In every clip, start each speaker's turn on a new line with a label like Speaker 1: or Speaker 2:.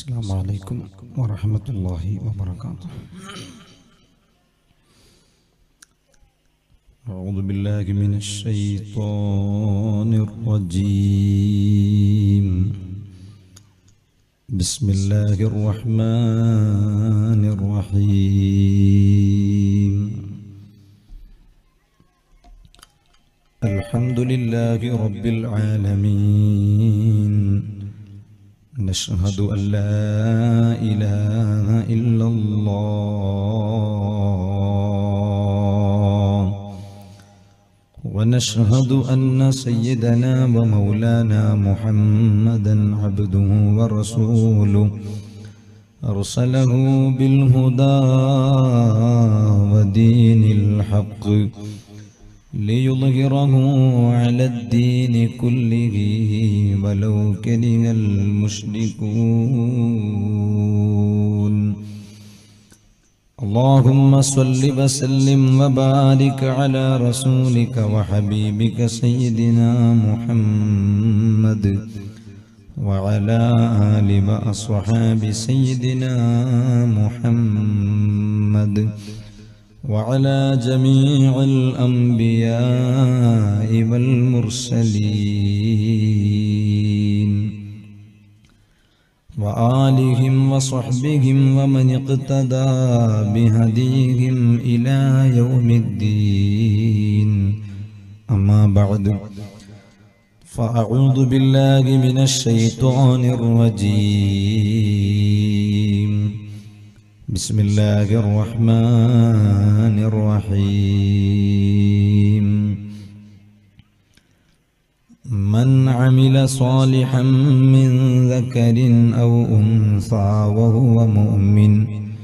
Speaker 1: السلام عليكم ورحمة الله وبركاته. أعوذ بالله من الشيطان الرجيم. بسم الله الرحمن الرحيم. الحمد لله رب العالمين. نشهد أن لا إله إلا الله، ونشهد أن سيدنا ومولانا محمدا عبده ورسوله، أرسله بالهدى ودين الحق ليظهره على الدين كله ولو كره المشركون. اللهم صل وسلم وبارك على رسولك وحبيبك سيدنا محمد وعلى آل وأصحاب سيدنا محمد وعلى جميع الأنبياء والمرسلين وآلهم وصحبهم ومن اقتدى بهديهم إلى يوم الدين. أما بعد، فأعوذ بالله من الشيطان الرجيم. بسم الله الرحمن الرحيم. من عمل صالحا من ذكر أو أنثى وهو مؤمن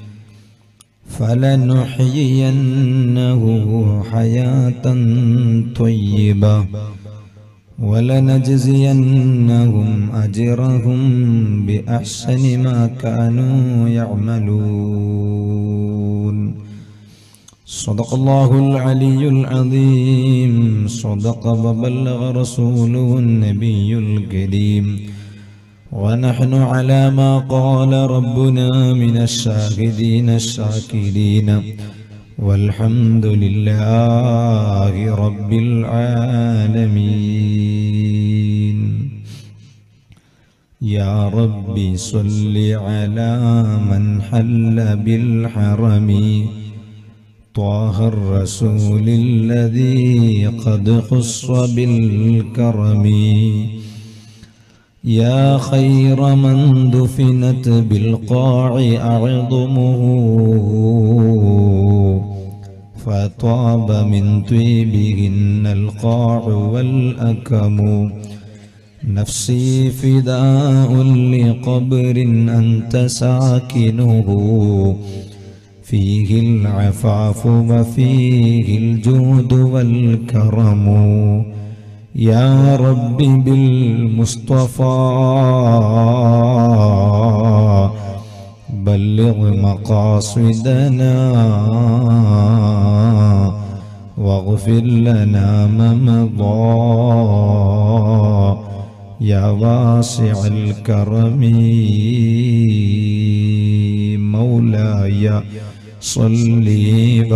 Speaker 1: فلنحيينه حياة طيبة ولنجزينهم أجرهم بأحسن ما كانوا يعملون. صدق الله العلي العظيم. صدق وبلغ رسوله النبي الكريم، ونحن على ما قال ربنا من الشاهدين الشاكرين، والحمد لله رب العالمين. يا ربي صل على من حل بالحرم، طه الرسول الذي قد خص بالكرم. يا خير من دفنت بالقاع أعظمه، فطاب من طيبهن القاع والأكم. نفسي فداء لقبر أنت ساكنه، فيه العفاف وفيه الجود والكرم. يا رب بالمصطفى بلغ مقاصدنا واغفر لنا ما مضى، يا واسع الكرم. مولاي صلي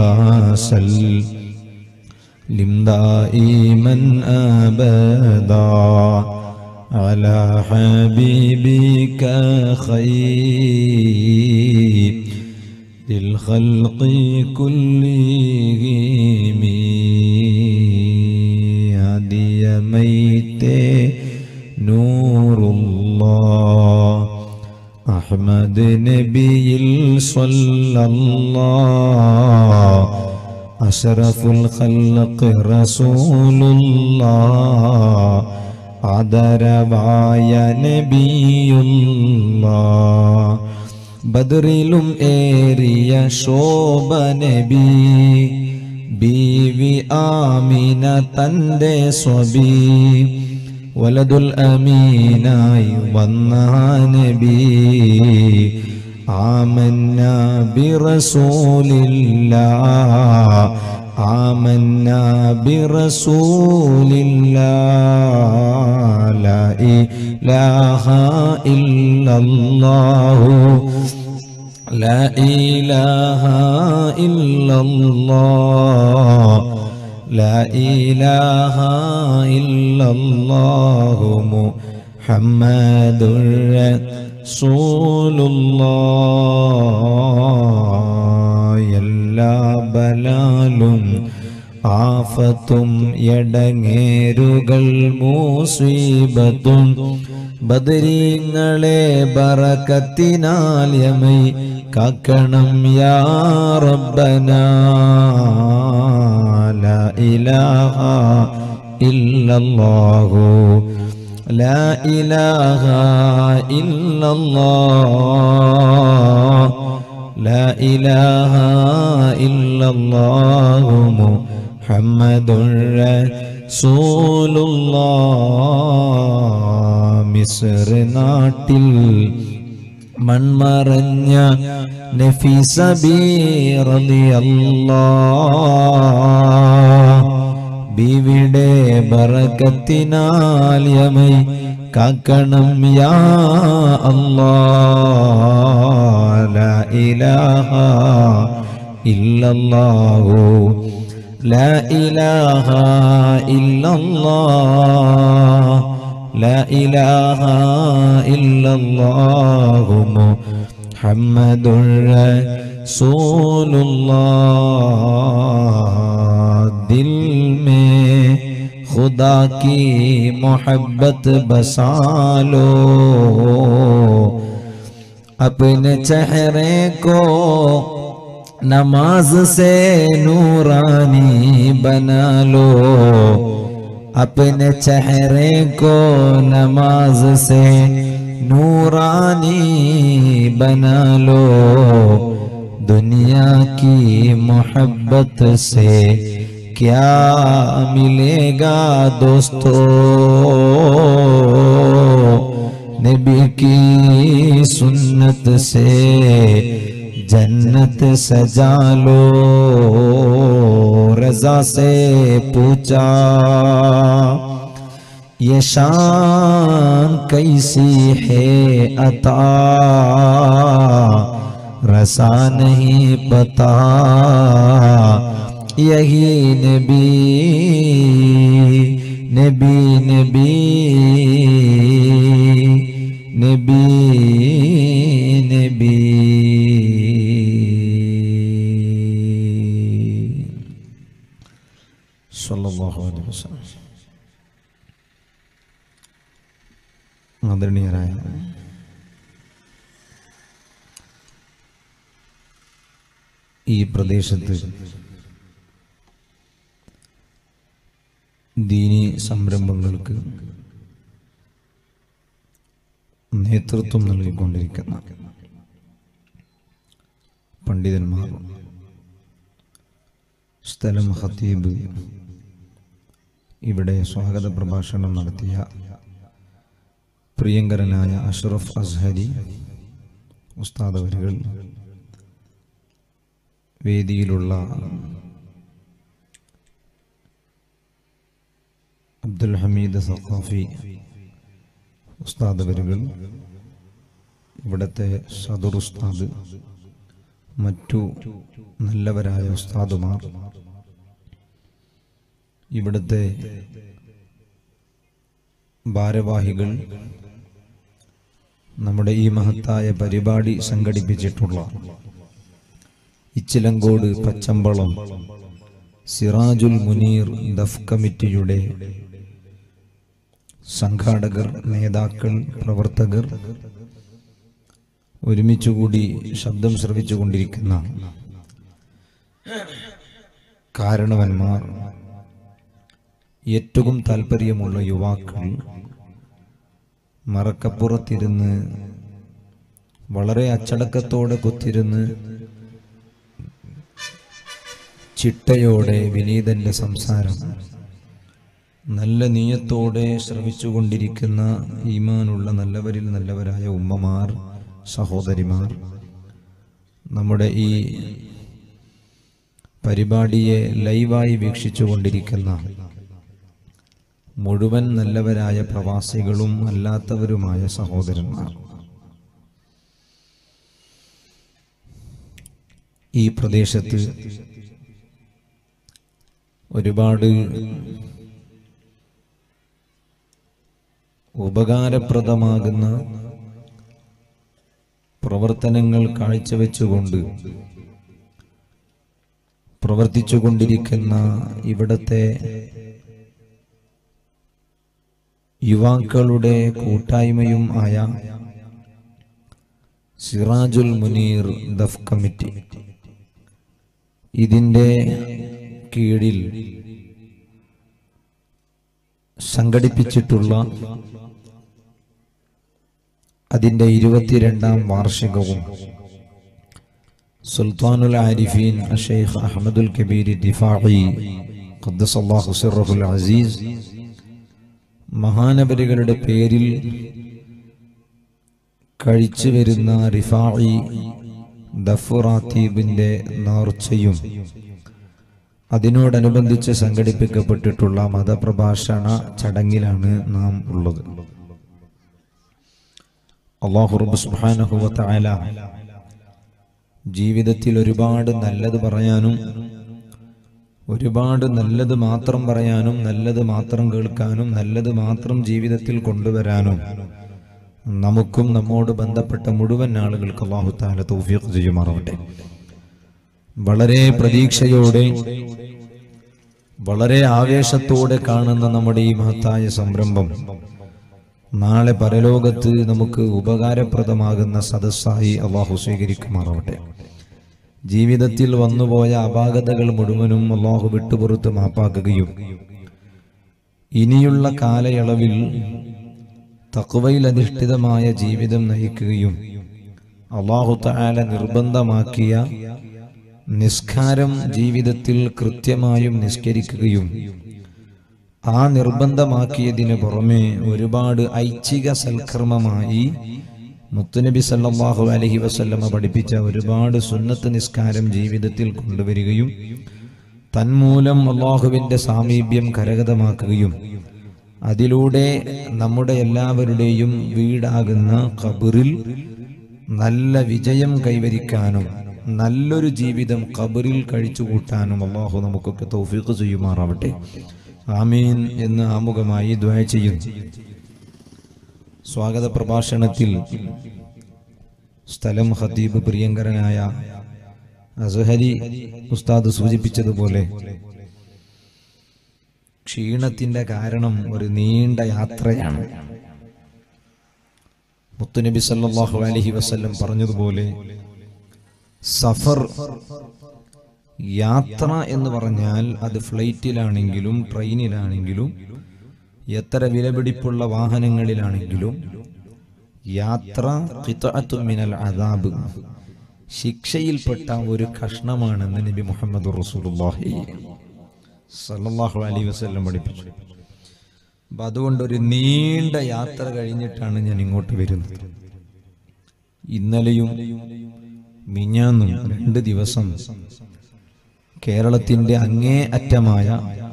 Speaker 1: وسلم دائما أبدا على حبيبك خير الخلق كلهم. هدي ميت نور الله أحمد نبي صلى الله، أشرف الخلق رسول الله، ആദരവായ നബിയുള്ളാഹ്. ബദറിലും ഏറിയ ശോഭ നബി, ബീവി ആമിന തന്റെ സ്വബി, വലതുൽ അമീനായി വന്ന നബി. ആമന്നാ ബിറസൂലില്ലാഹ് آمنا برسول الله لا ഇലാഹാ ഇല്ലല്ലാഹു ലാ ഇലാഹാ ഇല്ലല്ലാഹ് ലാ ഇലാഹാ ഇല്ലല്ലാഹു മുഹമ്മദുർ റസൂലുള്ളാഹ് എല്ലാ ബലാലും ആഫത്തും എടങ്ങേറുകൾ മുസീബത്തും ബദരീങ്ങളെ ബറകത്തിനാൽ യമൈ കാക്കണം യാ റബ്ബനാ ലാ ഇലാഹാ ഇല്ലല്ലാഹു ലാ ഇലാഹാ ഇല്ലല്ലാഹ് ലാ ഇലാഹാ ഇല്ലല്ലാഹു മുഹമ്മദുർ റസൂലുള്ളാഹ് മിസ്ർ നാട്ടിൽ മൺമറഞ്ഞ നഫീസ ബി റളിയല്ലാഹ് ബീവിയുടെ ബറകത്തിനാൽ യമൈ കാക്കണം യാ അല്ലാഹ് ലാ ഇലാഹാ ഇല്ലല്ലാഹു ലാ ഇലാഹാ ഇല്ലല്ലാഹ് ലാ ഇലാഹാ ഇല്ലല്ലാഹു മുഹമ്മദുർ റസൂലുള്ളാഹ് ദിൽ में खुदा की मोहब्बत बसा लो अपने चेहरे को नमाज से नूरानी बना लो अपने चेहरे को नमाज से नूरानी बना लो दुनिया की मोहब्बत से क्या मिलेगा दोस्तों नबी की सुन्नत से जन्नत सजा लो रज़ा से पूछा ये शान कैसी है अता रसा नहीं पता यही नबी नबी नबी नबी नबी सल्लल्लाहु अलैहि वसल्लम आदरणीयराയ ഈ പ്രദേശത്ത് ദീനി സംരംഭങ്ങൾക്ക് നേതൃത്വം നൽകിക്കൊണ്ടിരിക്കുന്ന പണ്ഡിതന്മാർ, സ്ഥലം ഖതീബ്, ഇവിടെ സ്വാഗത പ്രഭാഷണം നടത്തിയ പ്രിയങ്കരനായ അഷ്റഫ് അസ്ഹരി ഉസ്താദ് അവരുകൾ, വേദിയിലുള്ള അബ്ദുൽ ഹമീദ് സഖാഫി ഉസ്താദ് അവരുകൾ, ഇവിടുത്തെ സദർ ഉസ്താദ്, മറ്റു നല്ലവരായ ഉസ്താദുമാർ, ഇവിടുത്തെ ഭാരവാഹികൾ, നമ്മുടെ ഈ മഹത്തായ പരിപാടി സംഘടിപ്പിച്ചിട്ടുള്ള ഇച്ചിലങ്കോട് പച്ചമ്പളം സിറാജുൽ മുനീർ ദഫ് കമ്മിറ്റിയുടെ സംഘാടകർ, നേതാക്കൾ, പ്രവർത്തകർ, ഒരുമിച്ചുകൂടി ശബ്ദം ശ്രവിച്ചുകൊണ്ടിരിക്കുന്ന കാരണവന്മാർ, ഏറ്റവും താല്പര്യമുള്ള യുവാക്കൾ, മറക്കപ്പുറത്തിരുന്ന് വളരെ അച്ചടക്കത്തോടെ കുത്തിരുന്ന് ചിട്ടയോടെ വിനീതന്റെ സംസാരം നല്ല നീയത്തോടെ ശ്രവിച്ചുകൊണ്ടിരിക്കുന്ന ഈമാനുള്ള നല്ലവരിൽ നല്ലവരായ ഉമ്മമാർ, സഹോദരിമാർ, നമ്മുടെ ഈ പരിപാടിയെ ലൈവായി വീക്ഷിച്ചുകൊണ്ടിരിക്കുന്ന മുഴുവൻ നല്ലവരായ പ്രവാസികളും അല്ലാത്തവരുമായ സഹോദരന്മാർ, ഈ പ്രദേശത്ത് ഒരുപാട് ഉപകാരപ്രദമാകുന്ന പ്രവർത്തനങ്ങൾ കാഴ്ചവെച്ചുകൊണ്ട് പ്രവർത്തിച്ചുകൊണ്ടിരിക്കുന്ന ഇവിടത്തെ യുവാക്കളുടെ കൂട്ടായ്മയും ആയ സിറാജുൽ മുനീർ ദഫ് കമ്മിറ്റി, ഇതിൻ്റെ കീഴിൽ സംഘടിപ്പിച്ചിട്ടുള്ള അതിൻ്റെ 22ാം വാർഷികവും സുൽത്താനുൽ ആരിഫീൻ ഷെയ്ഖ് അഹ്മദുൽ കബീർ ദിഫാഇ ഖദ്ദസല്ലാഹു സിർറഹുൽ അസീസ് മഹാനവരുകളുടെ പേരിൽ കഴിച്ചു വരുന്ന റിഫാഇ ദഫ് റാത്തീബിന്റെ നേർച്ചയും അതിനോടനുബന്ധിച്ച് സംഘടിപ്പിക്കപ്പെട്ടിട്ടുള്ള മതപ്രഭാഷണ ചടങ്ങിലാണ് നാം ഉള്ളത്. അല്ലാഹു റബ്ബ് സുബ്ഹാനഹു വ തആല ജീവിതത്തിൽ ഒരുപാട് നല്ലത് പറയാനും ഒരുപാട് നല്ലത് മാത്രം പറയാനും നല്ലത് മാത്രം കേൾക്കാനും നല്ലത് മാത്രം ജീവിതത്തിൽ കൊണ്ടുവരാനും നമുക്കും നമ്മോട് ബന്ധപ്പെട്ട മുഴുവൻ ആളുകൾക്ക് അല്ലാഹു തആല തൗഫീഖ് ചെയ്യുമാറാവട്ടെ. വളരെ പ്രതീക്ഷയോടെ വളരെ ആവേശത്തോടെ കാണുന്ന നമ്മുടെ ഈ മഹത്തായ സംരംഭം നാളെ പരലോകത്ത് നമുക്ക് ഉപകാരപ്രദമാകുന്ന സദസ്സായി അല്ലാഹു സ്വീകരിക്കുമാറാവട്ടെ. ജീവിതത്തിൽ വന്നുപോയ അപാകതകൾ മുഴുവനും അല്ലാഹു വിട്ടുപുറത്ത് മാപ്പാക്കുകയും ഇനിയുള്ള കാലയളവിൽ തഖ്വയിൽ അധിഷ്ഠിതമായ ജീവിതം നയിക്കുകയും അല്ലാഹു തആല നിർബന്ധമാക്കിയ നിസ്കാരം ജീവിതത്തിൽ കൃത്യമായും നിസ്കരിക്കുകയും ആ നിർബന്ധമാക്കിയതിന് പുറമെ ഒരുപാട് ഐച്ഛിക സൽക്കർമ്മമായി മുത്തുനബി സല്ലല്ലാഹു അലൈഹി വസല്ലമ പഠിപ്പിച്ച ഒരുപാട് സുന്നത്ത് നിസ്കാരം ജീവിതത്തിൽ കൊണ്ടുവരികയും തന്മൂലം അല്ലാഹുവിന്റെ സാമീപ്യം കരഗതമാക്കുകയും അതിലൂടെ നമ്മുടെ എല്ലാവരുടെയും വീടാകുന്ന ഖബറിൽ നല്ല വിജയം കൈവരിക്കാനും നല്ലൊരു ജീവിതം ഖബറിൽ കഴിച്ചുകൂട്ടാനും അല്ലാഹു നമുക്കൊക്കെ തൗഫീഖ് ചെയ്യുമാറാവട്ടെ. ആമീൻ എന്ന് ആമുഖമായി ദുആ ചെയ്യുന്നു. സ്വാഗത പ്രഭാഷണത്തിൽ സ്ഥലം ഖതീബ് പ്രിയങ്കരനായ അസ്ഹരി ഉസ്താദ് സൂചിപ്പിച്ചതുപോലെ ക്ഷീണത്തിന്റെ കാരണം ഒരു നീണ്ട യാത്രയാണ്. മുത്തുനബി സല്ലല്ലാഹു അലൈഹി വസല്ലം പറഞ്ഞതുപോലെ സഫർ യാത്ര എന്ന് പറഞ്ഞാൽ അത് ഫ്ലൈറ്റിലാണെങ്കിലും ട്രെയിനിലാണെങ്കിലും എത്ര വിലപിടിപ്പുള്ള വാഹനങ്ങളിലാണെങ്കിലും യാത്ര ഖിത്അത്തുൻ മിനൽ അദാബ്, ശിക്ഷയിൽപ്പെട്ട ഒരു കഷ്ണമാണെന്ന് നബി മുഹമ്മദ് റസൂലുള്ളാഹി സല്ലല്ലാഹു അലൈഹി വസല്ലം പഠിപ്പിച്ചു. അപ്പം അതുകൊണ്ട് ഒരു നീണ്ട യാത്ര കഴിഞ്ഞിട്ടാണ് ഞാൻ ഇങ്ങോട്ട് വരുന്നത്. ഇന്നലെയും മിഞ്ഞാന്നും 2 ദിവസം കേരളത്തിന്റെ അങ്ങേ അറ്റമായ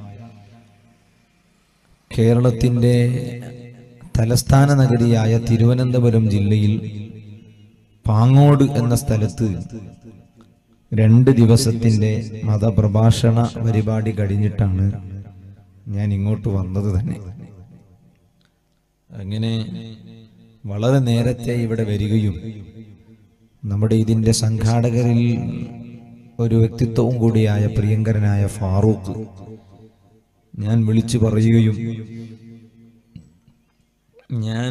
Speaker 1: കേരളത്തിന്റെ തലസ്ഥാന നഗരിയായ തിരുവനന്തപുരം ജില്ലയിൽ പാങ്ങോട് എന്ന സ്ഥലത്ത് 2 ദിവസത്തിന്റെ മതപ്രഭാഷണ പരിപാടി കഴിഞ്ഞിട്ടാണ് ഞാൻ ഇങ്ങോട്ട് വന്നത് തന്നെ. അങ്ങനെ വളരെ നേരത്തെ ഇവിടെ വരികയും നമ്മുടെ ഇതിന്റെ സംഘാടകരിൽ ഒരു വ്യക്തിത്വവും കൂടിയായ പ്രിയങ്കരനായ ഫാറൂഖ് ഞാൻ വിളിച്ചു പറയുകയും ഞാൻ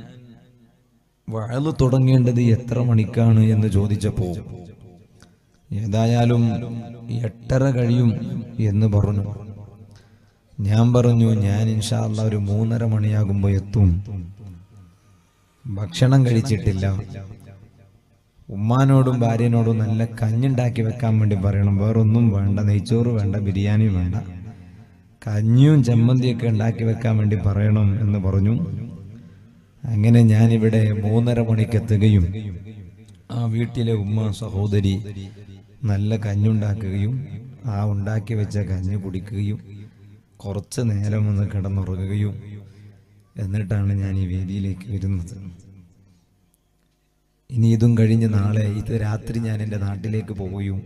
Speaker 1: വഅള് തുടങ്ങേണ്ടത് എത്ര മണിക്കാണ് എന്ന് ചോദിച്ചപ്പോൾ ഏതായാലും 8:30 കഴിയും എന്ന് പറഞ്ഞു. ഞാൻ പറഞ്ഞു ഞാൻ ഇൻഷാ അല്ലാഹ് ഒരു 3:30 മണിയാകുമ്പോൾ എത്തും. ഭക്ഷണം കഴിച്ചിട്ടില്ല. ഉമ്മാനോടും ഭാര്യനോടും നല്ല കഞ്ഞുണ്ടാക്കി വെക്കാൻ വേണ്ടി പറയണം. വേറൊന്നും വേണ്ട, നെയ്ച്ചോറ് വേണ്ട, ബിരിയാണി വേണ്ട, കഞ്ഞിയും ചമ്മന്തിയൊക്കെ ഉണ്ടാക്കി വെക്കാൻ വേണ്ടി പറയണം എന്ന് പറഞ്ഞു. അങ്ങനെ ഞാനിവിടെ 3:30 മണിക്ക് എത്തുകയും ആ വീട്ടിലെ ഉമ്മ സഹോദരി നല്ല കഞ്ഞുണ്ടാക്കുകയും ആ ഉണ്ടാക്കി വെച്ച കഞ്ഞി കുടിക്കുകയും കുറച്ച് നേരം ഒന്ന് കിടന്നുറങ്ങുകയും എന്നിട്ടാണ് ഞാൻ ഈ വേദിയിലേക്ക് വരുന്നത്. ഇനി ഇതും കഴിഞ്ഞ് നാളെ ഇത് രാത്രി ഞാൻ എൻ്റെ നാട്ടിലേക്ക് പോവുകയും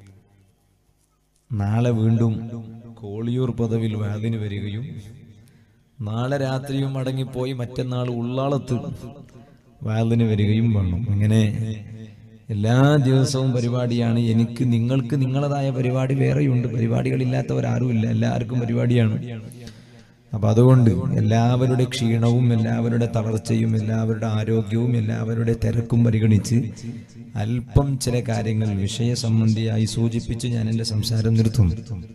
Speaker 1: നാളെ വീണ്ടും കോളിയൂർ പദവിൽ വാതിന് വരികയും നാളെ രാത്രിയും മടങ്ങിപ്പോയി മറ്റന്നാൾ ഉള്ളാളത്ത് വാതിന് വരികയും വേണം. അങ്ങനെ എല്ലാ ദിവസവും പരിപാടിയാണ്. എനിക്ക് നിങ്ങൾക്ക് നിങ്ങളതായ പരിപാടി വേറെയുണ്ട്. പരിപാടികളില്ലാത്തവരാരുമില്ല, എല്ലാവർക്കും പരിപാടിയാണ്. അപ്പൊ അതുകൊണ്ട് എല്ലാവരുടെ ക്ഷീണവും എല്ലാവരുടെ തളർച്ചയും എല്ലാവരുടെ ആരോഗ്യവും എല്ലാവരുടെ തിരക്കും പരിഗണിച്ച് അല്പം ചില കാര്യങ്ങൾ വിഷയസംബന്ധിയായി സൂചിപ്പിച്ച് ഞാൻ എൻ്റെ സംസാരം നിർത്തും.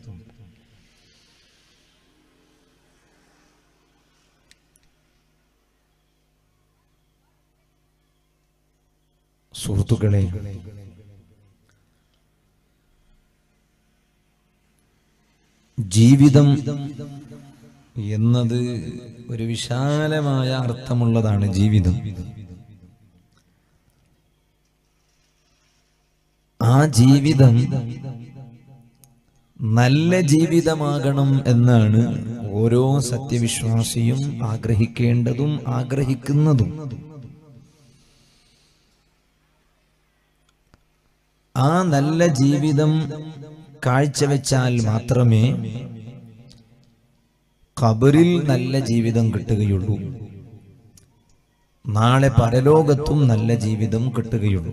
Speaker 1: സുഹൃത്തുക്കളെ, ജീവിതം എന്നത് ഒരു വിശാലമായ അർത്ഥമുള്ളതാണ്. ജീവിതം, ആ ജീവിതം നല്ല ജീവിതമാകണം എന്നാണ് ഓരോ സത്യവിശ്വാസിയും ആഗ്രഹിക്കേണ്ടതും ആഗ്രഹിക്കുന്നതും. ആ നല്ല ജീവിതം കാഴ്ചവെച്ചാൽ മാത്രമേ ഖബറിൽ നല്ല ജീവിതം കിട്ടുകയുള്ളൂ, നാളെ പരലോകത്തും നല്ല ജീവിതം കിട്ടുകയുള്ളൂ.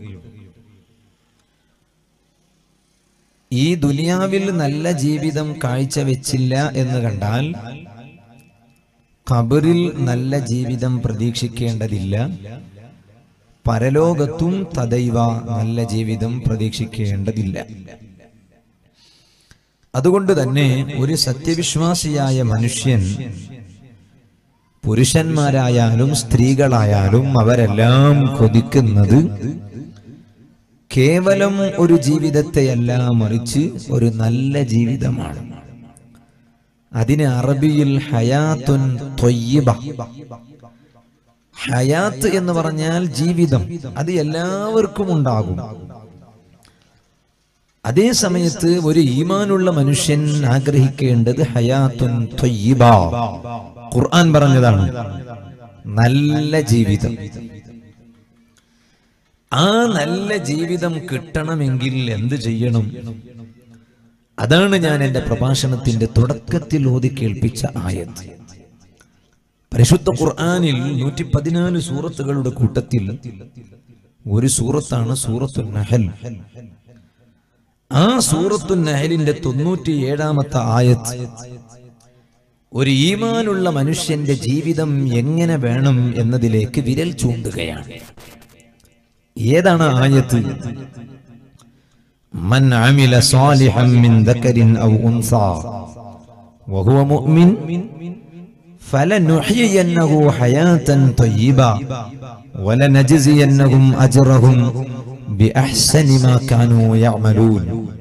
Speaker 1: ഈ ദുനിയാവിൽ നല്ല ജീവിതം കാഴ്ചവെച്ചില്ല എന്ന് കണ്ടാൽ ഖബറിൽ നല്ല ജീവിതം പ്രതീക്ഷിക്കേണ്ടതില്ല, പരലോകത്തും തദൈവ നല്ല ജീവിതം പ്രതീക്ഷിക്കേണ്ടതില്ല. അതുകൊണ്ട് തന്നെ ഒരു സത്യവിശ്വാസിയായ മനുഷ്യൻ, പുരുഷന്മാരായാലും സ്ത്രീകളായാലും അവരെല്ലാം കൊതിക്കുന്നത് കേവലം ഒരു ജീവിതത്തെയല്ല, മറിച്ച് ഒരു നല്ല ജീവിതമാണ്. അതിന് അറബിയിൽ ഹയാത്തുൻ ത്വയ്യിബ, ഹയാത്ത് എന്ന് പറഞ്ഞാൽ ജീവിതം, അത് എല്ലാവർക്കും ഉണ്ടാകും. അതേ സമയത്ത് ഒരു ഈമാനുള്ള മനുഷ്യൻ ആഗ്രഹിക്കേണ്ടത് ഹയാത്തുൻ ത്വയ്യിബ. ഖുർആൻ പറഞ്ഞതാണ് നല്ല ജീവിതം. ആ നല്ല ജീവിതം കിട്ടണമെങ്കിൽ എന്ത് ചെയ്യണം? അതാണ് ഞാൻ എൻ്റെ പ്രഭാഷണത്തിന്റെ തുടക്കത്തിൽ ഓതി കേൾപ്പിച്ച ആയത്ത്. പരിശുദ്ധ ഖുർആനിൽ 114 സൂറത്തുകളുടെ കൂട്ടത്തിൽ ഒരു സൂറത്താണ് സൂറത്തുൻ നഹൽ. ആ സൂറത്തുൻ നഹലിന്റെ 97-ാമത്തെ ആയത്ത് ഒരു ഈമാനുള്ള മനുഷ്യന്റെ ജീവിതം എങ്ങനെ വേണം എന്നതിലേക്ക് വിരൽ ചൂണ്ടുകയാണ്. ഏതാണ് ആയത്ത്? മൻ അമില സാലിഹൻ മിൻ ദക്കരിൻ ഔ ഉൻസാ വഹുവ മുഅ്മിൻ ഫലനുഹ്യിയന്നഹു ഹയാതൻ ത്വയ്യിബ വലനജ്സിയന്നഹും അജ്റഹും ബിഅഹ്സനി മാ കാനൂ യഅമലൂൻ.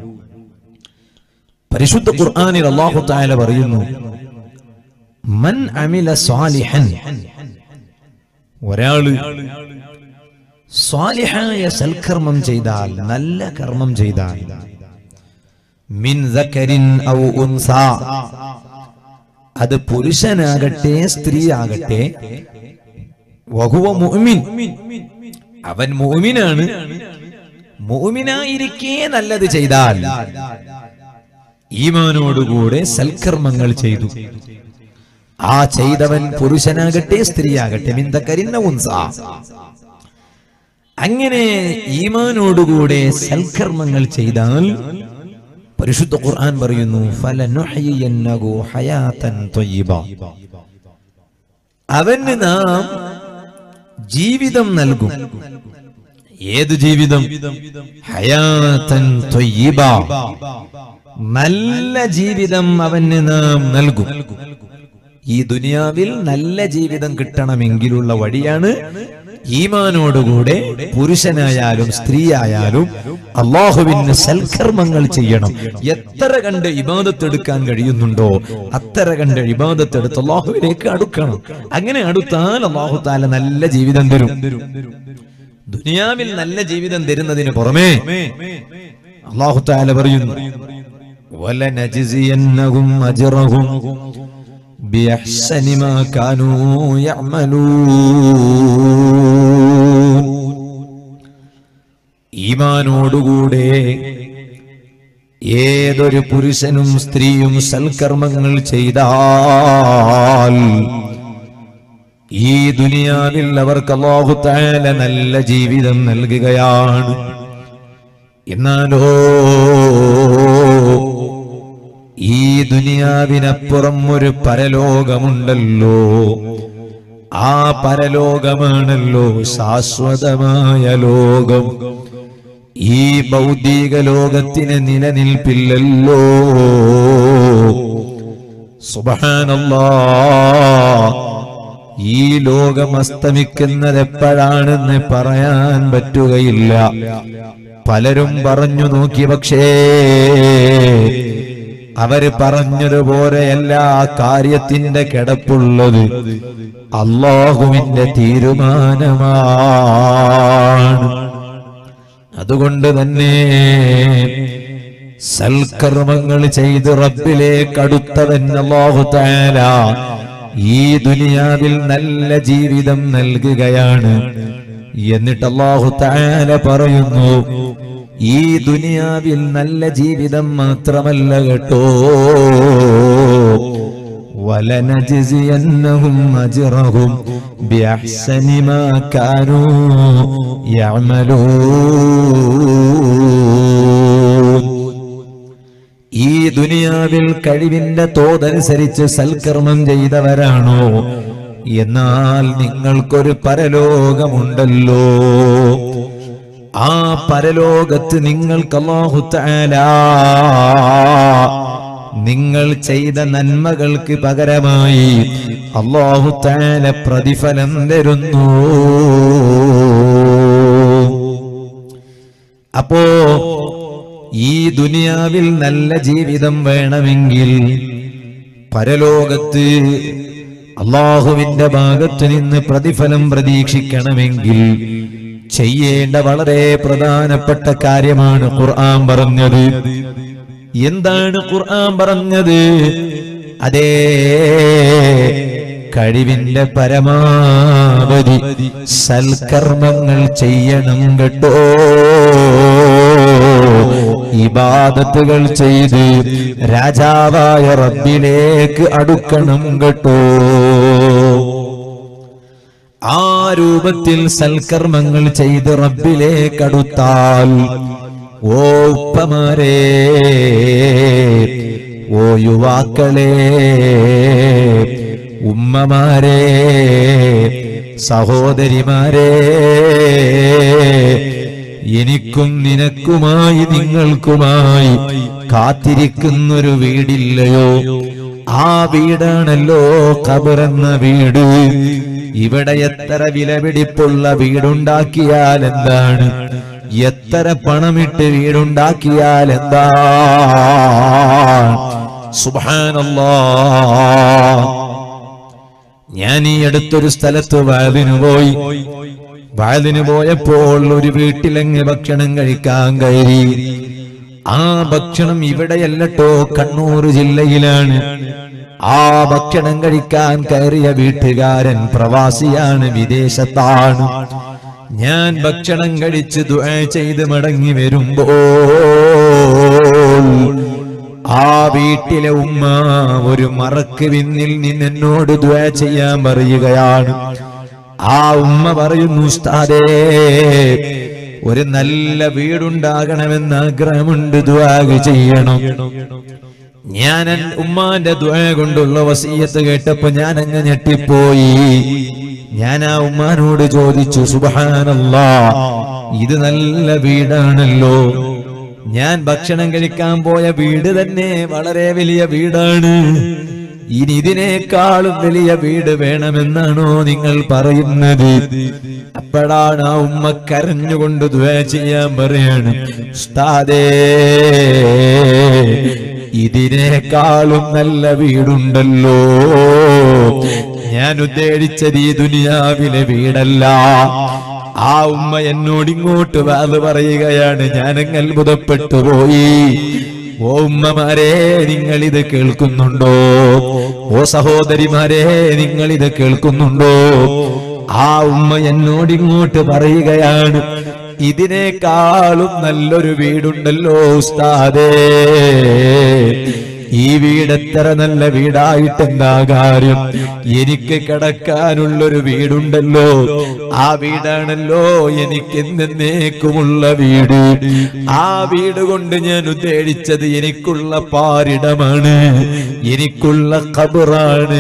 Speaker 1: പരിശുദ്ധ ഖുർആനിൽ അല്ലാഹു തആല പറയുന്നു, മൻ അമില സാലിഹൻ, ഒരാൾ സ്വാലിഹായ സൽക്കർമ്മം ചെയ്താൽ, നല്ല കർമ്മം ചെയ്താൽ, മിൻ ദക്കരിൻ ഔ ഉൻസാ, അത് പുരുഷനാകട്ടെ സ്ത്രീ ആകട്ടെ, വഹുവ മുഅ്മിൻ, അവൻ മുഅ്മിനാണ്, മുഅ്മിനായിരിക്കെ നല്ലത് ചെയ്താൽ, ഈമാനോടുകൂടെ സൽക്കർമ്മങ്ങൾ ചെയ്തു, ആ ചെയ്തവൻ പുരുഷനാകട്ടെ സ്ത്രീ ആകട്ടെ, മിൻ ദക്കരിൻ ഔ ഉൻസാ, അങ്ങനെ ഈമാനോടുകൂടെ സൽക്കർമ്മങ്ങൾ ചെയ്താൽ പരിശുദ്ധ ഖുർആൻ പറയുന്നു, ഫലനുഹ്യിയന്നഹു ഹയാതൻ ത്വയ്യിബ, അവന് നാം ജീവിതം നൽകും. ഏത് ജീവിതം? ഹയാതൻ ത്വയ്യിബ, നല്ല ജീവിതം അവന് നാം നൽകും. ഈ ദുനിയാവിൽ നല്ല ജീവിതം കിട്ടണമെങ്കിലുള്ള വഴിയാണ് ഈമാനോടുകൂടെ പുരുഷനായാലും സ്ത്രീ ആയാലും അല്ലാഹുവിന് സൽക്കർമ്മങ്ങൾ ചെയ്യണം. എത്ര കണ്ട് ഇബാദത്ത് എടുക്കാൻ കഴിയുന്നുണ്ടോ അത്ര കണ്ട് ഇബാദത്ത് എടുത്ത് അല്ലാഹുവിലേക്ക് അടുക്കണം. അങ്ങനെ അടുത്താൽ അല്ലാഹു തആല നല്ല ജീവിതം തരും. ദുനിയാവിൽ നല്ല ജീവിതം തരുന്നതിന് പുറമെ അല്ലാഹു തആല പറയുന്നു, വലനജ്സിയന്നഹും അജ്റഹും ബിഅഹ്സനി മാ കാനൂ യഅമലൂൻ. ഈമാനോടുകൂടെ ഏതൊരു പുരുഷനും സ്ത്രീയും സൽക്കർമ്മങ്ങൾ ചെയ്താൽ ഈ ദുനിയാവിൽ അവർക്ക് അല്ലാഹു തആല നല്ല ജീവിതം നൽകുകയാണ്. എന്നാലോ ഈ ദുനിയാവിനപ്പുറം ഒരു പരലോകമുണ്ടല്ലോ. ആ പരലോകമാണല്ലോ ശാശ്വതമായ ലോകം. ഈ ഭൗതിക ലോകത്തിന് നിലനിൽപ്പില്ലല്ലോ. സുബ്ഹാനല്ലാഹ്, ഈ ലോകം അസ്തമിക്കുന്നത് എപ്പോഴാണെന്ന് പറയാൻ പറ്റുകയില്ല. പലരും പറഞ്ഞു നോക്കി, പക്ഷേ അവര് പറഞ്ഞതുപോലെ എല്ലാ കാര്യത്തിന്റെ കിടപ്പുള്ളത് അല്ലാഹുവിന്റെ തീരുമാനമാണ്. അതുകൊണ്ട് തന്നെ സൽക്കർമ്മങ്ങൾ ചെയ്ത് റബ്ബിലേക്ക് അടുത്തവൻ അല്ലാഹു തആല ഈ ദുനിയാവിൽ നല്ല ജീവിതം നൽകുകയാണ്. എന്നിട്ട് അല്ലാഹു തആല പറയുന്നു, ഈ ദുനിയാവിൽ നല്ല ജീവിതം മാത്രമല്ല കേട്ടോ, വലനജ്സിയന്നഹും അജ്റഹും ബിഅഹ്സനി മാ കാനൂ യഅമലൂൻ. ഈ ദുനിയാവിൽ കഴിവിന്റെ തോതനുസരിച്ച് സൽക്കർമ്മം ചെയ്തവരാണോ? എന്നാൽ നിങ്ങൾക്കൊരു പരലോകമുണ്ടല്ലോ. ആ പരലോകത്ത് നിങ്ങൾക്ക് അല്ലാഹു തആല നിങ്ങൾ ചെയ്ത നന്മകൾക്ക് പകരമായി അല്ലാഹു തആല പ്രതിഫലം തരുന്നു. അപ്പോ ഈ ദുനിയാവിൽ നല്ല ജീവിതം വേണമെങ്കിൽ, പരലോകത്ത് അല്ലാഹുവിന്റെ ഭാഗത്തു നിന്ന് പ്രതിഫലം പ്രതീക്ഷിക്കണമെങ്കിൽ ചെയ്യേണ്ട വളരെ പ്രധാനപ്പെട്ട കാര്യമാണ് ഖുർആൻ പറഞ്ഞത്. എന്താണ് ഖുർആൻ പറഞ്ഞത്? അതേ, കഴിവിന്റെ പരമാവധി സൽക്കർമ്മങ്ങൾ ചെയ്യണം കേട്ടോ. ഇബാദത്തുകൾ ചെയ്ത് രാജാവായ റബ്ബിലേക്ക് അടുക്കണം കേട്ടോ. ആ രൂപത്തിൽ സൽക്കർമ്മങ്ങൾ ചെയ്ത് റബ്ബിലേക്ക് അടുത്താൽ, ഓ ഉപ്പമാരെ, ഓ യുവാക്കളെ, ഉമ്മമാരെ, സഹോദരിമാരെ, എനിക്കും നിനക്കുമായി നിങ്ങൾക്കുമായി കാത്തിരിക്കുന്നൊരു വീടില്ലയോ? ആ വീടാണല്ലോ ഖബറെന്ന വീട്. ഇവിടെ എത്ര വിലപിടിപ്പുള്ള വീടുണ്ടാക്കിയാൽ എന്താണ്? എത്ര പണമിട്ട് വീടുണ്ടാക്കിയാൽ എന്താ? സുബ്ഹാനല്ലാഹ്. ഞാൻ ഈ അടുത്തൊരു സ്ഥലത്ത് വഅദിന് പോയപ്പോൾ ഒരു വീട്ടിലങ്ങ് ഭക്ഷണം കഴിക്കാൻ കയറി. ആ ഭക്ഷണം ഇവിടെയല്ലട്ടോ, കണ്ണൂർ ജില്ലയിലാണ്. ആ ഭക്ഷണം കഴിക്കാൻ കയറിയ വീട്ടുകാരൻ പ്രവാസിയാണ്, വിദേശത്താണ്. ഞാൻ ഭക്ഷണം കഴിച്ച് ദുആ ചെയ്ത് മടങ്ങി വരുമ്പോൾ ആ വീട്ടിലെ ഉമ്മ ഒരു മറക്ക് പിന്നിൽ നിന്നോട് ദുആ ചെയ്യാൻ പറയുകയാണ്. ആ ഉമ്മ പറയുന്നു, ഉസ്താദേ, ഒരു നല്ല വീടുണ്ടാകണമെന്ന് ആഗ്രഹമുണ്ട്, ദുആ ചെയ്യണം. ഞാൻ ഉമ്മാന്റെ ദുആ കൊണ്ടുള്ള വസിയത്ത് കേട്ടപ്പോ ഞാൻ അങ്ങ് ഞെട്ടിപ്പോയി. ഞാൻ ആ ഉമ്മാനോട് ചോദിച്ചു, സുബ്ഹാനല്ലാഹ്, ഇത് നല്ല വീടാണല്ലോ. ഞാൻ ഭക്ഷണം കഴിക്കാൻ പോയ വീട് തന്നെ വളരെ വലിയ വീടാണ്. ഇനി ഇതിനേക്കാളും വലിയ വീട് വേണമെന്നാണോ നിങ്ങൾ പറയുന്നത്? അപ്പോഴാണ് ആ ഉമ്മ കരഞ്ഞുകൊണ്ട് ദുആ ചെയ്യാൻ പറയാണ്, ഉസ്താദേ, ഇതിനേക്കാളും നല്ല വീടുണ്ടല്ലോ. ഞാൻ ഉദ്ദേശിച്ചത് ഈ ദുനിയാവിലെ വീടല്ല. ആ ഉമ്മ എന്നോട് ഇങ്ങോട്ട് വാത് പറയുകയാണ്. ഞാനങ്ങ് അത്ഭുതപ്പെട്ടു പോയി. ഓ ഉമ്മമാരെ, നിങ്ങൾ ഇത് കേൾക്കുന്നുണ്ടോ? ഓ സഹോദരിമാരെ, നിങ്ങൾ ഇത് കേൾക്കുന്നുണ്ടോ? ആ ഉമ്മ എന്നോട് ഇങ്ങോട്ട് പറയുകയാണ്, ഇതിനേക്കാളും നല്ലൊരു വീടുണ്ടല്ലോ ഉസ്താദേ. ഈ വീട് എത്ര നല്ല വീടായിട്ടെന്താ കാര്യം? എനിക്ക് കിടക്കാനുള്ളൊരു വീടുണ്ടല്ലോ, ആ വീടാണല്ലോ എനിക്ക് എന്നേക്കുമുള്ള വീട്. ആ വീട് കൊണ്ട് ഞാൻ ഉദ്ദേശിച്ചത് എനിക്കുള്ള പാരിടമാണ്, എനിക്കുള്ള ഖബറാണ്.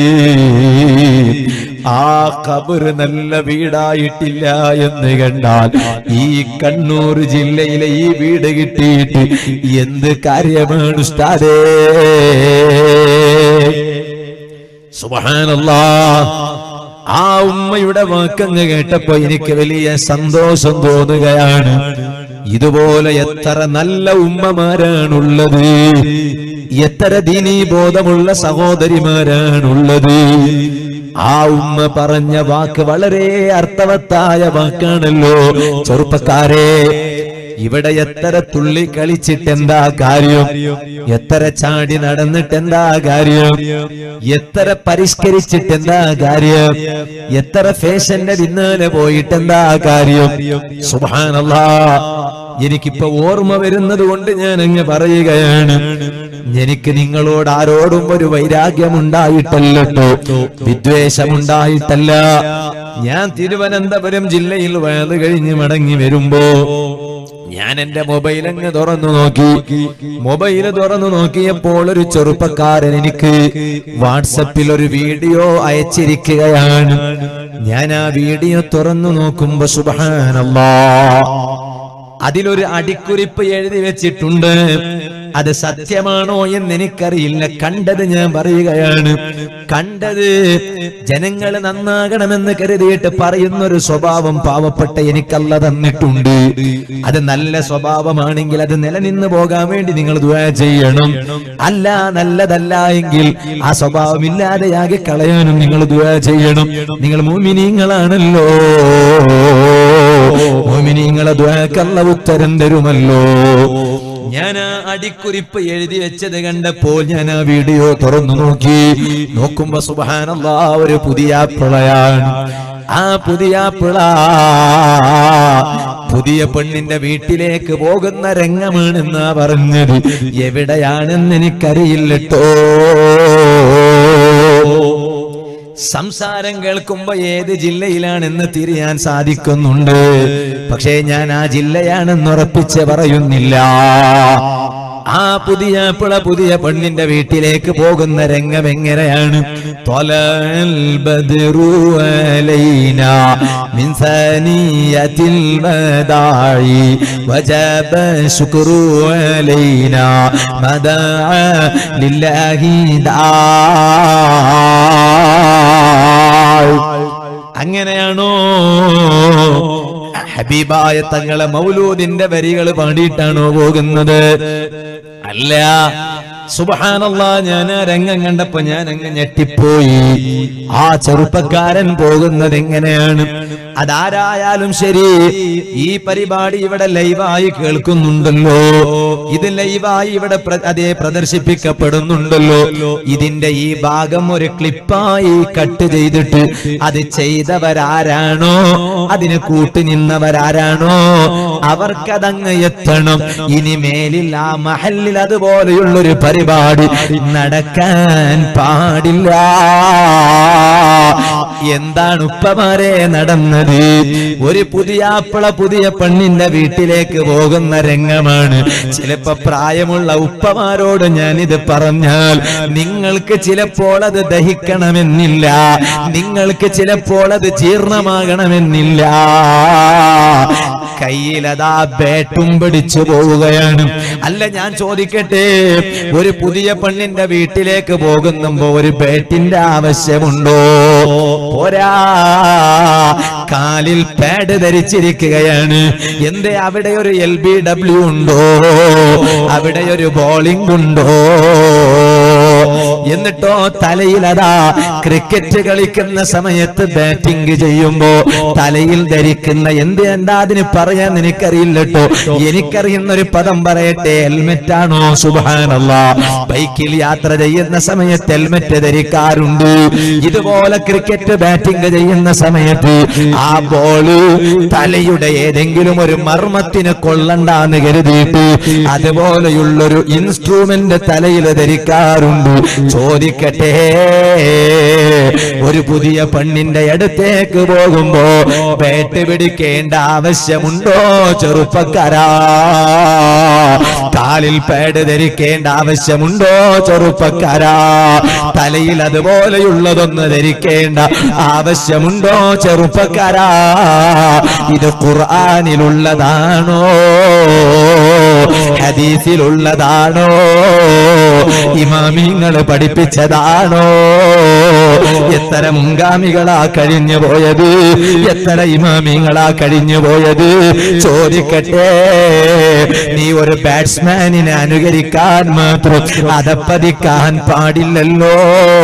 Speaker 1: ആ ഖബർ നല്ല വീടായിട്ടില്ല എന്ന് കണ്ടാൽ ഈ കണ്ണൂർ ജില്ലയിലെ ഈ വീട് കിട്ടിയിട്ട് എന്ത് കാര്യമാണ് ഉസ്താദേ? സുബ്ഹാനല്ലാഹ്. ആ ഉമ്മയുടെ വാക്കങ്ങ് കേട്ടപ്പോ എനിക്ക് വലിയ സന്തോഷം തോന്നുകയാണ്. ഇതുപോലെ എത്ര നല്ല ഉമ്മമാരാണുള്ളത്, എത്ര ദീനീ ബോധമുള്ള സഹോദരിമാരാണുള്ളത്. ആ ഉമ്മ പറഞ്ഞ വാക്ക് വളരെ അർത്ഥവത്തായ വാക്കാണല്ലോ. ചെറുപ്പക്കാരെ, ഇവിടെ എത്ര തുള്ളി കളിച്ചിട്ടെന്താ കാര്യം? എത്ര ചാടി നടന്നിട്ടെന്താ കാര്യം? എത്ര പരിഷ്കരിച്ചിട്ടെന്താ കാര്യം? എത്ര ഫാഷന്റെ പിന്നാലെ പോയിട്ടെന്താ കാര്യം? സുബ്ഹാനല്ലാഹ്. എനിക്കിപ്പോ ഓർമ്മ വരുന്നത് കൊണ്ട് ഞാൻ അങ്ങ് പറയുകയാണ്. എനിക്ക് നിങ്ങളോട് ആരോടും ഒരു വൈരാഗ്യമുണ്ടായിട്ടല്ലോ, വിദ്വേഷമുണ്ടായിട്ടല്ല. ഞാൻ തിരുവനന്തപുരം ജില്ലയിൽ വയത് കഴിഞ്ഞ് മടങ്ങി വരുമ്പോ ഞാൻ എന്റെ മൊബൈൽ അങ്ങ് തുറന്നു നോക്കിയപ്പോൾ ഒരു ചെറുപ്പക്കാരൻ എനിക്ക് വാട്സപ്പിൽ ഒരു വീഡിയോ അയച്ചിരിക്കുകയാണ്. ഞാൻ ആ വീഡിയോ തുറന്നു നോക്കുമ്പോ സുബ്ഹാനല്ലാഹ്, അതിലൊരു അടിക്കുറിപ്പ് എഴുതി വെച്ചിട്ടുണ്ട്. അത് സത്യമാണോ എന്ന് എനിക്കറിയില്ല. കണ്ടത് ഞാൻ പറയുകയാണ്. കണ്ടത് ജനങ്ങൾ നന്നാകണമെന്ന് കരുതിയിട്ട് പറയുന്നൊരു സ്വഭാവം പാവപ്പെട്ട എനിക്കല്ല തന്നിട്ടുണ്ട്. അത് നല്ല സ്വഭാവമാണെങ്കിൽ അത് നിലനിന്ന് പോകാൻ വേണ്ടി നിങ്ങൾ ദുആ ചെയ്യണം. അല്ല, നല്ലതല്ല എങ്കിൽ ആ സ്വഭാവം ഇല്ലാതെയാകെ കളയാനും നിങ്ങൾ ദുആ ചെയ്യണം. നിങ്ങൾ മുഅ്മിനീങ്ങളാണല്ലോ, മുഅ്മിനീങ്ങളെ ദുആക്ക് അല്ലാഹു ഉത്തരം തരുമല്ലോ. ഞാൻ ആ അടിക്കുറിപ്പ് എഴുതി വെച്ചത് കണ്ടപ്പോൾ ഞാൻ ആ വീഡിയോ തുറന്നു നോക്കുമ്പോ സുബ്ഹാനല്ലാഹ്, ഒരു പുതിയാപ്പിളയാണ്. ആ പുതിയ പെണ്ണിന്റെ വീട്ടിലേക്ക് പോകുന്ന രംഗമാണെന്നാ പറഞ്ഞത്. എവിടെയാണെന്ന് എനിക്കറിയില്ലട്ടോ. സംസാരം കേൾക്കുമ്പോ ഏത് ജില്ലയിലാണെന്ന് തിരിയാൻ സാധിക്കുന്നുണ്ട്. പക്ഷേ ഞാൻ ആ ജില്ലയാണെന്ന് ഉറപ്പിച്ച് പറയുന്നില്ല. ആ പുതിയ പെണ്ണിന്റെ വീട്ടിലേക്ക് പോകുന്ന രംഗം എങ്ങനെയാണ്? ത്വലൽ ബദ്റു അലൈനാ മിൻ സനിയത്തിൽ വദാഇ വജബ ശുക്രു അലൈനാ മദാ ലില്ലാഹി ദാ. അങ്ങനെയാണോ ഹബീബായ തങ്ങളെ മൗലൂദിന്റെ വരികൾ പാടിയിട്ടാണോ പോകുന്നത്? അല്ല. സുബ്ഹാനല്ലാഹ്, ഞാൻ ആ രംഗം കണ്ടപ്പോ ഞാൻ അങ്ങ് ഞെട്ടിപ്പോയി. ആ ചെറുപ്പക്കാരൻ പോകുന്നത് എങ്ങനെയാണ്? അതാരായാലും ശരി, ഈ പരിപാടി ഇവിടെ ലൈവായി കേൾക്കുന്നുണ്ടല്ലോ, ഇത് ലൈവായി ഇവിടെ അതേ പ്രദർശിപ്പിക്കപ്പെടുന്നുണ്ടല്ലോ. ഇതിന്റെ ഈ ഭാഗം ഒരു ക്ലിപ്പായി കട്ട് ചെയ്തിട്ട് അത് ചെയ്തവരാരാണോ, അതിന് കൂട്ടുനിന്നവരാരാണോ, അവർക്കതങ്ങ് എത്തണം. ഇനി മേലിൽ ആ മഹല്ലിൽ അതുപോലെയുള്ളൊരു പരിപാടി നടക്കാൻ പാടില്ല. എന്താണ് ഉപ്പമാരെ നടന്നത്? ഒരു പുതിയ പെണ്ണിന്റെ വീട്ടിലേക്ക് പോകുന്ന രംഗമാണ്. ചിലപ്പോ പ്രായമുള്ള ഉപ്പമാരോട് ഞാനിത് പറഞ്ഞാൽ നിങ്ങൾക്ക് ചിലപ്പോൾ അത് ദഹിക്കണമെന്നില്ല, നിങ്ങൾക്ക് ചിലപ്പോൾ അത് ജീർണമാകണമെന്നില്ല. കയ്യിലതാ ബാറ്റും പിടിച്ചു പോവുകയാണ്. അല്ല, ഞാൻ ചോദിക്കട്ടെ, ഒരു പുതിയ പെണ്ണിന്റെ വീട്ടിലേക്ക് പോകുമ്പോ ഒരു ബാറ്റിന്റെ ആവശ്യമുണ്ടോ? പോരാ, കാലിൽ പാഡ് ധരിച്ചിരിക്കുകയാണ്. എന്തേ, അവിടെ ഒരു LBW ഉണ്ടോ? അവിടെ ഒരു ബോളിംഗ് ഉണ്ടോ? എന്നിട്ടോ തലയിലതാ ക്രിക്കറ്റ് കളിക്കുന്ന സമയത്ത് ബാറ്റിംഗ് ചെയ്യുമ്പോ തലയിൽ ധരിക്കുന്ന എന്താ അതിന് പറയാൻ എനിക്കറിയില്ല കേട്ടോ. എനിക്കറിയുന്ന ഒരു പദം പറയട്ടെ, ഹെൽമെറ്റ് ആണോ? സുബ്ഹാനല്ലാഹ്. ബൈക്കിൽ യാത്ര ചെയ്യുന്ന സമയത്ത് ഹെൽമെറ്റ് ധരിക്കാറുണ്ട്. ഇതുപോലെ ക്രിക്കറ്റ് ബാറ്റിംഗ് ചെയ്യുന്ന സമയത്ത് ആ ബോള് തലയുടെ ഏതെങ്കിലും ഒരു മർമ്മത്തിന് കൊള്ളണ്ടാന്ന് കരുതിയിട്ട് അതുപോലെയുള്ളൊരു ഇൻസ്ട്രുമെന്റ് തലയിൽ ധരിക്കാറുണ്ട്. ചോദിക്കട്ടെ, ഒരു പുതിയ പെണ്ണിന്റെ അടുത്തേക്ക് പോകുമ്പോ ബാറ്റ് പിടിക്കേണ്ട ആവശ്യമുണ്ടോ ചെറുപ്പക്കാരാ? കാലിൽ പാഡ് ധരിക്കേണ്ട ആവശ്യമുണ്ടോ ചെറുപ്പക്കാരാ? തലയിൽ അതുപോലെയുള്ളതൊന്ന് ധരിക്കേണ്ട ആവശ്യമുണ്ടോ ചെറുപ്പക്കാരാ? ഇത് ഖുർആനിലുള്ളതാണോ ഹദീസിലുള്ളതാണോ ഇമാമിങ്ങൾ പഠിപ്പിച്ചതാണോ? എത്ര മുൻഗാമികളാ കഴിഞ്ഞു പോയത്, എത്ര ഇമാമിങ്ങളാ കഴിഞ്ഞു പോയത്? ചോദിക്കട്ടെ, നീ ഒരു ബാറ്റ്സ്മാനിനെ അനുകരിക്കാൻ മാത്രം അതപ്പതിക്കാൻ പാടില്ലല്ലോ.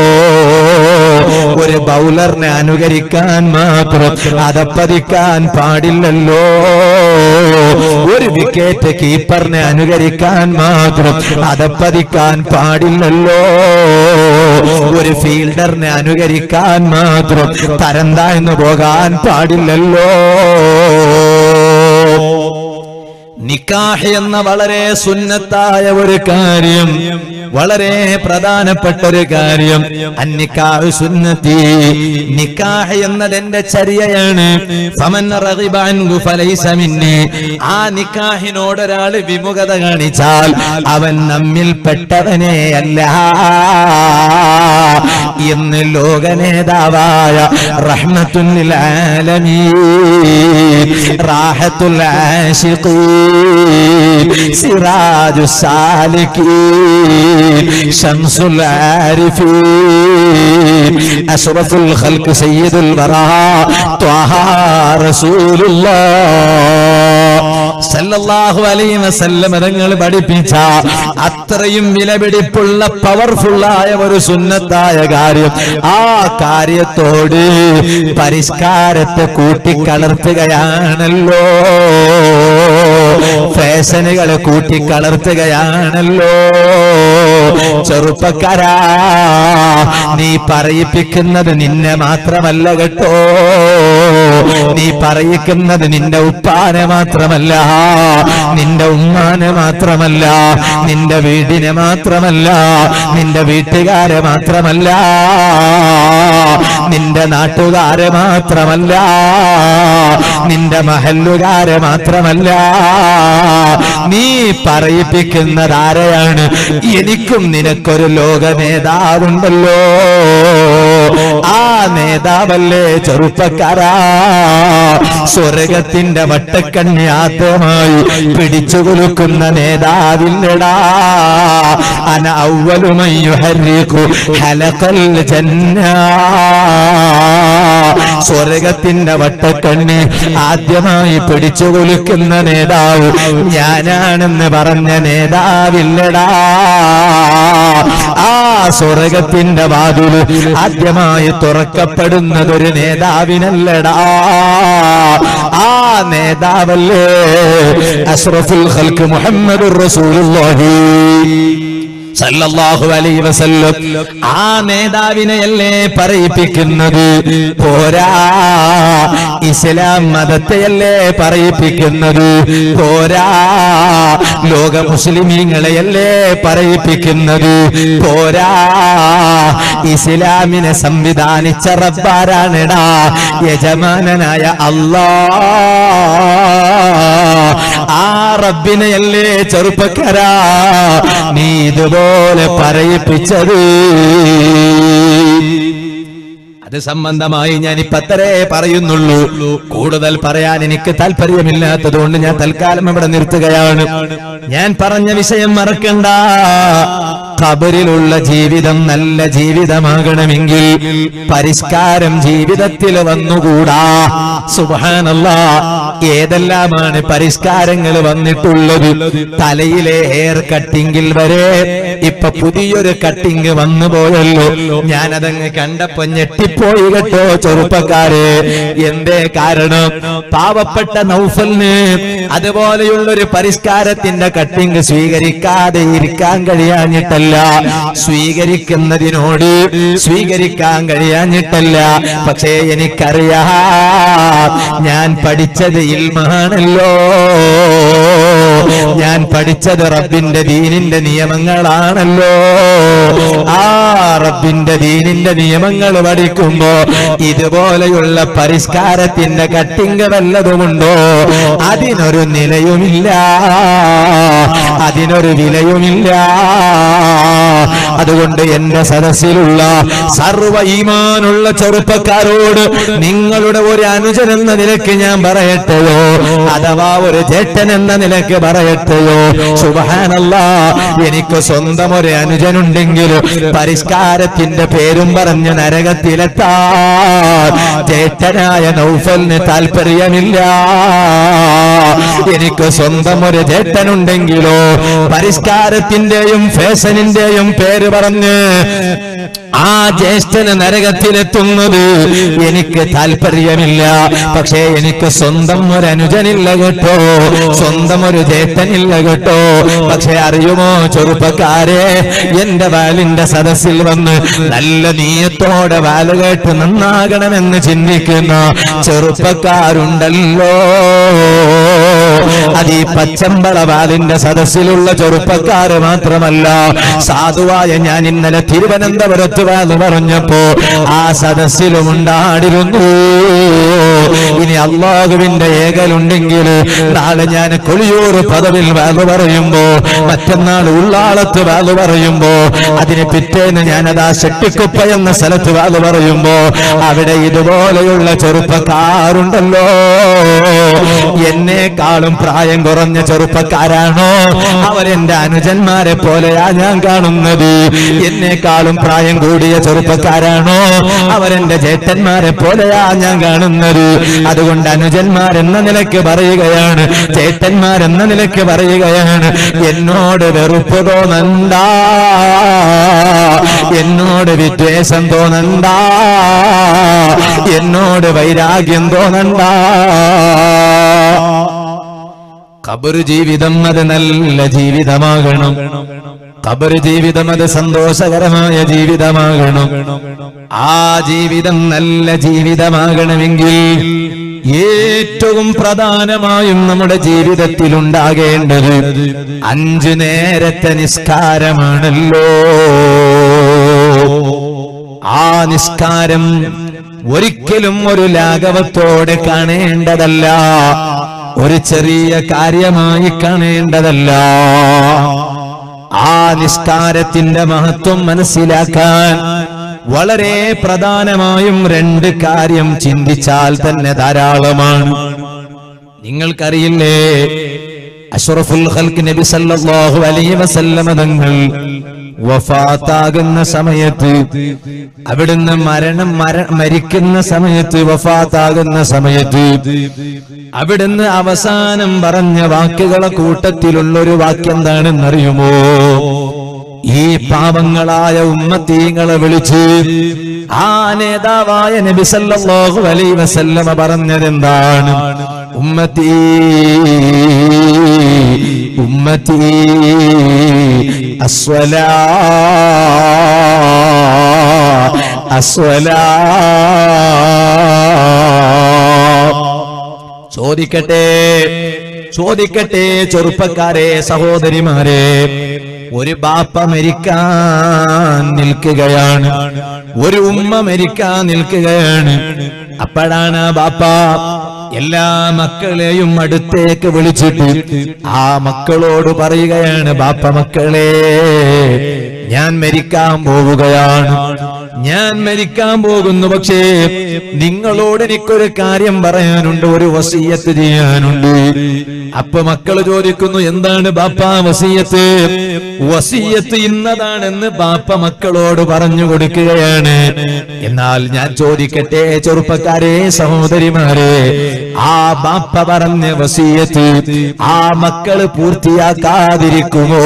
Speaker 1: ഒരു ബൗലറിനെ അനുകരിക്കാൻ മാത്രം അതപ്പതിക്കാൻ പാടില്ലല്ലോ. ഒരു വിക്കറ്റ് കീപ്പറിനെ അനുകരിക്കാൻ മാത്രം അതപ്പതിക്കാൻ പാടില്ലല്ലോ. ഒരു ഫീൽഡറിനെ അനുകരിക്കാൻ മാത്രം തരം താഴ്ന്നു പോകാൻ പാടില്ലല്ലോ. നിക്കാഹ് എന്ന വളരെ സുന്നത്തായ ഒരു കാര്യം, വളരെ പ്രധാനപ്പെട്ട ഒരു കാര്യം. അന്നിക്കാഹ് സുന്നത്തി, നിക്കാഹ് എന്നത് എന്റെ ചര്യയാണ്. ഫമൻ റഗിബ അൻഹു ഫലൈസ മിന്നി. ആ നിക്കാഹിനോട് ഒരാൾ വിമുഖത കാണിച്ചാൽ അവൻ നമ്മിൽ പെട്ടവനേ അല്ല എന്ന് ലോക നേതാവായ റഹ്മത്തുൽ ലിൽ ആലമീൻ റാഹത്തുൽ ആശിഖീൻ സിറാജുസ് സാലികീൻ ശംസുൽ ആരിഫീൻ അഷ്റഫുൽ ഖൽഖ് സയ്യിദുൽ വറാ ത്വഹ റസൂലുള്ളാഹ് സല്ലല്ലാഹു അലൈഹി വസല്ലം തങ്ങൾ പഠിപ്പിച്ച അത്രയും വിലപിടിപ്പുള്ള പവർഫുള്ളായ ഒരു സുന്നത്തായ കാര്യം, ആ കാര്യത്തോട് പരിഷ്കാരത്തെ കൂട്ടിക്കലർത്തുകയാണല്ലോ, ഫാഷനുകളെ കൂട്ടിക്കലർത്തുകയാണല്ലോ. ചെറുപ്പക്കാരാ, നീ പറയിപ്പിക്കുന്നത് നിന്നെ മാത്രമല്ല കേട്ടോ. നീ പറയിക്കുന്നത് നിന്റെ ഉപ്പാനെ മാത്രമല്ല, നിന്റെ ഉമ്മാനെ മാത്രമല്ല, നിന്റെ വീടിനെ മാത്രമല്ല, നിന്റെ വീട്ടുകാരെ മാത്രമല്ല, നിന്റെ നാട്ടുകാരെ മാത്രമല്ല, നിന്റെ മഹല്ലുകാരെ മാത്രമല്ല. നീ പറയിപ്പിക്കുന്നത് ആരെയാണ്? എനിക്കും നിനക്കൊരു ലോക നേതാവുണ്ടല്ലോ. ആ നേതാവല്ലേ ചെറുപ്പക്കാരാ സ്വർഗത്തിന്റെ വട്ടക്കണ്ണി ആദ്യമായി പിടിച്ചു കുലുക്കുന്ന നേതാവില്ലടാ. അന അവ്വലു മൻ യുഹർരിഖു ഹലഖൽ ജന്ന. സ്വർഗത്തിന്റെ വട്ടക്കണ്ണി ആദ്യമായി പിടിച്ചു കുലുക്കുന്ന നേതാവ് ഞാനാണെന്ന് പറഞ്ഞ നേതാവില്ലടാ. ആ സ്വർഗത്തിന്റെ വാതിൽ ആദ്യമായി തുറക്കപ്പെടുന്നതൊരു നേതാവിനല്ലടാ. ആ നേതാവല്ലേ അഷ്റഫുൽ ഖൽഖ് മുഹമ്മദുർ റസൂലുള്ളാഹി സല്ലല്ലാഹു അലൈഹി വസല്ലം. ആ നേതാവിനെയല്ലേ പറയിപ്പിക്കുന്നത്? പോരാ, ഇസ്ലാം മതത്തെയല്ലേ പറയിപ്പിക്കുന്നത്? പോരാ, ലോക മുസ്ലിമീങ്ങളെയല്ലേ പറയിപ്പിക്കുന്നത്? പോരാ, ഇസ്ലാമിനെ സംവിധാനിച്ച റബ്ബാരാണെടാ, യജമാനനായ അല്ലാഹ്. ആ റബ്ബിനെയല്ലേ ചെറുപ്പക്കാരാ നീ ഇതുപോലെ പറയിപ്പിച്ചത്? അത് സംബന്ധമായി ഞാൻ ഇപ്പത്തരേ പറയുന്നുള്ളൂ. കൂടുതൽ പറയാൻ എനിക്ക് താല്പര്യമില്ലാത്തതുകൊണ്ട് ഞാൻ തൽക്കാലം ഇവിടെ നിർത്തുകയാണ്. ഞാൻ പറഞ്ഞ വിഷയം മറക്കണ്ട. ഖബറിലുള്ള ജീവിതം നല്ല ജീവിതമാകണമെങ്കിൽ പരിഷ്കാരം ജീവിതത്തിൽ വന്നുകൂടാ. സുബ്ഹാനല്ലാഹ്, ഏതെല്ലാമാണ് പരിഷ്കാരങ്ങൾ വന്നിട്ടുള്ളത്? തലയിലെ ഹെയർ കട്ടിങ്ങിൽ വരെ ഇപ്പൊ പുതിയൊരു കട്ടിങ് വന്നു പോയല്ലോ. ഞാനതങ്ങ് കണ്ടപ്പോ ഞെട്ടിപ്പോയി കേട്ടോ ചെറുപ്പക്കാരെ. എന്തേ കാരണം? പാവപ്പെട്ട നൗഫലിന് അതുപോലെയുള്ളൊരു പരിഷ്കാരത്തിന്റെ കട്ടിങ് സ്വീകരിക്കാതെ ഇരിക്കാൻ കഴിയാഞ്ഞിട്ടല്ല, സ്വീകരിക്കാൻ കഴിയാഞ്ഞിട്ടല്ല. പക്ഷേ എനിക്കറിയാം, ഞാൻ പഠിച്ചത് ഇൽമാണല്ലോ, ഞാൻ പഠിച്ചത് റബ്ബിന്റെ ദീനിന്റെ നിയമങ്ങളാണല്ലോ. ആ റബ്ബിന്റെ ദീനിന്റെ നിയമങ്ങൾ പഠിക്കുമ്പോ ഇതുപോലെയുള്ള പരിഷ്കാരത്തിന്റെ കട്ടിങ് വല്ലതുമുണ്ടോ? അതിനൊരു നിലയുമില്ല, അതിനൊരു വിലയുമില്ല. അതുകൊണ്ട് എന്റെ സദസ്സിലുള്ള സർവ ഈമാനുള്ള ചെറുപ്പക്കാരോട് നിങ്ങളുടെ ഒരു അനുജൻ എന്ന നിലയ്ക്ക് ഞാൻ പറയട്ടെയോ, അഥവാ ഒരു ജേട്ടൻ എന്ന നിലയ്ക്ക് പറയട്ടെയോ, സുബ്ഹാനല്ലാഹ്, എനിക്ക് സ്വന്തം ഒരു അനുജനുണ്ടെങ്കിൽ പരിഷ്കാരത്തിന്റെ പേരും പറഞ്ഞ് നരകത്തിലെത്താൻ ജേട്ടനായ നൗഫലിന് താല്പര്യമില്ല. എനിക്ക് സ്വന്തം ഒരു ജേട്ടനുണ്ടെങ്കിലോ പരിഷ്കാരത്തിന്റെയും ഫാഷനിന്റെയും പേര് പറഞ്ഞ് ആ ജ്യേഷ്ഠന് നരകത്തിലെത്തുന്നത് എനിക്ക് താല്പര്യമില്ല. പക്ഷേ എനിക്ക് സ്വന്തം ഒരു അനുജനില്ല കേട്ടോ, സ്വന്തം ഒരു ജ്യേഷ്ഠനില്ല കേട്ടോ. പക്ഷെ അറിയുമോ ചെറുപ്പക്കാരെ, എന്റെ വാലിന്റെ സദസ്സിൽ വന്ന് നല്ല നീയത്തോടെ വാല് കേട്ട് നന്നാകണമെന്ന് ചിന്തിക്കുന്ന ചെറുപ്പക്കാരുണ്ടല്ലോ. അത് ഈ പച്ചമ്പള വാലിന്റെ സദസ്സിലുള്ള ചെറുപ്പക്കാര് മാത്രമല്ല, സാധുവായ ഞാൻ ഇന്നലെ തിരുവനന്തപുരത്ത് വാല് പറഞ്ഞപ്പോ ആ സദസ്സിലും ഉണ്ടാടിരുന്നു. ഇനി അല്ലാഹുവിന്റെ ഏകലുണ്ടെങ്കിൽ നാളെ ഞാൻ കൊളിയൂർ പദവിൽ വാല് പറയുമ്പോ, മറ്റന്നാൾ ഉള്ളാളത്ത് വാല് പറയുമ്പോ, അതിന് പിറ്റേന്ന് ഞാനതാ ശെട്ടിക്കുപ്പ എന്ന സ്ഥലത്ത് വാല് പറയുമ്പോ അവിടെ ഇതുപോലെയുള്ള ചെറുപ്പക്കാരുണ്ടല്ലോ. എന്നെക്കാളും പ്രായം കുറഞ്ഞ ചെറുപ്പക്കാരാണോ അവരെന്റെ അനുജന്മാരെ പോലെയാ ഞാൻ കാണുന്നത്? എന്നെക്കാളും പ്രായം കൂടിയ ചെറുപ്പക്കാരാണോ അവരെന്റെ ജേട്ടന്മാരെ പോലെയാ ഞാൻ കാണുന്നത്? അതുകൊണ്ട് അനുജന്മാരെന്ന നിലയ്ക്ക് പറയുകയാണ്, ചേട്ടന്മാരെന്ന നിലയ്ക്ക് പറയുകയാണ്, എന്നോട് വെറുപ്പ് തോന്നണ്ട, എന്നോട് വിദ്വേഷം തോന്നണ്ട, എന്നോട് വൈരാഗ്യം തോന്നണ്ട. ഖബർ ജീവിതം അത് നല്ല ജീവിതമാകണം. ഖബർ ജീവിതം അത് സന്തോഷകരമായ ജീവിതമാകണം. ആ ജീവിതം നല്ല ജീവിതമാകണമെങ്കിൽ ഏറ്റവും പ്രധാനമായും നമ്മുടെ ജീവിതത്തിൽ ഉണ്ടാകേണ്ടത് 5 നേരത്തെ നിസ്കാരമാണല്ലോ. ആ നിസ്കാരം ഒരിക്കലും ഒരു ലാഘവത്തോടെ കാണേണ്ടതല്ല, ഒരു ചെറിയ കാര്യമായി കാണേണ്ടതല്ല. ആ നിസ്കാരത്തിന്റെ മഹത്വം മനസ്സിലാക്കാൻ വളരെ പ്രധാനമായും 2 കാര്യം ചിന്തിച്ചാൽ തന്നെ ധാരാളമാണ്. നിങ്ങൾക്കറിയില്ലേ, അഷ്റഫുൽ ഖൽഖ് നബി സല്ലല്ലാഹു അലൈഹി വസല്ലം തങ്ങൾ വഫാത്താകുന്ന സമയത്ത്, അവിടുന്ന് മരിക്കുന്ന സമയത്ത്, വഫാത്താകുന്ന സമയത്ത് അവിടുന്ന് അവസാനം പറഞ്ഞ വാക്കുകളെ കൂട്ടത്തിലുള്ളൊരു വാക്യം എന്താണെന്നറിയുമോ? ഈ പാവങ്ങളായ ഉമ്മത്തീങ്ങളെ വിളിച്ച് ആ നേതാവായ നബി സല്ലല്ലാഹു അലൈഹി വസല്ലമ പറഞ്ഞതെന്താണ്? ഉമ്മത്തി ഉമ്മത്തി അസ്വലാ അസ്വലാ. ചോദിക്കട്ടെ ചെറുപ്പക്കാരെ, സഹോദരിമാരെ, ഒരു ബാപ്പ മരിക്കാൻ നിൽക്കുകയാണ്, ഒരു ഉമ്മ മരിക്കാൻ നിൽക്കുകയാണ്. അപ്പോഴാണ് ആ ബാപ്പ എല്ലാ മക്കളെയും അടുത്തേക്ക് വിളിച്ചിട്ട് ആ മക്കളോട് പറയുകയാണ്, ബാപ്പ മക്കളെ, ഞാൻ ഞാൻ മരിക്കാൻ പോവുകയാണ്, ഞാൻ മരിക്കാൻ പോകുന്നു. പക്ഷേ നിങ്ങളോട് എനിക്കൊരു കാര്യം പറയാനുണ്ട്, ഒരു വസിയത്ത് ചെയ്യാനുണ്ട്. അപ്പൊ മക്കള് ചോദിക്കുന്നു, എന്താണ് ബാപ്പാ വസിയത്ത്? വസിയത്ത് ഇന്നതാണെന്ന് ബാപ്പ മക്കളോട് പറഞ്ഞു കൊടുക്കുകയാണ്. എന്നാൽ ഞാൻ ചോദിക്കട്ടെ ചെറുപ്പക്കാരെ, സഹോദരിമാരെ, ആ ബാപ്പ പറഞ്ഞ വസിയത്ത് ആ മക്കള് പൂർത്തിയാക്കാതിരിക്കുമോ?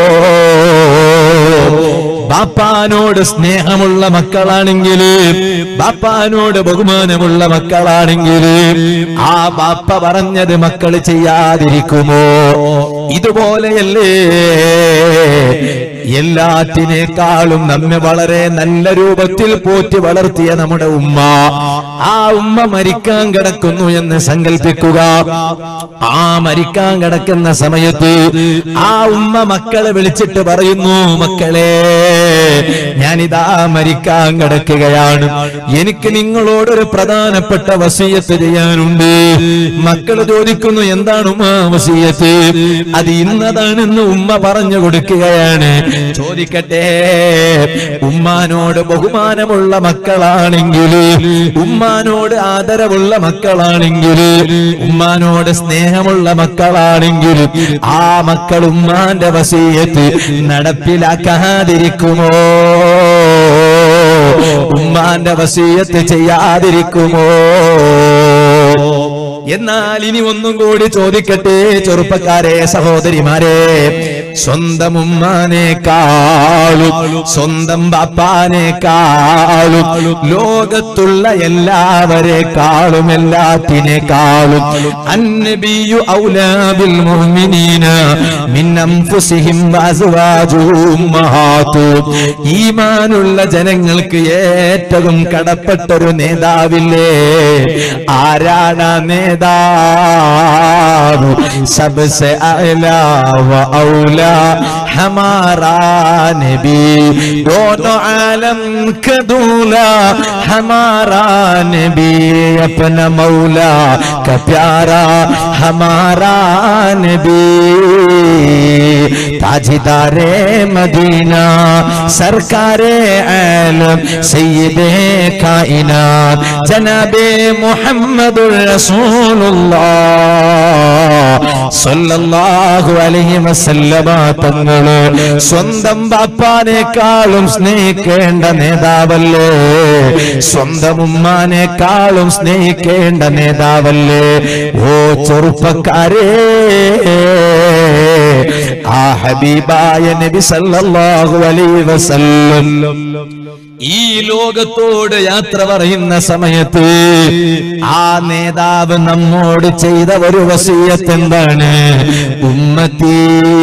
Speaker 1: ബാപ്പാനോട് സ്നേഹമുള്ള മക്കളാണെങ്കിൽ, ബാപ്പാനോട് ബഹുമാനമുള്ള മക്കളാണെങ്കിൽ ആ ബാപ്പ പറഞ്ഞത് മക്കൾ ചെയ്യാതിരിക്കുമോ? ഇതുപോലെയല്ലേ എല്ലാത്തിനേക്കാളും നമ്മെ വളരെ നല്ല രൂപത്തിൽ പോറ്റി വളർത്തിയ നമ്മുടെ ഉമ്മ, ആ ഉമ്മ മരിക്കാൻ കിടക്കുന്നു എന്ന് സങ്കല്പിക്കുക. ആ മരിക്കാൻ കിടക്കുന്ന സമയത്ത് ആ ഉമ്മ മക്കളെ വിളിച്ചിട്ട് പറയുന്നു, മക്കളെ ഞാനിതാ മരിക്കാൻ കിടക്കുകയാണ്, എനിക്ക് നിങ്ങളോടൊരു പ്രധാനപ്പെട്ട വസിയത്ത് ചെയ്യാനുണ്ട്. മക്കള് ചോദിക്കുന്നു, എന്താണ് ഉമ്മ വസിയത്ത്? അത് ഇന്നതാണെന്ന് ഉമ്മ പറഞ്ഞു കൊടുക്കുകയാണ്. ചോദിക്കട്ടെ, ഉമ്മാനോട് ബഹുമാനമുള്ള മക്കളാണെങ്കിൽ, ഉമ്മാനോട് ആദരവുള്ള മക്കളാണെങ്കിൽ, ഉമ്മാനോട് സ്നേഹമുള്ള മക്കളാണെങ്കിൽ ആ മക്കൾ ഉമ്മാന്റെ വസിയത്ത് നടപ്പിലാക്കാതിരിക്കുമോ? ഉമ്മാന്റെ വസിയത്ത് ചെയ്യാതിരിക്കുമോ? എന്നാൽ ഇനി ഒന്നും കൂടി ചോദിക്കട്ടെ ചെറുപ്പക്കാരെ, സഹോദരിമാരെ, സ്വന്തം ഉമ്മാനേക്കാളും സ്വന്തം ബാപ്പാനേക്കാളും ലോകത്തുള്ള എല്ലാവരെക്കാളും എല്ലാത്തിനേക്കാളും അന്നബിയു ഔലാ ബിൽ മുഅ്മിനീന മിൻ അൻഫുസിഹിം വഅസ്വാജുഹും ഉമ്മഹാതുഹും. ഈമാനുള്ള ജനങ്ങൾക്ക് ഏറ്റവും കടപ്പെട്ടൊരു നേതാവില്ലേ? ആരാണ് നേതാവ്? सबसे आला व औला हमारा नबी, दोनों आलम का दूल्हा हमारा नबी, अपना मौला का प्यारा हमारा नबी, ताजदारे मदीना सरकारे आलम सय्यदे कायनात जनाबे मुहम्मदुर रसूलुल्लाह സല്ലല്ലാഹു അലൈഹി വസല്ലമ തങ്ങളെ സ്വന്തം ബാപ്പാനേക്കാളും സ്നേഹിക്കേണ്ട നേതാവല്ലേ? സ്വന്തം ഉമ്മാനേക്കാളും സ്നേഹിക്കേണ്ട നേതാവല്ലേ? ഓ ചെറുപ്പക്കാരെ, ആ ഹബീബായ നബി സല്ലല്ലാഹു അലൈഹി വസല്ലം ഈ ലോകത്തോട് യാത്ര പറയുന്ന സമയത്ത് ആ നേതാവ് നമ്മോട് ചെയ്ത ഒരു വസിയത്ത് എന്താണ്? ഉമ്മത്തി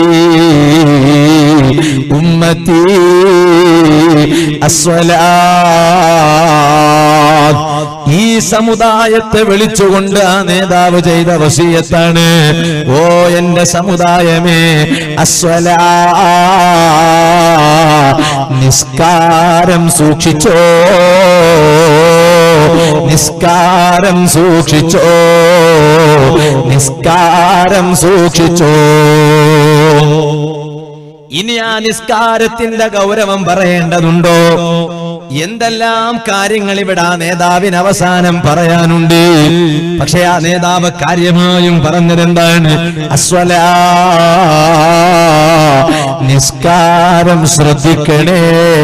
Speaker 1: ഉമ്മത്തി അസ്സലാത്ത്. ഈ സമുദായത്തെ വിളിച്ചുകൊണ്ട് ആ നേതാവ് ചെയ്ത വസിയത്താണ്, ഓ എന്റെ സമുദായമേ, അസ്സലാത്ത്, നിസ്കാരം സൂക്ഷിച്ചോ, നിസ്കാരം സൂക്ഷിച്ചോ, നിസ്കാരം സൂക്ഷിച്ചോ. ഇനി ആ നിസ്കാരത്തിന്റെ ഗൗരവം പറയേണ്ടതുണ്ടോ? എന്തെല്ലാം കാര്യങ്ങൾ ഇവിടെ ആ നേതാവിന് അവസാനം പറയാനുണ്ട്. പക്ഷെ ആ നേതാവ് കാര്യമായും പറഞ്ഞതെന്താണ്? അസ്വലാ, നിസ്കാരം ശ്രദ്ധിക്കണേ.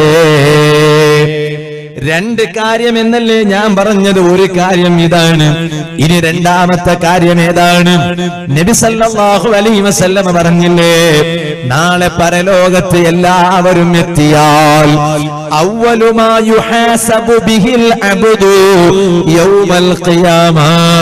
Speaker 1: രണ്ട് കാര്യം എന്നല്ലേ ഞാൻ പറഞ്ഞത്? ഒരു കാര്യം ഇതാണ്. ഇനി രണ്ടാമത്തെ കാര്യം ഏതാണ്? നബി സല്ലല്ലാഹു അലൈഹി വസല്ലം പറഞ്ഞില്ലേ, നാളെ പരലോകത്ത് എല്ലാവരും എത്തിയാൽ അവ്വലു മാ യുഹാസബു ബിഹിൽ അബ്ദു യൗമൽ ഖിയാമ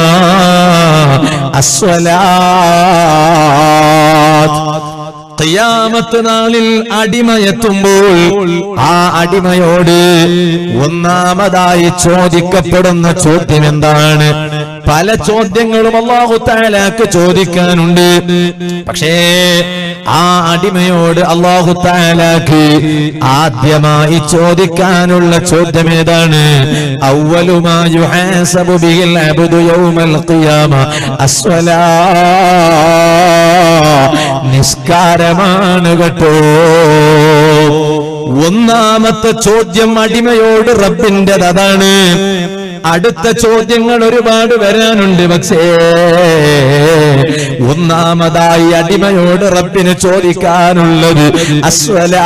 Speaker 1: അസ്സലാത്ത്. ഖിയാമത്ത് നാളിൽ അടിമയെത്തുമ്പോൾ ആ അടിമയോട് ഒന്നാമതായി ചോദിക്കപ്പെടുന്ന ചോദ്യം എന്താണ്? പല ചോദ്യങ്ങളും അല്ലാഹു തആലക്ക് ചോദിക്കാനുണ്ട്. പക്ഷേ ആ അടിമയോട് അല്ലാഹു തആലക്ക് ആദ്യമായി ചോദിക്കാനുള്ള ചോദ്യം ഏതാണ്? അവ്വലു മാ യുഹാസബു ബിഹിൽ അബ്ദു യൗമൽ ഖിയാമ അസ്സലാത്ത്. നിസ്കാരമാണ് കേട്ടോ. ഒന്നാമത്തെ ചോദ്യം അടിമയോട് റബ്ബിൻ്റെത് അതാണ്. അടുത്ത ചോദ്യങ്ങൾ ഒരുപാട് വരാനുണ്ട്. പക്ഷേ ഒന്നാമതായി അടിമയോട് റബ്ബിന് ചോദിക്കാനുള്ളത് അസ്വലാ,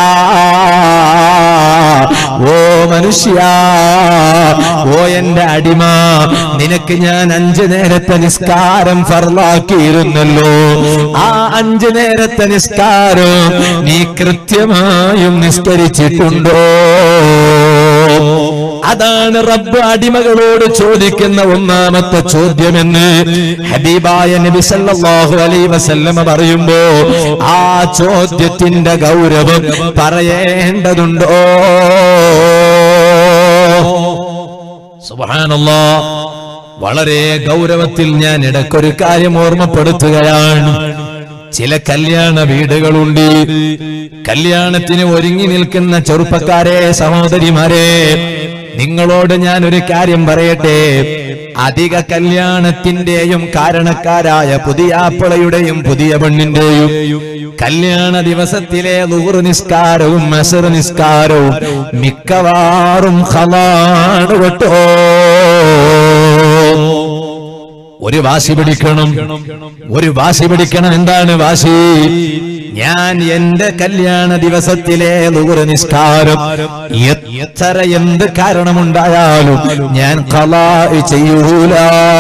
Speaker 1: ഓ മനുഷ്യ, ഓ എന്റെ അടിമ, നിനക്ക് ഞാൻ 5 നേരത്തെ നിസ്കാരം ഫർളാക്കിയിരുന്നല്ലോ. ആ 5 നേരത്തെ നിസ്കാരം നീ കൃത്യമായും നിസ്കരിച്ചിട്ടുണ്ടോ? അതാണ് റബ്ബ് അടിമകളോട് ചോദിക്കുന്ന ഒന്നാമത്തെ ചോദ്യമെന്ന് ഹബീബായ നബി സല്ലല്ലാഹു അലൈഹി വസല്ലമ പറയുമ്പോ ആ ചോദ്യത്തിന്റെ ഗൗരവം പറയേണ്ടതുണ്ടോ? സുബ്ഹാനല്ലാഹ്, വളരെ ഗൗരവത്തിൽ ഞാൻ ഇടയ്ക്കൊരു കാര്യം ഓർമ്മപ്പെടുത്തുകയാണ്. ചില കല്യാണ വീടുകളുണ്ട്. കല്യാണത്തിന് ഒരുങ്ങി നിൽക്കുന്ന ചെറുപ്പക്കാരെ, സഹോദരിമാരെ, നിങ്ങളോട് ഞാൻ ഒരു കാര്യം പറയട്ടെ. അധിക കല്യാണത്തിന്റെയും കാരണക്കാരായ പുതിയാപ്പിളയുടെയും പുതിയ പെണ്ണിന്റെയും കല്യാണ ദിവസത്തിലെ ളുഹർ നിസ്കാരവും അസ്ർ നിസ്കാരവും മിക്കവാറും ഖളാണ് കേട്ടോ. ഒരു വാശി പിടിക്കണം, ഒരു വാശി പിടിക്കണം. എന്താണ് വാശി? ഞാൻ എന്റെ കല്യാണ ദിവസത്തിലെ ളുഹർ നിസ്കാരം എന്ത് കാരണമുണ്ടായാലും ഞാൻ ഖളാ ചെയ്യൂല.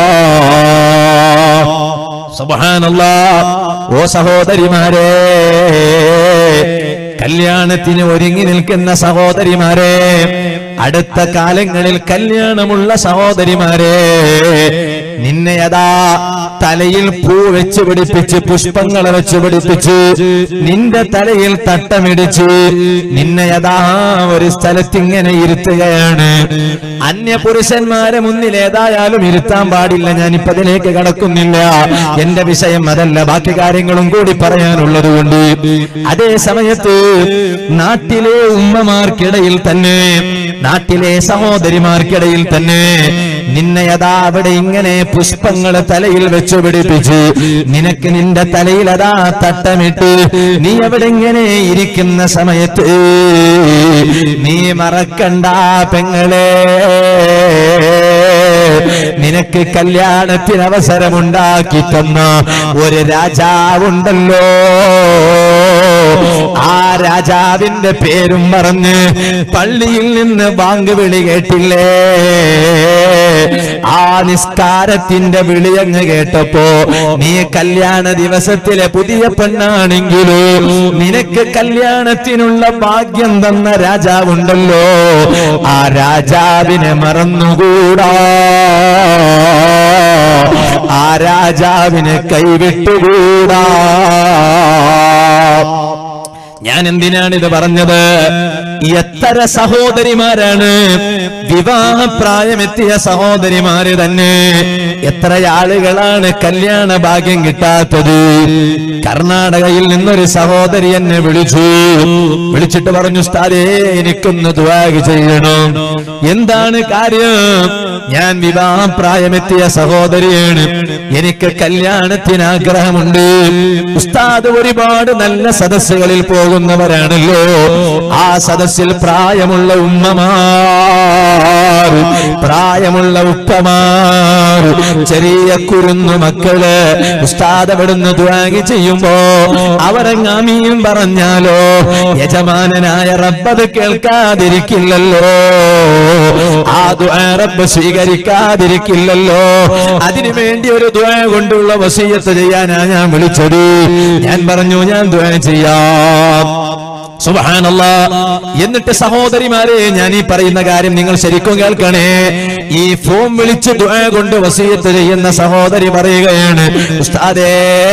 Speaker 1: സുബ്ഹാനല്ലാഹ്. ഓ സഹോദരിമാരെ, കല്യാണത്തിന് ഒരുങ്ങി നിൽക്കുന്ന സഹോദരിമാരെ, അടുത്ത കാലങ്ങളിൽ കല്യാണമുള്ള സഹോദരിമാരെ, നിന്നെ യഥാ തലയിൽ പൂ വെച്ച് പിടിപ്പിച്ച്, പുഷ്പങ്ങൾ വെച്ച് പിടിപ്പിച്ച്, നിന്റെ തലയിൽ തട്ടമിടിച്ച് നിന്നെ യഥാ ഒരു സ്ഥലത്ത് ഇങ്ങനെ ഇരുത്തുകയാണ്. അന്യ പുരുഷന്മാരെ മുന്നിൽ ഏതായാലും ഇരുത്താൻ പാടില്ല. ഞാനിപ്പോ അതിലേക്ക് കടക്കുന്നില്ല, എന്റെ വിഷയം അതല്ല, ബാക്കി കാര്യങ്ങളും കൂടി പറയാനുള്ളത് കൊണ്ട്. അതേ സമയത്ത് നാട്ടിലെ ഉമ്മമാർക്കിടയിൽ തന്നെ, നാട്ടിലെ സഹോദരിമാർക്കിടയിൽ തന്നെ നിന്നെ യഥാ അവിടെ ഇങ്ങനെ പുഷ്പങ്ങളെ തലയിൽ വെച്ചു പിടിപ്പിച്ച്, നിനക്ക് നിന്റെ തലയിൽ അതാ തട്ടമിട്ട് നീ അവിടെ ഇങ്ങനെ ഇരിക്കുന്ന സമയത്ത് നീ മറക്കണ്ട പെങ്ങളെ, നിനക്ക് കല്യാണത്തിന് അവസരമുണ്ടാക്കി തന്ന ഒരു രാജാവുണ്ടല്ലോ. ആ രാജാവിന്റെ പേരും പറഞ്ഞ് പള്ളിയിൽ നിന്ന് ബാങ്ക് വിളി കേട്ടില്ലേ? ആ നിസ്കാരത്തിന്റെ വിളിയങ്ങ് കേട്ടപ്പോ നീ കല്യാണ ദിവസത്തിലെ പുതിയ പെണ്ണാണെങ്കിലോ നിനക്ക് കല്യാണത്തിനുള്ള ഭാഗ്യം തന്ന രാജാവുണ്ടല്ലോ, ആ രാജാവിനെ മറന്നുകൂടാ, ആ രാജാവിനെ കൈവിട്ടുകൂടാ. ഞാൻ എന്തിനാണിത് പറഞ്ഞത്? എത്ര സഹോദരിമാരാണ്, വിവാഹപ്രായമെത്തിയ സഹോദരിമാര് തന്നെ, എത്ര ആളുകളാണ് കല്യാണ ഭാഗ്യം കിട്ടാത്തത്. കർണാടകയിൽ നിന്നൊരു സഹോദരി എന്നെ വിളിച്ചിട്ട് പറഞ്ഞു, ഉസ്താദേ എനിക്കൊന്ന് ദുആ ചെയ്യണം. എന്താണ് കാര്യം? ഞാൻ വിവാഹപ്രായമെത്തിയ സഹോദരിയാണ്, എനിക്ക് കല്യാണത്തിന് ആഗ്രഹമുണ്ട്. ഉസ്താദ് ഒരുപാട് നല്ല സദസ്സുകളിൽ പോകുന്നവരാണല്ലോ, ആ സദസ്സിൽ പ്രായമുള്ള ഉമ്മമാർ, പ്രായമുള്ള ഉപ്പമാർ, ചെറിയ കുരുന്നു മക്കള് ഉസ്താദ് അവിടുന്ന് ദുആ ചെയ്യുമ്പോ അവരങ്ങാമീൻ പറഞ്ഞാലോ യജമാനനായ റബ്ബത് കേൾക്കാതിരിക്കില്ലല്ലോ, ആ ദുആ റബ്ബ് സ്വീകരിക്കാതിരിക്കില്ലല്ലോ. അതിനുവേണ്ടി ഒരു ദുആ കൊണ്ടുള്ള വസിയത്ത് ചെയ്യാനാ ഞാൻ വിളിച്ചത്. ഞാൻ പറഞ്ഞു ഞാൻ ദുആ ചെയ്യാം. സുബ്ഹാനല്ലാഹ്. എന്നിട്ട് സഹോദരിമാരെ, ഞാൻ ഈ പറയുന്ന കാര്യം നിങ്ങൾ ശരിക്കും കേൾക്കണേ. ഈ ഫോം വിളിച്ച് ദുആ കൊണ്ട് വസിയത്ത് ചെയ്യുന്ന സഹോദരി പറയുകയാണ്, ഉസ്താദേ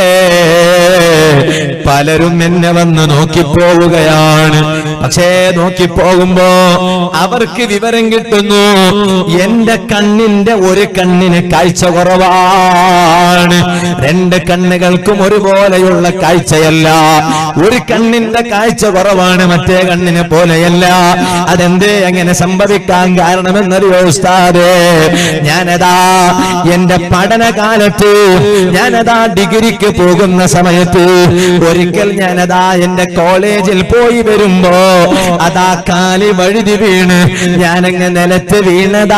Speaker 1: പലരും എന്നെ വന്ന് നോക്കിപ്പോവുകയാണ്. പക്ഷേ നോക്കിപ്പോകുമ്പോ അവർക്ക് വിവരം കിട്ടുന്നു, എന്റെ കണ്ണിന്റെ ഒരു കണ്ണിന് കാഴ്ച കുറവാണ്, 2 കണ്ണുകൾക്കും ഒരുപോലെയുള്ള കാഴ്ചയല്ല, ഒരു കണ്ണിന്റെ കാഴ്ച കുറവാണ്, മറ്റേ കണ്ണിനെ പോലെയല്ല. അതെന്തേ അങ്ങനെ സംഭവിക്കാൻ കാരണമെന്നറിയോ ഉസ്താദേ? ഞാനതാ എന്റെ പഠനകാലത്ത്, ഞാനതാ ഡിഗ്രിക്ക് പോകുന്ന സമയത്ത് ഒരിക്കൽ ഞാനതാ എന്റെ കോളേജിൽ പോയി വരുമ്പോ അതാ കാലി വഴുതി വീണ് ഞാനങ്ങ് നിലത്ത് വീണതാ.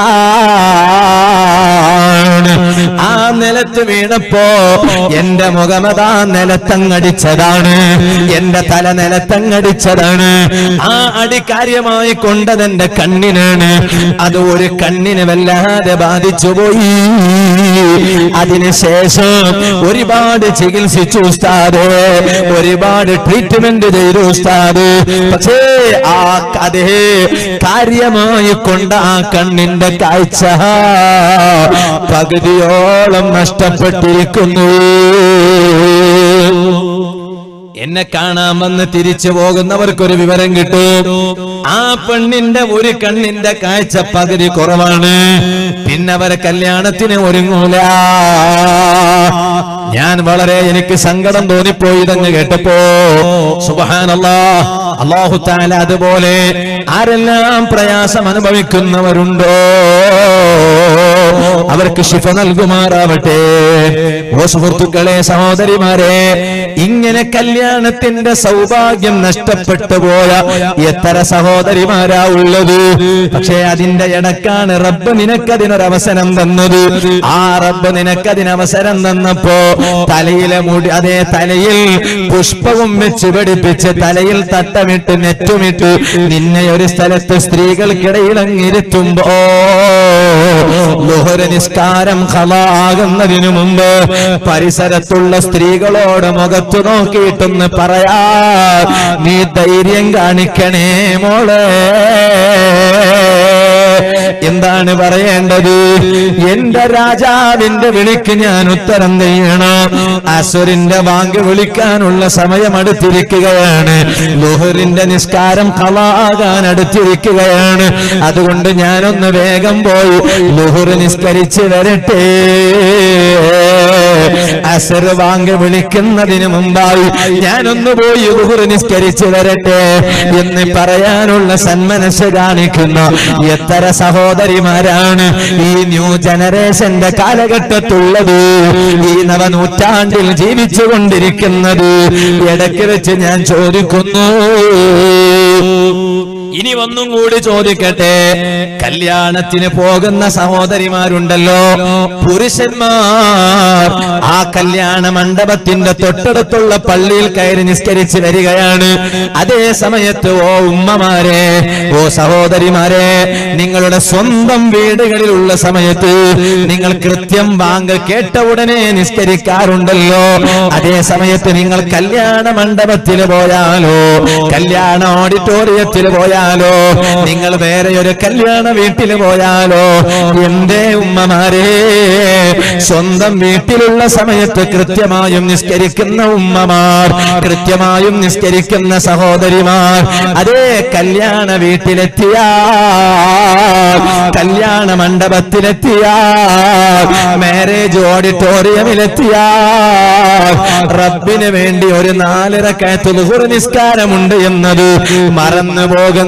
Speaker 1: ആ നിലത്ത് വീണപ്പോ എന്റെ മുഖമതാ നിലത്തങ്ങടിച്ചതാണ്, എന്റെ തല നിലത്തങ്ങടിച്ചതാണ്. ആ അടി കാര്യമായി കൊണ്ടതെന്റെ കണ്ണിനാണ്. അത് ഒരു കണ്ണിനെ വല്ലാതെ ബാധിച്ചുപോയി. അതിനുശേഷം ഒരുപാട് ചികിത്സിച്ചു ഉസ്താദ്, ഒരുപാട് ട്രീറ്റ്മെന്റ് ചെയ്തു ഉസ്താദ്. പക്ഷേ ആ അതേ കാര്യമായി കൊണ്ട് ആ കണ്ണിന്റെ കാഴ്ച പകുതിയോളം നഷ്ടപ്പെട്ടിരിക്കുന്നു. എന്നെ കാണാൻ വന്ന് തിരിച്ചു പോകുന്നവർക്കൊരു വിവരം കിട്ടും, ആ പെണ്ണിന്റെ ഒരു കണ്ണിന്റെ കാഴ്ച പകുതി കുറവാണ്, പിന്നെ അവരെ കല്യാണത്തിന് ഒരുങ്ങൂല. ഞാൻ എനിക്ക് സങ്കടം തോന്നിപ്പോയി ഇതങ്ങ് കേട്ടപ്പോ. സുബ്ഹാനല്ലാഹ്, അല്ലാഹു തആല അതുപോലെ ആരെല്ലാം പ്രയാസം അനുഭവിക്കുന്നവരുണ്ടോ അവർക്ക് ശിഫ നൽകുമാറാവട്ടെ. ഓ സുഹൃത്തുക്കളെ, സഹോദരിമാരെ, ഇങ്ങനെ കല്യാണത്തിന്റെ സൗഭാഗ്യം നഷ്ടപ്പെട്ടു പോയ എത്ര സഹോദരിമാരാ ഉള്ളത്. പക്ഷേ അതിന്റെ ഇടക്കാണ് റബ്ബ് നിനക്കതിനൊരവസരം തന്നത്. ആ റബ്ബ് നിനക്കതിനവസരം തന്നപ്പോ തലയിലെ മുടി, അതേ തലയിൽ പുഷ്പവും വെച്ച് പിടിപ്പിച്ച് തലയിൽ തട്ടമിട്ട് നെറ്റുമിട്ട് നിന്നെ ഒരു സ്ഥലത്ത് സ്ത്രീകൾക്കിടയിൽ അങ്ങിരുത്തുമ്പോ ളുഹർ നിസ്കാരം ഖളാകുന്നതിനു മുമ്പ് പരിസരത്തുള്ള സ്ത്രീകളോട് മുഖത്തു നോക്കിയിട്ടൊന്ന് പറയാ, നീ ധൈര്യം കാണിക്കണേ മോളെ. എന്താണ് പറയേണ്ടത്? എന്റെ രാജാവിന്റെ വിളിക്ക് ഞാൻ ഉത്തരം ചെയ്യണം. അസുറിന്റെ ബാങ്ക് വിളിക്കാനുള്ള സമയം അടുത്തിരിക്കുകയാണ്. ളുഹറിന്റെ നിസ്കാരം ഖളാകാൻ അടുത്തിരിക്കുകയാണ്. അതുകൊണ്ട് ഞാനൊന്ന് വേഗം പോയി ളുഹർ നിസ്കരിച്ച് വരട്ടെ. അസർ ബാങ്ക് വിളിക്കുന്നതിന് മുമ്പായി ഞാനൊന്ന് പോയി ളുഹർ നിസ്കരിച്ച് വരട്ടെ എന്ന് പറയാനുള്ള സന്മനസ് കാണിക്കുന്ന എത്ര സഹോദരിമാരാണ് ഈ ന്യൂ ജനറേഷന്റെ കാലഘട്ടത്തുള്ളത്, ഈ നവനൂറ്റാണ്ടിൽ ജീവിച്ചു കൊണ്ടിരിക്കുന്നത്. ഇടയ്ക്ക് വെച്ച് ഞാൻ ചോദിക്കുന്നു, ഇനി ഒന്നും കൂടി ചോദിക്കട്ടെ, കല്യാണത്തിന് പോകുന്ന സഹോദരിമാരുണ്ടല്ലോ, പുരുഷന്മാർ ആ കല്യാണ മണ്ഡപത്തിന്റെ തൊട്ടടുത്തുള്ള പള്ളിയിൽ കയറി നിസ്കരിച്ച് വരികയാണ്. അതേ സമയത്ത് ഓ ഉമ്മമാരെ, ഓ സഹോദരിമാരെ, നിങ്ങളുടെ സ്വന്തം വീടുകളിലുള്ള സമയത്ത് നിങ്ങൾ കൃത്യം ബാങ്ക് കേട്ട ഉടനെ നിസ്കരിക്കാറുണ്ടല്ലോ. അതേ സമയത്ത് നിങ്ങൾ കല്യാണ മണ്ഡപത്തിൽ പോയാലോ, കല്യാണ ഓഡിറ്റോറിയത്തിൽ പോയാലോ, നിങ്ങൾ വേറെ ഒരു കല്യാണ വീട്ടിൽ പോയാലോ, എന്റെ ഉമ്മമാരെ, സ്വന്തം വീട്ടിലുള്ള സമയത്ത് കൃത്യമായും നിസ്കരിക്കുന്ന ഉമ്മമാർ, കൃത്യമായും നിസ്കരിക്കുന്ന സഹോദരിമാർ, അതേ കല്യാണ വീട്ടിലെത്തിയാൽ, കല്യാണ മണ്ഡപത്തിലെത്തിയാൽ, മാരേജ് ഓഡിറ്റോറിയമിലെത്തിയാൽ റബ്ബിന് വേണ്ടി ഒരു 4 റക്അത്ത് ളുഹർ നിസ്കാരമുണ്ട് എന്നത് മറന്നു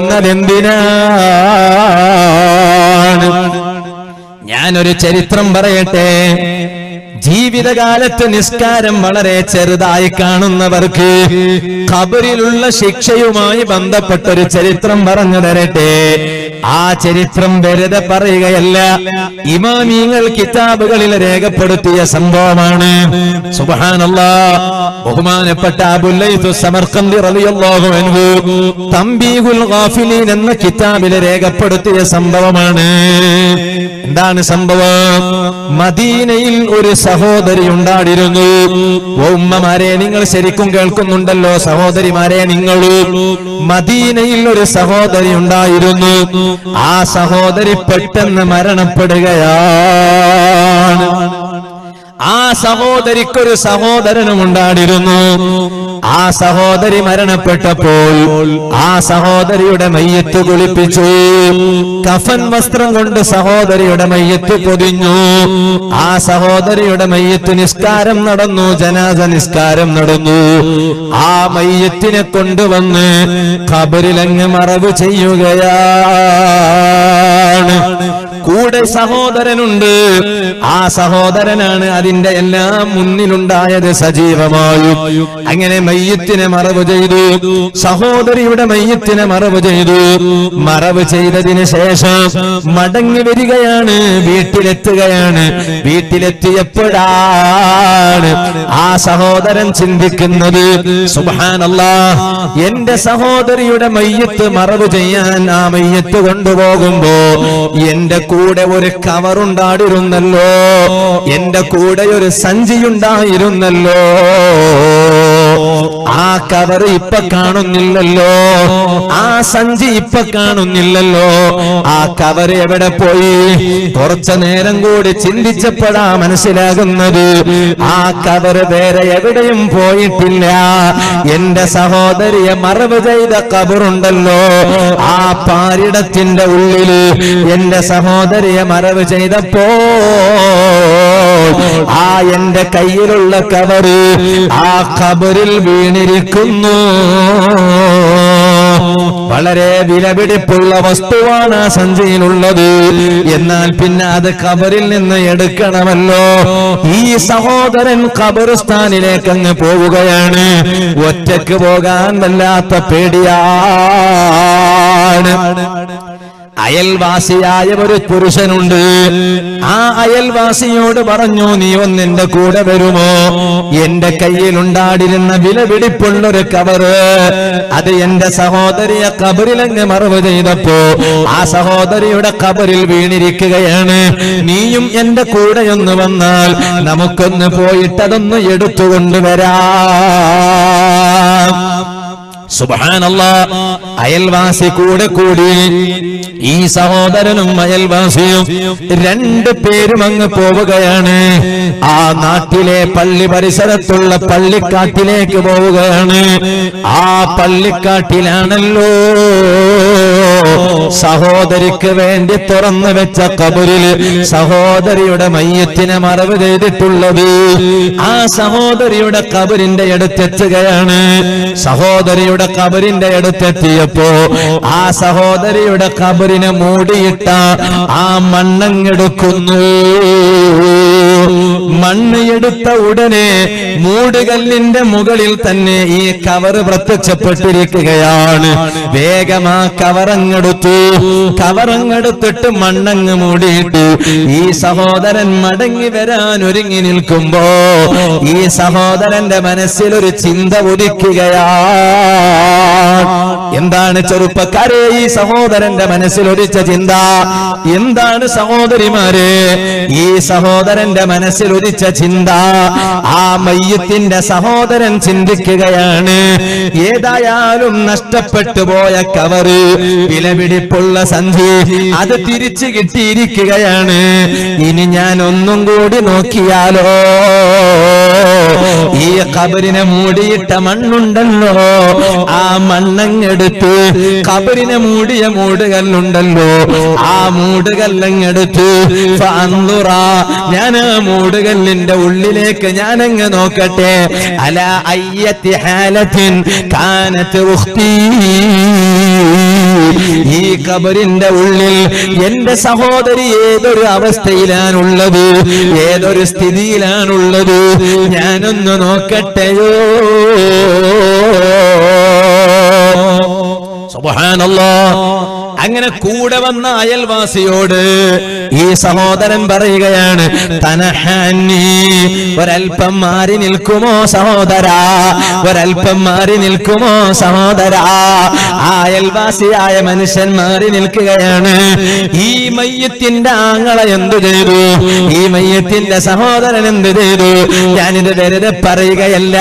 Speaker 1: പോകുന്നതെന്തിനാണ്? ഞാനൊരു ചരിത്രം പറയട്ടെ. ജീവിതകാലത്ത് നിസ്കാരം വളരെ ചെറുതായി കാണുന്നവർക്ക് ഖബറിലുള്ള ശിക്ഷയുമായി ബന്ധപ്പെട്ടൊരു ചരിത്രം പറഞ്ഞു തരട്ടെ. ആ ചരിത്രം വെറുതെ പറയുകയല്ല, ഇമാമിങ്ങൾ കിതാബുകളിൽ രേഖപ്പെടുത്തിയ സംഭവമാണ്. സുബ്ഹാനല്ലാഹ്, ബഹുമാനപ്പെട്ട അബൂ ലൈത്ത് സമർഖന്ദി റളിയല്ലാഹു അൻഹു തംബീഹുൽ ഗാഫിലീൻ എന്ന കിതാബിൽ രേഖപ്പെടുത്തിയ സംഭവമാണ്. എന്താണ് സംഭവം? മദീനയിൽ ഒരു സഹോദരി ഉണ്ടായിരുന്നു. ഉമ്മമാരെ, നിങ്ങൾ ശരിക്കും കേൾക്കുന്നുണ്ടല്ലോ? സഹോദരിമാരെ, നിങ്ങൾ, മദീനയിൽ ഒരു സഹോദരി ഉണ്ടായിരുന്നു. ആ സഹോദരി പെട്ടെന്ന് മരണപ്പെടുകയാണ്. ആ സഹോദരിക്കൊരു സഹോദരനും ഉണ്ടായിരുന്നു. ആ സഹോദരി മരണപ്പെട്ടപ്പോൾ ആ സഹോദരിയുടെ മയ്യത്ത് കുളിപ്പിച്ചു. കഫൻ വസ്ത്രം കൊണ്ട് സഹോദരിയുടെ മയ്യത്ത് പൊതിഞ്ഞു. ആ സഹോദരിയുടെ മയ്യത്ത് നിസ്കാരം നടന്നു, ജനാസ നിസ്കാരം നടന്നു. ആ മയ്യത്തിനെ കൊണ്ടുവന്ന് ഖബറിലങ്ങ് മറവ് ചെയ്യുകയാണ്. കൂടെ സഹോദരനുണ്ട്. ആ സഹോദരനാണ് അതിന്റെ എല്ലാം മുന്നിലുണ്ടായത് സജീവമായും. അങ്ങനെ മയ്യത്തിനെ മറവ് ചെയ്തു, സഹോദരിയുടെ മയ്യത്തിനെ മറവ് ചെയ്തു. മറവ് ചെയ്തതിന് ശേഷം മടങ്ങി വരികയാണ്, വീട്ടിലെത്തുകയാണ്. വീട്ടിലെത്തിയപ്പോഴാണ് ആ സഹോദരൻ ചിന്തിക്കുന്നത്, സുബ്ഹാനല്ലാഹ്, എന്റെ സഹോദരിയുടെ മയ്യത്ത് മറവ് ചെയ്യാൻ ആ മയ്യത്ത് കൊണ്ടുപോകുമ്പോ എന്റെ കൂടെ ഒരു കവറുണ്ടായിരുന്നല്ലോ, എന്റെ കൂടെ ഒരു സഞ്ചിയുണ്ടായിരുന്നല്ലോ. ആ കവർ ഇപ്പൊ കാണുന്നില്ലല്ലോ, ആ സഞ്ചി ഇപ്പൊ കാണുന്നില്ലല്ലോ. ആ കവർ എവിടെ പോയി? കുറച്ചു നേരം കൂടി ചിന്തിച്ചപ്പോഴാ മനസ്സിലാകുന്നത്, ആ കവർ വേറെ എവിടെയും പോയിട്ടില്ല. എന്റെ സഹോദരിയെ മറവ് ചെയ്ത കബറുണ്ടല്ലോ, ആ പാരിടത്തിന്റെ ഉള്ളില് എന്റെ സഹോദരിയെ മറവ് ചെയ്തപ്പോ ആ എന്റെ കയ്യിലുള്ള കവറ് ആ ഖബറിൽ വീണിരിക്കുന്നു. വളരെ വിലപിടിപ്പുള്ള വസ്തുവാണ് ആ സഞ്ചിയിലുള്ളത്. എന്നാൽ പിന്നെ അത് ഖബറിൽ നിന്ന് എടുക്കണമല്ലോ. ഈ സഹോദരൻ ഖബർസ്ഥാനിലേക്ക് അങ്ങ് പോവുകയാണ്. ഒറ്റയ്ക്ക് പോകാൻ വല്ലാത്ത പേടിയാണ്. അയൽവാസിയായ ഒരു പുരുഷനുണ്ട്. ആ അയൽവാസിയോട് പറഞ്ഞു, നീ ഒന്നെന്റെ കൂടെ വരുമോ? എന്റെ കയ്യിലുണ്ടായിരുന്ന വിലപിടിപ്പുള്ളൊരു കവറ്, അത് എന്റെ സഹോദരിയെ ഖബറിലങ്ങ് മറവ് ചെയ്തപ്പോ ആ സഹോദരിയുടെ ഖബറിൽ വീണിരിക്കുകയാണ്. നീയും എന്റെ കൂടെയൊന്ന് വന്നാൽ നമുക്കൊന്ന് പോയിട്ടതൊന്ന് എടുത്തുകൊണ്ടുവരാം. സുബ്ഹാനല്ലാഹ്, അയൽവാസി കൂടെ കൂടി. ഈ സഹോദരനും അയൽവാസിയും രണ്ടു പേരും അങ്ങ് പോവുകയാണ്. ആ നാട്ടിലെ പള്ളി പരിസരത്തുള്ള പള്ളിക്കാട്ടിലേക്ക് പോവുകയാണ്. ആ പള്ളിക്കാട്ടിലാണല്ലോ സഹോദരിക്ക് വേണ്ടി തുറന്നു വെച്ച ഖബറില് സഹോദരിയുടെ മയ്യത്തിനെ മറവ് ചെയ്തിട്ടുള്ളത്. ആ സഹോദരിയുടെ ഖബറിന്റെ അടുത്തെത്തുകയാണ്. സഹോദരിയുടെ ഖബറിന്റെ അടുത്തെത്തിയപ്പോ ആ സഹോദരിയുടെ ഖബറിനെ മൂടിയിട്ട ആ മണ്ണങ്ങെടുക്കുന്നു. മണ്ണ് എടുത്ത ഉടനെ മൂടുകല്ലിന്റെ മുകളിൽ തന്നെ ഈ കവറ് പ്രത്യക്ഷപ്പെട്ടിരിക്കുകയാണ്. വേഗം ആ കവറങ്ങെടുത്തു. കവറങ്ങെടുത്തിട്ട് മണ്ണങ്ങ് മൂടിയിട്ടു. ഈ സഹോദരൻ മടങ്ങി വരാൻ ഒരുങ്ങി നിൽക്കുമ്പോ ഈ സഹോദരന്റെ മനസ്സിലൊരു ചിന്ത ഉദിക്കുകയാണ്. എന്താണ് ചെറുപ്പക്കാരെ ഈ സഹോദരന്റെ മനസ്സിലൊരിച്ച ചിന്ത? എന്താണ് സഹോദരിമാരെ ഈ സഹോദരന്റെ മനസ്സിലൊരിച്ച ചിന്ത? ആ മയ്യത്തിന്റെ സഹോദരൻ ചിന്തിക്കുകയാണ്, ഏതായാലും നഷ്ടപ്പെട്ടു പോയ കവറ്, വിലപിടിപ്പുള്ള സഞ്ചി, അത് തിരിച്ചു കിട്ടിയിരിക്കുകയാണ്. ഇനി ഞാൻ ഒന്നും കൂടി നോക്കിയാലോ? ഈ ഖബറിനെ മൂടിയിട്ട മണ്ണുണ്ടല്ലോ, ആ മണ്ണങ്ങെടുത്ത് ഖബറിനെ മൂടിയ മൂടുകല്ലുണ്ടല്ലോ, ആ മൂടുകല്ലങ്ങെടുത്ത് ഞാൻ ആ മൂടുകല്ലിന്റെ ഉള്ളിലേക്ക് ഞാനങ്ങ് നോക്കട്ടെ. അല അയ്യത്തി ഹാലത്തിൻ കാനത്ത് ഉഖ്തി, ഈ ഖബറിന്റെ ഉള്ളിൽ എന്റെ സഹോദരി ഏതൊരു അവസ്ഥയിലാണുള്ളത്, ഏതൊരു സ്ഥിതിയിലാണുള്ളത്, ഞാനൊന്ന് നോക്കട്ടെയോ. സുബ്ഹാനല്ലാഹ്. അങ്ങനെ കൂടെ വന്ന അയൽവാസിയോട് ഈ സഹോദരൻ പറയുകയാണ്, തനഹനി, ഒരൽപ്പം മാറി നിൽക്കുമോ സഹോദരാ, ഒരൽപ്പം മാറി നിൽക്കുമോ സഹോദരാ. ആ അയൽവാസിയായ മനുഷ്യൻ മാറി നിൽക്കുകയാണ്. ഈ മയ്യത്തിന്റെ ആങ്ങള എന്തു ചെയ്തു? ഈ മയ്യത്തിന്റെ സഹോദരൻ എന്ത് ചെയ്തു? ഞാനിത് വെറുതെ പറയുകയല്ല,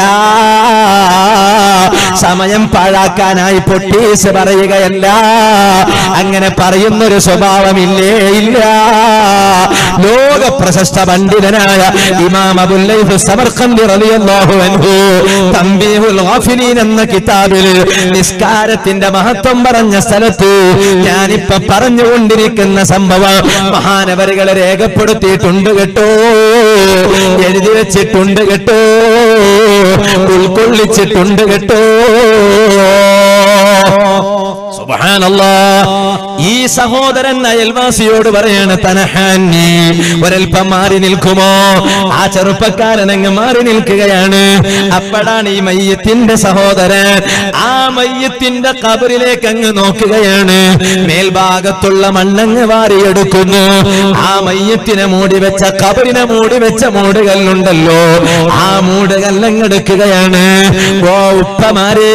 Speaker 1: സമയം പാഴാക്കാനായി പൊട്ടീസ് പറയുകയല്ല. അങ്ങനെ പറയുന്നൊരു സ്വഭാവമില്ലേ? ഇല്ല. ലോക പ്രശസ്ത പണ്ഡിതനായ ഇമാം അബുൽ ലൈഥ് സമർഖന്ദി റളിയല്ലാഹു അൻഹു തംബീഹുൽ ഗാഫിലീൻ എന്ന കിതാബിൽ നിസ്കാരത്തിന്റെ മഹത്വം പറഞ്ഞ സ്ഥലത്ത് ഞാനിപ്പോ പറഞ്ഞുകൊണ്ടിരിക്കുന്ന സംഭവം മഹാനവരുകളെ രേഖപ്പെടുത്തിയിട്ടുണ്ട് കേട്ടോ, എഴുതി വെച്ചിട്ടുണ്ട് കേട്ടോ, ഉൾക്കൊള്ളിച്ചിട്ടുണ്ട് കേട്ടോ.
Speaker 2: സുബ്ഹാനല്ലാഹ്. ഈ സഹോദരൻ അയൽവാസിയോട് പറയാണ്, തനഹാനി, ഒരൽപ്പം മാറി നിൽക്കുമോ? ആ ചെറുപ്പക്കാരൻ അങ്ങ് മാറി നിൽക്കുകയാണ്. അപ്പോഴാണ് ഈ മയ്യത്തിന്റെ സഹോദരൻ ആ മയ്യത്തിന്റെ ഖബറിലേക്ക് അങ്ങ് നോക്കുകയാണ്. മേൽഭാഗത്തുള്ള മണ്ണങ്ങ് വാരിയെടുക്കുന്നു. ആ മയ്യത്തിനെ മൂടിവെച്ച, ഖബറിനെ മൂടിവെച്ച മൂടുകല്ലുണ്ടല്ലോ, ആ മൂടുകല്ലങ്ങെടുക്കുകയാണ്. ഓ ഉപ്പമാരേ,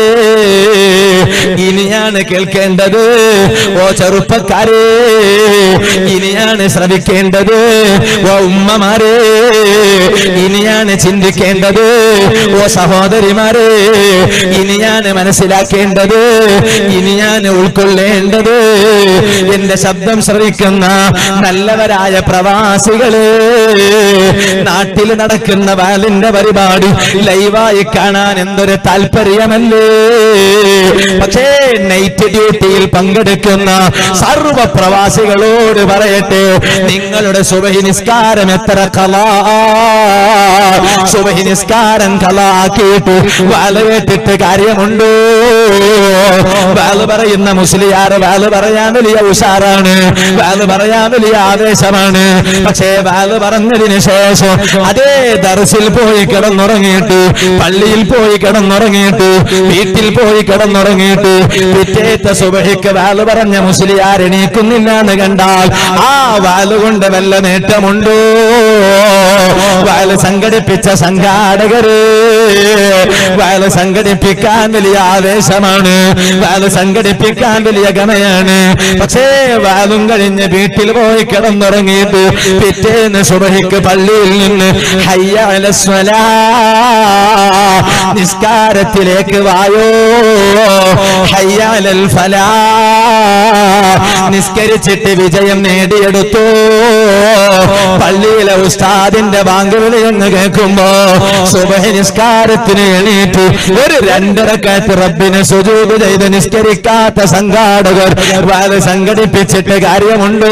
Speaker 2: ഇനിയാണ് കേൾക്കേണ്ടത്. ഓ ചെറുപ്പക്കാരേ, ഇനിയാണ് ശ്രവിക്കേണ്ടത്. ഓ ഉമ്മമാരേ, ഇനിയാണ് ചിന്തിക്കേണ്ടത്. ഓ സഹോദരിമാരേ, ഇനിയാണ് മനസ്സിലാക്കേണ്ടത്, ഇനിയാണ് ഉൾക്കൊള്ളേണ്ടത്. എന്റെ ശബ്ദം ശ്രവിക്കുന്ന നല്ലവരായ പ്രവാസികളെ, നാട്ടിൽ നടക്കുന്ന വാലിന്റെ പരിപാടി ലൈവായി കാണാൻ എന്തൊരു താല്പര്യമല്ലേ. പക്ഷേ നൈറ്റ് ഡ്യൂട്ടിയിൽ പങ്കെടുക്കുന്ന സർവ പ്രവാസികളോട് പറയട്ടെ, നിങ്ങളുടെ സുബഹി നിസ്കാരം എത്ര ഖലാ, സുബഹി നിസ്കാരം ഖലാക്കിയിട്ട് വാല് കേട്ടിട്ട് കാര്യമുണ്ടോ? വാല് പറയുന്ന മുസ്ലിയാർ വാല് പറയാൻ വലിയ ഉഷാറാണ്, വാല് പറയാൻ വലിയ ആവേശമാണ്. പക്ഷേ വാല് പറഞ്ഞതിന് ശേഷം അതേ ദർസിൽ പോയി കിടന്നുറങ്ങിയിട്ട്, പള്ളിയിൽ പോയി കിടന്നുറങ്ങിയിട്ട്, വീട്ടിൽ പോയി കിടന്നുറങ്ങിയിട്ട് പിറ്റേത്തെ സുബഹിക്ക് വാല് പറഞ്ഞ മുസ്ലിയാർ എണീക്കുന്നില്ല എന്ന് കണ്ടാൽ ആ വാലുകൊണ്ട് വല്ല നേട്ടമുണ്ടോ? വാല് സംഘടിപ്പിച്ച സംഘാടകര്, വാല് സംഘടിപ്പിക്കാൻ വലിയ ആവേശമാണ്, വാല് സംഘടിപ്പിക്കാൻ വലിയ ഗമയാണ്. പക്ഷേ വാലും കഴിഞ്ഞ് വീട്ടിൽ പോയി കിടന്നുറങ്ങിയിട്ട് പിറ്റേന്ന് സുബഹിക്ക് പള്ളിയിൽ നിന്ന് ഹയ്യ അലസ് സ്വലാഹ്, നിസ്കാരത്തിലേക്ക് വായോ, ഹയ്യ അലൽ ഫലാഹ്, നിസ്കരിച്ചിട്ട് വിജയം നേടിയെടുത്തു. പള്ളിയിലെ ഉസ്താദിന്റെ ബാങ്ക് വിളി എന്ന് കേൾക്കുമ്പോ സുബഹി നിസ്കാരത്തിന് എണീറ്റ് ഒരു 2 റക്അത്ത് റബ്ബിനെ സുജൂദ് ചെയ്ത് നിസ്കരിക്കാത്ത സംഘാടകർ വാല് സംഘടിപ്പിച്ചിട്ട് കാര്യമുണ്ടോ?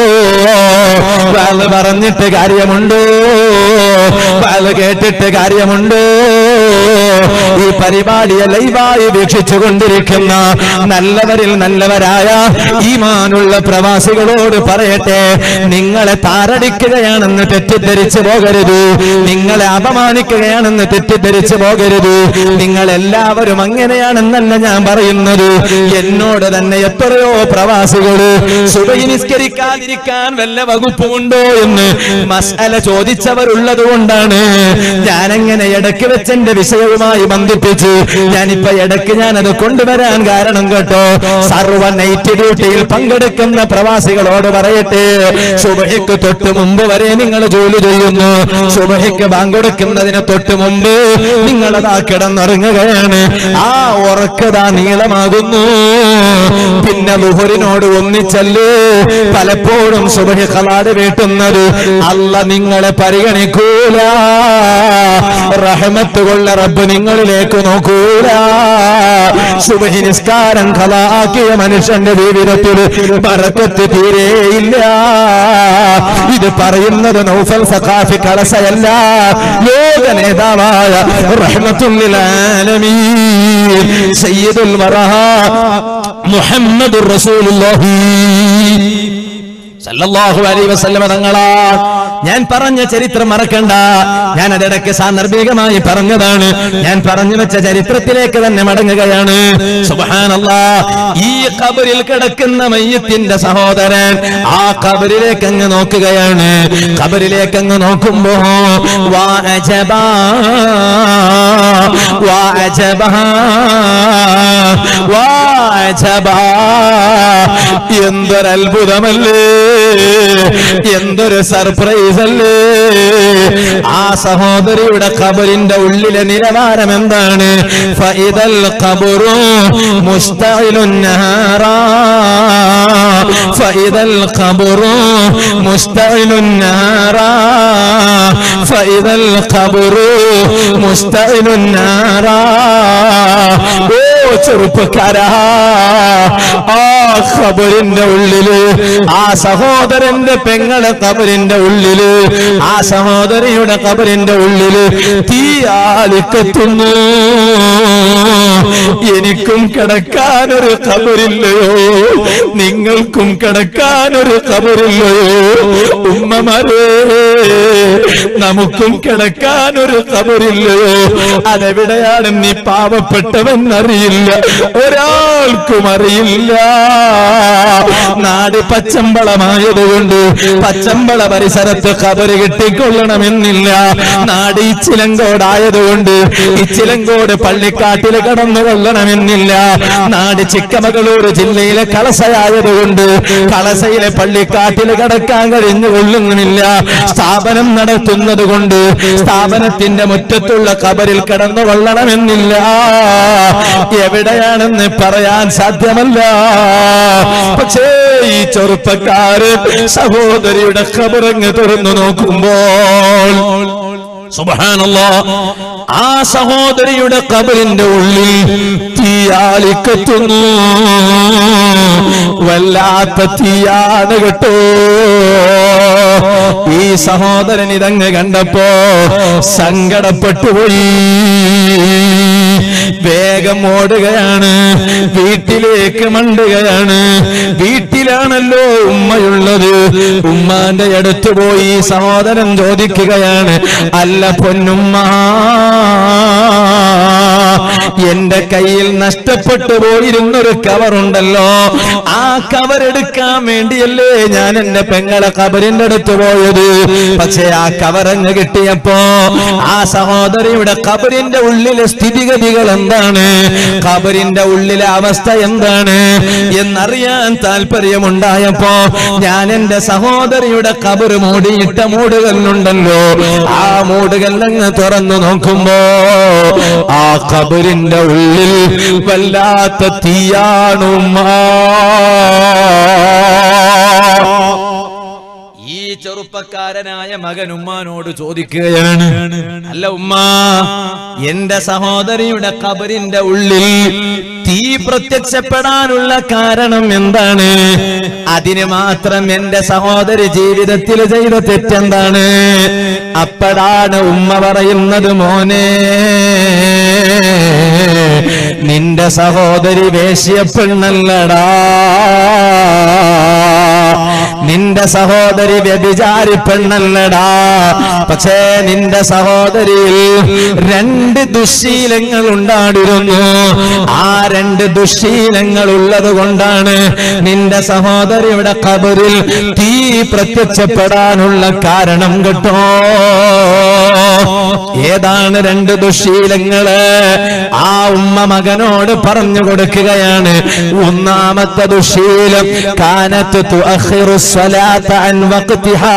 Speaker 2: വാല് പറഞ്ഞിട്ട് കാര്യമുണ്ടോ? വാല് കേട്ടിട്ട് കാര്യമുണ്ടോ? ഈ പരിപാടിയെ ലൈവായി വീക്ഷിച്ചു കൊണ്ടിരിക്കുന്ന നല്ലവരിൽ നല്ലവരായ ഈമാനുള്ള പ്രവാസികളോട് പറയട്ടെ, നിങ്ങളെ താറടിക്കുകയാണെന്ന് തെറ്റിദ്ധരിച്ചു പോകരുത്, നിങ്ങളെ അപമാനിക്കുകയാണെന്ന് തെറ്റിദ്ധരിച്ചു പോകരുത്. നിങ്ങളെല്ലാവരും അങ്ങനെയാണെന്നല്ല ഞാൻ പറയുന്നത്. എന്നോട് തന്നെ എത്രയോ പ്രവാസികള് സുബഹി നിസ്കരിക്കാതിരിക്കാൻ വല്ല വകുപ്പുമുണ്ടോ എന്ന് മസ്അല ചോദിച്ചവരുള്ളത് കൊണ്ടാണ് ഞാനെങ്ങനെ ഇടയ്ക്ക് വെച്ചെന്റെ വിഷയവുമായി ബന്ധിപ്പിച്ച് ഞാനിപ്പോ ഇടയ്ക്ക് ഞാനത് കൊണ്ടുവരാൻ കാരണം കേട്ടോ. സർവ നൈറ്റ് ഡ്യൂട്ടിയിൽ പങ്കെടുക്കുന്ന പ്രവാസികളോട് പറയട്ടെ, സുബഹിക്ക് തൊട്ട് മുമ്പ് വരെ നിങ്ങൾ ജോലി ചെയ്യുന്നു, സുബഹിക്ക് പങ്കെടുക്കുന്നതിന് തൊട്ട് മുമ്പ് നിങ്ങളതാ കിടന്നുറങ്ങുകയാണ്. ആ ഉറക്കതാ നീളമാകുന്നു. പിന്നെ ളുഹറിനോട് ഒന്നിച്ചല്ലേ പലപ്പോഴും സുബഹി ഖലാദ് വീട്ടുന്നത്. അല്ല നിങ്ങളെ പരിഗണിക്കൂല, റഹ്മത്ത് കൊള്ള റബ്ബ് നിങ്ങളിലേക്ക് നോക്കൂല. സുബഹി നിസ്കാരം ഖലാക്കിയ മനുഷ്യന്റെ ജീവിതത്തിൽ ബറക്കത്ത് തീരെയില്ല. ഇത് പറയുന്നത് നൗഫൽ സഖാഫി കളസയല്ല, ലോക നേതാവായ റഹ്മത്തുൽ ലിൽ ആലമീൻ സയ്യിദുൽ വറഹ മുഹമ്മദുർ റസൂലുള്ളാഹി സല്ലല്ലാഹു അലൈഹി വസല്ലം തങ്ങളാണ്. ഞാൻ പറഞ്ഞ ചരിത്രം മറക്കണ്ട, ഞാൻ അതിടയ്ക്ക് സാന്ദർഭികമായി പറഞ്ഞതാണ്. ഞാൻ പറഞ്ഞു വെച്ച ചരിത്രത്തിലേക്ക് തന്നെ മടങ്ങുകയാണ്. സുബ്ഹാനല്ലാഹ്. ഈ ഖബറിൽ കിടക്കുന്ന മയ്യത്തിന്റെ സഹോദരൻ ആ ഖബറിലേക്ക് അങ്ങ് നോക്കുകയാണ്. ഖബറിലേക്ക് അങ്ങ് നോക്കുമ്പോ വാ അജബാ വാ അജബാ വാ അജബാ, എന്തൊരു അത്ഭുതമല്ലേ, എന്തൊരു സർപ്രൈസ് അല്ലേ. ആ സഹോദരിയുടെ ഖബറിന്റെ ഉള്ളിലെ നിലവാരം എന്താണ്? ഫഇദൽ ഖബറു മുസ്തഇലുൻ നഹാറാ, ഫഇദൽ ഖബറു മുസ്തഇലുൻ നഹാറാ, ഫഇദൽ ഖബറു മുസ്തഇലുൻ നഹാറാ. ഓ ചെറുപ്പക്കാരാ, ആ ഖബറിന്റെ ഉള്ളില്, ആ സഹോദരന്റെ പെങ്ങളെ ഖബറിന്റെ ഉള്ളില്, ആ സഹോദരിയുടെ ഖബറിന്റെ ഉള്ളില് തീ ആളിക്കത്തുന്നു. എനിക്കും കിടക്കാനൊരു ഖബറില്ലയോ? നിങ്ങൾക്കും കിടക്കാനൊരു ഖബറില്ലയോ? ഉമ്മമാരേ, നമുക്കും കിടക്കാനൊരു ഖബറില്ലയോ? അതെവിടെയാണെന്ന് ഈ പാവപ്പെട്ടവൻ അറിയില്ല, ഒരാൾക്കും അറിയില്ല. നാട് പച്ചമ്പളമായതുകൊണ്ട് പച്ചമ്പള പരിസരത്ത് ഖബറ് കിട്ടിക്കൊള്ളണമെന്നില്ല. നാട് ഇച്ചിലങ്കോടായതുകൊണ്ട് ഇച്ചിലങ്കോട് പള്ളിക്കാട്ടിൽ കടന്നു കൊള്ളണമെന്നില്ല. നാട് ചിക്കമകളൂർ ജില്ലയിലെ കളസയായതുകൊണ്ട് കളസയിലെ പള്ളിക്കാട്ടിൽ കടക്കാൻ കഴിഞ്ഞു കൊള്ളുന്നില്ല. സ്ഥാപനം നടത്തുന്നത് കൊണ്ട് സ്ഥാപനത്തിന്റെ മുറ്റത്തുള്ള ഖബറിൽ കടന്നു കൊള്ളണമെന്നില്ല. എവിടെയാണെന്ന് പറയാൻ സാധ്യമല്ല. പക്ഷേ ഈ ചെറുപ്പക്കാരൻ സഹോദരിയുടെ ഖബറങ്ങ് തുറന്നു നോക്കുമ്പോൾ സുബ്ഹാനല്ലാഹ്, ആ സഹോദരിയുടെ ഖബറിന്റെ ഉള്ളിൽ തീയാളിക്കത്തുന്നു. വല്ലാത്ത തീയാണ് കേട്ടോ. ഈ സഹോദരൻ ഇതങ്ങ് കണ്ടപ്പോ സങ്കടപ്പെട്ടുപോയി. വേഗം ഓടുകയാണ്, വീട്ടിലേക്ക് മണ്ടുകയാണ്. വീട്ടിലാണല്ലോ ഉമ്മയുള്ളത്. ഉമ്മാന്റെ അടുത്ത് പോയി സഹോദരൻ ചോദിക്കുകയാണ്, അല്ല പൊന്നുമ്മ, എന്റെ കയ്യിൽ നഷ്ടപ്പെട്ടു പോയിരുന്നൊരു കവറുണ്ടല്ലോ, ആ കവറെടുക്കാൻ വേണ്ടിയല്ലേ ഞാൻ എന്റെ പെങ്ങളെ ഖബറിന്റെ അടുത്ത് പോയത്. പക്ഷെ ആ കവറങ്ങ് കിട്ടിയപ്പോ ആ സഹോദരിയുടെ ഖബറിന്റെ ഉള്ളിലെ സ്ഥിതിഗതികൾ എന്താണ്, ഖബറിന്റെ ഉള്ളിലെ അവസ്ഥ എന്താണ് എന്നറിയാൻ താല്പര്യമുണ്ടായപ്പോ ഞാൻ എന്റെ സഹോദരിയുടെ ഖബർ മൂടിയിട്ട മൂടുകല്ലുണ്ടല്ലോ, ആ മൂടുകല്ലങ്ങ് തുറന്നു നോക്കുമ്പോ ആ ഖബറിന്റെ ഉള്ളിൽ വല്ലാത്ത തീയാണുമ്മ. ഈ ചെറുപ്പക്കാരനായ മകൻ ഉമ്മാനോട് ചോദിക്കുകയാണ്, അല്ല ഉമ്മ, എന്റെ സഹോദരിയുടെ ഖബറിന്റെ ഉള്ളിൽ തീ പ്രത്യക്ഷപ്പെടാനുള്ള കാരണം എന്താണ്? അതിന് മാത്രം എന്റെ സഹോദരി ജീവിതത്തിൽ ചെയ്ത തെറ്റെന്താണ്? അപ്പോഴാണ് ഉമ്മ പറയുന്നത്, മോനെ, നിന്റെ സഹോദരി വേശ്യപ്പെണ്ണല്ലടാ, നിന്റെ സഹോദരി വ്യഭിചാരി പെണ്ണല്ലടാ. പക്ഷേ നിന്റെ സഹോദരിയിൽ 2 ദുശ്ശീലങ്ങൾ ഉണ്ടായിരുന്നു. ആ 2 ദുശ്ശീലങ്ങൾ ഉള്ളത് കൊണ്ടാണ് നിന്റെ സഹോദരിയുടെ ഖബറിൽ തീ പ്രത്യക്ഷപ്പെടാനുള്ള കാരണം കേട്ടോ. ഏതാണ് 2 ദുശ്ശീലങ്ങള്? ആ ഉമ്മ മകനോട് പറഞ്ഞു കൊടുക്കുകയാണ്. ഒന്നാമത്തെ ദുശ്ശീലം, കാനത്ത് തുഅഖിറു സ്വലാത്ത അൻ വഖ്തിഹാ,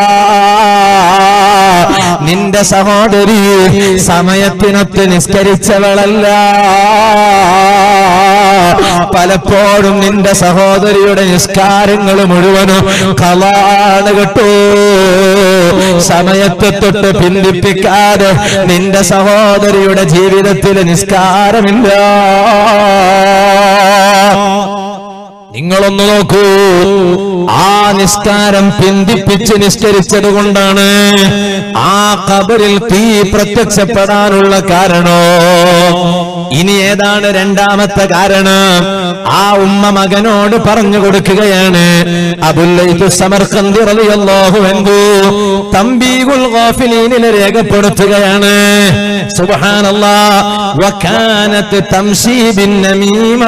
Speaker 2: നിന്റെ സഹോദരി സമയത്തിനൊത്ത് നിസ്കരിച്ചവളല്ല. പലപ്പോഴും നിന്റെ സഹോദരിയുടെ നിസ്കാരങ്ങൾ മുഴുവനും ഖളാണ് കേട്ടോ. സമയത്തെ തൊട്ട് പിന്തിപ്പിക്കാതെ നിന്റെ സഹോദരിയുടെ ജീവിതത്തിൽ നിസ്കാരമില്ല. നിങ്ങളൊന്ന് നോക്കൂ, ആ നിസ്കാരം പിന്തിപ്പിച്ച് നിസ്കരിച്ചത് കൊണ്ടാണ് ആ ഖബറിൽ തീ പ്രത്യക്ഷപ്പെടാനുള്ള കാരണോ. ഇനി ഏതാണ് 2ാമത്തെ കാരണം? ആ ഉമ്മ മകനോട് പറഞ്ഞു കൊടുക്കുകയാണ്. അബുൽ ലൈത്ത് സമർഖന്ദി റളിയല്ലാഹു അൻഹു തംബീഹുൽ ഗാഫിലീനിൽ രേഖപ്പെടുത്തുകയാണ്. സുബ്ഹാനല്ലാഹ്, വകാനത്ത് തംശീ ബിൻ നമീമ.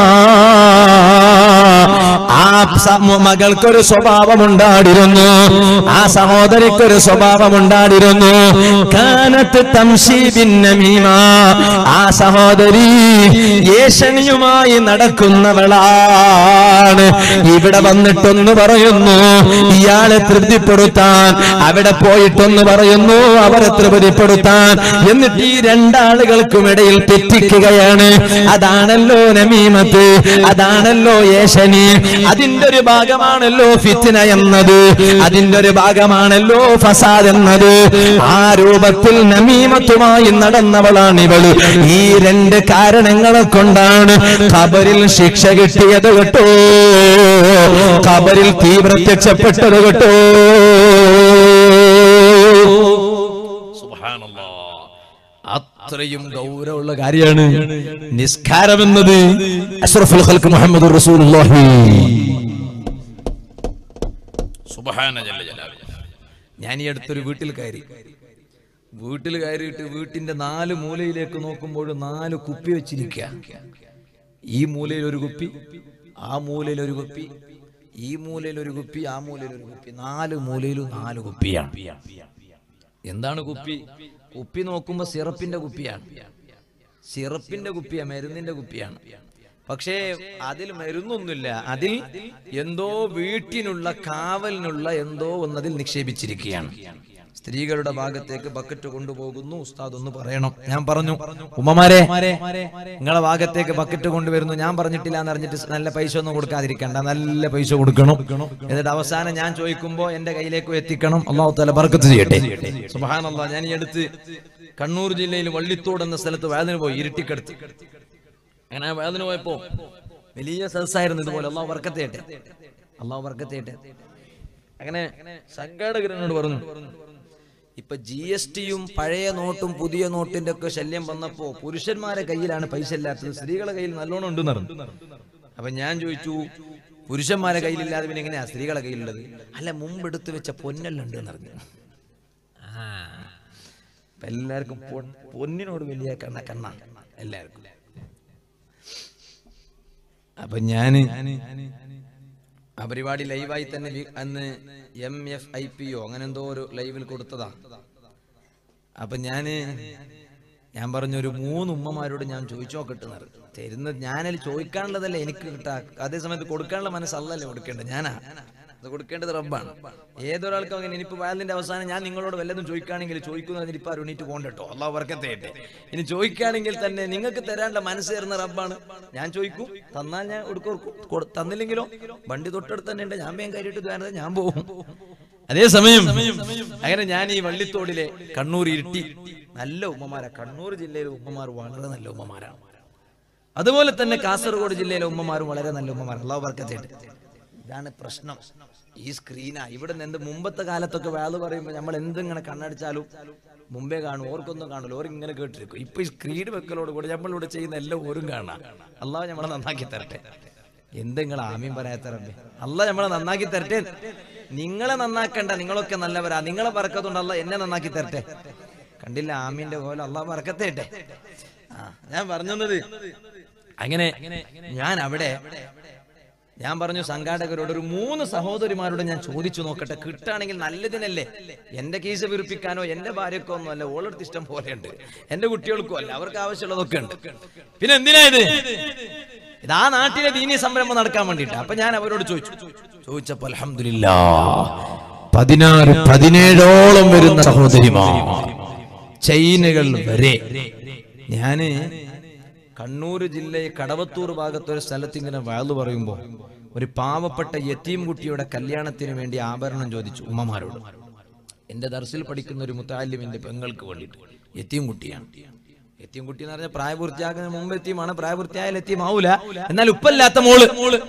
Speaker 2: ആ മകൾക്കൊരു സ്വഭാവമുണ്ടായിരുന്നു, ആ സഹോദരിക്കൊരു സ്വഭാവമുണ്ടായിരുന്നു. കാനത്ത് തംശീ ബിൻ നമീമ, ആ സഹോദരി ഏഷണിയുമായി നടക്കുന്നവളാണ്. ഇവിടെ വന്നിട്ടൊന്ന് പറയുന്നു ഇയാളെ തൃപ്തിപ്പെടുത്താൻ, അവിടെ പോയിട്ടൊന്ന് പറയുന്നു അവരെ തൃപ്തിപ്പെടുത്താൻ, എന്നിട്ട് ഈ 2 ആളുകൾക്കും ഇടയിൽ തെറ്റിക്കുകയാണ്. അതാണല്ലോ നമീമത്ത്, അതാണല്ലോ ഏഷണി. അതിന്റെ ഒരു ഭാഗമാണല്ലോ ഫിത്ന എന്നത്, അതിന്റെ ഒരു ഭാഗമാണല്ലോ ഫസാദ് എന്നത്. ആ രൂപത്തിൽ നമീമത്തുമായി നടന്നവളാണ് ഇവള്. ഈ 2 കാരണങ്ങളെ കൊണ്ടാണ് ഖബറിൽ ശിക്ഷ കിട്ടിയത് കേട്ടോ, ഖബറിൽ തീ പ്രത്യക്ഷപ്പെട്ടത് കേട്ടോ. സുബ്ഹാനല്ലാഹ്, അത്രയും ഗൗരവമുള്ള കാര്യമാണ് നിസ്കാരം എന്നത്. അഷ്റഫുൽ ഖൽഖ് മുഹമ്മദുർ റസൂലുള്ളാഹി സുബ്ഹാന ജല്ല ജലാലുഹു. ഞാൻ ഈ അടുത്തൊരു വീട്ടിൽ കയറിയിട്ട് വീട്ടിന്റെ 4 മൂലയിലേക്ക് നോക്കുമ്പോൾ 4 കുപ്പി വെച്ചിരിക്കുക. ഈ മൂലയിൽ ഒരു കുപ്പി, ആ മൂലയിൽ ഒരു കുപ്പി, ഈ മൂലയിൽ ഒരു കുപ്പി, ആ മൂലയിൽ ഒരു കുപ്പി, 4 മൂലയിലും 4 കുപ്പിയാണ്. എന്താണ് കുപ്പി? കുപ്പി നോക്കുമ്പോ സിറപ്പിന്റെ കുപ്പിയാണ്. മരുന്നിന്റെ കുപ്പിയാണ്. പക്ഷേ അതിൽ മരുന്നൊന്നുമില്ല. അതിൽ എന്തോ വീട്ടിനുള്ള കാവലിനുള്ള എന്തോ ഒന്നതിൽ നിക്ഷേപിച്ചിരിക്കുകയാണ്. സ്ത്രീകളുടെ ഭാഗത്തേക്ക് ബക്കറ്റ് കൊണ്ടുപോകുന്നു. ഉസ്താദ് ഒന്ന് പറയണം. ഞാൻ പറഞ്ഞു, ഉമ്മമാരെ നിങ്ങളെ ഭാഗത്തേക്ക് ബക്കറ്റ് കൊണ്ടുവരുന്നു. ഞാൻ പറഞ്ഞിട്ടില്ല എന്ന് അറിഞ്ഞിട്ട് നല്ല പൈസ ഒന്നും കൊടുക്കാതിരിക്കണ്ട, നല്ല പൈസ കൊടുക്കണം. എന്നിട്ട് അവസാനം ഞാൻ ചോദിക്കുമ്പോ എന്റെ കയ്യിലേക്ക് എത്തിക്കണം. അല്ലാഹു തആല ബർക്കത്ത് ചെയ്യട്ടെ. സുബ്ഹാനല്ലാഹ്. ഞാൻ ഈ അടുത്ത് കണ്ണൂർ ജില്ലയിൽ വള്ളിത്തോട് എന്ന സ്ഥലത്ത് വേദന പോയി, ഇരുട്ടിക്കടുത്ത്. അങ്ങനെ വേദന പോയപ്പോ വലിയ സദസ്സായിരുന്നു ഇതുപോലെ. അല്ലാഹു ബർക്കത്ത് ചെയ്യട്ടെ. അങ്ങനെ സംഘാടകരനോട് പറഞ്ഞു, ഇപ്പൊ GSTയും പഴയ നോട്ടും പുതിയ നോട്ടിന്റെ ഒക്കെ ശല്യം വന്നപ്പോ പുരുഷന്മാരെ കയ്യിലാണ് പൈസ ഇല്ലാത്തത്, സ്ത്രീകളുടെ കയ്യിൽ നല്ലോണം ഉണ്ടെന്ന് പറഞ്ഞു. അപ്പൊ ഞാൻ ചോദിച്ചു, പുരുഷന്മാരെ കയ്യിലില്ലാതെ പിന്നെ എങ്ങനെയാ സ്ത്രീകളുടെ കയ്യിലുള്ളത്? അല്ല, മുമ്പ് എടുത്തു വെച്ച പൊന്നെല്ലാം ഉണ്ട് എന്ന് പറഞ്ഞു. എല്ലാവർക്കും പൊന്നിനോട് വലിയ കണ്ണാണ് എല്ലാവർക്കും. അപ്പൊ ഞാന് ആ പരിപാടി ലൈവായി തന്നെ അന്ന് MFIPO അങ്ങനെ എന്തോ ഒരു ലൈവിൽ കൊടുത്തതാ. അപ്പൊ ഞാൻ പറഞ്ഞു, ഒരു 3 ഉമ്മമാരോട് ഞാൻ ചോദിച്ചു നോക്കട്ടെ. തരുന്നത് ഞാനതിൽ ചോദിക്കാനുള്ളതല്ലേ എനിക്ക് കിട്ടാ, അതേ സമയത്ത് കൊടുക്കാനുള്ള മനസ്സല്ലല്ലേ കൊടുക്കേണ്ടത്, ഞാനാ അത് കൊടുക്കേണ്ടത് റബ്ബാണ്. ഏതൊരാൾക്കും അങ്ങനെ. ഇനിയിപ്പോ വയലിന്റെ അവസാനം ഞാൻ നിങ്ങളോട് വല്ലതും ചോദിക്കുകയാണെങ്കിൽ ചോദിക്കുന്നതിന് ഇപ്പൊ അരുണീറ്റ് പോകണ്ടോ, അല്ലാഹു ബർക്കത്ത് ചെയ്യട്ടെ. ഇനി ചോദിക്കുകയാണെങ്കിൽ തന്നെ നിങ്ങൾക്ക് തരാനുള്ള മനസ്സ് തരുന്ന റബ്ബാണ്. ഞാൻ ചോദിക്കും, തന്നാൽ ഞാൻ കൊടുക്കും, തന്നില്ലെങ്കിലോ വണ്ടി തൊട്ടടുത്ത് തന്നെ ഉണ്ട്, ഞാൻ വേഗം കയറിയിട്ട് ഞാൻ പോകും. അതേസമയം അങ്ങനെ ഞാൻ ഈ വള്ളിത്തോടിലെ കണ്ണൂർ ഇരുട്ടി നല്ല ഉമ്മമാരാ. കണ്ണൂർ ജില്ലയിലെ ഉമ്മമാർ വളരെ നല്ല ഉമ്മമാരാണ്. അതുപോലെ തന്നെ കാസർഗോഡ് ജില്ലയിലെ ഉമ്മമാരും വളരെ നല്ല ഉമ്മമാരാണ്. അല്ലാഹു ബർക്കത്ത് ചെയ്യട്ടെ. ഇതാണ് പ്രശ്നം. ഈ സ്ക്രീനാ. ഇവിടെ നിന്ന് മുമ്പത്തെ കാലത്തൊക്കെ വേള് പറയുമ്പോൾ നമ്മൾ എന്തിങ്ങനെ കണ്ണടിച്ചാലും മുമ്പേ കാണും, ഓർക്കൊന്നും കാണില്ല, ഓരിങ്ങനെ കേട്ടിരിക്കും. ഇപ്പൊ ഈ സ്ക്രീൻ വെക്കലോട് കൂടി നമ്മളിവിടെ ചെയ്യുന്ന എല്ലാം ഓരും കാണാം. അല്ലാഹു നമ്മളെ നന്നാക്കി തരട്ടെ. എന്തെങ്ങൾ ആമീൻ പറയാത്തരല്ലേ? അല്ലാഹു നമ്മളെ നന്നാക്കി തരട്ടെ. നിങ്ങളെ നന്നാക്കണ്ട, നിങ്ങളൊക്കെ നല്ലവരാ. നിങ്ങളെ ബർക്കത്തുണ്ട്, അല്ലാഹു എന്നെ നന്നാക്കി തരട്ടെ. കണ്ടില്ല ആമീന്റെ പോലെ? അല്ലാഹു ബർക്കത്ത് ചെയ്യട്ടെ. ഞാൻ പറഞ്ഞത് അങ്ങനെ. ഞാൻ പറഞ്ഞു സംഘാടകരോട്, ഒരു 3 സഹോദരിമാരോട് ഞാൻ ചോദിച്ചു നോക്കട്ടെ, കിട്ടുകയാണെങ്കിൽ നല്ലതിനല്ലേ. എന്റെ കേസ് വിരിപ്പിക്കാനോ എന്റെ ഭാര്യക്കോ ഒന്നും അല്ല, ഓളെടുത്ത് ഇഷ്ടം പോലെയുണ്ട്, എന്റെ കുട്ടികൾക്കും അല്ല, അവർക്ക് ആവശ്യമുള്ളതൊക്കെ ഉണ്ട്. പിന്നെ എന്തിനാ ഇത് ആ നാട്ടിലെ ദീനീ സംരംഭം നടക്കാൻ വേണ്ടിട്ട്. അപ്പൊ ഞാൻ അവരോട് ചോദിച്ചപ്പോ അൽഹംദുലില്ലാഹ് 16-17ഓളം വരുന്ന സഹോദരിമാർ, ചൈനകൾ വരെ. ഞാന് കണ്ണൂർ ജില്ലയിൽ കടവത്തൂർ ഭാഗത്തൊരു സ്ഥലത്ത് ഇങ്ങനെ വയലു പറയുമ്പോ ഒരു പാവപ്പെട്ട യതീം കുട്ടിയുടെ കല്യാണത്തിന് വേണ്ടി ആഭരണം ചോദിച്ചു ഉമ്മമാരോട്. എന്റെ ദർസിൽ പഠിക്കുന്ന ഒരു മുത്തഅല്ലിമിന്റെ പെങ്ങൾക്ക് വേണ്ടിയിട്ട്. യതീം കുട്ടിയാണ്. യതീം കുട്ടി എന്ന് പറഞ്ഞാൽ പ്രായപൂർത്തിയാകുന്നതിന് മുമ്പ് യതീമാണ്, പ്രായപൂർത്തിയായാൽ യതീമാവൂല, എന്നാൽ ഉപ്പല്ലാത്ത മോള്.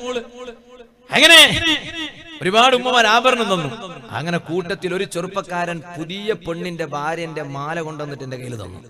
Speaker 2: അങ്ങനെ ഒരുപാട് ഉമ്മമാർ ആഭരണം തന്നു. അങ്ങനെ കൂട്ടത്തിൽ ഒരു ചെറുപ്പക്കാരൻ പുതിയ പെണ്ണിന്റെ ഭാര്യന്റെ മാല കൊണ്ടുവന്നിട്ട് എന്റെ കയ്യിൽ തന്നു.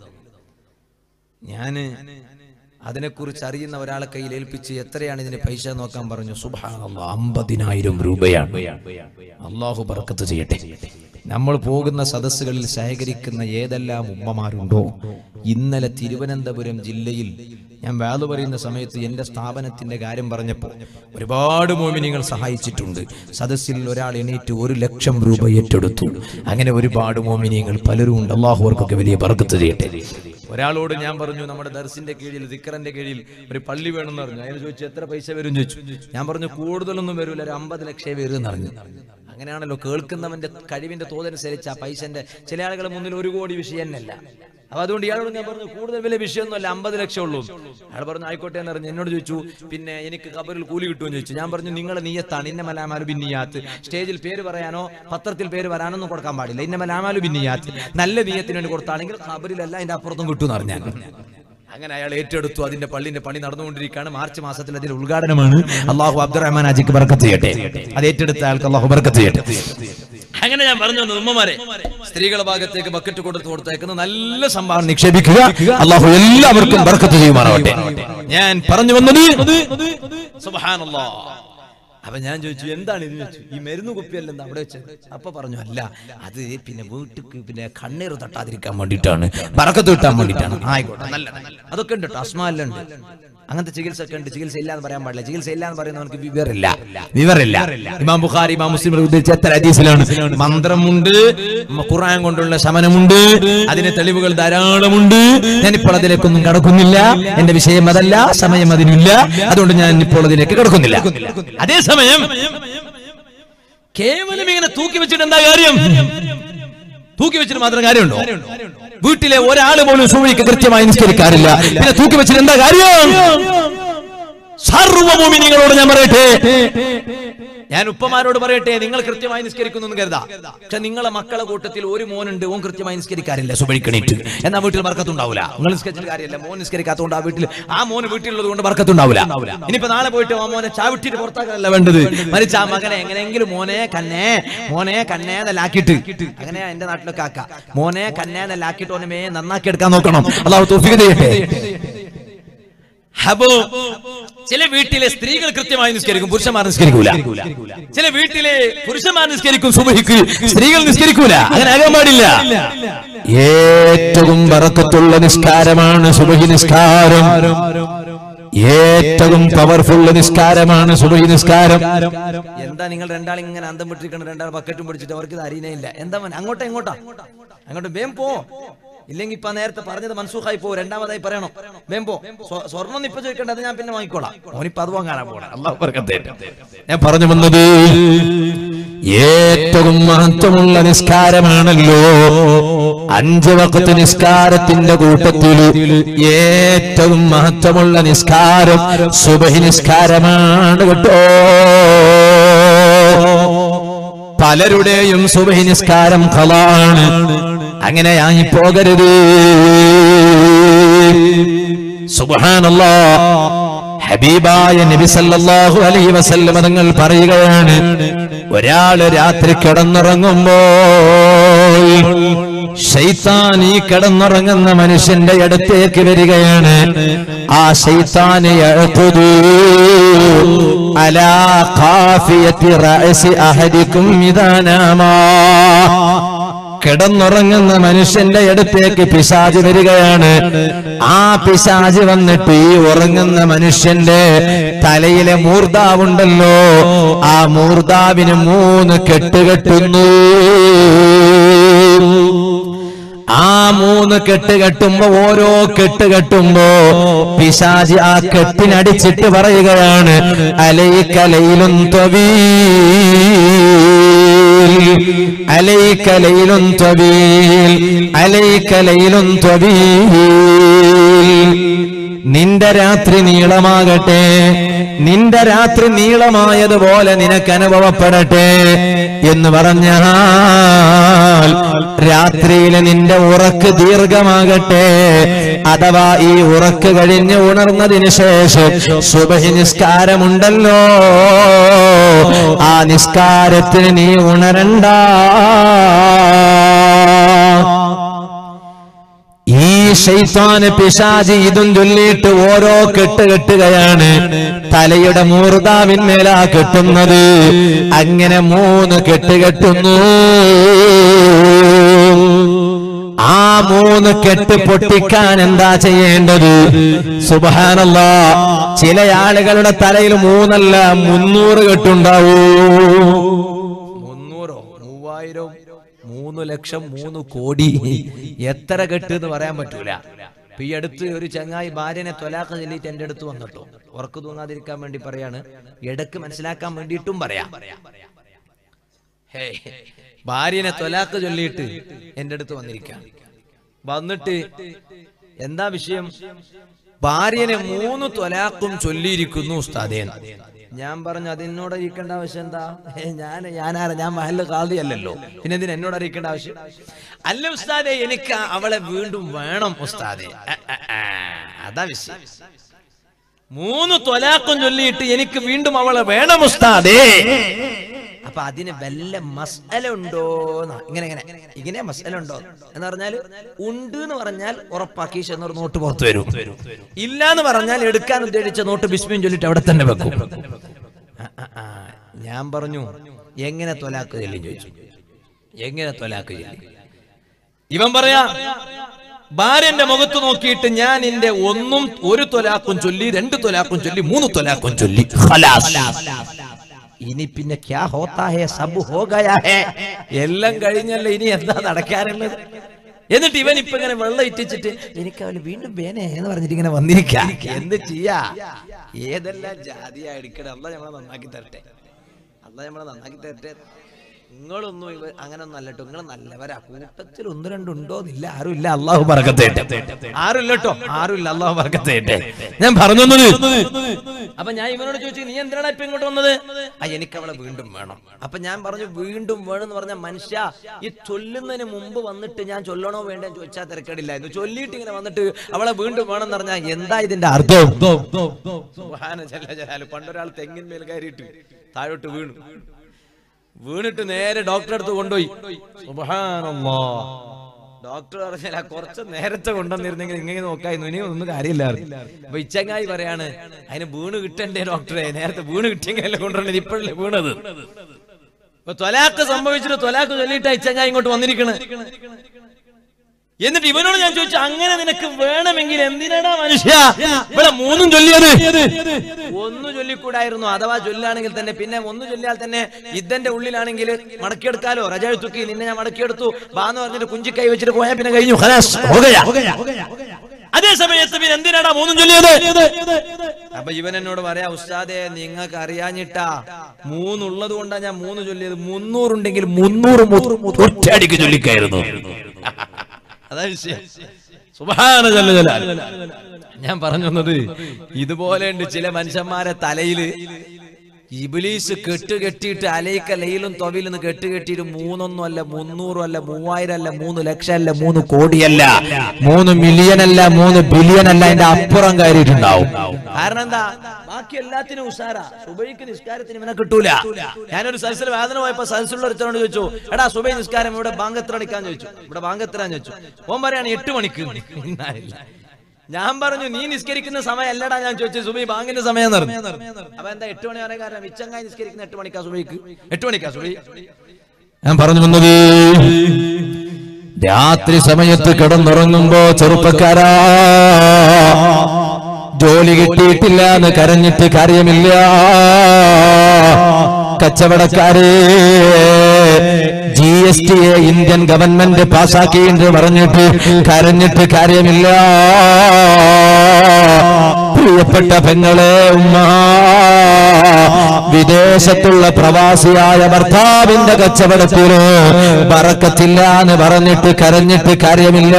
Speaker 2: ഞാന് അതിനെക്കുറിച്ച് അറിയുന്ന ഒരാളെ കയ്യിൽ ഏൽപ്പിച്ച് എത്രയാണ് ഇതിന് പൈസ നോക്കാൻ പറഞ്ഞു. സുബ്ഹാനല്ലാഹ് 50,000 രൂപയാണ്. അല്ലാഹു ബർക്കത്ത് ചെയ്യട്ടെ. നമ്മൾ പോകുന്ന സദസ്സുകളിൽ സഹകരിക്കുന്ന ഏതെല്ലാം ഉമ്മമാരുണ്ടോ, ഇന്നലെ തിരുവനന്തപുരം ജില്ലയിൽ ഞാൻ വാദു പറയുന്ന സമയത്ത് എന്റെ സ്ഥാപനത്തിന്റെ കാര്യം പറഞ്ഞപ്പോൾ ഒരുപാട് മോമിനികൾ സഹായിച്ചിട്ടുണ്ട്. സദസ്സിൽ ഒരാൾ എണീറ്റ് 1 ലക്ഷം രൂപ ഏറ്റെടുത്തു. അങ്ങനെ ഒരുപാട് മോമിനികൾ പലരും ഉണ്ട്. അല്ലാഹു അവർക്കൊക്കെ വലിയ ബർക്കത്ത് ചെയ്യട്ടെ. ഒരാളോട് ഞാൻ പറഞ്ഞു, നമ്മുടെ ദർസിന്റെ കീഴിൽ ദിക്റിന്റെ കീഴിൽ ഒരു പള്ളി വേണമെന്ന് പറഞ്ഞു. അയാൾ ചോദിച്ചു എത്ര പൈസ വരും ചോദിച്ചു. ഞാൻ പറഞ്ഞു കൂടുതലൊന്നും വരൂല, ഒരു 50 ലക്ഷം വരും എന്ന് പറഞ്ഞു. അങ്ങനെയാണല്ലോ കേൾക്കുന്നവന്റെ കഴിവിന്റെ തോതനുസരിച്ച് ആ പൈസന്റെ. ചില ആളുകളുടെ മുന്നിൽ 1 കോടി വിഷയം തന്നെയല്ല. അപ്പൊ അതുകൊണ്ട് ഇയാളോട് ഞാൻ പറഞ്ഞു കൂടുതൽ വലിയ വിഷയമൊന്നുമല്ല, 50 ലക്ഷം ഉള്ളൂ. അയാൾ പറഞ്ഞു ആയിക്കോട്ടെ എന്ന് പറഞ്ഞു. എന്നോട് ചോദിച്ചു പിന്നെ എനിക്ക് ഖബറിൽ കൂലി കിട്ടുമെന്ന് ചോദിച്ചു. ഞാൻ പറഞ്ഞു നിങ്ങളെ നിയ്യത്താണ്, ഇന്നമലാമാലു ബിന്നിയാത്ത്. സ്റ്റേജിൽ പേര് പറയാനോ പത്രത്തിൽ പേര് വരാനൊന്നും കൊടുക്കാൻ പാടില്ല. ഇന്നമലാമാലു ബിന്നിയാത്ത്. നല്ല നിയ്യത്തിന് വേണ്ടി കൊടുത്താണെങ്കിൽ ഖബറിലല്ല അതിന്റെ അപ്പുറത്തും കിട്ടും എന്ന് പറഞ്ഞു. അങ്ങനെ അയാൾ ഏറ്റെടുത്തു. അതിന്റെ പള്ളിന്റെ പണി നടന്നുകൊണ്ടിരിക്കുകയാണ്. മാർച്ച് മാസത്തിൽ അതിന്റെ ഉദ്ഘാടനമാണ്. അല്ലാഹു അബ്ദുറഹ്മാൻ ഹാജിക്ക് ബർക്കത്ത് ചെയ്യട്ടെ. അത് ഏറ്റെടുത്ത ആൾക്ക് അല്ലാഹു ബർക്കത്ത് ചെയ്യട്ടെ. അങ്ങനെ ഞാൻ പറഞ്ഞു വന്നത് ഉമ്മമാരെ, സ്ത്രീകളുടെ ഭാഗത്തേക്ക് ബക്കറ്റ് കൊടുത്തേക്കുന്ന നല്ല സംഭാവന നിക്ഷേപിക്കുക. അല്ലാഹു എല്ലാവർക്കും ബർക്കത്ത് ചെയ്യുമാറാവട്ടെ. ഞാൻ പറഞ്ഞു വന്നത് സുബ്ഹാനല്ലാഹ്. അപ്പൊ ഞാൻ ചോദിച്ചു എന്താണ് ഇത് ചോദിച്ചു. ഈ മരുന്ന് കുപ്പിയല്ല എന്താ അവിടെ വെച്ചത്? അപ്പൊ പറഞ്ഞു അല്ല, അത് പിന്നെ വീട്ടിക്ക് പിന്നെ കണ്ണീർ തട്ടാതിരിക്കാൻ വേണ്ടിയിട്ടാണ്, ബറക്കത്ത് കിട്ടാൻ വേണ്ടിയിട്ടാണ്. ആയിക്കോട്ടെ, നല്ല അതൊക്കെ ഉണ്ട് കേട്ടോ, അസ്മാലുണ്ട്, അങ്ങനത്തെ ചികിത്സ ഒക്കെ ഉണ്ട്. ചികിത്സ ഇല്ലാന്ന് പറയാൻ പാടില്ല. ചികിത്സ ഇല്ലാന്ന് പറയുന്നവർക്ക് വിവരമില്ല. ഇമാം ബുഖാരി ഇമാം മുസ്ലിം ഉദ്ധരിച്ച എത്ര ഹദീസിലാണ് മന്ത്രമുണ്ട്, ഖുർആൻ കൊണ്ടുള്ള ശമനമുണ്ട്, അതിന് തെളിവുകൾ ധാരാളമുണ്ട്. ഞാനിപ്പോൾ അതിലേക്കൊന്നും കടക്കുന്നില്ല, എന്റെ വിഷയം അതല്ല, സമയം അതിനില്ല, അതുകൊണ്ട് ഞാൻ ഇപ്പോൾ അതിലേക്ക് കടക്കുന്നില്ല. അതേസമയം കേവലം ഇങ്ങനെ തൂക്കി വെച്ചിട്ട് എന്താ കാര്യം? തൂക്കി വെച്ചിട്ട് മാത്രം കാര്യമുണ്ടോ? വീട്ടിലെ ഒരാൾ പോലും സുബഹിക്ക് കൃത്യമായി നിസ്കരിക്കാറില്ല, പിന്നെ തൂക്കി വെച്ചിട്ട് എന്താ കാര്യം? സർവ്വ മുഅ്മിനീങ്ങളോട് ഞാൻ പറയട്ടെ, ഞാൻ ഉപ്പമാരോട് പറയട്ടെ, നിങ്ങൾ കൃത്യമായി നിസ്കരിക്കുന്നു എന്ന് കരുതാ, പക്ഷെ നിങ്ങളെ മക്കളെ കൂട്ടത്തിൽ ഒരു മോനുണ്ട്, ഓൻ കൃത്യമായി നിസ്കരിക്കാറില്ല സുബഹിക്ക് എണീറ്റ്, എന്നാ വീട്ടിൽ ബർക്കത്തുണ്ടാവില്ല. നിങ്ങൾ നിസ്കരിച്ചിട്ട് കാര്യമില്ല, മോൻ നിസ്കരിക്കാത്തതുകൊണ്ട് ആ മോന് വീട്ടിലുള്ളത് കൊണ്ട് ബർക്കത്തുണ്ടാവില്ല. ഇനിയിപ്പോ നാളെ പോയിട്ട് ആ മോനെ ചാവിട്ടിട്ട് പുറത്താക്കാനല്ല വേണ്ടത്, മരിച്ച ആ മകനെ എങ്ങനെയെങ്കിലും മോനെ കന്നേന്നല്ലാക്കിയിട്ട്, അങ്ങനെയാ എന്റെ നാട്ടിലൊക്കെ ആക്ക, മോനെ കന്നേന്നല്ലാക്കിയിട്ട് ഓനെ നന്നാക്കി എടുക്കാൻ നോക്കണം. അല്ലാഹു തൗഫീഖ് ചെയ്യട്ടെ. അപ്പോ ചില വീട്ടിലെ സ്ത്രീകൾ കൃത്യമായി നിസ്കരിക്കും, പുരുഷന്മാർ നിസ്കരിക്കൂല. ചില വീട്ടിലെ പുരുഷന്മാർ നിസ്കരിക്കും സുബഹിക്ക്, സ്ത്രീകൾ നിസ്കരിക്കൂല. അങ്ങനെ ആകാൻ പാടില്ല. ഏറ്റവും ബറക്കത്തുള്ള നിസ്കാരമാണ് സുബഹി നിസ്കാരം. ഏറ്റവും പവർഫുൾ നിസ്കാരമാണ് സുബഹി നിസ്കാരം. എന്താ നിങ്ങൾ രണ്ടാൾ ഇങ്ങനെ അന്തം വിട്ടിരിക്കണം, രണ്ടാൾ ബക്കറ്റും പിടിച്ചിട്ട് അവർക്ക് ഇത് അറിയുന്നില്ല. എന്താ അങ്ങോട്ട് വേം പോ, ഇല്ലെങ്കിൽ ഇപ്പൊ നേരത്തെ പറഞ്ഞത് മൻസൂഖായി പോ, രണ്ടാമതായി പറയണം വേം പോ. സ്വർണ്ണം ഇപ്പൊ ചോദിക്കേണ്ടത് ഞാൻ പിന്നെ വാങ്ങിക്കോളാം, ഓനിപ്പോ അത് വാങ്ങാനാ പോണെ. അല്ലാഹു ബർക്കത്ത്. ഞാൻ പറഞ്ഞു വന്നത് ഏറ്റവും മഹത്വമുള്ള നിസ്കാരമാണല്ലോ 5 വഖ്ത് നിസ്കാരത്തിന്റെ കൂട്ടത്തിൽ ഏറ്റവും മഹത്വമുള്ള നിസ്കാരം സുബഹി നിസ്കാരമാണ് കേട്ടോ. പലരുടെയും സുബഹി നിസ്കാരം ഖളാണ്. അങ്ങനെയായി പോകരുത്. സുബ്ഹാനല്ലാഹ്. ഹബീബായ നബി സല്ലല്ലാഹു അലൈഹി വസല്ലം തങ്ങൾ പറയുകയാണ്, ഒരാള് രാത്രി കിടന്നുറങ്ങുമ്പോൾ ശൈത്താൻ ഈ കിടന്നുറങ്ങുന്ന മനുഷ്യന്റെ അടുത്തേക്ക് വരികയാണ്. ആ ശൈത്താൻ യഖുദു അലാ ഖാഫിയത്തി റഅസി അഹദികും ഇദാ നാമാ. കിടന്നുറങ്ങുന്ന മനുഷ്യന്റെ അടുത്തേക്ക് പിശാച് വരികയാണ്. ആ പിശാച് വന്നിട്ട് ഈ ഉറങ്ങുന്ന മനുഷ്യന്റെ തലയിലെ മൂർധാവുണ്ടല്ലോ, ആ മൂർധാവിന് 3 കെട്ടുകെട്ടുന്നു. ആ 3 കെട്ടുകെട്ടുമ്പോ ഓരോ കെട്ടുകെട്ടുമ്പോ പിശാച് ആ കെട്ടിനടിച്ചിട്ട് പറയുകയാണ്, അലൈക ലൈലുൻ തവീൽ, അലൈക ലൈലുൻ തവീൽ, അലൈക ലൈലുൻ തവീൽ. നിന്റെ രാത്രി നീളമാകട്ടെ, നിന്റെ രാത്രി നീളമായതുപോലെ നിനക്ക് അനുഭവപ്പെടട്ടെ എന്ന് പറഞ്ഞാൽ രാത്രിയിലെ നിന്റെ ഉറക്ക് ദീർഘമാകട്ടെ. അഥവാ ഈ ഉറക്ക് കഴിഞ്ഞ് ഉണർന്നതിന് ശേഷം സുബഹി നിസ്കാരമുണ്ടല്ലോ, ആ നിസ്കാരത്തിന് നീ ഉണരണ്ട. ഈ ശൈത്താന് പിശാചി ഇതും ചൊല്ലിയിട്ട് ഓരോ കെട്ടുകെട്ടുകയാണ്. തലയുടെ മൂർധാവിന്മേലാ കെട്ടുന്നത്. അങ്ങനെ 3 കെട്ടുകെട്ടുന്നു. ആ 3 കെട്ട് പൊട്ടിക്കാൻ എന്താ ചെയ്യേണ്ടത്? സുബ്ഹാനല്ലാഹ്. ചില ആളുകളുടെ തലയിൽ 3 അല്ല 300 കെട്ടുണ്ടാവൂ. 300, 3000, 3 ലക്ഷം, 3 കോടി, എത്ര കെട്ട് എന്ന് പറയാൻ പറ്റൂല. ഈ അടുത്ത് ഒരു ചങ്ങായി ഭാര്യനെ ത്വലാഖ് ചൊല്ലിയിട്ട് എന്റെ അടുത്ത് വന്നിട്ടു. ഉറക്കു തൂങ്ങാതിരിക്കാൻ വേണ്ടി പറയാണ്, ഇടക്ക് മനസ്സിലാക്കാൻ വേണ്ടിയിട്ടും പറയാം. ഭാര്യനെ ത്വലാഖ് ചൊല്ലിയിട്ട് എന്റെ അടുത്ത് വന്നിട്ട് എന്താ വിഷയം? ഭാര്യനെ 3 ത്വലാഖും ചൊല്ലിയിരിക്കുന്നു ഉസ്താദേ. ഞാൻ പറഞ്ഞു, അതിനോട് അറിയിക്കേണ്ട ആവശ്യം എന്താ? ഞാൻ മഹല്ല് ഖാദി അല്ലല്ലോ, പിന്നെ എന്തിനാ എന്നോട് അറിയിക്കേണ്ട ആവശ്യം? അല്ല ഉസ്താദേ, എനിക്ക് അവളെ വീണ്ടും വേണം ഉസ്താദേ. അതാ വിഷയം. 3 ത്വലാഖും ചൊല്ലിയിട്ട് എനിക്ക് വീണ്ടും അവളെ വേണം ഉസ്താദേ. അപ്പൊ അതിന് വല്ല മസ്അല ഉണ്ടോ ഇങ്ങനെ ഇങ്ങനെ ഇങ്ങനെ മസ്അല ഉണ്ടോ എന്ന് പറഞ്ഞാൽ ഉണ്ട് എന്ന് പറഞ്ഞാൽ ഉറപ്പാക്കി എന്നൊരു നോട്ട് പുറത്തു വരും, ഇല്ല എന്ന് പറഞ്ഞാൽ എടുക്കാൻ ഉദ്ദേശിച്ച നോട്ട് ബിസ്മിൻ ചൊല്ലിട്ട് അവിടെ തന്നെ വെക്കും. ഞാൻ പറഞ്ഞു എങ്ങനെ ത്വലാഖ് ചൊല്ലി ചോദിച്ചു, എങ്ങനെ ത്വലാഖ് ചൊല്ലി? ഇവൻ പറയാ ഭാര്യന്റെ മുഖത്ത് നോക്കിയിട്ട് ഞാൻ എന്റെ ഒരു ത്വലാഖും ചൊല്ലി, 2 ത്വലാഖും ചൊല്ലി, 3 ത്വലാഖും ചൊല്ലി, ഇനി പിന്നെ ക്യാ ഹോത്താ ഹേ സബ് ഹോ ഗയാ ഹേ, എല്ലാം കഴിഞ്ഞല്ലേ, ഇനി എന്താ നടക്കാറുള്ളത്? എന്നിട്ട് ഇവൻ ഇപ്പൊ ഇങ്ങനെ വെള്ളം ഇറ്റിച്ചിട്ട് എനിക്ക് അവന് വീണ്ടും വേനേ എന്ന് പറഞ്ഞിട്ട് ഇങ്ങനെ വന്നിരിക്കാം. എന്ത് ചെയ്യാ? ഏതെല്ലാം ജാതിയാ എടുക്കണേ? അള്ളാഹ് നമ്മളെ നന്നാക്കി തരട്ടെ, അള്ളാഹ് നമ്മളെ നന്നാക്കി തരട്ടെ. നിങ്ങളൊന്നും അങ്ങനൊന്നും അല്ലട്ടോ, നിങ്ങൾ നല്ലവരാ. കൂട്ടത്തിൽ 1-2 ഉണ്ടോന്നില്ല, ആരുമില്ല, അള്ളാഹു ബർക്കത്ത് ചെയ്യട്ടെ. ആരുമില്ല കേട്ടോ, ആരുമില്ല, അള്ളാഹു ബർക്കത്ത് ചെയ്യട്ടെ. ഞാൻ പറഞ്ഞു. അപ്പൊ ഞാൻ ഇവനോട് ചോദിച്ചു, നീ എന്തിനാണ് ഇപ്പൊ ഇങ്ങോട്ട് വന്നത്? എനിക്ക് അവളെ വീണ്ടും വേണം. അപ്പൊ ഞാൻ പറഞ്ഞു, വീണ്ടും വേണം എന്ന് പറഞ്ഞ മനുഷ്യ, ഈ ചൊല്ലുന്നതിന് മുമ്പ് വന്നിട്ട് ഞാൻ ചൊല്ലണോ വേണ്ടോ ചോദിച്ചാൽ തിരക്കേടില്ലായിരുന്നു. ചൊല്ലിയിട്ട് ഇങ്ങനെ വന്നിട്ട് അവളെ വീണ്ടും വേണം എന്ന് പറഞ്ഞാൽ എന്താ ഇതിന്റെ അർത്ഥം? പണ്ടൊരാൾ തെങ്ങിന്മേൽ കയറിയിട്ട് താഴോട്ട് വീണിട്ട് നേരെ ഡോക്ടറെ അടുത്ത് കൊണ്ടുപോയി. സുബ്ഹാനല്ലാഹ്, ഡോക്ടർ പറഞ്ഞാൽ കുറച്ച് നേരത്തെ കൊണ്ടുവന്നിരുന്നെങ്കിൽ ഇങ്ങനെ നോക്കായിരുന്നു, ഇനി ഒന്നും കാര്യമില്ലായിരുന്നു. അപ്പൊ ഇച്ചങ്ങായി പറയാണ്, അതിന് വീണ് കിട്ടണ്ടേ ഡോക്ടറെ, നേരത്തെ വീണ് കിട്ടിയെങ്കിലല്ലേ കൊണ്ടുവരേണ്ടത്, ഇപ്പോഴല്ലേ വീണത്. ഇപ്പൊ ത്വലാഖ് സംഭവിച്ചിട്ട് ത്വലാഖ് ചൊല്ലിയിട്ടാ ഇച്ചങ്ങായി ഇങ്ങോട്ട് വന്നിരിക്കണ്. എന്നിട്ട് ഇവനോട് ഞാൻ ചോദിച്ചു, അങ്ങനെ നിനക്ക് വേണമെങ്കിൽ എന്തിനാടാ മനുഷ്യ ഇവിടെ 3 ചൊല്ലിയത്? 1 ചൊല്ലിക്കൂടായിരുന്നു? അഥവാ ചൊല്ലാണെങ്കിൽ തന്നെ, പിന്നെ 1 ചൊല്ലിയാൽ തന്നെ ഇദ്ദന്റെ ഉള്ളിലാണെങ്കിൽ മടക്കിയെടുക്കാലോ. റജായ് തുക്കി നിന്നെ ഞാൻ മടക്കിയെടുത്തു ബാന്ന് പറഞ്ഞിട്ട് കുഞ്ചിക്കൈ വെച്ചിട്ട് പോയാൽ പിന്നെ കഴിഞ്ഞു. അതേ സമയത്ത് പിന്നെ എന്തിനാടാ 3 ചൊല്ലിയത്? അപ്പൊ ഇവൻ എന്നോട് പറയാ, ഉസ്താദേ നിങ്ങൾക്ക് അറിയാഞ്ഞിട്ടാ, 3 ഉള്ളത് കൊണ്ടാ ഞാൻ 3 ചൊല്ലിയത്. 300 ഉണ്ടെങ്കിൽ 300 ഒറ്റയടിക്ക് ചൊല്ലിക്കായിരുന്നു. അതാ വിഷയം. സുബ്ഹാന ജല്ല ജലാൽ. ഞാൻ പറഞ്ഞു വന്നത്, ഇതുപോലെ ഉണ്ട് ചില മനുഷ്യന്മാരെ തലയില് ഇബ്ലീസ് കെട്ടുകെട്ടിയിട്ട് അലൈക്ക ലൈലും തൊവിലെന്ന് കെട്ടുകെട്ടിയിട്ട് 3 അല്ല 300 അല്ല 3000 അല്ല 3 ലക്ഷം അല്ല 3 കോടിയല്ല 3 മില്യൺ അല്ല 3 ബില്യൺ അല്ല, അതിന്റെ അപ്പുറം കയറിയിട്ടുണ്ടാവും. കാരണം എന്താ? ബാക്കി എല്ലാത്തിനും ഉഷാറാ, സുബൈക്ക് നിസ്കാരത്തിന് ഇവനെ കിട്ടൂല. ഞാനൊരു സദസ്സിൽ വേദന പോയപ്പോ സദസ്സുള്ള ഒരുത്തനോട് ചോദിച്ചു, എടാ സുബൈ നിസ്കാരം ഇവിടെ ബാങ്ക് എത്ര മണിക്കാന്ന് ചോദിച്ചു. ഇവിടെ ബാങ്ക് എത്രയാന്ന് ചോദിച്ചു. ഓൻ പറയാണ് 8 മണിക്ക്. ഞാൻ പറഞ്ഞു, നീ നിസ്കരിക്കുന്ന സമയം അല്ലടാ ഞാൻ ചോദിച്ചത്, സുബൈ ബാങ്കിന്റെ സമയം പറഞ്ഞു. അപ്പൊ എന്താ 8 മണി വരെ? കാരണം ഇച്ചങ്ങായി നിസ്കരിക്കുന്ന 8 മണിക്കാ സുബൈക്ക്. 8 മണിക്കാ സുബൈ. ഞാൻ പറഞ്ഞു വന്നത്, രാത്രി സമയത്ത് കിടന്നുറങ്ങുമ്പോ ചെറുപ്പക്കാരാ, ജോലി കിട്ടിയിട്ടില്ല എന്ന് കരഞ്ഞിട്ട് കാര്യമില്ല. കച്ചവടക്കാരെ, GST ഇന്ത്യൻ ഗവൺമെന്റ് പാസാക്കി എന്ന് പറഞ്ഞിട്ട് കരഞ്ഞിട്ട് കാര്യമില്ല. പ്രിയപ്പെട്ട പെങ്ങളെ, ഉമ്മ, വിദേശത്തുള്ള പ്രവാസിയായ ഭർത്താവിന്റെ കച്ചവടത്തില് ബറക്കത്തില്ല എന്ന് പറഞ്ഞിട്ട് കരഞ്ഞിട്ട് കാര്യമില്ല.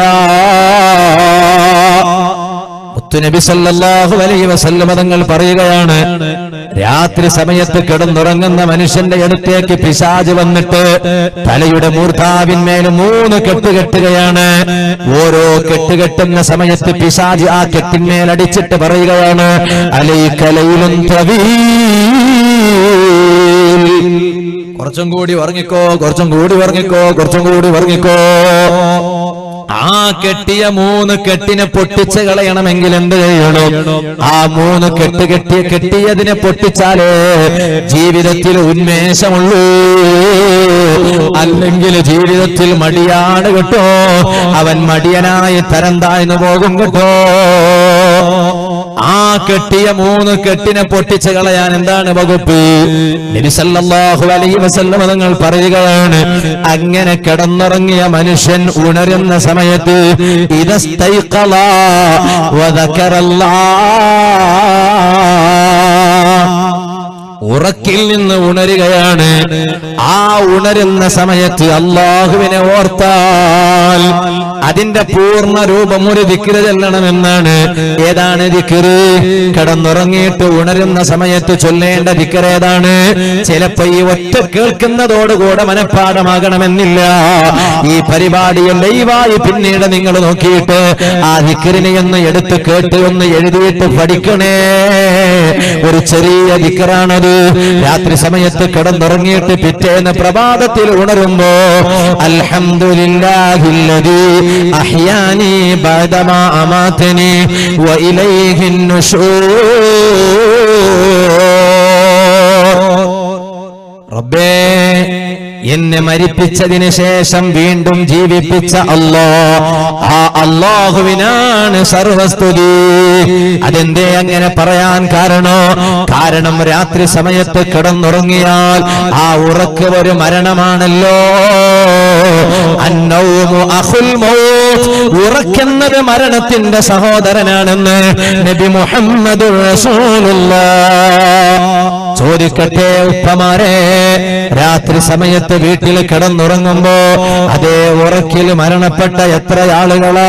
Speaker 2: നബി സല്ലല്ലാഹു അലൈഹി വസല്ലം തങ്ങൾ പറയുകയാണ്, രാത്രി സമയത്ത് കിടന്നുറങ്ങുന്ന മനുഷ്യന്റെ അടുത്തേക്ക് പിശാച് വന്നിട്ട് തലയുടെ മൂർധാവിന്മേൽ 3 കെട്ടുകെട്ടുകയാണ്. ഓരോ കെട്ടുകെട്ടുന്ന സമയത്ത് പിശാച് ആ കെട്ടിന്മേൽ അടിച്ചിട്ട് പറയുകയാണ്, അലൈക ലൈലുൻ തവീൽ, കുറച്ചും കൂടി ഉറങ്ങിക്കോ, കുറച്ചും കൂടി ഉറങ്ങിക്കോ, കുറച്ചും കൂടി ഉറങ്ങിക്കോ. ആ കെട്ടിയ 3 കെട്ടിനെ പൊട്ടിച്ച് കളയണമെങ്കിൽ എന്ത് ചെയ്യണം? ആ 3 കെട്ടിയതിനെ പൊട്ടിച്ചാലേ ജീവിതത്തിൽ ഉന്മേഷമുള്ളൂ, അല്ലെങ്കിൽ ജീവിതത്തിൽ മടിയാണ് കേട്ടോ. അവൻ മടിയനായി തരം താഴ്ന്നു പോകും കേട്ടോ. ആ കെട്ടിയ 3 കെട്ടിനെ പൊട്ടിച്ച് കളയാൻ എന്താണ് വകുപ്പ്? നബി സല്ലല്ലാഹു അലൈഹി വസല്ലം തങ്ങൾ പറയുകയാണ്, അങ്ങനെ കിടന്നുറങ്ങിയ മനുഷ്യൻ ഉണരുന്ന സമയത്ത് ഇദസ്തൈഖള വദകറല്ലാഹ്, ഉറക്കിൽ നിന്ന് ഉണരുകയാണ്. ആ ഉണരുന്ന സമയത്ത് അല്ലാഹുവിനെ ഓർത്താൽ അതിന്റെ പൂർണ്ണ രൂപം ഒരു ദിക്ർ ചൊല്ലണമെന്നാണ്. ഏതാണ് ദിക്ർ? കിടന്നുറങ്ങിയിട്ട് ഉണരുന്ന സമയത്ത് ചൊല്ലേണ്ട ദിക്ർ ഏതാണ്? ചിലപ്പോ ഈ ഒറ്റ കേൾക്കുന്നതോടുകൂടെ മനഃപ്പാഠമാകണമെന്നില്ല. ഈ പരിപാടിയെ ലൈവായി പിന്നീട് നിങ്ങൾ നോക്കിയിട്ട് ആ ദിക്റിനെ ഒന്ന് എടുത്ത് കേട്ട് ഒന്ന് എഴുതിയിട്ട് പഠിക്കണേ. ഒരു ചെറിയ ദിക്റാണത്. രാത്രി സമയത്ത് കിടന്നുറങ്ങിയിട്ട് പിറ്റേന്ന് പ്രഭാതത്തിൽ ഉണരുമ്പോ അൽഹംദുലില്ലാഹില്ലദീ അഹ്യാനി ബഅദമാ അമാതനി വഇലൈഹിൻ നുശൂർ. റബ്ബേ, എന്നെ മരിപ്പിച്ചതിന് ശേഷം വീണ്ടും ജീവിപ്പിച്ച അല്ലാഹ്, ആ അല്ലാഹുവിനാണ് സർവസ്തുതി. അതെന്തേ അങ്ങനെ പറയാൻ കാരണം രാത്രി സമയത്ത് കിടന്നുറങ്ങിയാൽ ആ ഉറക്ക് ഒരു മരണമാണല്ലോ. അന്നൗമു അഖുൽ മൗത്ത്, ഉറക്കുന്നത് മരണത്തിന്റെ സഹോദരനാണെന്ന് നബി മുഹമ്മദുർ റസൂലുള്ളാഹ്. ചോദിക്കട്ടെ ഉപ്പമാരെ, രാത്രി സമയത്ത് വീട്ടിൽ കിടന്നുറങ്ങുമ്പോ അതേ ഉറക്കിൽ മരണപ്പെട്ട എത്ര ആളുകളാ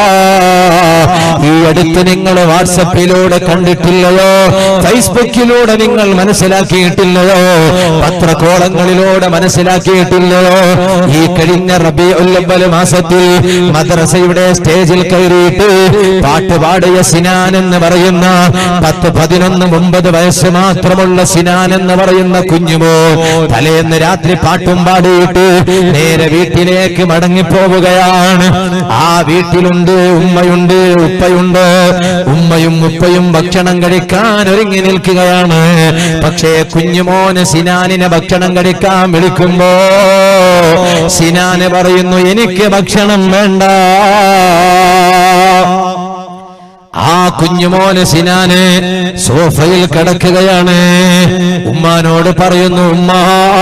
Speaker 2: ഈ അടുത്ത് നിങ്ങൾ വാട്സപ്പിലൂടെ കണ്ടിട്ടില്ലയോ? ഫേസ്ബുക്കിലൂടെ നിങ്ങൾ മനസ്സിലാക്കിയിട്ടില്ലയോ? പത്രകോളങ്ങളിലൂടെ മനസ്സിലാക്കിയിട്ടില്ലയോ? ഈ കഴിഞ്ഞ റബീഉൽ അവ്വൽ മാസത്തിൽ മദ്രസയുടെ സ്റ്റേജിൽ കയറിയിട്ട് പാട്ടുപാടിയ സിനാൻ എന്ന് പറയുന്ന 10, 11, 9 വയസ്സ് മാത്രമുള്ള സിനാൻ എന്ന് പറയുന്ന കുഞ്ഞുമോ തലേന്ന് രാത്രി പാട്ടും പാടിയിട്ട് നേരെ വീട്ടിലേക്ക് മടങ്ങിപ്പോവുകയാണ്. ആ വീട്ടിലുണ്ട് ഉമ്മയുണ്ട്, ഉപ്പയുണ്ട്. ഉമ്മയും ഉപ്പയും ഭക്ഷണം കഴിക്കാൻ ഒരുങ്ങി നിൽക്കുകയാണ്. പക്ഷേ കുഞ്ഞുമോന് സിനാനിനെ ഭക്ഷണം കഴിക്കാൻ വിളിക്കുമ്പോ സിനാന് പറയുന്നു, എനിക്ക് ഭക്ഷണം വേണ്ട. ആ കുഞ്ഞുമോന് സിനാന് സോഫയിൽ കിടക്കുകയാണ്. ഉമ്മാനോട് പറയുന്നു, ഉമ്മാ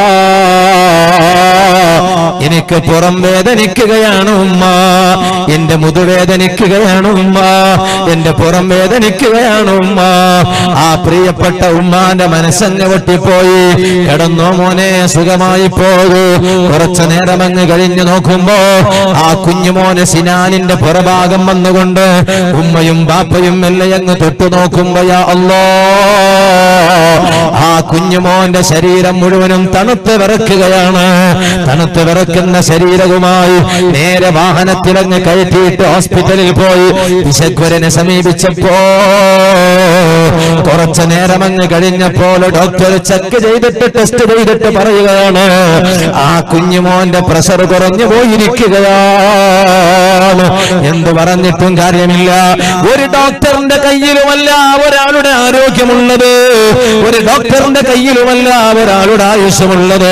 Speaker 2: എനിക്ക് പുറം വേദനിക്കുകയാണ് ഉമ്മ, എന്റെ മുതുവേദനിക്കുകയാണ് ഉമ്മ, എന്റെ പുറം വേദനിക്കുകയാണ് ഉമ്മ. ആ പ്രിയപ്പെട്ട ഉമ്മാന്റെ മനസ്സങ്ങ് പൊട്ടിപ്പോയി. കിടന്നോ മോനെ, സുഖമായി പോകൂ. കുറച്ചു നേരം അങ്ങ് കഴിഞ്ഞു നോക്കുമ്പോ ആ കുഞ്ഞുമോന് സിനാനിന്റെ പുറഭാഗം വന്നുകൊണ്ട് ഉമ്മയും ബാപ്പയും എല്ലാം അങ്ങ് തൊട്ടു നോക്കുമ്പോ യാ അല്ലാഹ്, ആ കുഞ്ഞുമോന്റെ ശരീരം മുഴുവനും തണുത്ത് വിറക്കുകയാണ്. തണുത്ത് വിറക്കുന്ന ശരീരവുമായി നേരെ വാഹനത്തിലങ്ങ് കയറ്റിയിട്ട് ഹോസ്പിറ്റലിൽ പോയി വിശഗ്വരനെ സമീപിച്ചപ്പോ കുറച്ചു നേരം അങ്ങ് കഴിഞ്ഞപ്പോൾ ഡോക്ടർ ചെക്ക് ചെയ്തിട്ട് ടെസ്റ്റ് ചെയ്തിട്ട് പറയുകയാണ്, ആ കുഞ്ഞുമോന്റെ പ്രഷർ കുറഞ്ഞു പോയിരിക്കുകയാണ്. എന്ത് പറഞ്ഞിട്ടും കാര്യമില്ല. ഒരു ഡോക്ടറിന്റെ കയ്യിലുമല്ല ഒരാളുടെ ആരോഗ്യമുള്ളത്, ഒരു ഡോക്ടറിന്റെ കയ്യിലുമല്ല ഒരാളുടെ ആയുസ്സുമുള്ളത്.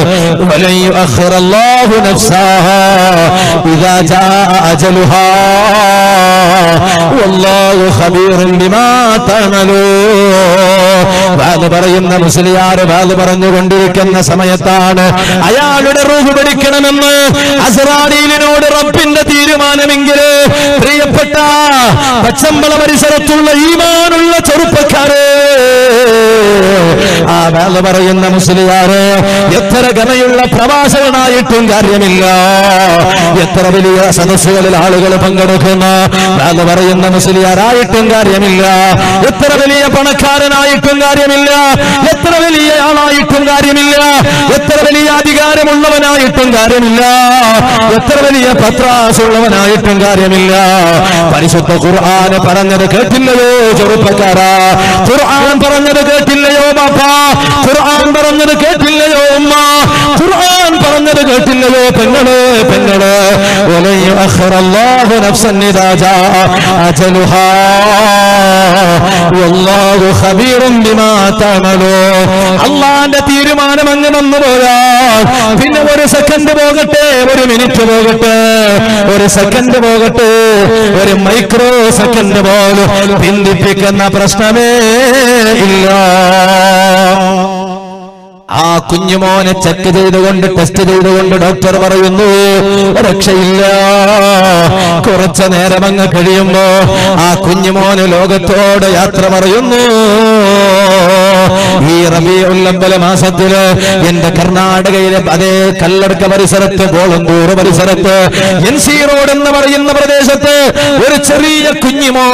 Speaker 2: അല്ലാഹു നഫ്സഹാ ഇദാ ജാഅ അജലുഹാ വല്ലാഹു ഖബീറുൻ ബിമാ തഅമലൂൻ. വാദ് പറയുന്ന മുസ്ലിയാർ വാദ് പറഞ്ഞുകൊണ്ടിരിക്കുന്ന സമയത്താണ് അയാളുടെ റൂഹ് പിടിക്കണമെന്ന് അസ്റാഈലിനോട് റബ്ബിന്റെ തീരുമാനമെങ്കിൽ പ്രിയപ്പെട്ട പച്ചമ്പള പരിസരത്തുള്ള ഈമാനുള്ള ചെറുപ്പക്കാരെ, ആ വാദ് പറയുന്ന മുസ്ലിയാറ് എത്ര ഗമയുള്ള പ്രവാചകനായിട്ടും കാര്യമില്ല, എത്ര വലിയ സദസ്സുകളിൽ ആളുകൾ പങ്കെടുക്കുന്ന വാദ് പറയുന്ന മുസ്ലിയാറായിട്ടും കാര്യമില്ല, എത്ര വലിയ പണക്കാരനായിട്ടും കാര്യമില്ല, എത്ര വലിയ ആളായിട്ടും കാര്യമില്ല, എത്ര വലിയ അധികാരമുള്ളവനായിട്ടും കാര്യമില്ല, എത്ര വലിയ പത്രാസുള്ളവനായിട്ടും കാര്യമില്ല. പരിശുദ്ധ ഖുർആൻ പറഞ്ഞത് കേട്ടില്ലയോ ചെറുപ്പക്കാരാ? ഖുർആൻ പറഞ്ഞത് കേട്ടില്ലയോ ബാപ്പാ? ഖുർആൻ പറഞ്ഞത് കേട്ടില്ലയോ ഉമ്മ? ഖുർആൻ പറഞ്ഞത് കേട്ടില്ലയോ പെങ്ങളെ? വലൻ യുഅഖിറല്ലാഹു നഫ്സൻ ഇദാ ജാഅ അജലുഹാ വല്ലാഹു ഖബീറുൻ ബിമാ തഅമലൂൻ. അല്ലാഹുവിന്റെ തീരുമാനം അങ്ങ് വന്നു പോയാൽ പിന്നെ ഒരു സെക്കൻഡ് പോകട്ടെ, ഒരു മിനിറ്റ് പോകട്ടെ, ഒരു സെക്കൻഡ് പോകട്ടെ, ഒരു മൈക്രോ സെക്കൻഡ് പോലും പിന്തിപ്പിക്കുന്ന പ്രശ്നമേ ഇല്ല. ആ കുഞ്ഞുമോനെ ചെക്ക് ചെയ്തുകൊണ്ട് ടെസ്റ്റ് ചെയ്തുകൊണ്ട് ഡോക്ടർ പറയുന്നു രക്ഷയില്ല. കുറച്ചു നേരം അങ്ങ് കഴിയുമ്പോ ആ കുഞ്ഞുമോന് ലോകത്തോട് യാത്ര പറയുന്നു. ഈ റബീഉൽ അവ്വൽ മാസത്തില് എന്റെ കർണാടകയിലെ അതേ കല്ലടക്ക പരിസരത്ത്, ബോളന്തൂർ പരിസരത്ത്, NC റോഡ് എന്ന് പറയുന്ന പ്രദേശത്ത് ഒരു ചെറിയ കുഞ്ഞുമോ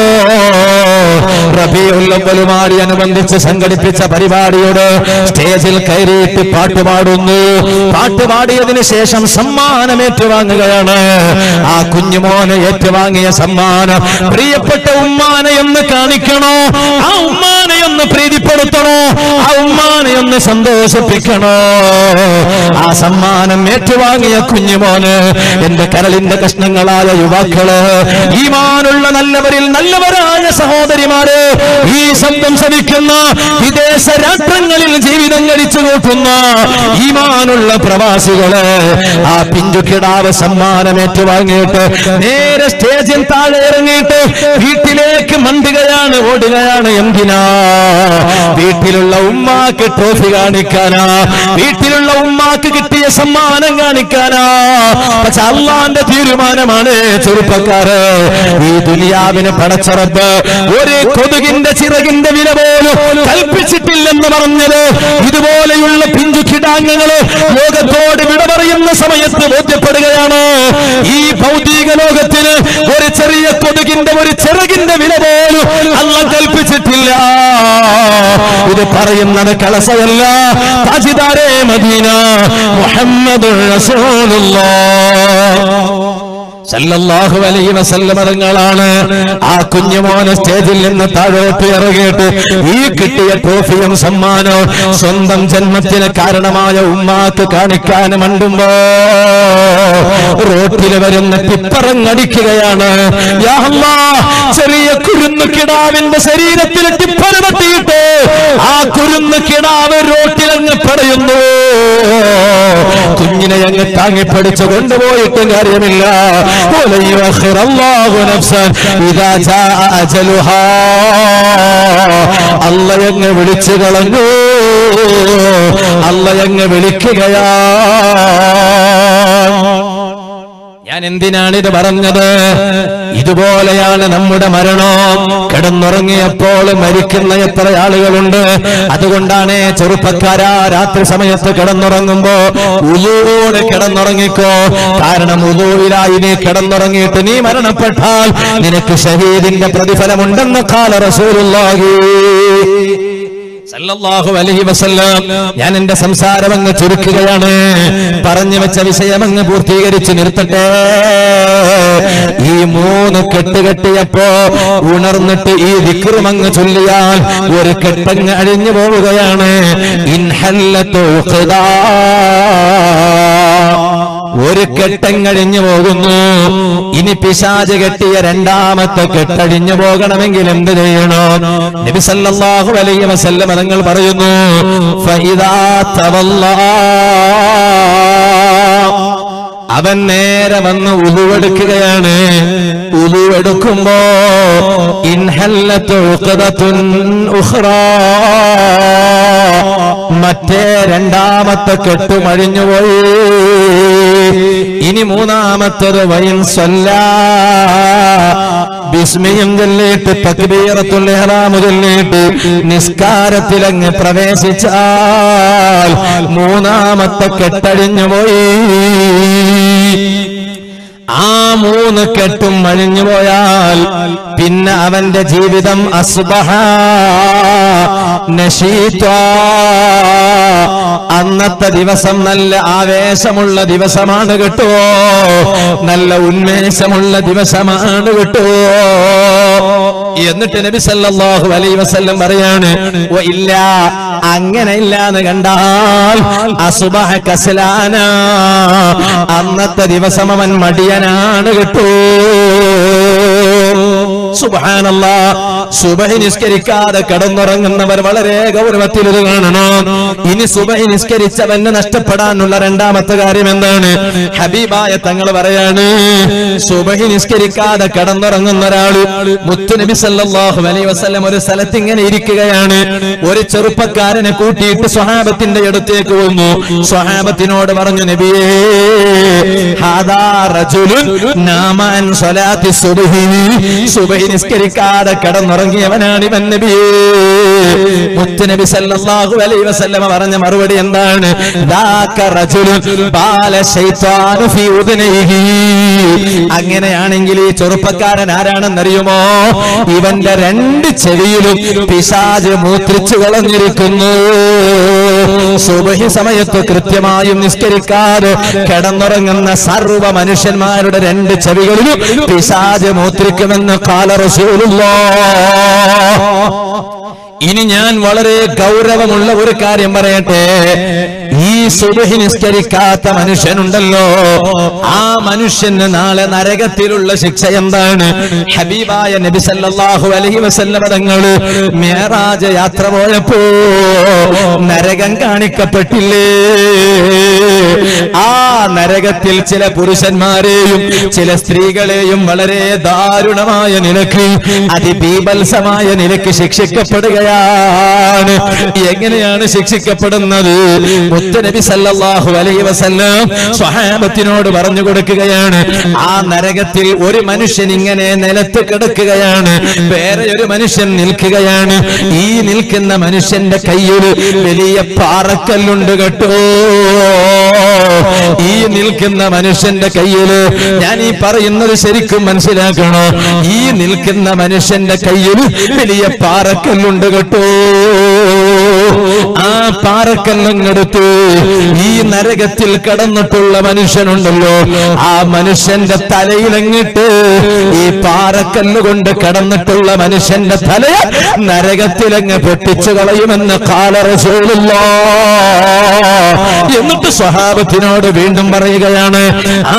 Speaker 2: റബീഉൽ അവ്വലുമായി അനുബന്ധിച്ച് സംഘടിപ്പിച്ച പരിപാടിയോട് സ്റ്റേജിൽ കയറിയിട്ട് പാട്ടുപാടുന്നു. പാട്ടുപാടിയതിനു ശേഷം സമ്മാനം ഏറ്റുവാങ്ങുകയാണ്. ആ കുഞ്ഞുമോനെ ഏറ്റുവാങ്ങിയ സമ്മാനം പ്രിയപ്പെട്ട ഉമ്മാനെ ഒന്ന് കാണിക്കണോ, ആ ഉമ്മാനെ ഒന്ന് പ്രീതിപ്പെടോ കീഴ്പ്പെടുത്തണോ, ആ ഉമ്മാനെ ഒന്ന് സന്തോഷിപ്പിക്കണോ. ആ സമ്മാനം ഏറ്റുവാങ്ങിയ കുഞ്ഞുമോന്, എന്റെ കരളിന്റെ കഷ്ണങ്ങളായ യുവാക്കള്, ഈമാനുള്ള നല്ലവരിൽ നല്ലവരായ സഹോദരിമാര്, ഈ ശബ്ദം ശ്രവിക്കുന്ന വിദേശ രാഷ്ട്രങ്ങളിൽ ജീവിതം കഴിച്ചു കൂട്ടുന്ന ഈമാനുള്ള പ്രവാസികള്, ആ പിഞ്ചുകിടാവ് സമ്മാനം ഏറ്റുവാങ്ങിയിട്ട് നേരെ സ്റ്റേജിൽ താഴെ ഇറങ്ങിയിട്ട് വീട്ടിലേക്ക് മണ്ടുകയാണ്, ഓടുകയാണ്. എന്തിനാ? വീട്ടിലുള്ള ഉമ്മാക്ക് ട്രോഫി കാണിക്കാനാ, വീട്ടിലുള്ള ഉമ്മാക്ക് കിട്ടിയ സമ്മാനം കാണിക്കാനാ. പക്ഷെ അള്ളാന്റെ തീരുമാനമാണ് ചെറുപ്പക്കാര്, ഈ ദുനിയാവിനെ പടച്ച റബ്ബ് ഒരു കൊതുകിന്റെ ചിറകിന്റെ വില പോലും കൽപ്പിച്ചിട്ടില്ലെന്ന് പറഞ്ഞത് ഇതുപോലെയുള്ള പിഞ്ചു കിടാംഗങ്ങള് ലോകത്തോട് വിട പറയുന്ന സമയത്ത് ബോധ്യപ്പെടുകയാണ്. ഈ ഭൗതിക ലോകത്തിന് ഒരു ചെറിയ കൊതുകിന്റെ ഒരു ചിറകിന്റെ വില പോലും അല്ലാഹ് കൽപ്പിച്ചിട്ടില്ല. ഇത് പറയുന്നത് കളസയല്ല, താജിദാരെ മദീന മുഹമ്മദുർ റസൂലുള്ളാഹ് സല്ലല്ലാഹു അലൈഹി വസല്ലം തങ്ങളാണ് ആ കുഞ്ഞുമോനെ സ്റ്റേജിൽ നിന്ന് താഴോട്ട് ഇറങ്ങിയിട്ട് ഈ കിട്ടിയ ട്രോഫിയും സമ്മാനവും സ്വന്തം ജന്മത്തിന് കാരണമായ ഉമ്മാക്ക് കാണിക്കാൻ മണ്ടുമ്പോ റോട്ടിൽ വരുന്ന ടിപ്പറങ്ങടിക്കുകയാണ്. യാ അല്ലാഹ്, ചെറിയ കുരുന്നു കിടാവിന്റെ ശരീരത്തിൽ ടിപ്പർ തട്ടിയിട്ട് ആ കുരുന്നു കിടാവ് റോട്ടിലങ്ങ് പടയുന്നു. കുഞ്ഞിനെ അങ്ങ് താങ്ങിപ്പിടിച്ചു കൊണ്ടുപോയിട്ടും കാര്യമില്ല. അള്ളയങ്ങ് വിളിച്ചു കളഞ്ഞു, അള്ളയങ്ങ് വിളിക്കുകയാ. ഞാൻ എന്തിനാണിത് പറഞ്ഞത്? ഇതുപോലെയാണ് നമ്മുടെ മരണം. കിടന്നുറങ്ങിയപ്പോൾ മരിക്കുന്ന എത്ര ആളുകളുണ്ട്. അതുകൊണ്ടാണ് ചെറുപ്പക്കാരാ, രാത്രി സമയത്ത് കിടന്നുറങ്ങുമ്പോ ഉളൂടെ കിടന്നുറങ്ങിക്കോ. കാരണം ഉളൂവിലായി നീ കിടന്നുറങ്ങിയിട്ട് നീ മരണപ്പെട്ടാൽ നിനക്ക് ഷഹീദിന്റെ പ്രതിഫലമുണ്ടെന്ന് ഖാല റസൂലുള്ളാഹി സല്ലല്ലാഹു അലൈഹി വസല്ലം. ഞാൻ എന്റെ സംസാരം അങ്ങ് ചുരുക്കുകയാണ്. പറഞ്ഞു വെച്ച വിഷയം അങ്ങ് പൂർത്തീകരിച്ച് നിർത്തട്ടെ. ഈ 3 കെട്ട് കെട്ടിയപ്പോ ഉണർന്നിട്ട് ഈ ദിക്റും അങ്ങ് ചൊല്ലിയാൽ ഒരു കെട്ടങ്ങ് അഴിഞ്ഞു പോവുകയാണ്. ഇൻഹല്ലത്തു ഖദാ, ഒരു കെട്ടങ്ങഴിഞ്ഞു പോകുന്നു. ഇനി പിശാച് കെട്ടിയ രണ്ടാമത്തെ കെട്ടഴിഞ്ഞു പോകണമെങ്കിൽ എന്ത് ചെയ്യണം? നബി സല്ലല്ലാഹു അലൈഹി വസല്ലം തങ്ങൾ പറയുന്നു, ഫഇദാ തവല്ലാ, അവൻ നേരെ വന്ന് ഉളുവെടുക്കുകയാണ്. ഉളുവെടുക്കുമ്പോ ഇൻഹല്ലത്തു ഉഖദത്തുൻ ഉഖ്റാ, മറ്റേ രണ്ടാമത്തെ കെട്ടുമഴിഞ്ഞുപോയി. ഇനി മൂന്നാമത്തത് വൈൻ സ്വല്ലാ, ബിസ്മിയും ചൊല്ലിയിട്ട് തക്ബീറത്തുൽ ഇഹ്റാം ചൊല്ലിയിട്ട് നിസ്കാരത്തിലങ്ങ് പ്രവേശിച്ചാൽ മൂന്നാമത്തെ കെട്ടഴിഞ്ഞുപോയി. ആ 3 കെട്ടും അഴിഞ്ഞുപോയാൽ പിന്നെ അവന്റെ ജീവിതം അസ്ബഹ നശീത്വാ, അന്നത്തെ ദിവസം നല്ല ആവേശമുള്ള ദിവസമാണ് കേട്ടോ, നല്ല ഉന്മേഷമുള്ള ദിവസമാണ് കേട്ടോ. എന്നിട്ട് നബി സല്ലല്ലാഹു അലൈഹി വസല്ലം പറയാണ്, ഇല്ല, അങ്ങനെ ഇല്ലാന്ന് കണ്ടാൽ അസ്ബഹ കസ്ലാന, അന്നത്തെ ദിവസം അവൻ മടിയനാണ് കേട്ടോ. സുബ്ഹാനല്ലാഹ്, സുബഹി നിസ്കരിക്കാതെ കിടന്നുറങ്ങുന്നവർ വളരെ ഗൗരവത്തിൽ ഇത് കാണണം. ഇനി സുബഹി നിസ്കരിച്ചവന് നഷ്ടപ്പെടാനുള്ള രണ്ടാമത്തെ കാര്യം എന്താണ്? ഹബീബായ തങ്ങൾ പറയാണ്, സുബഹി നിസ്കരിക്കാതെ കിടന്നുറങ്ങുന്ന ഒരാള്, മുത്തുനബി സല്ലല്ലാഹു അലൈഹി വസല്ലം ഒരു സ്ഥലത്ത് ഇങ്ങനെ ഇരിക്കുകയാണ്. ഒരു ചെറുപ്പക്കാരനെ കൂട്ടിയിട്ട് സ്വഹാബത്തിന്റെ അടുത്തേക്ക് വന്നു. സ്വഹാബത്തിനോട് പറഞ്ഞു, നബിയേ, ഹാദാ റജുലുൻ നാമ അൻ സ്വലാത്തി സുബ്ഹി, സുബഹി നിസ്കരിക്കാതെ കിടന്നുറങ്ങിയവനാണ് ഇവൻ നബിയേ. മുത്തുനബി സല്ലല്ലാഹു അലൈഹി വസല്ലം പറഞ്ഞ മറുപടി എന്താണ്? ദാക റജുലുൻ ബാല ശൈത്വാനു ഫീ ഉദ്നൈഹി, അങ്ങനെയാണെങ്കിൽ ഈ ചെറുപ്പക്കാരൻ ആരാണെന്നറിയുമോ? ഇവന്റെ 2 ചെവിയിലും പിശാച് മൂത്രിച്ചു കളഞ്ഞിരിക്കുന്നു. സുബ്ഹി സമയത്ത് കൃത്യമായും നിസ്കരിക്കാതെ കിടന്നുറങ്ങുന്ന സർവ്വ മനുഷ്യന്മാരുടെ 2 ചെവികളിലും പിശാച് മൂത്രിക്കുമെന്ന് ഖാല റസൂലുള്ളാഹ്. ഇനി ഞാൻ വളരെ ഗൗരവമുള്ള ഒരു കാര്യം പറയട്ടെ. ഈ സുബ്ഹി നിസ്കരിക്കാത്ത മനുഷ്യനുണ്ടല്ലോ, ആ മനുഷ്യന് നാളെ നരകത്തിലുള്ള ശിക്ഷ എന്താണ്? ഹബീബായ നബി സല്ലല്ലാഹു അലൈഹി വസല്ലം തങ്ങൾ മിഅ്റാജ് യാത്ര പോയപ്പോ നരകം കാണിക്കപ്പെട്ടില്ലേ? ആ നരകത്തിൽ ചില പുരുഷന്മാരെയും ചില സ്ത്രീകളെയും വളരെ ദാരുണമായ നിലക്ക്, അതിബീഭത്സമായ നിലക്ക് ശിക്ഷിക്കപ്പെടുകയാണ്. എങ്ങനെയാണ് ശിക്ഷിക്കപ്പെടുന്നത്? മുത്തുനബി സല്ലല്ലാഹു അലൈഹി വസല്ലം സ്വഹാബത്തിനോട് പറഞ്ഞു കൊടുക്കുകയാണ്, ആ നരകത്തിൽ ഒരു മനുഷ്യൻ ഇങ്ങനെ നിലത്ത് കിടക്കുകയാണ്, വേറെ ഒരു മനുഷ്യൻ നിൽക്കുകയാണ്. ഈ നിൽക്കുന്ന മനുഷ്യന്റെ കയ്യിൽ വലിയ പാറക്കല്ലുണ്ട് കേട്ടോ. ഈ നിൽക്കുന്ന മനുഷ്യന്റെ കയ്യില്, ഞാൻ ഈ പറയുന്നത് ശരിക്കും മനസ്സിലാക്കണോ, ഈ നിൽക്കുന്ന മനുഷ്യന്റെ കയ്യിൽ വലിയ പാറക്കല്ലുണ്ട് കേട്ടോ. ആ പാറക്കല്ലങ്ങെടുത്ത് ഈ നരകത്തിൽ കടന്നിട്ടുള്ള മനുഷ്യനുണ്ടല്ലോ, ആ മനുഷ്യന്റെ തലയിലങ്ങിട്ട് ഈ പാറക്കല്ല് കൊണ്ട് കടന്നിട്ടുള്ള മനുഷ്യന്റെ തലയെ നരകത്തിലങ്ങ് പൊട്ടിച്ചു കളയുമെന്ന് ഖാല റസൂലുള്ളാഹ്. എന്നിട്ട് സ്വഹാബത്തിനോട് വീണ്ടും പറയുകയാണ്, ആ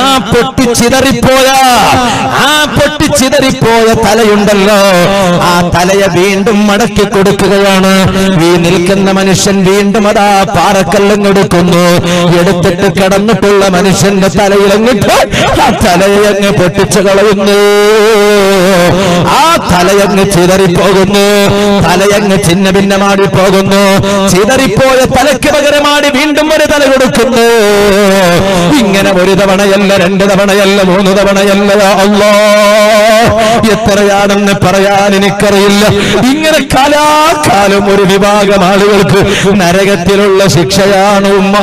Speaker 2: പൊട്ടിച്ചിതറിപ്പോയ തലയുണ്ടല്ലോ, ആ തലയെ വീണ്ടും മടക്കി കൊടുക്കുകയാണ്. ഈ നിൽക്കുന്ന മനുഷ്യൻ വീണ്ടും അതാ പാറക്കല്ലങ്ങെടുക്കുന്നു, എടുത്തിട്ട് കടന്നിട്ടുള്ള മനുഷ്യന്റെ തലയിലങ്ങിട്ട് ആ തലയെ അങ്ങ് പൊട്ടിച്ചു കളയുന്നു. ആ തലയങ്ങ് ചിതറിപ്പോകുന്നു, തലയങ്ങ് ഛിന്ന ഭിന്നമാടി പോകുന്നു. ചിതറിപ്പോയ തലയ്ക്ക് പകരമാടി വീണ്ടും ഒരു തല കൊടുക്കുന്നു. ഇങ്ങനെ ഒരു തവണയല്ല, 2 തവണയല്ല, 3 തവണയല്ല. അല്ലാഹ്, എത്രയാണെന്ന് പറയാൻ എനിക്കറിയില്ല. ഇങ്ങനെ കാലാകാലം ഒരു വിഭാഗം ആളുകൾക്ക് നരകത്തിലുള്ള ശിക്ഷയാണ് ഉമ്മ,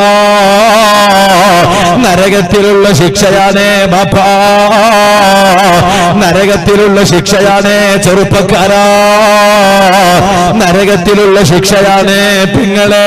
Speaker 2: നരകത്തിലുള്ള ശിക്ഷയാണേ ബാപ്പാ, നരകത്തിലുള്ള ശിക്ഷയാണേ ചെറുപ്പക്കാരാ, നരകത്തിലുള്ള ശിക്ഷയാണേ പിങ്ങളെ.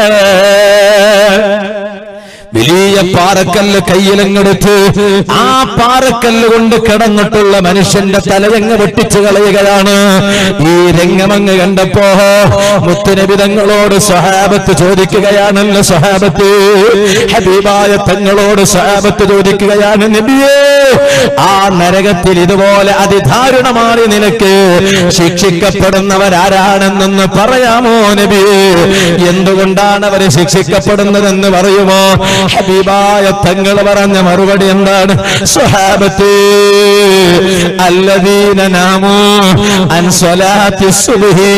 Speaker 2: വലിയ പാറക്കല്ല് കയ്യിലങ്ങെടുത്ത് ആ പാറക്കല്ല് കൊണ്ട് കിടന്നിട്ടുള്ള മനുഷ്യന്റെ തലയങ്ങ് വെട്ടിച്ചു കളയുകയാണ്. ഈ രംഗമങ്ങ് കണ്ടപ്പോ മുത്തുനബി തങ്ങളോട് സ്വഹാബത്ത് ചോദിക്കുകയാണല്ലോ, സ്വഹാബത്ത് ഹബീബായ തങ്ങളോട് സ്വഹാബത്ത് ചോദിക്കുകയാണ്, നബിയേ, ആ നരകത്തിൽ ഇതുപോലെ അതിദാരുണമായ നിലക്ക് ശിക്ഷിക്കപ്പെടുന്നവരാരാണെന്നൊന്ന് പറയാമോ നബിയേ? എന്തുകൊണ്ടാണ് അവര് ശിക്ഷിക്കപ്പെടുന്നതെന്ന് പറയുമോ? ഹബീബായ തങ്ങൾ പറഞ്ഞ മറുപടി എന്താണ്? സ്വഹാബത്തേ, അല്ലദീന നാമൂ അൻ സ്വലാത്തി സുബ്ഹി,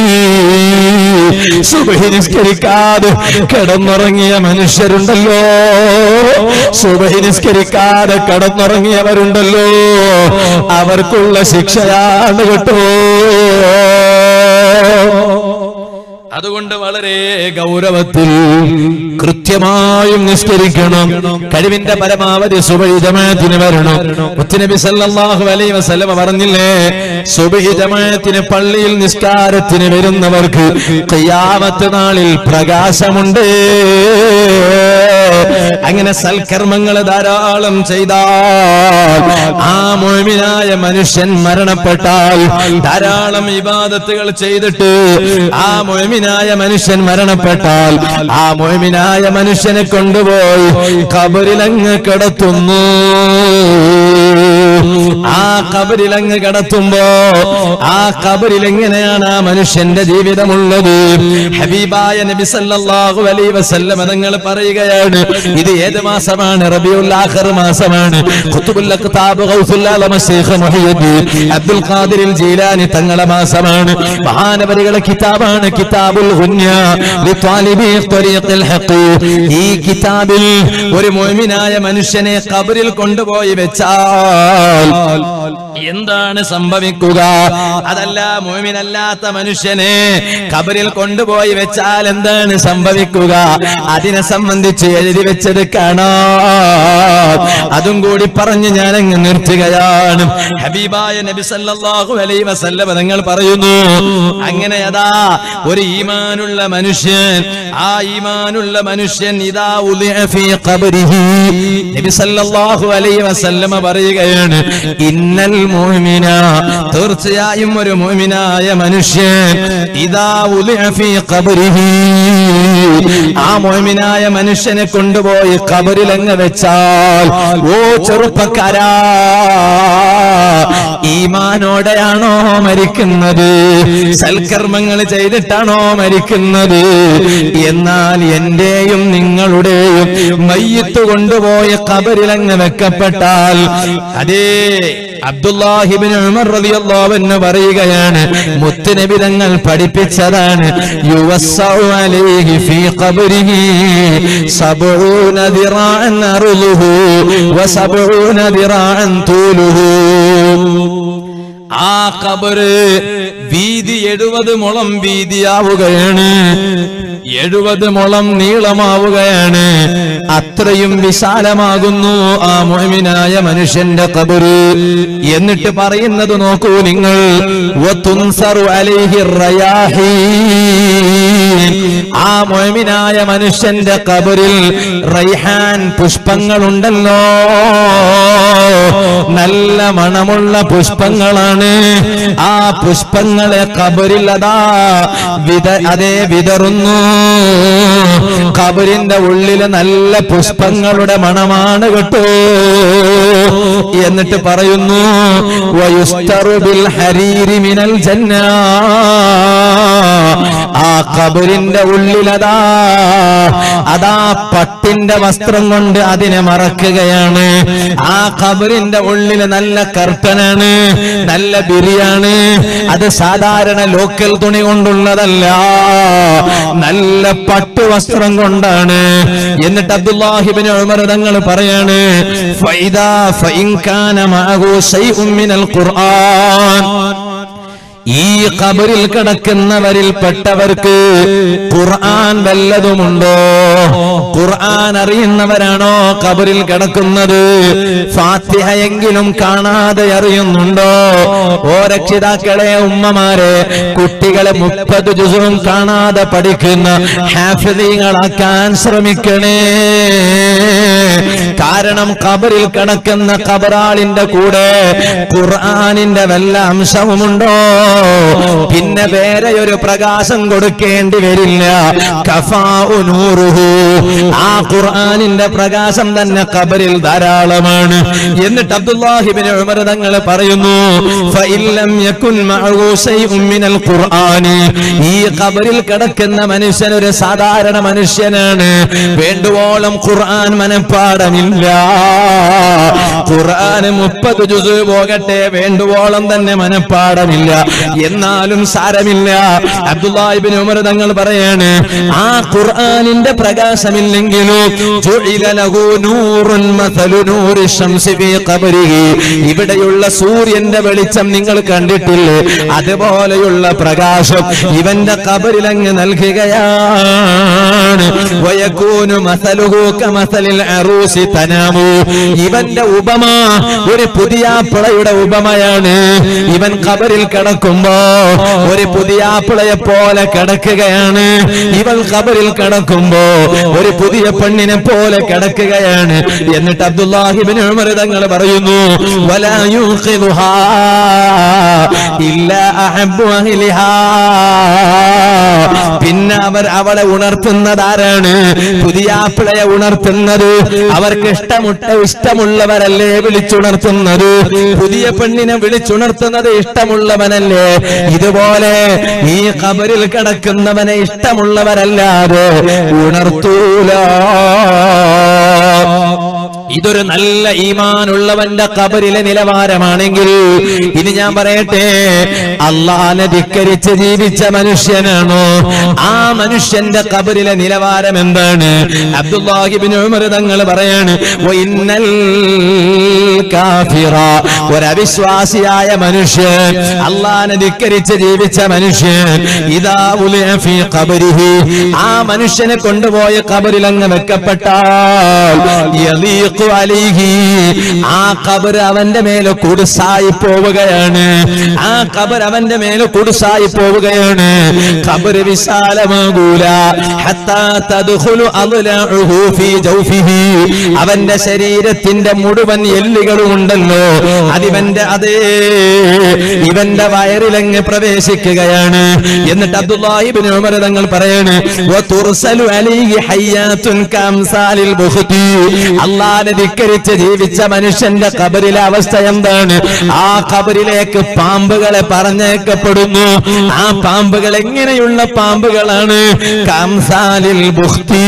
Speaker 2: സുബ്ഹി നിസ്കരിക്കാതെ കിടന്നുറങ്ങിയ മനുഷ്യരുണ്ടല്ലോ, സുബ്ഹി നിസ്കരിക്കാതെ കിടന്നുറങ്ങിയവരുണ്ടല്ലോ, അവർക്കുള്ള ശിക്ഷയാണ് കേട്ടോ. അതുകൊണ്ട് വളരെ ഗൗരവത്തിൽ കൃത്യമായും നിസ്കരിക്കണം. കഴിവിന്റെ പരമാവധി സുബ്ഹി ജമാഅത്തിന് വരണം. മുത്തുനബി സല്ലല്ലാഹു അലൈഹി വസല്ലം പറഞ്ഞില്ലേ, സുബ്ഹി ജമാഅത്തിന് പള്ളിയിൽ നിസ്കാരത്തിന് വരുന്നവർക്ക് ഖിയാമത്ത് നാളിൽ പ്രകാശമുണ്ട്. അങ്ങനെ സൽക്കർമ്മങ്ങൾ ധാരാളം ചെയ്താൽ ആ മുഅ്മിനായ മനുഷ്യൻ മരണപ്പെട്ടാൽ, ധാരാളം ഇബാദത്തുകൾ ചെയ്തിട്ട് ആ മുഅ്മിനായ മനുഷ്യൻ മരണപ്പെട്ടാൽ, ആ മുഅ്മിനായ മനുഷ്യനെ കൊണ്ടുപോയി ഖബറിലങ്ങ് കിടത്തുന്നു. ആ ഖബറിലങ്ങ് കിടത്തുമ്പോ ആ ഖബറിൽ എങ്ങനെയാണ് ആ മനുഷ്യന്റെ ജീവിതമുള്ളത്? ഹബീബായ നബി സല്ലല്ലാഹു അലൈഹി വസല്ലം തങ്ങൾ പറയുകയാണ്, ഇത് ഏത് മാസമാണ്? റബീഉൽ ആഖിർ മാസമാണ്. ഖുതുബുൽ അഖ്താബ് ഗൗസുൽ ആലം ശൈഖ് മുഹിയുദ്ദീൻ അബ്ദുൽ ഖാദിർ ജീലാനി തങ്ങളുടെ മാസമാണ്. മഹാനവരികളുടെ കിതാബാണ് കിതാബുൽ ഗുന്യ ലിത്വാലിബി ത്വരീഖിൽ ഹഖ്. ഈ കിതാബിൽ ഒരു മുഅ്മിനായ മനുഷ്യനെ ഖബറിൽ കൊണ്ടുപോയി വെച്ചാൽ എന്താണ് സംഭവിക്കുക? അതല്ല, മുഅ്മിനല്ലാത്ത മനുഷ്യനെ ഖബറിൽ കൊണ്ടുപോയി വെച്ചാൽ എന്താണ് സംഭവിക്കുക? അതിനെ സംബന്ധിച്ച് എഴുതി വെച്ചത് കാണാം. അതും കൂടി പറഞ്ഞ് ഞാനങ്ങ് നിർത്തുകയാണ്. ഹബീബായ നബി സല്ലല്ലാഹു അലൈഹി വസല്ലം തങ്ങൾ പറയുന്നു, അങ്ങനെ അതാ ഒരു ഈമാനുള്ള മനുഷ്യൻ, ആ ഈമാനുള്ള മനുഷ്യൻ ഇദാ ഉദിഅ ഫീ ഖബരിഹി, നബി സല്ലല്ലാഹു അലൈഹി വസല്ലം പറയുകയാണ്, ഇന്നൽ മുഅ്മിന, തീർച്ചയായും ഒരു മുഅ്മിനായ മനുഷ്യൻ ഇദാ ഉലിഅ ഫീ ഖബ്രിഹി, ആ മുഅ്മിനായ മനുഷ്യനെ കൊണ്ടുപോയി ഖബറിൽ അങ്ങ് വെച്ചാൽ, ഓ ചെറുപ്പക്കാരാ, ഈമാനോടെയാണോ മരിക്കുന്നത്? സൽക്കർമ്മങ്ങൾ ചെയ്തിട്ടാണോ മരിക്കുന്നത്? എന്നാൽ എന്റെയും നിങ്ങളുടെയും മയ്യിത്ത് കൊണ്ടുപോയ ഖബറിൽ അങ്ങ് വെക്കപ്പെട്ടാൽ, അതേ അബ്ദുല്ലാഹി ഇബ്നു ഉമർ റളിയല്ലാഹു അൻഹു പറയുകയാണ്, മുത്തുനബി തങ്ങൾ പഠിപ്പിച്ചതാണ്, യുവസ്സഉ അലൈഹി ഫീ ഖബ്രിഹി 70 ദിറാഅൻ അർളുഹു വ 70 ദിറാഅൻ തൂലുഹു. ആ ഖബർ വീതി 70 മുളം വീതിയാവുകയാണ്, 70 മുളം നീളമാവുകയാണ്. അത്രയും വിശാലമാകുന്നു ആ മുഅ്മിനായ മനുഷ്യന്റെ ഖബർ. എന്നിട്ട് പറയുന്നത് നോക്കൂ നിങ്ങൾ, വതുൻസറു അലൈഹി റയാഹീൻ, ആ മുഅ്മിനായ മനുഷ്യന്റെ ഖബറിൽ റൈഹാൻ പുഷ്പങ്ങളുണ്ടല്ലോ, നല്ല മണമുള്ള പുഷ്പങ്ങളാണ്. ആ പുഷ്പങ്ങളെ ഖബറിൽ അതാ അതേ വിതറുന്നു. ഖബറിന്റെ ഉള്ളില് നല്ല പുഷ്പങ്ങളുടെ മണമാണ് കേട്ടോ. എന്നിട്ട് പറയുന്നു, വയുസ്തറു ബിൽ ഹരീരി മിനൽ ജന്ന, ആ ഖബറിന്റെ ഉള്ളിലതാ പട്ടിന്റെ വസ്ത്രം കൊണ്ട് അതിനെ മറക്കുകയാണ്. ആ ഖബറിന്റെ ഉള്ളിൽ നല്ല കർട്ടനാണ്, നല്ല ബിരിയാണ്. അത് സാധാരണ ലോക്കൽ തുണി കൊണ്ടുള്ളതല്ല, നല്ല പട്ടുവസ്ത്രം കൊണ്ടാണ്. എന്നിട്ട് അബ്ദുല്ലാഹി ഇബ്നു ഉമർ തങ്ങൾ പറയാണ്, ഫൈദാ ഫഇൻ കാന മഅഹു ശൈഉൻ മിനൽ ഖുർആൻ, ഈ ഖബറിൽ കിടക്കുന്നവരിൽ പെട്ടവർക്ക് ഖുർആൻ വല്ലതുമുണ്ടോ? ഖുർആൻ അറിയുന്നവരാണോ ഖബറിൽ കിടക്കുന്നത്? ഫാത്തിഹയെങ്കിലും കാണാതെ അറിയുന്നുണ്ടോ? ഓ രക്ഷിതാക്കളെ, ഉമ്മമാരെ, കുട്ടികളെ 30 ജുസും കാണാതെ പഠിക്കുന്ന ഹാഫിളീങ്ങളാക്കാൻ ശ്രമിക്കണേ. കാരണം ഖബറിൽ കിടക്കുന്ന ഖബറാളിന്റെ കൂടെ ഖുർആനിന്റെ വല്ല അംശവുമുണ്ടോ? പിന്നെ വേറെ ഒരു പ്രകാശം കൊടുക്കേണ്ടി വരില്ല. കഫാഉ നൂറുഹു, ആ ഖുർആനിന്റെ പ്രകാശം തന്നെ ഖബറിൽ ധാരാളമാണ്. എന്നിട്ട് അബ്ദുല്ലാഹി ഇബ്നു ഉമർ തങ്ങൾ പറയുന്നു, ഫഇല്ലം യകുൻ മഅഹു ശൈഉൻ മിനൽ ഖുർആനി, ഈ ഖബറിൽ കിടക്കുന്ന മനുഷ്യൻ ഒരു സാധാരണ മനുഷ്യനാണ്, വേണ്ടുവോളം ഖുർആൻ മനഃപ്പാടമില്ല. ഖുർആൻ 30 ജുസ് പോകട്ടെ, വേണ്ടുവോളം തന്നെ മനഃപ്പാടമില്ല. എന്നാലും സാരമില്ല. അബ്ദുല്ലാഹി ഇബ്നു ഉമർ തങ്ങൾ പറയാണ്, ആ ഖുർആനിന്റെ പ്രകാശമില്ലെങ്കിലും ജുഇല ലഹു നൂറുൻ മസലു നൂരി ശംസി ഫീ ഖബ്രിഹി, ഇവിടെയുള്ള സൂര്യന്റെ വെളിച്ചം നിങ്ങൾ കണ്ടിട്ടില്ലേ? അതുപോലെയുള്ള പ്രകാശം ഇവന്റെ ഖബറിൽ അങ്ങ് നൽകുകയാണ്. വയകൂനു മസലുഹു കമസലിൽ അറൂസി തനാമു, ഇവന്റെ ഉപമ ഒരു പുതിയാപ്പിളയുടെ ഉപമയാണ്. ഇവൻ ഖബറിൽ കിടക്കുമ്പോ ഒരു പുതിയാപ്പിളയെ പോലെ കിടക്കുകയാണ്. ഇവൻ ഖബറിൽ കിടക്കുമ്പോ ഒരു പുതിയ പെണ്ണിനെ പോലെ കിടക്കുകയാണ്. എന്നിട്ട് അബ്ദുല്ലാഹി ഇബ്നു ഉമർ തങ്ങൾ പറയുന്നു, വലാ യുഖിദുഹാ ഇല്ലാ അഹബ്ബു അഹ്ലിഹാ, പിന്നെ അവളെ ഉണർത്തുന്നത് ആരാണ്? പുതിയാപ്പിളയെ ഉണർത്തുന്നത് അവർക്ക് ഇഷ്ടമുള്ളവരല്ലേ വിളിച്ചുണർത്തുന്നത്? പുതിയ പെണ്ണിനെ വിളിച്ചുണർത്തുന്നത് ഇഷ്ടമുള്ളവനല്ലേ? ഇതുപോലെ ഈ ഖബറിൽ കിടക്കുന്നവനെ ഇഷ്ടമുള്ളവരല്ലാതെ ഉണർത്തൂല. ഇതൊരു നല്ല ഈമാനുള്ളവന്റെ ഖബറിലെ നിലവാരമാണെങ്കിൽ, ഇനി ഞാൻ പറയട്ടെ, അല്ലാഹനെ ധിക്കരിച്ച് ജീവിച്ച മനുഷ്യനാണോ? ആ മനുഷ്യന്റെ ഖബറിലെ നിലവാരം എന്താണ്? അബ്ദുല്ലാഹി ഇബ്നു ഉമർ തങ്ങൾ പറയാണ്, വഇന്നൽ കാഫിറ, ഒരവിശ്വാസിയായ മനുഷ്യൻ, അല്ലാഹനെ ധിക്കരിച്ച് ജീവിച്ച മനുഷ്യൻ, ഇദാ ഉലിഅ ഫീ ഖബ്രിഹി, ആ മനുഷ്യനെ കൊണ്ടുപോയ ഖബറിൽ അങ്ങ് വെക്കപ്പെട്ടാൽ, യലീഖു അലൈഹി, ആ ഖബർ അവന്റെ മേലെ കുടുസായി പോവുകയാണ്. ആ ഖബർ അവന്റെ മേലെ കുടുസായി പോവുകയാണ്. ഖബർ വിശാലമാകൂല. ഹത്താ തദ്ഖുലു അദ്ലഉഹു ഫീ ജൗഫിഹി, അവന്റെ ശരീരത്തിന്റെ മുഴുവൻ എല്ലുകളും ഉണ്ടല്ലോ, അതിവന്റെ ഇവന്റെ വയറിലങ്ങ് പ്രവേശിക്കുകയാണ്. എന്നിട്ട് അബ്ദുല്ലാഹി ഇബ്നു ഉമർ തങ്ങൾ പറയാണ്, വതുർസലു അലൈഹി ഹയ്യാത്തുൻ കംസാലിൽ ബുഖ്തി, അല്ലാഹുവിനെ ധിക്കരിച്ച് ജീവിച്ച മനുഷ്യന്റെ ഖബറിലെ അവസ്ഥ എന്താണ്? ആ ഖബറിലേക്ക് പാമ്പുകളെ പറഞ്ഞേക്കപ്പെടുന്നു. ആ പാമ്പുകൾ എങ്ങനെയുള്ള പാമ്പുകളാണ്? കംസാലിൽ ബുഖ്തി,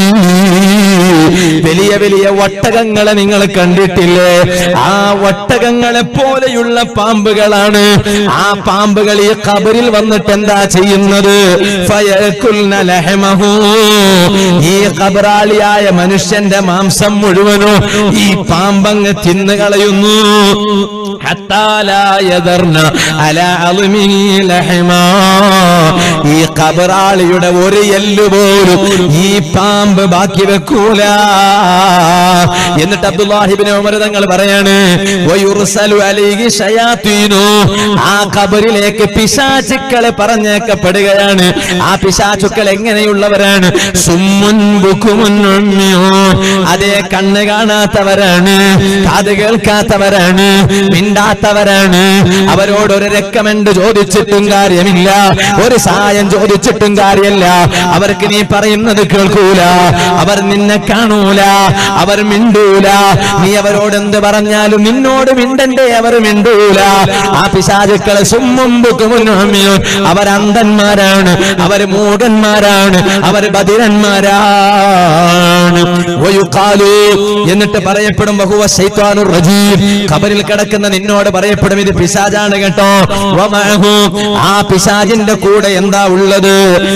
Speaker 2: വലിയ വലിയ ഒട്ടകങ്ങളെ നിങ്ങൾ കണ്ടിട്ടില്ലേ? ആ ഒട്ടകങ്ങളെ പോലെയുള്ള പാമ്പുകളാണ്. ആ പാമ്പുകൾ ഈ ഖബറിൽ വന്നിട്ട് എന്താ ചെയ്യുന്നത്? ഫയകുൽന ലഹമഹു, ഈ ഖബറാളിയായ മനുഷ്യന്റെ മാംസം മുഴുവനും ഈ പാമ്പങ്ങ് തിന്നുകളയുന്നു. ഹത്താ ലാ യദർന അലാ അൽമിഹി ലഹമാ, ഈ ഖബറാളിയുടെ ഒരു എല്ല് പോലും ഈ പാമ്പ് ബാക്കി വെക്കൂല. എന്നിട്ട് അബ്ദുല്ലാഹി ഇബ്നു ഉമർ തങ്ങൾ പറയാണ്, വയുർസലു അലൈഹി ശയാതീനു, ആ ഖബറിലേക്ക് പിശാചുക്കളെ പറഞ്ഞേക്കപ്പെടുകയാണ്. ആ പിശാചുക്കൾ എങ്ങനെയുള്ളവരാണ്? സുമ്മുൻ ബുക്കുമുൻ ഉമ്മിയൂൻ, അതേ കണ്ണ് കാണാത്തവരാണ്, കാത് കേൾക്കാത്തവരാണ്, മിണ്ടാത്തവരാണ്. അവരോട് ഒരു റെക്കമെൻഡ് ചോദിച്ചിട്ടും കാര്യമില്ല, ഒരു സഹായം ചോദിച്ചിട്ടും കാര്യമില്ല. അവർക്ക് നീ പറയുന്നത് കേൾക്കൂല, അവർ നിന്നെ കാണൂല, അവർ മിണ്ടൂല. നീ അവരോട് എന്ത് പറഞ്ഞാലും നിന്നോട് മിണ്ടണ്ടേ, അവർ മിണ്ടൂല. ആ പിശാചുക്കളെ സുമ്മുമ്പുക്കുമുന്നോമിയോൻ, അവർ അന്ധന്മാരാണ്, അവർ മൂഢന്മാരാണ്, അവർ ബധിരന്മാരാണ്. എന്നിട്ട് പറയപ്പെടും വഹുവ ശൈത്വാനുർ റജീം, ഖബറിൽ കിടക്കുന്ന നിന്നോട് പറയപ്പെടും ഇത് പിശാചാണ് കേട്ടോ. വമഅഹു, ആ പിശാചിന്റെ കൂടെ എന്താ ഉള്ളത്?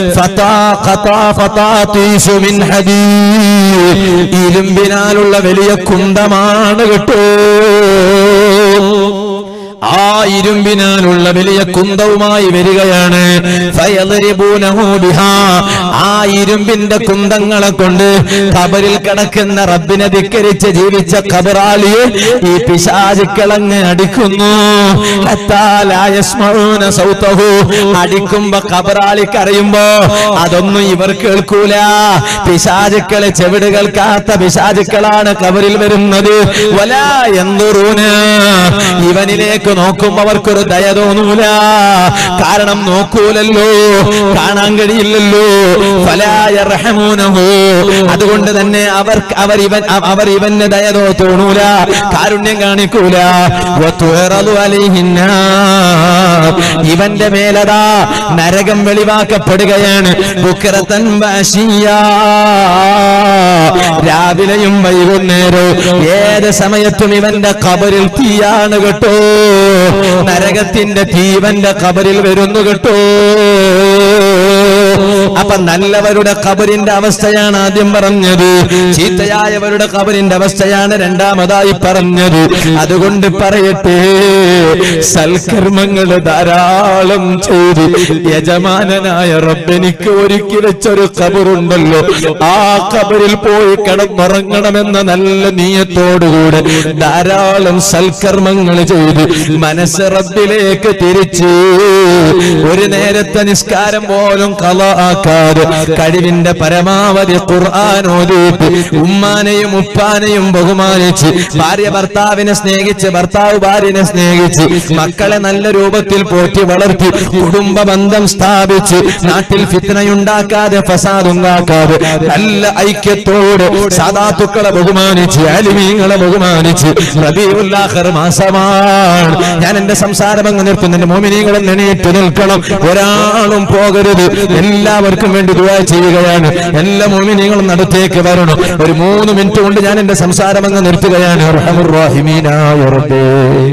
Speaker 2: ഫതാതീസു മിൻ ഹദീദ്, ഇരുമ്പിനാലുള്ള വലിയ കുന്തമാണ് കേട്ടോ. ആ ഇരുമ്പിനാലുള്ള വലിയ കുന്തവുമായി വരികയാണ്. ഫയദ്രിബൂനഹു ബിഹാ, ആ ഇരുമ്പിന്റെ കുന്തങ്ങളെ കൊണ്ട് ഖബറിൽ കിടക്കുന്ന റബ്ബിനെ ധിക്കരിച്ച് ജീവിച്ച ഖബറാളിയെ ഈ പിശാചുക്കളങ്ങ് അടിക്കുന്നു. ഹത്താ ലാ യസ്മഊന സൗതഹു, അടിക്കുമ്പോ ഖബറാളിക്ക് അറിയുമ്പോ അതൊന്നും ഇവർ കേൾക്കൂല. പിശാചുക്കളെ ചെവിട് കേൾക്കാത്ത പിശാചുക്കളാണ് ഖബറിൽ വരുന്നത്. വലാ യൻദുറൂന, ഇവനിലേക്ക് നോക്കുമ്പോ അവർക്കൊരു ദയ തോന്നൂല. കാരണം നോക്കൂലല്ലോ, കാണാൻ കഴിയില്ലല്ലോ. ഫലാ യർഹമൂനഹു, അതുകൊണ്ട് തന്നെ അവർ ഇവന് ദയ തോന്നൂല, കാരുണ്യം കാണിക്കൂല. വതുറദു അലൈഹിന്നാർ, ഇവന്റെ മേലതാ നരകം വെളിവാക്കപ്പെടുകയാണ്. ബുക്റതൻ വഅശിയ്യാ, രാവിലെയും വൈകുന്നേരവും ഏത് സമയത്തും ഇവന്റെ ഖബറിൽ തീയാണ് കേട്ടോ. നരകത്തിന്റെ തീവന്റെ ഖബറിൽ വരുന്നു കേട്ടോ. അപ്പൊ നല്ലവരുടെ ഖബറിന്റെ അവസ്ഥയാണ് ആദ്യം പറഞ്ഞത്, ചീത്തയായവരുടെ ഖബറിന്റെ അവസ്ഥയാണ് രണ്ടാമതായി പറഞ്ഞത്. അതുകൊണ്ട് പറയട്ടെ, സൽക്കർമ്മങ്ങൾ ധാരാളം ചെയ്ത് യജമാനനായ റബ്ബെനിക്ക് ഒരുക്കി വെച്ചൊരു ഖബറുണ്ടല്ലോ, ആ ഖബറിൽ പോയി കിടന്നുറങ്ങണമെന്ന നല്ല നീയത്തോടുകൂടെ ധാരാളം സൽക്കർമ്മങ്ങൾ ചെയ്ത് മനസ്സ് റബ്ബിലേക്ക് തിരിച്ച് ഒരു നേരത്തെ നിസ്കാരം പോലും ഖളാ ആക്കാതെ കഴിവിന്റെ പരമാവധി ഖുർആൻ ഓതിയിട്ട് ഉമ്മാനെയും ഉപ്പാനെയും ബഹുമാനിച്ച് ഭാര്യ ഭർത്താവിനെ സ്നേഹിച്ച് ഭർത്താവ് ഭാര്യനെ സ്നേഹിച്ച് മക്കളെ നല്ല രൂപത്തിൽ പോറ്റി വളർത്തി കുടുംബ ബന്ധം സ്ഥാപിച്ച് നാട്ടിൽ ഫിത്നയുണ്ടാക്കാതെ ഫസാദുണ്ടാക്കാതെ നല്ല ഐക്യത്തോടെ സാദാത്തുക്കളെ ബഹുമാനിച്ച് ആലിമീങ്ങളെ ബഹുമാനിച്ച് റബീഉൽ ആഖിർ മാസമാണ്. ഞാൻ എന്റെ സംസാരം അങ്ങ് നിർത്തുന്നു. എന്റെ മോമിനീങ്ങളും എണീറ്റ് നിൽക്കണം, ഒരാളും പോകരുത്. എല്ലാവർക്കും വേണ്ടി ദുആ ചെയ്യുകയാണ്. എല്ലാ മോമിനീങ്ങളും അടുത്തേക്ക് വരണം. ഒരു 3 മിനിറ്റ് കൊണ്ട് ഞാൻ എന്റെ സംസാരം അങ്ങ് നിർത്തുകയാണ്. അർഹമുർ റഹീമീനായ റബ്ബേ,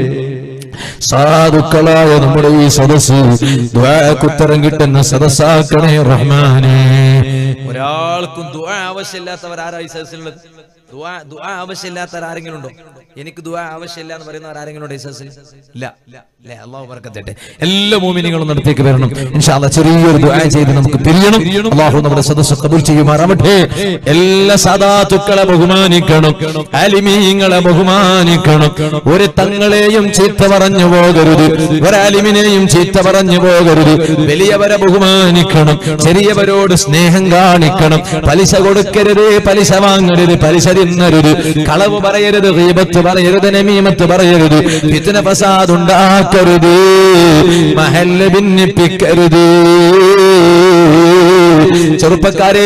Speaker 2: സാധുക്കളായ നമ്മുടെ ഈ സദസ്സ് ദുആക്ക് ഉത്തരം കിട്ടുന്ന സദസ്സാക്കണേ റഹ്മാനേ. ഒരാൾക്കും ദുആ ആവശ്യമില്ലാത്തവർ ആരായി സദസ്സിലുള്ളത്? ദുആ ആവശ്യമില്ലാത്ത ആരെങ്കിലും ഉണ്ടോ? എനിക്ക് ദുആ ആവശ്യമില്ല എന്ന് പറയുന്നവർ ആരെങ്കിലും ഉണ്ടോ? ഇല്ല. അല്ലേ? അല്ലാഹു ബർക്കത്ത്. എല്ലാ മുഅ്മിനീങ്ങളും നടത്തേക്ക് വരണം. ഇൻഷാ അല്ലാഹ് ചെറിയൊരു ദുആ ചെയ്ത് നമുക്ക് പിരിയണം. അല്ലാഹു നമ്മുടെ സദസ്സ് ഖബൂൽ ചെയ്യുമാറാവട്ടെ. എല്ലാ സാദാത്തുക്കളെ ബഹുമാനിക്കണം, ആലിമീങ്ങളെ ബഹുമാനിക്കണം. ഒരു തങ്ങളെയും ചീത്ത പറഞ്ഞു പോകരുത്, ഒരാലിമിനെയും ചീത്ത പറഞ്ഞു പോകരുത്. വലിയവരെ ബഹുമാനിക്കണം, ചെറിയവരോട് സ്നേഹം കാണിക്കണം. പലിശ കൊടുക്കരുത്, പലിശ വാങ്ങരുത്, പലിശ തിന്നരുത്, കളവ് പറയരുത്, ഗീബത്ത് പറയരുത്, നമീമത്ത് പറയരുത്, ഫിത്ന ഫസാദ് ഉണ്ടാക്കരുത്, മഹല്ല് ഭിന്നിപ്പിക്കരുത്. ചെറുപ്പക്കാരെ,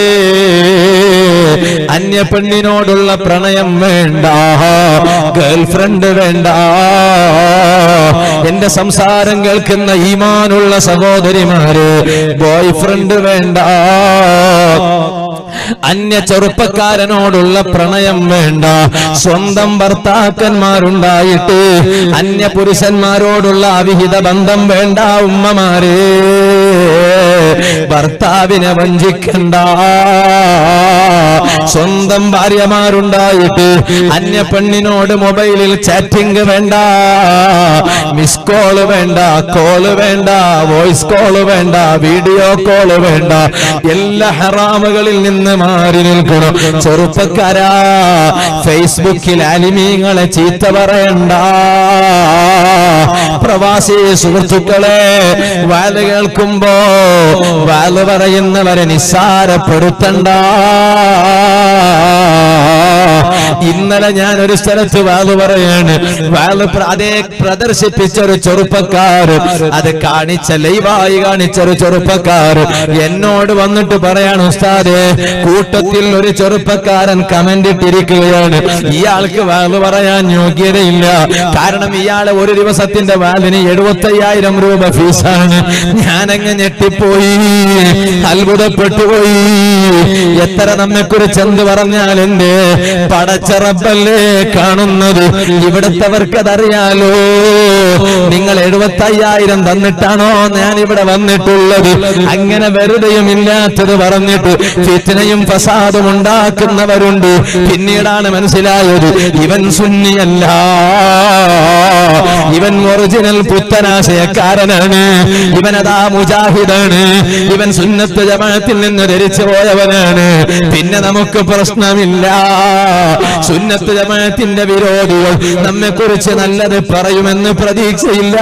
Speaker 2: അന്യ പെണ്ണിനോടുള്ള പ്രണയം വേണ്ട, ഗേൾഫ്രണ്ട് വേണ്ട. എന്റെ സംസാരം കേൾക്കുന്ന ഈമാനുള്ള സഹോദരിമാര്, ബോയ് ഫ്രണ്ട് വേണ്ട. അന്യ ചെറുപ്പക്കാരനോടുള്ള പ്രണയം വേണ്ട. സ്വന്തം ഭർത്താക്കന്മാരുണ്ടായിട്ട് അന്യ പുരുഷന്മാരോടുള്ള അവിഹിത ബന്ധം വേണ്ട. ഉമ്മമാരെ, ഭർത്താവിനെ വഞ്ചിക്കണ്ട. സ്വന്തം ഭാര്യമാരുണ്ടായിട്ട് അന്യ പെണ്ണിനോട് മൊബൈലിൽ ചാറ്റിംഗ് വേണ്ട, മിസ് കോള് വേണ്ട, കോള് വേണ്ട, വോയിസ് കോള് വേണ്ട, വീഡിയോ കോള് വേണ്ട. എല്ലാ ഹറാമുകളിൽ നിന്ന് മാറി നിൽക്കണം. ചെറുപ്പക്കാരാ, ഫേസ്ബുക്കിൽ ആലിമീങ്ങളെ ചീത്ത പറയണ്ട. പ്രവാസി സുഹൃത്തുക്കളെ, വാല് കേൾക്കുമ്പോ വാല് പറയുന്നവരെ നിസ്സാരപ്പെടുത്തണ്ട. ഇന്നലെ ഞാൻ ഒരു സ്ഥലത്ത് വാല് പറയാണ്. വാല് അതേ പ്രദർശിപ്പിച്ചൊരു ചെറുപ്പക്കാര്, അത് ലൈവായി കാണിച്ചൊരു ചെറുപ്പക്കാര് എന്നോട് വന്നിട്ട് പറയാണ്, ഉസ്താദേ, കൂട്ടത്തിൽ ഒരു ചെറുപ്പക്കാരൻ കമന്റ് ഇട്ടിരിക്കുകയാണ്, ഇയാൾക്ക് വാല് പറയാൻ യോഗ്യതയില്ല. കാരണം ഇയാളെ ഒരു ദിവസത്തിന്റെ വാലിന് 75,000 രൂപ ഫീസാണ്. ഞാനങ്ങ് ഞെട്ടിപ്പോയി, അത്ഭുതപ്പെട്ടുപോയി. എത്ര നമ്മെക്കുറിച്ച് എന്ത് പറഞ്ഞാൽ എന്റെ പടച്ച റബ്ബല്ലേ കാണുന്നത്. ഇവിടത്തെവർക്കതറിയാലോ. നിങ്ങൾ 75,000 തന്നിട്ടാണോ ഞാൻ ഇവിടെ വന്നിട്ടുള്ളത്? അങ്ങനെ വെറുതെയും ഇല്ലാത്തത് പറഞ്ഞിട്ട് ഫിത്നയും ഫസാദും ഉണ്ടാക്കുന്നവരുണ്ട്. പിന്നീടാണ് മനസ്സിലായത് ഇവൻ സുന്നിയല്ല, ഇവൻ ഒറിജിനൽ പുത്തനാശയക്കാരനാണ്, ഇവനതാ മുജാഹിദാണ്, ഇവൻ സുന്നത്ത് ജമാഅത്തിൽ നിന്ന് ധരിച്ചു പോയവനാണ്. പിന്നെ നമുക്ക് പ്രശ്നമില്ല. സുന്നത്ത് ജമാഅത്തിന്റെ വിരോധികൾ നമ്മെ കുറിച്ച് നല്ലത് പറയുമെന്ന് പ്രതീക്ഷയില്ല.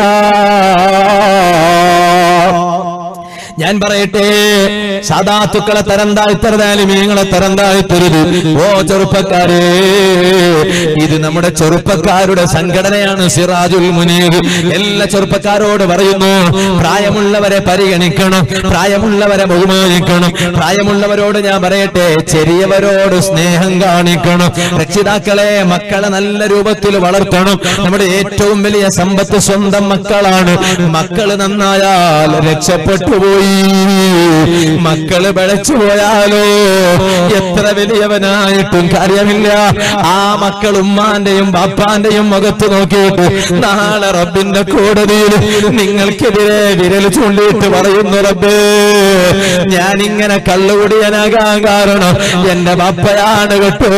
Speaker 2: ഞാൻ പറയട്ടെ, സാദാത്തുക്കളെ തരം താഴ്ത്തരുത്, ആലിമീങ്ങളെ തരം താഴ്ത്തരുത്. ഓ ചെറുപ്പക്കാരെ, ഇത് നമ്മുടെ ചെറുപ്പക്കാരുടെ സംഘടനയാണ് സിറാജുൽ മുനീർ. എല്ലാ ചെറുപ്പക്കാരോട് പറയുന്നു, പ്രായമുള്ളവരെ പരിഗണിക്കണം, പ്രായമുള്ളവരെ ബഹുമാനിക്കണം. പ്രായമുള്ളവരോട് ഞാൻ പറയട്ടെ, ചെറിയവരോട് സ്നേഹം കാണിക്കണം. രക്ഷിതാക്കളെ, മക്കളെ നല്ല രൂപത്തിൽ വളർത്തണം. നമ്മുടെ ഏറ്റവും വലിയ സമ്പത്ത് സ്വന്തം മക്കളാണ്. മക്കള് നന്നായാൽ രക്ഷപ്പെട്ടുപോയി. മക്കള് പിഴച്ചു പോയാലോ എത്ര വലിയവനായിട്ടും കാര്യമില്ല. ആ മക്കൾ ഉമ്മാന്റെയും ബാപ്പാന്റെയും മുഖത്ത് നോക്കിയിട്ട് നാളെ റബ്ബിന്റെ കോടതിയിൽ നിങ്ങൾക്കെതിരെ വിരൽ ചൂണ്ടിയിട്ട് പറയുന്നു, റബ്ബേ, ഞാനിങ്ങനെ കള്ളുകുടിയനാകാൻ കാരണം എന്റെ ബാപ്പയാണ് കേട്ടോ,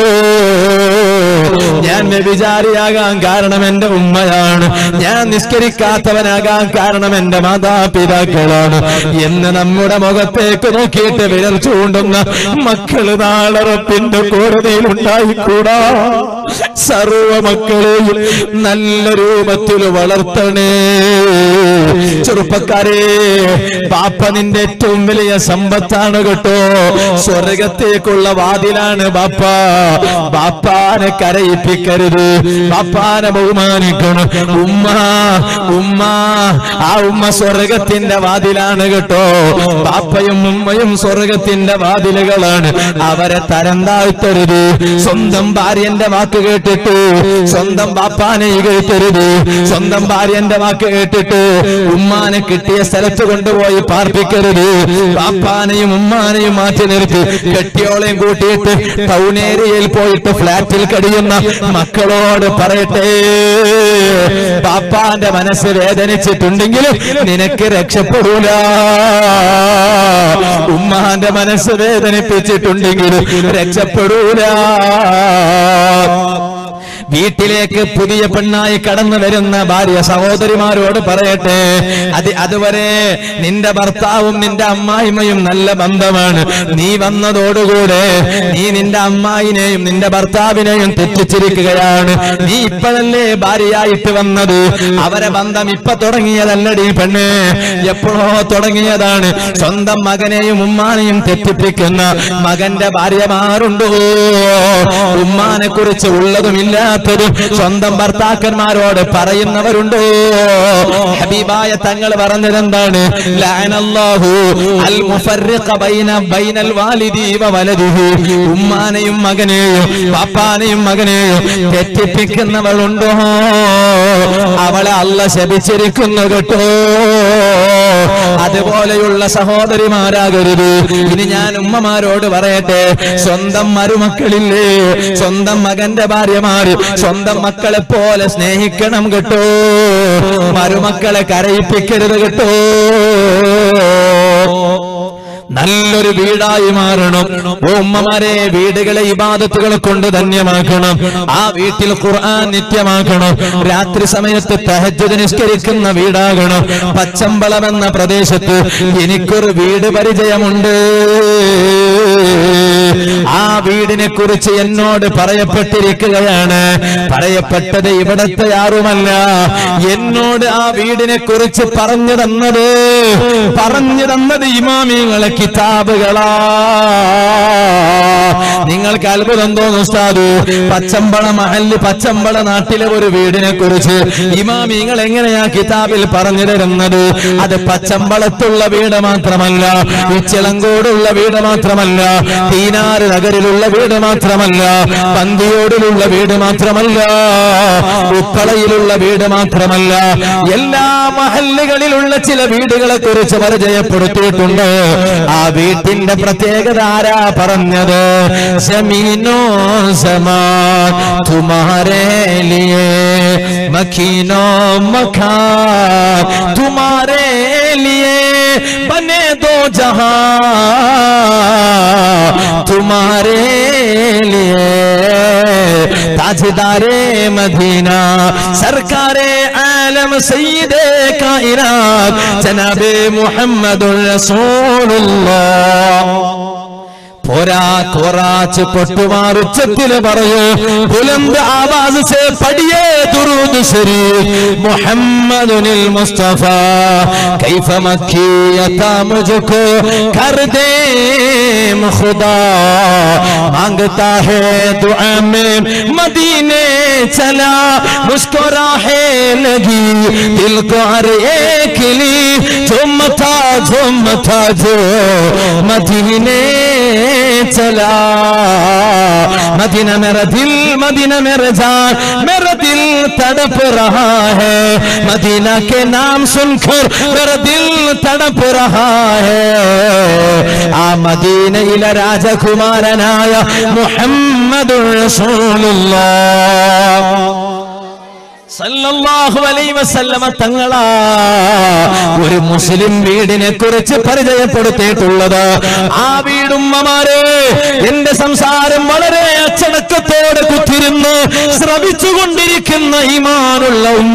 Speaker 2: ഞാൻ വ്യഭിചാരിയാകാൻ കാരണം എന്റെ ഉമ്മയാണ്, ഞാൻ നിസ്കരിക്കാത്തവനാകാൻ കാരണം എന്റെ മാതാപിതാക്കളാണ് എന്ന് നമ്മുടെ മുഖത്തേക്ക് നോക്കിയിട്ട് വിരൽ ചൂണ്ടുന്ന മക്കള് നാളെ റബ്ബിന്റെ കോടതിയിൽ ഉണ്ടായിക്കൂടാ. സർവ മക്കളെയും നല്ല രൂപത്തിൽ വളർത്തണേ. ചെറുപ്പക്കാരെ, ബാപ്പ നിന്റെ ഏറ്റവും വലിയ സമ്പത്താണ് കേട്ടോ. സ്വർഗത്തേക്കുള്ള വാതിലാണ് ബാപ്പ. ബാപ്പാനെ കരയിപ്പിക്കരുത്, ബാപ്പാനെ ബഹുമാനിക്കണം. ഉമ്മ ആ ഉമ്മ സ്വർഗത്തിന്റെ വാതിലാണ് കേട്ടോ. ബാപ്പയും ഉമ്മയും സ്വർഗത്തിന്റെ വാതിലുകളാണ്. അവരെ തരം താഴ്ത്തരുത്. സ്വന്തം ഭാര്യന്റെ വാക്ക് കേട്ടിട്ട് സ്വന്തം ബാപ്പാനെ കേട്ടരുത്. സ്വന്തം ഭാര്യന്റെ വാക്ക് കേട്ടിട്ട് ഉമ്മാനെ കിട്ടിയ സ്ഥലത്ത് കൊണ്ടുപോയി പാർപ്പിക്കരുത്. ബാപ്പാനെയും ഉമ്മാനെയും മാറ്റി നിർത്തി കെട്ടിയോളെയും കൂട്ടിയിട്ട് ടൗൺ ഏരിയയിൽ പോയിട്ട് ഫ്ലാറ്റിൽ കഴിയുന്ന പറയുന്ന മക്കളോട് പറയട്ടെ, പാപ്പാന്റെ മനസ്സ് വേദനിച്ചിട്ടുണ്ടെങ്കിലും നിനക്ക് രക്ഷപ്പെടൂല. ഉമ്മാന്റെ മനസ്സ് വേദനിപ്പിച്ചിട്ടുണ്ടെങ്കിലും രക്ഷപ്പെടൂല. വീട്ടിലേക്ക് പുതിയ പെണ്ണായി കടന്നു വരുന്ന ഭാര്യ സഹോദരിമാരോട് പറയട്ടെ, അതുവരെ നിന്റെ ഭർത്താവും നിന്റെ അമ്മായിമ്മയും നല്ല ബന്ധമാണ്. നീ വന്നതോടുകൂടെ നീ നിന്റെ അമ്മായിനെയും നിന്റെ ഭർത്താവിനെയും തെറ്റിച്ചിരിക്കുകയാണ്. നീ ഇപ്പോഴല്ലേ ഭാര്യയായിട്ട് വന്നത്. അവരെ ബന്ധം ഇപ്പൊ തുടങ്ങിയതല്ലടി പെണ്ണ്, എപ്പോഴോ തുടങ്ങിയതാണ്. സ്വന്തം മകനെയും ഉമ്മാനെയും തെറ്റിപ്പിക്കുന്ന മകന്റെ ഭാര്യമാരുണ്ടോ? ഉമ്മാനെ കുറിച്ച് ഉള്ളതുമില്ല സ്വന്തം ഭർത്താക്കന്മാരോട് പറയുന്നവരുണ്ടോ? ഹബീബായ തങ്ങൾ പറഞ്ഞതെന്താണ്? ലഅനല്ലാഹു അൽ മുഫർരിഖ ബൈനൽ വാലിദി വ വലദിഹി. ഉമ്മാനെയും മകനെയും പാപ്പാനെയും മകനെയും തെറ്റിപ്പിക്കുന്നവളുണ്ടോ? അവളെ അല്ലാഹ് ശപിച്ചിരിക്കുന്നു കേട്ടോ. അതുപോലെയുള്ള സഹോദരിമാരാകരുത്. ഇനി ഞാൻ ഉമ്മമാരോട് പറയട്ടെ, സ്വന്തം മരുമക്കളില്ലേ, സ്വന്തം മകന്റെ ഭാര്യമാര് സ്വന്തം മക്കളെ പോലെ സ്നേഹിക്കണം കേട്ടോ. മരുമക്കളെ കരയിപ്പിക്കരുത് കേട്ടോ. നല്ലൊരു വീടായി മാറണം. ഉമ്മമാരെ, വീടുകളെ ഇബാദത്തുകളെ കൊണ്ട് ധന്യമാക്കണം. ആ വീട്ടിൽ ഖുർആൻ നിത്യമാക്കണം. രാത്രി സമയത്ത് തഹജ്ജുദ് നിസ്കരിക്കുന്ന വീടാകണം. പച്ചമ്പളം എന്ന പ്രദേശത്ത് എനിക്കൊരു വീട് പരിചയമുണ്ട്. ആ വീടിനെ കുറിച്ച് എന്നോട് പറയപ്പെട്ടിരിക്കുകയാണ്. പറയപ്പെട്ടത് ഇവിടത്തെ ആരുമല്ല, എന്നോട് ആ വീടിനെ കുറിച്ച് പറഞ്ഞു തന്നത് ഇമാമിങ്ങളെ കിതാബുകളാ. നിങ്ങൾക്ക് അത്ഭുതം തോന്നും ഉസ്താദ്, പച്ചമ്പള മഹല്ല് പച്ചമ്പള നാട്ടിലെ ഒരു വീടിനെ കുറിച്ച് ഇമാമിങ്ങൾ എങ്ങനെയാ കിതാബിൽ പറഞ്ഞു തരുന്നത്? അത് പച്ചമ്പളത്തുള്ള വീട് മാത്രമല്ല, ഉച്ചിളങ്കോടുള്ള വീട് മാത്രമല്ല, തീനാറ് നഗരിലുള്ള വീട് മാത്രമല്ല, പന്തിയോടിലുള്ള വീട് മാത്രമല്ല, ഉപ്പളയിലുള്ള വീട് മാത്രമല്ല, എല്ലാ മഹല്ലുകളിലുള്ള ചില വീടുകളെ കുറിച്ച് പരിചയപ്പെടുത്തിയിട്ടുണ്ട്. ആ വീട്ടിന്റെ പ്രത്യേകത ആരാ പറഞ്ഞത്? ജമീനോ സമാൻ തുമ്ഹാരേ ലിയേ, മഖീനോ മഖാൻ തുമ്ഹാരേ ലിയേ, ബനെ ദോ ജഹാൻ तुम्हारे लिए, ताजदारे मदीना सरकारे आलम सय्यदे कायनात जनाबे मुहम्मदुर रसूलुल्लाह. പോരാ, ഖുറാച്ച് പൊട്ടുമാർ ഉച്ചത്തിൽ പറയൂ, ബുലന്ദ് ആവാസ് സേ പഠിയേ ദുറൂദ് ശരീഫ് മുഹമ്മദുൽ മുസ്തഫ, കൈഫ മക്കിയത മുझको कर दे खुदा, मांगता है दुआ में मदीने चला, मुझको राहें लगी दिल को हर एक ली, झुमता जो मदीने चला, मदीना मेरा दिल, मदीना मेरा जान, मेरा दिल तड़प रहा है, मदीना के नाम सुनकर मेरा दिल तड़प रहा है. आ मदीनയിലെ രാജകുമാരനായ മുഹമ്മദുർ റസൂലുള്ളാഹ് സല്ലല്ലാഹു അലൈഹി വസല്ലമ തങ്ങളാ ഒരു മുസ്ലിം വീടിനെ കുറിച്ച് പരിചയപ്പെടുത്തിയിട്ടുള്ളത്. ആ വീടുമ്മമാരെ, എന്റെ സംസാരം വളരെ അച്ചടക്കത്തോടെ കുത്തിരുന്ന് ശ്രവിച്ചുകൊണ്ടിരിക്കുന്ന ഈമാനുള്ള ഉമ്മ,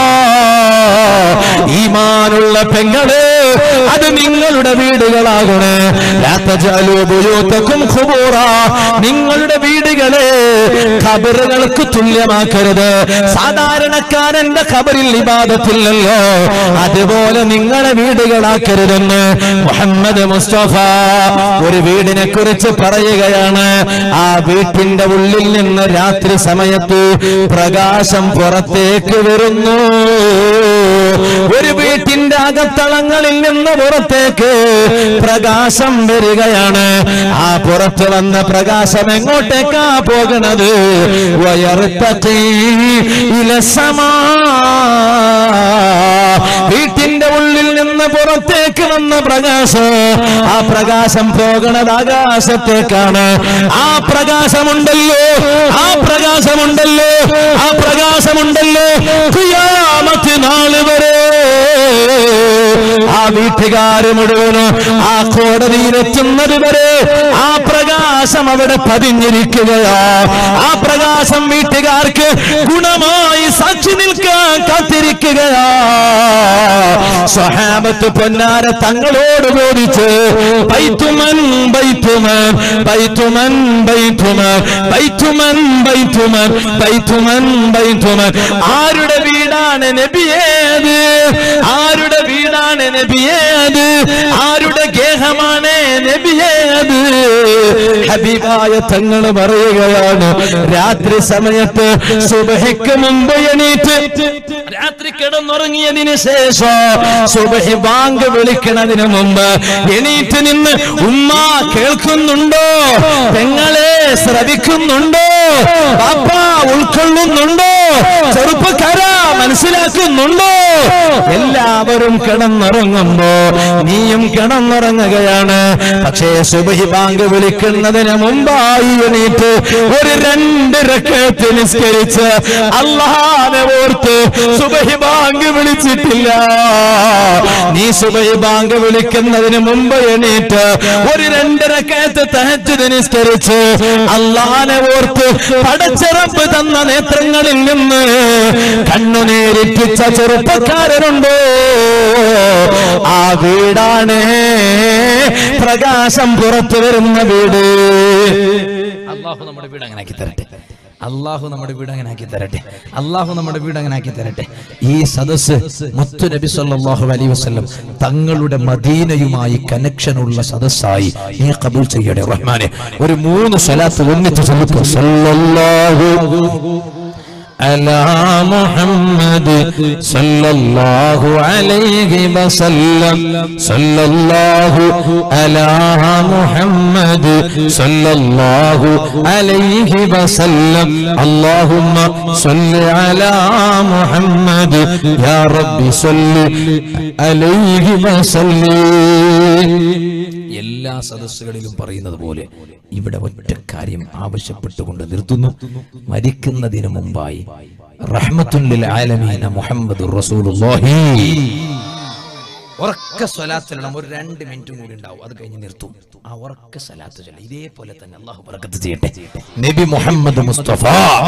Speaker 2: ഈമാനുള്ള പെങ്ങളെ, അത് നിങ്ങളുടെ വീടുകളാകണേ. ലാ തജഅലൂ ബുയൂതകും ഖുബൂറ, നിങ്ങളുടെ വീടുകളെ ഖബറുകൾക്ക് തുല്യമാക്കരുത്. സാധാരണക്കാരന്റെ ഖബറിൽ ഇബാദത്തില്ലല്ലോ, അതുപോലെ നിങ്ങളുടെ വീടുകളാക്കരുതെന്ന് മുഹമ്മദ് മുസ്തഫ ഒരു വീടിനെ കുറിച്ച് പറയുകയാണ്. ആ വീട്ടിന്റെ ഉള്ളിൽ നിന്ന് രാത്രി സമയത്ത് പ്രകാശം പുറത്തേക്ക് വരുന്നു. ഒരു വീട്ടിന്റെ അകത്തളങ്ങളിൽ നിന്ന് പുറത്തേക്ക് പ്രകാശം വരികയാണ്. ആ പുറത്ത് വന്ന പ്രകാശം എങ്ങോട്ടേക്കാ പോകുന്നത്? വീട്ടിന്റെ ഉള്ളിൽ നിന്ന് പുറത്തേക്ക് വന്ന പ്രകാശം, ആ പ്രകാശം പോകുന്നത് ആകാശത്തേക്കാണ്. ആ പ്രകാശമുണ്ടല്ലോ, ആ പ്രകാശം പ്രകാശമുണ്ടല്ലോ, ആ പ്രകാശമുണ്ടല്ലോ ഖിയാമത്ത് നാൾ വരെ ആ വീട്ടുകാര് മുഴുവനും ആ കോടതിയിലെത്തുന്നത് വരെ ആ പ്രകാശം അവിടെ പതിഞ്ഞിരിക്കുകയാ. ആ പ്രകാശം വീട്ടുകാർക്ക് ഗുണമായി സാക്ഷി നിൽക്കാൻ കാത്തിരിക്കുകയാ. സ്വഹാബത്ത് പൊന്നാര തങ്ങളോട് ബോധിച്ച് ബൈത്തുമൻ ബൈത്തുമൻ ബൈത്തുമൻ ബൈത്തുമൻ ബൈത്തുമൻ ബൈത്തുമൻ ബൈത്തുമൻ ബൈത്തുമൻ. ആരുടെ വീടാണ് നബിയേത്? ആരുടെ വീടാണ് നബിയേത്? ആരുടെ ഗേഹമാണ് നബിയേത്? ഹബീബായ തങ്ങൾ പറയുകയാണ്, രാത്രി സമയത്ത് സുബ്ഹിക്ക് മുമ്പ് എണീറ്റ് രാത്രി കിടന്നുറങ്ങിയതിന് ശേഷം സുബ്ഹി ബാങ്ക് വിളിക്കുന്നതിന് മുമ്പ് എണീറ്റ് നിന്ന് ഉമ്മ കേൾക്കുന്നുണ്ടോ, പെങ്ങളെ ശ്രവിക്കുന്നുണ്ടോ, പാപ്പ ഉൾക്കൊള്ളുന്നുണ്ടോ, ചെറുപ്പക്കാരാ മനസ്സിലാക്കുന്നുണ്ടോ? എല്ലാവരും കിടന്നുറങ്ങുമ്പോ നീയും കിടന്നുറങ്ങുകയാണ്. പക്ഷേ സുബ്ഹി ബാങ്ക് വിളിക്കുന്നതിന് മുമ്പായി എണീറ്റ് ഒരു 2 റക്അത്ത് നിസ്കരിച്ച് അല്ലാഹനെ ഓർത്ത് സുബ്ഹി ബാങ്ക് വിളിച്ചിട്ടില്ല. നീ സുബ്ഹി ബാങ്ക് വിളിക്കുന്നതിന് മുമ്പ് എണീറ്റ് ഒരു 2 റക്അത്ത് തഹജ്ജുദ് നിസ്കരിച്ച് അല്ലാഹനെ ഓർത്ത് പടച്ച റബ്ബ് തന്ന നേത്രങ്ങളിൽ നിന്ന് കണ്ണുനീരിറ്റിച്ച ചെറുപ്പക്കാരനുണ്ടോ? ആ വീടാണ് പ്രകാശം പുറത്തു വരുന്ന വീട്. അല്ലാഹു നമ്മുടെ വീട് അങ്ങനെ ആക്കി തരട്ടെ. അല്ലാഹു നമ്മുടെ വീട് അങ്ങനെ ആക്കി തരട്ടെ. അല്ലാഹു നമ്മുടെ വീട് അങ്ങനെ ആക്കി തരട്ടെ. ഈ സദസ്സ് മുത്തു നബി സല്ലല്ലാഹു അലൈഹി വസല്ലം തങ്ങളുടെ മദീനയുമായി കണക്ഷനുള്ള സദസ്സായി നീ ഖബൂൽ ചെയ്യണേ റഹ്മാനെ. ഒരു 3 സ്വലാത്ത് ഒന്നിച്ച് ചൊല്ലുക. സല്ലല്ലാഹു على محمد صلى الله عليه وسلم صلى الله على محمد صلى الله عليه وسلم اللهم صل على محمد يا رب صل عليه وسلم. എല്ലാ സദസ്സുകളിലും പറയുന്നത് പോലെ ഇവിടെ ഒറ്റ കാര്യം ആവശ്യപ്പെട്ടുകൊണ്ട് നിർത്തുന്നു. മരിക്കുന്നതിന് മുമ്പായി റഹ്മത്തുൽ ലിൽ ആലമീന മുഹമ്മദുർ റസൂലുള്ളാഹി ഉറക്ക സ്വലാത്ത് ചൊല്ലണം. ഒരു 2 മിനിറ്റും കൂടി ഉണ്ടാവും, അത് കഴിഞ്ഞ് നിർത്തും. ആ ഉറക്ക സ്വലാത്ത് ചൊല്ലാം. ഇതേപോലെ തന്നെ അല്ലാഹു ബറക്കത്ത് ചെയ്യട്ടെ. നബി മുഹമ്മദ് മുസ്തഫ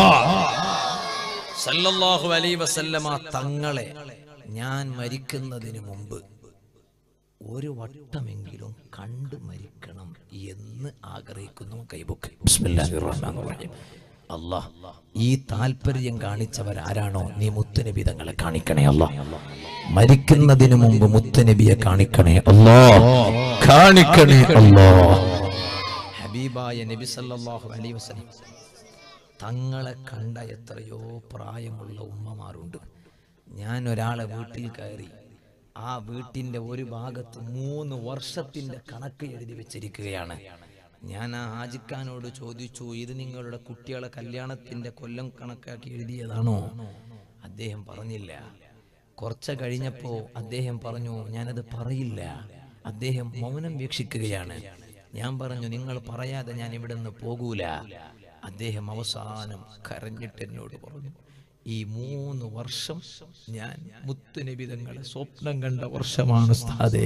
Speaker 2: സല്ലല്ലാഹു അലൈഹി വസല്ലമ തങ്ങളെ ഞാൻ മരിക്കുന്നതിന് മുമ്പ് ഒരു വട്ടമെങ്കിലും കണ്ടു മരിക്കണം എന്ന് ആഗ്രഹിക്കുന്നു. കൈബുക്ക്. ബിസ്മില്ലാഹിർ റഹ്മാനിർ റഹീം. അല്ലാഹ് ഈ താല്പര്യം കാണിച്ചവരാരാണോ നീ മുത്തുനബി തങ്ങളെ കാണിക്കണേ അല്ലാഹ്. മരിക്കുന്നതിന് മുമ്പ് മുത്തുനബിയെ കാണിക്കണേ അല്ലാഹ്, കാണിക്കണേ അല്ലാഹ്. ഹബീബായ നബി സല്ലല്ലാഹു അലൈഹി വസല്ലം തങ്ങളെ കണ്ട എത്രയോ പ്രായമുള്ള ഉമ്മമാരുണ്ട്. ഞാൻ ഒരാളെ വീട്ടിൽ കയറി, ആ വീട്ടിന്റെ ഒരു ഭാഗത്ത് 3 വർഷത്തിന്റെ കണക്ക് എഴുതി വെച്ചിരിക്കുകയാണ്. ഞാൻ ആ ഹാജിക്കാനോട് ചോദിച്ചു, ഇത് നിങ്ങളുടെ കുട്ടികളെ കല്യാണത്തിന്റെ കൊല്ലം കണക്കാക്കി എഴുതിയതാണോ? അദ്ദേഹം പറഞ്ഞില്ല. കുറച്ച് കഴിഞ്ഞപ്പോ അദ്ദേഹം പറഞ്ഞു, ഞാനത് പറയില്ല. അദ്ദേഹം മൗനം വീക്ഷിക്കുകയാണ്. ഞാൻ പറഞ്ഞു, നിങ്ങൾ പറയാതെ ഞാൻ ഇവിടെ നിന്ന് പോകൂല. അദ്ദേഹം അവസാനം കരഞ്ഞിട്ട് എന്നോട് പറഞ്ഞു, ഈ 3 വർഷം ഞാൻ മുത്തുനബി തങ്ങളെ സ്വപ്നം കണ്ട വർഷമാണ് ഉസ്താദേ.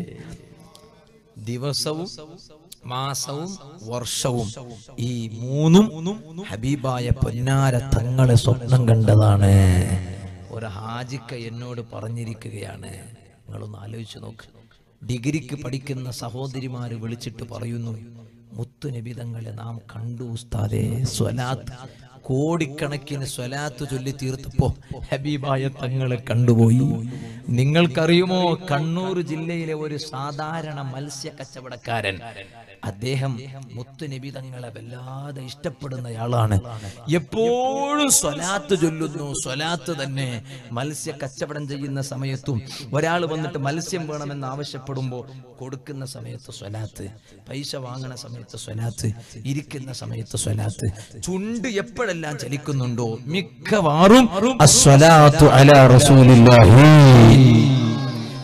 Speaker 2: ദിവസവും മാസവും വർഷവും ഈ 3ഉം ഹബീബായ പൊന്നാര തങ്ങളെ സ്വപ്നം കണ്ടതാണ്. ഒരു ഹാജിക്ക എന്നോട് പറഞ്ഞിരിക്കുകയാണ്. നിങ്ങളൊന്ന് ആലോചിച്ച് നോക്ക്. ഡിഗ്രിക്ക് പഠിക്കുന്ന സഹോദരിമാര് വിളിച്ചിട്ട് പറയുന്നു, മുത്തുനബി തങ്ങളെ നാം കണ്ടു ഉസ്താദേ. സ്വലാത്ത് കോടിക്കണക്കിന് സ്വലാത്ത് ചൊല്ലി തീർത്തപ്പോ ഹബീബായ തങ്ങളെ കണ്ടുപോയി. നിങ്ങൾക്കറിയുമോ, കണ്ണൂർ ജില്ലയിലെ ഒരു സാധാരണ മത്സ്യ കച്ചവടക്കാരൻ, അദ്ദേഹം മുത്തുനബി തങ്ങളെ വല്ലാതെ ഇഷ്ടപ്പെടുന്നയാളാണ്. എപ്പോഴും സ്വലാത്ത് ചൊല്ലുന്നു, സ്വലാത്ത് തന്നെ. മത്സ്യ കച്ചവടം ചെയ്യുന്ന സമയത്തും ഒരാൾ വന്നിട്ട് മത്സ്യം വേണമെന്ന് ആവശ്യപ്പെടുമ്പോൾ കൊടുക്കുന്ന സമയത്ത് സ്വലാത്ത്, പൈസ വാങ്ങുന്ന സമയത്ത് സ്വലാത്ത്, ഇരിക്കുന്ന സമയത്ത് സ്വലാത്ത്. ചുണ്ട് എപ്പോഴെല്ലാം ചലിക്കുന്നുണ്ടോ മിക്കവാറും അസ്സലാത്തു അലാ റസൂലില്ലാഹി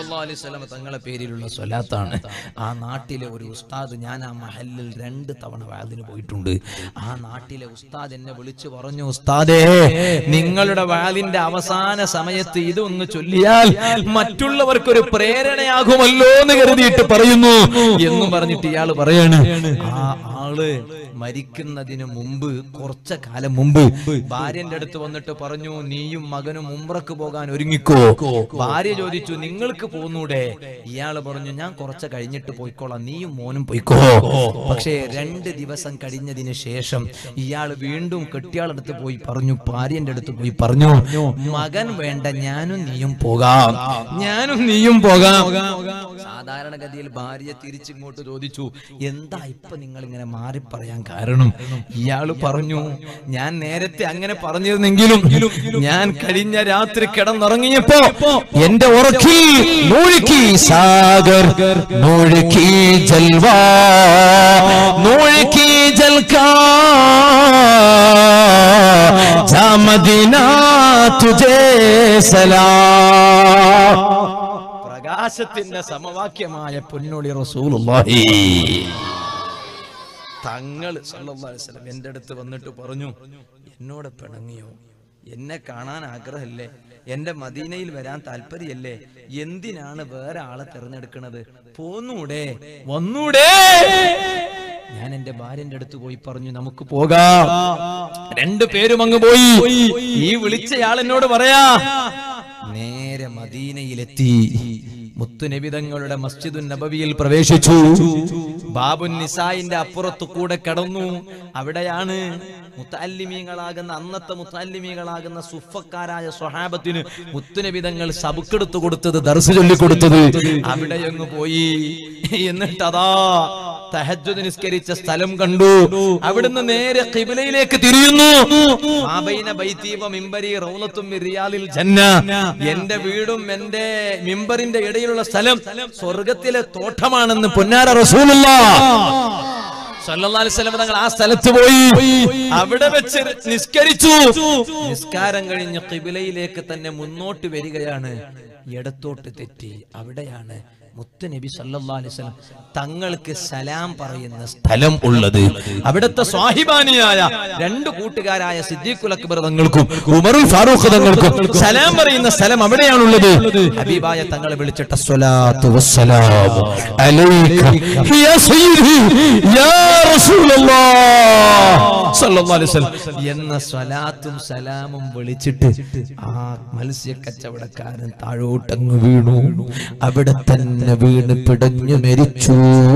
Speaker 2: സല്ലല്ലാഹു അലൈഹി വസല്ലം തങ്ങളെ പേരിലുള്ള സ്വലാത്താണ്. ആ നാട്ടിലെ ഒരു ഉസ്താദ്, ഞാൻ ആ മഹല്ലിൽ 2 തവണ വഅദിന് പോയിട്ടുണ്ട്. ആ നാട്ടിലെ ഉസ്താദ് എന്നെ വിളിച്ചു പറഞ്ഞു, ഉസ്താദേ, നിങ്ങളുടെ വഅദിന്റെ അവസാന സമയത്ത് ഇതൊന്ന് ചൊല്ലിയാൽ മറ്റുള്ളവർക്കൊരു പ്രേരണയാകുമല്ലോ എന്ന് കരുതിയിട്ട് പറയുന്നു എന്നും പറഞ്ഞിട്ട് ഇയാൾ പറയാണ്. ആ ആള് മരിക്കുന്നതിന് മുമ്പ്, കുറച്ച കാലം മുമ്പ് ഭാര്യന്റെ അടുത്ത് വന്നിട്ട് പറഞ്ഞു, നീയും മകനും ഉംറക്ക് പോകാൻ ഒരുങ്ങിക്കോ. ഭാര്യ ചോദിച്ചു, നിങ്ങൾക്ക് പോന്നൂടെ? ഇയാള് പറഞ്ഞു, ഞാൻ കുറച്ച് കഴിഞ്ഞിട്ട് പോയിക്കോളാം, നീയും മോനും പോയിക്കോ. പക്ഷേ 2 ദിവസം കഴിഞ്ഞതിന് ശേഷം ഇയാൾ വീണ്ടും കെട്ടിയാളടുത്ത് പോയി പറഞ്ഞു, ഭാര്യന്റെ അടുത്ത് പോയി പറഞ്ഞു, മകൻ വേണ്ട, ഞാനും നീയും പോകാം, ഞാനും നീയും പോകാം. സാധാരണഗതിയിൽ ഭാര്യ തിരിച്ചിങ്ങോട്ട് ചോദിച്ചു, എന്താ ഇപ്പൊ നിങ്ങൾ ഇങ്ങനെ മാറി പറയാൻ കാരണം? ഇയാള് പറഞ്ഞു, ഞാൻ നേരത്തെ അങ്ങനെ പറഞ്ഞിരുന്നെങ്കിലും ഞാൻ കഴിഞ്ഞ രാത്രി കിടന്നുറങ്ങിയപ്പോ എന്റെ ഉറക്കിൽ നൂഴുക്കി സാഗർ, നൂഴുക്കി ജൽവാ, നൂഴുക്കി ജൽക്കാ ജാ മദീന തുജേ സലാം. പ്രകാശത്തിന്റെ സമവാക്യമായ പൊന്നൊളി റസൂലുള്ളാഹി തങ്ങൾ സല്ലല്ലാഹു അലൈഹി വസല്ലം എന്റെ അടുത്ത് വന്നിട്ട് പറഞ്ഞു, എന്നോട് പിണങ്ങിയോ? എന്നെ കാണാൻ ആഗ്രഹമില്ലേ? എന്റെ മദീനയിൽ വരാൻ താല്പര്യല്ലേ? എന്തിനാണ് വേറെ ആളെ തിരഞ്ഞെടുക്കുന്നത്? പോന്നൂടെ, വന്നൂടെ? ഞാൻ എന്റെ ഭാര്യന്റെ അടുത്ത് പോയി പറഞ്ഞു, നമുക്ക് പോകാം. 2 പേരും അങ്ങ് പോയി. ഈ വിളിച്ചയാൾ എന്നോട് പറയാ, നേരെ മദീനയിലെത്തി. മുത്തുനബി തങ്ങളുടെ മസ്ജിദുൻ നബവിയിൽ പ്രവേശിച്ചു. ബാബുൻ നിസായിന്റെ അപ്പുറത്തു കൂടെ കടന്നു. അവിടെയാണ് മുത്തഅല്ലിമീങ്ങളാകുന്ന, അന്നത്തെ മുത്തഅല്ലിമീങ്ങളാകുന്ന സുഫക്കാരായ സ്വഹാബത്തിന് മുത്തുനബി തങ്ങൾ സബുക്കെടുത്തു കൊടുത്തത്, ദർസ് ചൊല്ലിക്കൊടുത്തത്. അവിടെ അങ്ങ് പോയി. എന്നിട്ട് അതാ തഹജ്ജുദ് നിസ്കരിച്ച സ്ഥലം കണ്ടു. അവിടുന്ന് നേരെ ഖിബ്ലയിലേക്ക് തിരിയുന്നു. മാബൈന ബൈതി വ മിംബരി റൗളത്തും മിൻ റിയാദിൽ ജന്ന. എന്റെ വീടും എന്റെ മിംബറിന്റെ ഇടയിലുള്ള സ്ഥലം സ്വർഗ്ഗത്തിലെ തോട്ടമാണെന്ന് പൊന്നാര റസൂലുള്ളാഹ് സല്ലല്ലാഹു അലൈഹി വസല്ലം തങ്ങൾ ആ സ്ഥലത്ത് പോയി. അവിടെ വെച്ച് നിസ്കരിച്ചു. നിസ്കാരം കഴിഞ്ഞ് ഖിബ്ലയിലേക്ക് തന്നെ മുന്നോട്ട് വരികയാണ്. ഇടത്തോട്ട് തെറ്റി. അവിടെയാണ് മുത്തുനബി സല്ലല്ലാഹു അലൈഹി വസല്ലം തങ്ങൾക്ക് സലാം പറയുന്ന സ്ഥലം ഉള്ളത്. അവിടുത്തെ സ്വാഹിബാനിയായ 2 കൂട്ടുകാരായ സിദ്ദീഖുൽ അക്ബർ തങ്ങൾക്കും ഉമറുൽ ഫാറൂഖ് തങ്ങൾക്കും സലാം പറയുന്ന സ്ഥലം അവിടെയാണുള്ളത്. ഹബീബായ തങ്ങളെ വിളിച്ചിട്ട് സ്വലാത്തു വസ്സലാമു അലൈക യാ സയ്യിദി യാ റസൂലല്ലാഹ് സല്ലല്ലാഹു അലൈഹി വസല്ലം എന്ന സ്വലാത്തും സലാമും വിളിച്ചിട്ട് ആ മത്സ്യ കച്ചവടക്കാരൻ താഴോട്ടങ്ങ് വീണു. അവിടെ തന്നെ വീണ് പിടഞ്ഞു മരിച്ചു.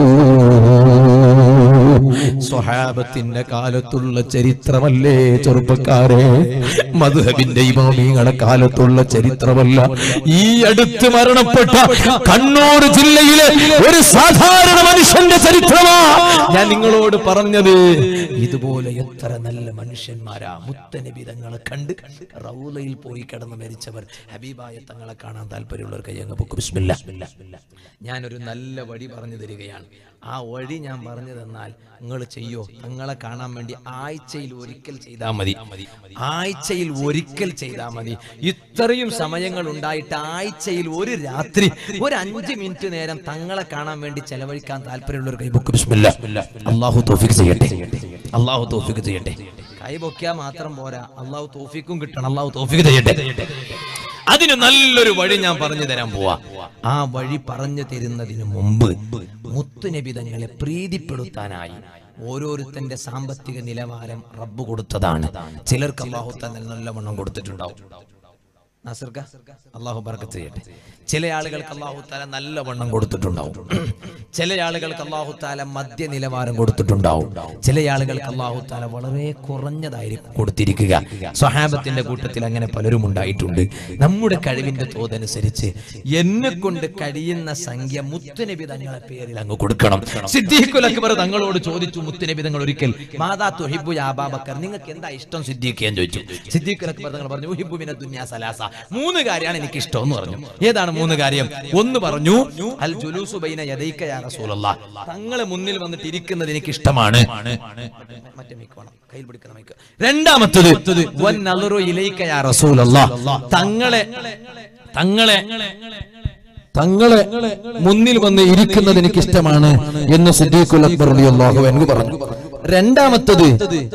Speaker 2: സ്വഹാബത്തിന്റെ കാലത്തുള്ള ചരിത്രമല്ലേ ചെറുപ്പക്കാരെ? മദ്ഹബിന്റെ ഇമാമിങ്ങളുടെ കാലത്തുള്ള ചരിത്രമല്ല. ഈ അടുത്ത് മരണപ്പെട്ട കണ്ണൂർ ജില്ലയിലെ ഒരു സാധാരണ മനുഷ്യന്റെ ചരിത്രമാ ഞാൻ നിങ്ങളോട് പറഞ്ഞത്. ഇതുപോലെ എത്ര നല്ല മനുഷ്യന്മാരാ മുത്തനബി തങ്ങളെ കണ്ട് റൗളയിൽ പോയി കിടന്ന് മരിച്ചവർ. ഹബീബായ തങ്ങളെ കാണാൻ താല്പര്യമുള്ളവർ കയ്യങ്ങ് പൊക്കും. ബിസ്മില്ലാ. ഞാനൊരു നല്ല വഴി പറഞ്ഞു തരികയാണ്. ആ വഴി ഞാൻ പറഞ്ഞു തന്നാൽ നിങ്ങൾ ചെയ്യോ? തങ്ങളെ കാണാൻ വേണ്ടി ആഴ്ചയിൽ ഒരിക്കൽ ചെയ്താൽ മതി. ആഴ്ചയിൽ ഒരിക്കൽ ചെയ്താൽ മതി. ഇത്രയും സമയങ്ങൾ ഉണ്ടായിട്ട് ആഴ്ചയിൽ ഒരു രാത്രി ഒരു 5 മിനിറ്റ് നേരം തങ്ങളെ കാണാൻ വേണ്ടി ചെലവഴിക്കാൻ താല്പര്യമുള്ളവർ കൈബൊക്ക്. ബിസ്മില്ലാ. അല്ലാഹു തൗഫീഖ് ചെയ്യട്ടെ. അല്ലാഹു തൗഫീഖ് ചെയ്യട്ടെ. കൈബൊക്കിയാൽ മാത്രം പോരാ, അല്ലാഹു തൗഫീഖും കിട്ടണം. അല്ലാഹു തൗഫീഖ് ചെയ്യട്ടെ. അതിന് നല്ലൊരു വഴി ഞാൻ പറഞ്ഞു തരാൻ പോവാ. ആ വഴി പറഞ്ഞു തരുന്നതിന് മുമ്പ് മുത്തുനബി തങ്ങളെ പ്രീതിപ്പെടുത്താനായി ഓരോരുത്തന്റെ സാമ്പത്തിക നിലവാരം റബ്ബ് കൊടുത്തതാണ്. ചിലർക്ക് അല്ലാഹു തആല നല്ലവണ്ണം കൊടുത്തിട്ടുണ്ടാവും. നാസിർക്ക അല്ലാഹു ബർക്കത്ത് ചെയ്യട്ടെ. ചില ആളുകൾക്ക് അല്ലാഹു തആല നല്ലവണ്ണം കൊടുത്തിട്ടുണ്ടാവും. ചില ആളുകൾക്ക് അല്ലാഹു തആല മധ്യ നിലവാരം കൊടുത്തിട്ടുണ്ടാവും. ചില ആളുകൾക്ക് അല്ലാഹു തആല വളരെ കുറഞ്ഞതായിരിക്കും കൊടുത്തിരിക്കുക. സ്വഹാബത്തിന്റെ കൂട്ടത്തിൽ അങ്ങനെ പലരും ഉണ്ടായിട്ടുണ്ട്. നമ്മുടെ കഴിവിന്റെ തോതനുസരിച്ച് എന്നെ കൊണ്ട് കഴിയുന്ന സംഖ്യ മുത്തുനബി തങ്ങളുടെ പേരിൽ അങ്ങ് കൊടുക്കണം. സിദ്ദീഖുൽ അക്ബർ തങ്ങളോട് ചോദിച്ചു മുത്തുനബി തങ്ങൾ ഒരിക്കൽ, മാദാ തുഹിബ്ബു യാ അബൂബക്കർ, നിങ്ങൾക്ക് എന്താ ഇഷ്ടം സിദ്ദീഖ് എന്ന് ചോദിച്ചു. സിദ്ദീഖുൽ അക്ബർ തങ്ങൾ പറഞ്ഞു, ഉഹിബ്ബു മിനദ് ദുനിയാ സലാസ, 3 കാര്യമാണ് എനിക്ക് ഇഷ്ടം എന്ന് പറഞ്ഞു. ഏതാണ് 3 കാര്യം? ഒന്ന് പറഞ്ഞു, അൽ ജുലൂസു ബൈന യദൈക യാ റസൂലല്ലാഹ്, തങ്ങളെ മുന്നിൽ വന്നിട്ട് ഇരിക്കുന്നത് എനിക്ക് ഇഷ്ടമാണ്. മറ്റേ മൈക്ക് വേണം, കയ്യിൽ പിടിക്കുന്ന മൈക്ക്. രണ്ടാമത്തേത് വൻ നളറു ഇലൈക യാ റസൂലല്ലാഹ്, തങ്ങളെ തങ്ങളെ മുന്നിൽ വന്ന് ഇരിക്കുന്നത് എനിക്ക് ഇഷ്ടമാണ് എന്ന് സിദ്ദീഖുൽ അക്ബർ റളിയല്ലാഹു അൻഹു പറഞ്ഞു. രണ്ടാമത്തത്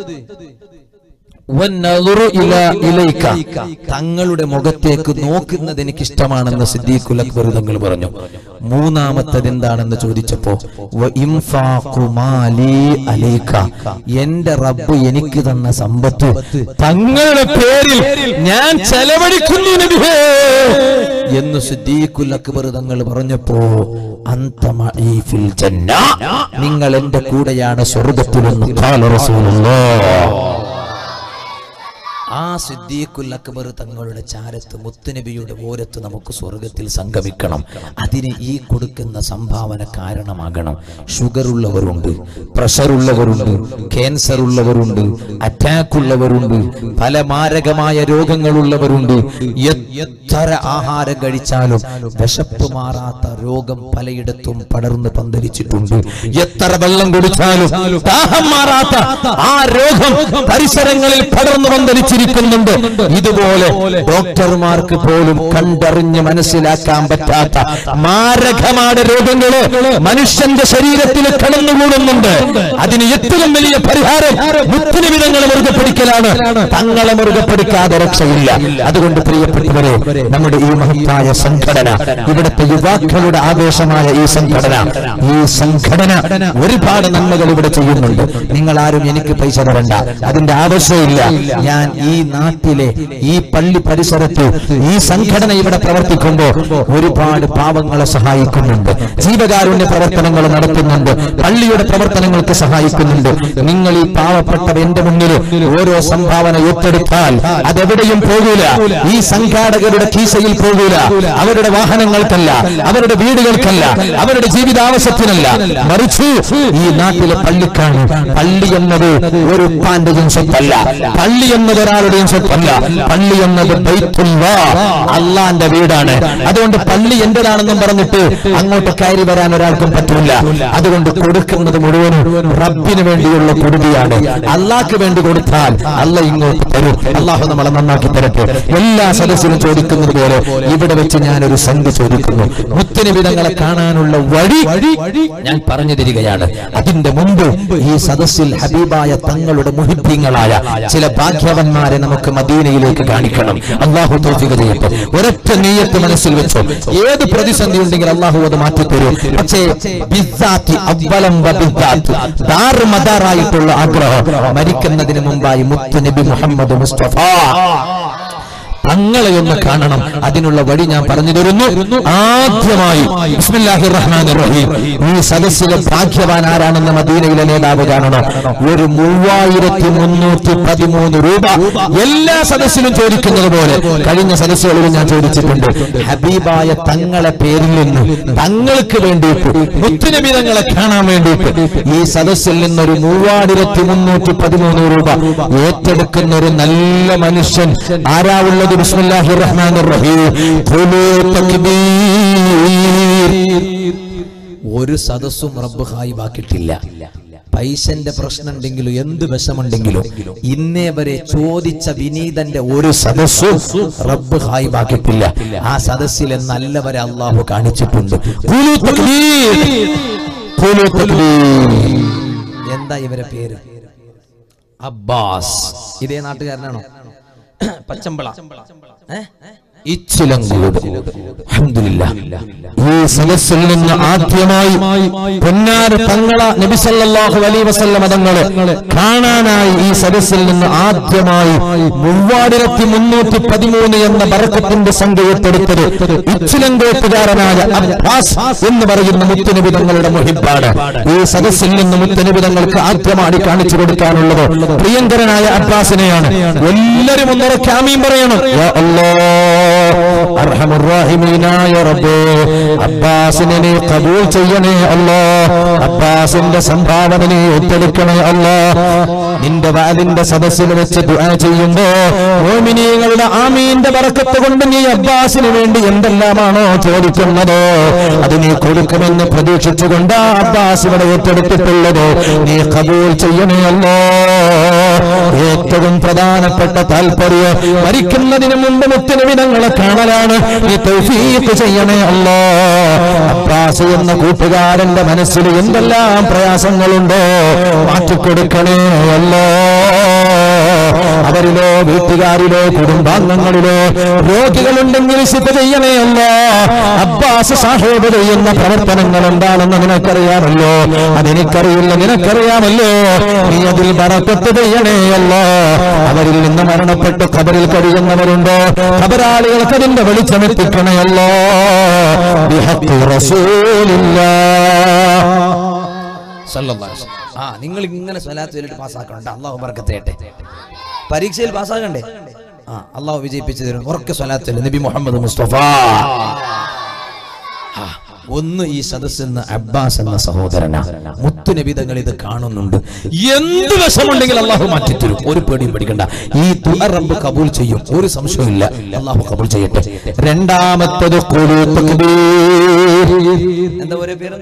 Speaker 2: തങ്ങളുടെ മുഖത്തേക്ക് നോക്കുന്നത് എനിക്ക് ഇഷ്ടമാണെന്ന് സിദ്ദീഖുൽ അക്ബർ തങ്ങൾ പറഞ്ഞു. മൂന്നാമത്തത് എന്താണെന്ന് ചോദിച്ചപ്പോ എന്റെ റബ്ബ് എനിക്ക് തന്ന സമ്പത്ത് തങ്ങളുടെ പേരിൽ ഞാൻ ചെലവഴിക്കുന്നു നബിയേ എന്ന് സിദ്ദീഖുൽ അക്ബർ തങ്ങൾ പറഞ്ഞപ്പോ അന്ത മഈ ഫിൽ ജന്ന, നിങ്ങൾ എന്റെ കൂടെയാണ് സ്വർഗ്ഗത്തിലെന്ന് ഖാല റസൂലുള്ളാഹ്. ആ സിദ്ദീഖുൽ അക്ബർ തങ്ങളുടെ ചാരത്ത് മുത്തുനബിയുടെ ഓരത്ത് നമുക്ക് സ്വർഗത്തിൽ സംഗമിക്കണം. അതിന് ഈ കൊടുക്കുന്ന സംഭാവന കാരണമാകണം. ഷുഗർ ഉള്ളവരുണ്ട്, പ്രഷർ ഉള്ളവരുണ്ട്, ക്യാൻസർ ഉള്ളവരുണ്ട്, അറ്റാക്ക് ഉള്ളവരുണ്ട്, പല മാരകമായ രോഗങ്ങളുള്ളവരുണ്ട്. എത്ര ആഹാരം കഴിച്ചാലും വിശപ്പ് മാറാത്ത രോഗം പലയിടത്തും പടർന്ന് പന്തലിച്ചിട്ടുണ്ട്. എത്ര വെള്ളം കുടിച്ചാലും ദാഹം മാറാത്ത ആ രോഗം പരിസരങ്ങളിൽ പടർന്നു പന്തലിച്ചു. ഇതുപോലെ ഡോക്ടർമാർക്ക് പോലും കണ്ടറിഞ്ഞ് മനസ്സിലാക്കാൻ പറ്റാത്ത മാരകമായ രോഗങ്ങള് മനുഷ്യന്റെ ശരീരത്തിൽ കടന്നുകൂടുന്നുണ്ട്. അതിന് ഏറ്റവും വലിയ പരിഹാരം മുത്തുനിബിതങ്ങളെ മുറുകെ പിടിക്കലാണ്. തങ്ങളെ മുറുകെ പിടിക്കാതെ രക്ഷയില്ല. അതുകൊണ്ട് പ്രിയപ്പെട്ടവരെ, നമ്മുടെ ഈ മഹത്തായ സംഘടന, ഇവിടുത്തെ യുവാക്കളുടെ ആവേശമായ ഈ സംഘടന ഒരുപാട് നന്മകൾ ഇവിടെ ചെയ്യുന്നുണ്ട്. നിങ്ങൾ ആരും എനിക്ക് പൈസ തരണ്ട, അതിന്റെ ആവശ്യമില്ല. ഞാൻ ഈ നാട്ടിലെ ഈ പള്ളി പരിസരത്ത് ഈ സംഘടന ഇവിടെ പ്രവർത്തിക്കുമ്പോൾ ഒരുപാട് പാവങ്ങളെ സഹായിക്കുന്നുണ്ട്, ജീവകാരുണ്യ പ്രവർത്തനങ്ങൾ നടത്തുന്നുണ്ട്, പള്ളിയുടെ പ്രവർത്തനങ്ങൾക്ക് സഹായിക്കുന്നുണ്ട്. നിങ്ങൾ ഈ പാവപ്പെട്ട എന്റെ മുന്നിൽ ഓരോ സംഭാവന ഏറ്റെടുത്താൽ അതെവിടെയും പോകൂല, ഈ സംഘാടകരുടെ കീശയിൽ പോകൂല. അവരുടെ വാഹനങ്ങൾക്കല്ല, അവരുടെ വീടുകൾക്കല്ല, അവരുടെ ജീവിതാവശ്യത്തിനല്ല, മറിച്ച് ഈ നാട്ടിലെ പള്ളിക്കാണ്. പള്ളി എന്നത് ഒരു ഉപ്പാന്റെയും സ്വത്തല്ല, പള്ളി എന്നത് ഒരാളുടെയും സ്വത്തല്ല. പള്ളി എന്നത് ബൈത്തുല്ലാഹ്, അള്ളാന്റെ വീടാണ്. അതുകൊണ്ട് പള്ളി എന്റേതാണെന്നും പറഞ്ഞിട്ട് അങ്ങോട്ട് കയറി വരാൻ ഒരാൾക്കും പറ്റില്ല. അതുകൊണ്ട് കൊടുക്കുന്നത് മുഴുവനും റബ്ബിന് വേണ്ടിയുള്ള കൊടുതിയാണ്. അള്ളാഹ്ക്ക് വേണ്ടി കൊടുത്താൽ അള്ളാഹ് ഇങ്ങോട്ട് തരും. അള്ളാഹു നമ്മളെ നന്നാക്കി തരട്ടെ. എല്ലാ സദസ്സിലും ചോദിക്കുന്നത് പോലെ ഇവിടെ വെച്ച് ഞാനൊരു സംഖ്യ ചോദിക്കുന്നു. മുത്തുനിബിതങ്ങളെ കാണാനുള്ള വഴി ഞാൻ പറഞ്ഞു തരികയാണ്. അതിന്റെ മുമ്പ് ഈ സദസ്സിൽ ഹബീബായ തങ്ങളുടെ മുഹിബ്ബീങ്ങളായ ചില ഭാഗ്യവന്മാരെ നമുക്ക് മദീനയിലേക്ക് കാണിക്കണം. അള്ളാഹു തൗഫീഖ് ചെയ്യട്ടെ. ഒരൊറ്റ നിയ്യത്ത് മനസ്സിൽ വെച്ചോ. ഏത് പ്രതിസന്ധി ഉണ്ടെങ്കിൽ അള്ളാഹു അത് മാറ്റിത്തരും. പക്ഷേ ദാറുമദാറായിട്ടുള്ള ആഗ്രഹം മരിക്കുന്നതിന് മുമ്പായി മുത്തുനബി മുഹമ്മദ് മുസ്തഫ തങ്ങളെ ഒന്ന് കാണണം. അതിനുള്ള വഴി ഞാൻ പറഞ്ഞു തരുന്നു. ആദ്യമായി ബിസ്മില്ലാഹിർ റഹ്മാനിർ റഹീം. ഈ സദസ്സിലെ ഭാഗ്യവാൻ ആരാണെന്ന് മദീനയിലെ നേതാവ് കാണണം. ഒരു 3313 രൂപ എല്ലാ സദസ്സിലും ചോദിക്കുന്നത് പോലെ കഴിഞ്ഞ സദസ്സുകളിലും ഞാൻ ചോദിച്ചിട്ടുണ്ട്. ഹബീബായ തങ്ങളെ പേരിൽ നിന്ന് തങ്ങൾക്ക് വേണ്ടിയിട്ട് മുത്തുനബി തങ്ങളെ കാണാൻ വേണ്ടിയിട്ട് ഈ സദസ്സിൽ നിന്നൊരു 3313 രൂപ ഏറ്റെടുക്കുന്ന ഒരു നല്ല മനുഷ്യൻ ആരാവുള്ളത്? ബിസ്മില്ലാഹിർ റഹ്മാനിർ റഹീം. ഒരു സദസ്സും റബ്ബ് ഹായിബാക്കിയിട്ടില്ല. പൈസന്റെ പ്രശ്നം ഉണ്ടെങ്കിലും എന്ത് വിഷമുണ്ടെങ്കിലും ഇന്നേ വരെ ചോദിച്ച വിനീതന്റെ ഒരു സദസ്സും റബ്ബ് ഹായിബാക്കിയിട്ടില്ല. ആ സദസ്സിലെ നല്ലവരെ അള്ളാഹു കാണിച്ചിട്ടുണ്ട്. എന്താ ഇവരെ പേര്? അബ്ബാസ്. ഇതേ നാട്ടുകാരനാണോ? പച്ചമ്പള, അൽഹംദുലില്ലാഹ്. ഈ സദസ്സിൽ നിന്ന് ആദ്യമായി പൊന്നാര തങ്ങള നബി സല്ലല്ലാഹു അലൈഹി വസല്ലം തങ്ങളെ കാണാനായി ഈ സദസ്സിൽ നിന്ന് ആദ്യമായി 3313 എന്ന ബറക്കത്തിന്റെ സംഖ്യ ഏറ്റെടുത്തത് ഇച്ചിലങ്കോട്ടുകാരനായ അബ്ബാസ് എന്ന് പറയുന്ന മുത്തുനബി തങ്ങളുടെ മുഹിബ്ബാണ്. ഈ സദസ്സിൽ നിന്ന് മുത്തുനബി തങ്ങൾക്ക് ആദ്യമായി കാണിച്ചു കൊടുക്കാനുള്ളത് പ്രിയങ്കരനായ അബ്ബാസിനെയാണ്. എല്ലാവരും ഒന്നുറക്കെ ആമീൻ പറയണം. യാ അല്ലാഹ്, അർഹമുർ റഹീമീനായ റബ്ബേ, അബ്ബാസിനെ നീ ഖബൂൽ ചെയ്യണേ അല്ലാഹ്. അബ്ബാസിന്റെ സംഭാവന നീ ഏറ്റെടുക്കണേ അല്ലാഹ്. നിന്റെ വാലിന്റെ സദസ്സിൽ വെച്ച് ദുആ ചെയ്യുമ്പോ മുഅ്മിനീങ്ങളുടെ ആമീന്റെ ബറക്കത്ത് കൊണ്ട് നീ അബ്ബാസിന് വേണ്ടി എന്തെല്ലാമാണോ ചോദിക്കുന്നത് അത് നീ കൊടുക്കുമെന്ന് പ്രതീക്ഷിച്ചുകൊണ്ട് അബ്ബാസ് ഇവിടെ ഏറ്റെടുത്തിട്ടുള്ളത് നീ ഖബൂൽ ചെയ്യണേ അല്ലാഹ്. ഏറ്റവും പ്രധാനപ്പെട്ട താല്പര്യം മരിക്കുന്നതിന് മുമ്പ് മുത്തുനബി തങ്ങൾ നബിതങ്ങളെ കാണലാണ്. നീ തൗഫീഖ് ചെയ്യണേ അല്ലാ. അബ്ബാസ് എന്ന കൂട്ടുകാരന്റെ മനസ്സിൽ എന്തെല്ലാം പ്രയാസങ്ങളുണ്ടോ മാറ്റിക്കൊടുക്കണേ അല്ലാ. അവരിലോ വീട്ടുകാരിലോ കുടുംബാംഗങ്ങളിലോ രോഗികളുണ്ടെങ്കിൽ ശിഫ ചെയ്യണേ അല്ലാ. അബ്ബാസ് സാഹിബ് ചെയ്യുന്ന പ്രവർത്തനങ്ങൾ എന്താണെന്ന് നിനക്കറിയാമല്ലോ. അതെനിക്കറിയില്ല, നിനക്കറിയാമല്ലോ. നീ അതിൽ ബറക്കത്ത് ചെയ്യണേ അല്ലാ. അവരിൽ നിന്ന് മരണപ്പെട്ട് ഖബറിൽ കഴിയുന്നവരുണ്ടോ, ഖബറാളികൾക്ക് അതിന്റെ വെളിച്ചമെത്തിക്കണേ അല്ലാ. ബിഹഖി റസൂലില്ലാഹ് സല്ലല്ലാഹു അലൈഹി വസല്ലം. നിങ്ങൾ ഇങ്ങനെ സ്വലാത്ത് ചൊല്ലിട്ട് പാസ്സാക്കണ്ട. അല്ലാഹു ബർക്കത്ത് ചെയ്യട്ടെ. പരീക്ഷയിൽ പാസ്സാകണ്ടേ? അല്ലാഹു വിജയിപ്പിച്ചു തരും. ഉറക്കെ സ്വലാത്ത് ചൊല്ല്. നബി മുഹമ്മദ് മുസ്തഫ. ഒന്ന് ഈ സദസ്സിൽ നിന്ന് അബ്ബാസ് എന്ന സഹോദരനാ, മുത്തുനബി തങ്ങൾ ഇത് കാണുന്നുണ്ട്. എന്ത് വിഷമുണ്ടെങ്കിൽ അല്ലാഹു മാറ്റിത്തരും. ഒരു പേടിയും പേടിക്കണ്ട. ഈ ദുആ റബ്ബ് കബൂൽ ചെയ്യും, ഒരു സംശയമില്ല. അല്ലാഹു കബൂൽ ചെയ്യട്ടെ. രണ്ടാമത്തേത് ഖുലൂ തക്ബീർ. എന്താ ഒരേ പേരെന്താ?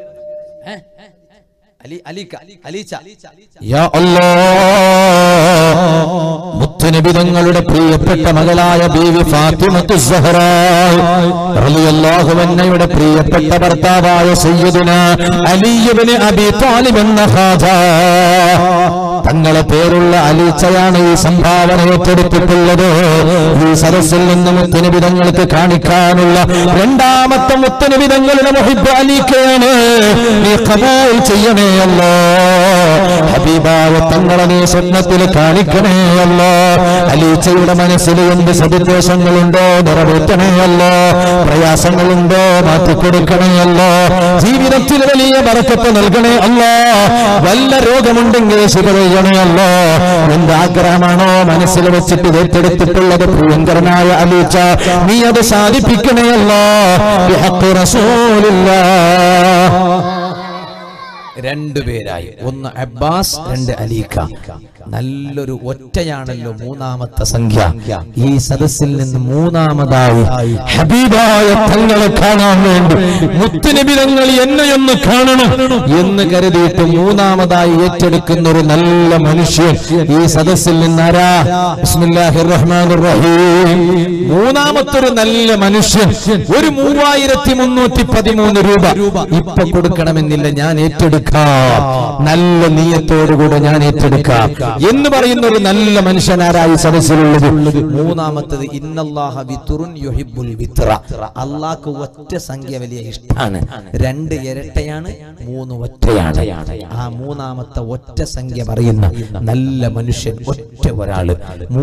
Speaker 2: യാ അല്ലാഹ്, മുത്തുനബി തങ്ങളുടെ പ്രിയപ്പെട്ട മകളായ ബീവി ഫാത്തിമത്തു സുഹ്റാ റളിയല്ലാഹു അൻഹയുടെ പ്രിയപ്പെട്ട ഭർത്താവായ സയ്യിദുനാ അലി ഇബ്നു അബീ ത്വാലിബ് എന്ന ഖാജ തങ്ങളെ പേരുള്ള അലീച്ചയാണ് ഈ സംഭാവന ഏറ്റെടുത്തിട്ടുള്ളത്. ഈ സദസ്സിൽ നിന്ന് മുത്തുനബി തങ്ങൾക്ക് കാണിക്കാനുള്ള രണ്ടാമത്തെ മുത്തുനബി തങ്ങളുടെ മുഹിബ്ബ് അലീക്കയാണ്. നീ ഖബൂൽ ചെയ്യണേ അല്ലാ. ഹബീബായ തങ്ങളെ നീ സുന്നത്തിൽ കാണിക്കണേ അല്ലാ. അലീച്ചയുടെ മനസ്സിൽ എന്ത് സദുദ്ദേശങ്ങളുണ്ടോ നിറവേറ്റണേ അല്ലാ. പ്രയാസങ്ങളുണ്ടോ മാറ്റിക്കൊടുക്കണേ അല്ലാ. ജീവിതത്തിൽ വലിയ ബറക്കത്ത് നൽകണേ അല്ലാ. വല്ല രോഗമുണ്ടെങ്കിൽ ശിഫ ചെയ്യണേ അല്ലാ. എന്ത് ആഗ്രഹമാണോ മനസ്സിൽ വെച്ചിട്ട് ഏറ്റെടുത്തിട്ടുള്ളത് പ്രിയങ്കരനായ അലീച്ച, നീ അത് സാധിപ്പിക്കണേ അല്ലാ. ബിഹഖി റസൂലില്ലാഹ്. രണ്ടുപേരായി, ഒന്ന് അബ്ബാസ്, രണ്ട് അലീക്ക. നല്ലൊരു ഒറ്റയാണല്ലോ മൂന്നാമത്തെ സംഖ്യ. ഈ സദസ്സിൽ നിന്ന് മൂന്നാമതായി ഹബീബായ തങ്ങളെ കാണാൻ വേണ്ടി മുത്തുനബി തങ്ങൾ എന്നെയൊന്ന് കാണണം എന്ന് കരുതിയിട്ട് മൂന്നാമതായി ഏറ്റെടുക്കുന്ന ഒരു നല്ല മനുഷ്യൻ ഈ സദസ്സിൽ നിന്നാരാ? ബിസ്മില്ലാഹിർ റഹ്മാനിർ റഹീം. മൂന്നാമത്തെ ഒരു നല്ല മനുഷ്യൻ ഒരു 3313 രൂപ ഇപ്പൊ കൊടുക്കണമെന്നില്ല, ഞാൻ ഏറ്റെടുക്കാം. നല്ല നീയത്തോടുകൂടെ ഞാൻ ഏറ്റെടുക്കാം എന്ന് പറയുന്ന ഒരു നല്ല മനുഷ്യനാരായി സദസ്സിലുള്ളത്. മൂന്നാമത്തത് ഇന്നല്ലാഹ വിത്റുൻ യുഹിബ്ബുൽ വിത്ര. അല്ലാഹ്ക്ക് ഒറ്റ സംഖ്യ വലിയ ഇഷ്ടമാണ്. 2 ഇരട്ടയാണ്, 3 ഒറ്റയാണ്. ആ മൂന്നാമത്തെ ഒറ്റ സംഖ്യ പറയുന്ന നല്ല മനുഷ്യൻ ഒറ്റ ഒരാള്